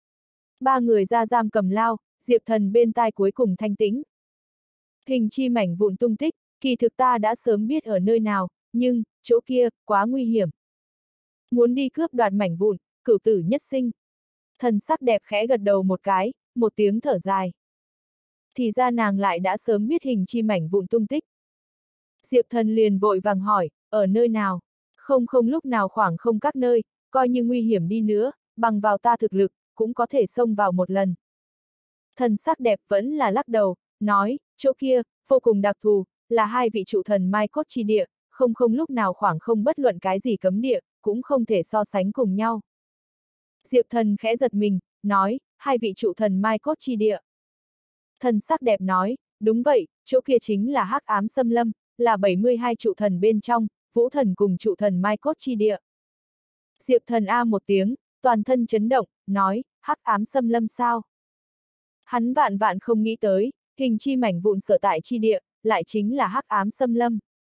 Ba người ra giam cầm lao, Diệp Thần bên tai cuối cùng thanh tĩnh. Hình chi mảnh vụn tung tích, kỳ thực ta đã sớm biết ở nơi nào, nhưng, chỗ kia, quá nguy hiểm. Muốn đi cướp đoạt mảnh vụn, cửu tử nhất sinh. Thần sắc đẹp khẽ gật đầu một cái, một tiếng thở dài. Thì ra nàng lại đã sớm biết hình chi mảnh vụn tung tích. Diệp Thần liền vội vàng hỏi, ở nơi nào? Không lúc nào khoảng không các nơi, coi như nguy hiểm đi nữa, bằng vào ta thực lực, cũng có thể xông vào một lần. Thần sắc đẹp vẫn là lắc đầu, nói, chỗ kia, vô cùng đặc thù, là hai vị trụ thần Mai Cốt chi địa, không lúc nào khoảng không bất luận cái gì cấm địa, cũng không thể so sánh cùng nhau. Diệp Thần khẽ giật mình, nói, hai vị trụ thần Mai Cốt chi địa. Thần sắc đẹp nói, đúng vậy, chỗ kia chính là Hắc Ám Xâm Lâm, là 72 trụ thần bên trong, Vũ Thần cùng trụ thần Mai Cốt chi địa. Diệp Thần a một tiếng, toàn thân chấn động, nói, Hắc Ám Xâm Lâm sao? Hắn vạn vạn không nghĩ tới, hình chi mảnh vụn sở tại chi địa, lại chính là Hắc Ám Xâm Lâm.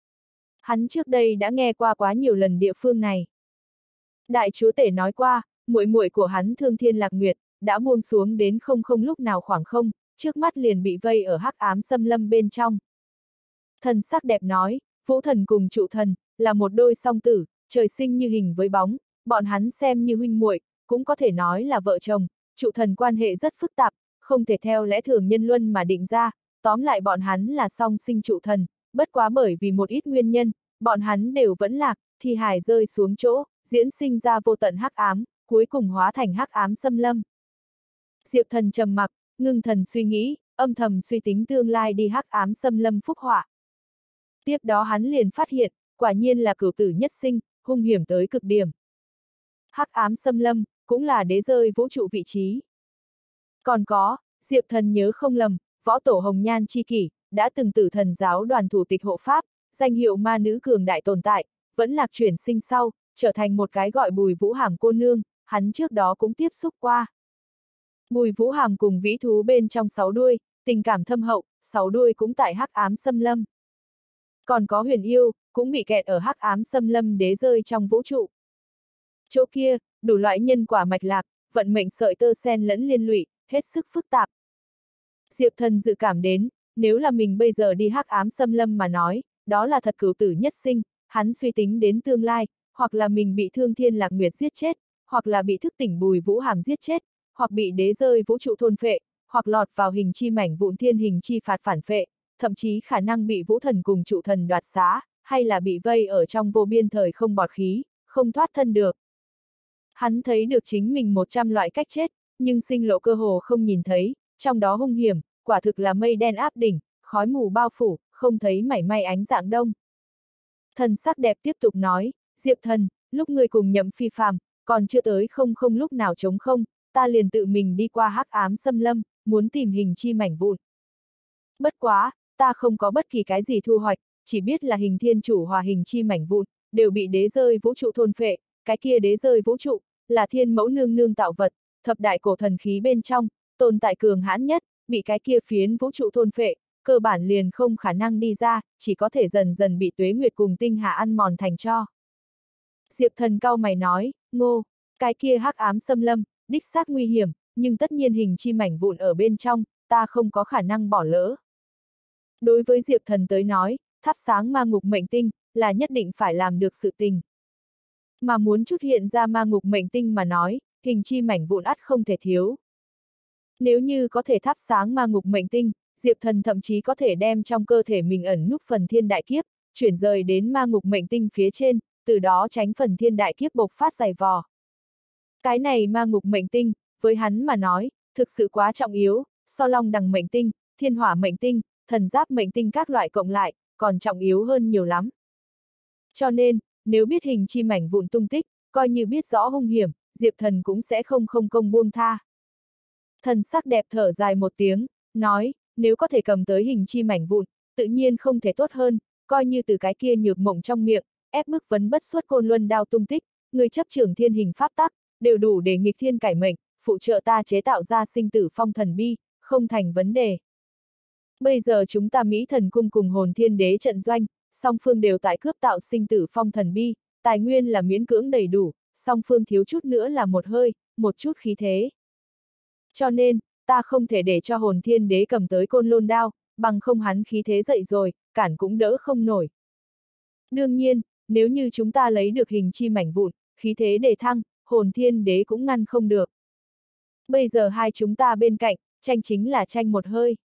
Hắn trước đây đã nghe qua quá nhiều lần địa phương này. Đại chúa tể nói qua, muội muội của hắn Thương Thiên Lạc Nguyệt, đã buông xuống đến không lúc nào khoảng không, trước mắt liền bị vây ở Hắc Ám Xâm Lâm bên trong. Thần sắc đẹp nói, Vũ Thần cùng trụ thần, là một đôi song tử, trời sinh như hình với bóng, bọn hắn xem như huynh muội, cũng có thể nói là vợ chồng, trụ thần quan hệ rất phức tạp, không thể theo lẽ thường nhân luân mà định ra, tóm lại bọn hắn là song sinh trụ thần, bất quá bởi vì một ít nguyên nhân, bọn hắn đều vẫn lạc, thi hài rơi xuống chỗ, diễn sinh ra vô tận hắc ám, cuối cùng hóa thành hắc ám xâm lâm. Diệp Thần trầm mặc, ngưng thần suy nghĩ, âm thầm suy tính tương lai đi hắc ám xâm lâm phúc họa. Tiếp đó hắn liền phát hiện, quả nhiên là cửu tử nhất sinh, hung hiểm tới cực điểm. Hắc ám xâm lâm, cũng là đế rơi vũ trụ vị trí. Còn có, Diệp Thần nhớ không lầm, võ tổ Hồng Nhan chi kỷ, đã từng tử thần giáo đoàn thủ tịch hộ pháp, danh hiệu ma nữ cường đại tồn tại, vẫn lạc chuyển sinh sau, trở thành một cái gọi Bùi Vũ Hàm cô nương, hắn trước đó cũng tiếp xúc qua. Bùi Vũ Hàm cùng vĩ thú bên trong 6 đuôi, tình cảm thâm hậu, 6 đuôi cũng tại hắc ám xâm lâm. Còn có Huyền Yêu, cũng bị kẹt ở hắc ám xâm lâm đế rơi trong vũ trụ. Chỗ kia, đủ loại nhân quả mạch lạc, vận mệnh sợi tơ xen lẫn liên lụy, hết sức phức tạp. Diệp Thần dự cảm đến, nếu là mình bây giờ đi hắc ám xâm lâm mà nói, đó là thật cửu tử nhất sinh, hắn suy tính đến tương lai, hoặc là mình bị Thương Thiên Lạc Nguyệt giết chết, hoặc là bị thức tỉnh Bùi Vũ Hàm giết chết, hoặc bị đế rơi vũ trụ thôn phệ, hoặc lọt vào hình chi mảnh vụn thiên hình chi phạt phản phệ, thậm chí khả năng bị vũ thần cùng trụ thần đoạt xá, hay là bị vây ở trong vô biên thời không bọt khí, không thoát thân được. Hắn thấy được chính mình 100 loại cách chết, nhưng sinh lộ cơ hồ không nhìn thấy, trong đó hung hiểm, quả thực là mây đen áp đỉnh, khói mù bao phủ, không thấy mảy may ánh dạng đông. Thần sắc đẹp tiếp tục nói, Diệp Thần, lúc người cùng Nhậm Phi Phàm, còn chưa tới không lúc nào trống không, ta liền tự mình đi qua hắc ám xâm lâm, muốn tìm hình chi mảnh vụn. Bất quá, ta không có bất kỳ cái gì thu hoạch, chỉ biết là hình thiên chủ hòa hình chi mảnh vụn, đều bị đế rơi vũ trụ thôn phệ, cái kia đế rơi vũ trụ, là thiên mẫu nương nương tạo vật, thập đại cổ thần khí bên trong, tồn tại cường hãn nhất, bị cái kia phiến vũ trụ thôn phệ, cơ bản liền không khả năng đi ra, chỉ có thể dần dần bị tuế nguyệt cùng tinh hà ăn mòn thành tro. Diệp Thần cau mày nói, ngô, cái kia hắc ám xâm lâm, đích xác nguy hiểm, nhưng tất nhiên hình chi mảnh vụn ở bên trong, ta không có khả năng bỏ lỡ. Đối với Diệp Thần tới nói, thắp sáng ma ngục mệnh tinh, là nhất định phải làm được sự tình. Mà muốn chút hiện ra ma ngục mệnh tinh mà nói, hình chi mảnh vụn ắt không thể thiếu. Nếu như có thể thắp sáng ma ngục mệnh tinh, Diệp Thần thậm chí có thể đem trong cơ thể mình ẩn núp phần thiên đại kiếp, chuyển rời đến ma ngục mệnh tinh phía trên, từ đó tránh phần thiên đại kiếp bộc phát dày vò. Cái này ma ngục mệnh tinh, với hắn mà nói, thực sự quá trọng yếu, so long đằng mệnh tinh, thiên hỏa mệnh tinh, thần giáp mệnh tinh các loại cộng lại, còn trọng yếu hơn nhiều lắm. Cho nên, nếu biết hình chi mảnh vụn tung tích, coi như biết rõ hung hiểm, Diệp Thần cũng sẽ không công buông tha. Thần sắc đẹp thở dài một tiếng, nói, nếu có thể cầm tới hình chi mảnh vụn, tự nhiên không thể tốt hơn, coi như từ cái kia nhược mộng trong miệng, ép bức vấn bất xuất côn luân đao tung tích, người chấp trưởng thiên hình pháp tắc, đều đủ để nghịch thiên cải mệnh, phụ trợ ta chế tạo ra sinh tử phong thần bi, không thành vấn đề. Bây giờ chúng ta Mỹ Thần Cung cùng Hồn Thiên Đế trận doanh, song phương đều tại cướp tạo sinh tử phong thần bi, tài nguyên là miễn cưỡng đầy đủ, song phương thiếu chút nữa là một hơi, một chút khí thế. Cho nên, ta không thể để cho Hồn Thiên Đế cầm tới côn lôn đao, bằng không hắn khí thế dậy rồi, cản cũng đỡ không nổi. Đương nhiên, nếu như chúng ta lấy được hình chi mảnh vụn, khí thế đề thăng, Hồn Thiên Đế cũng ngăn không được. Bây giờ hai chúng ta bên cạnh, tranh chính là tranh một hơi.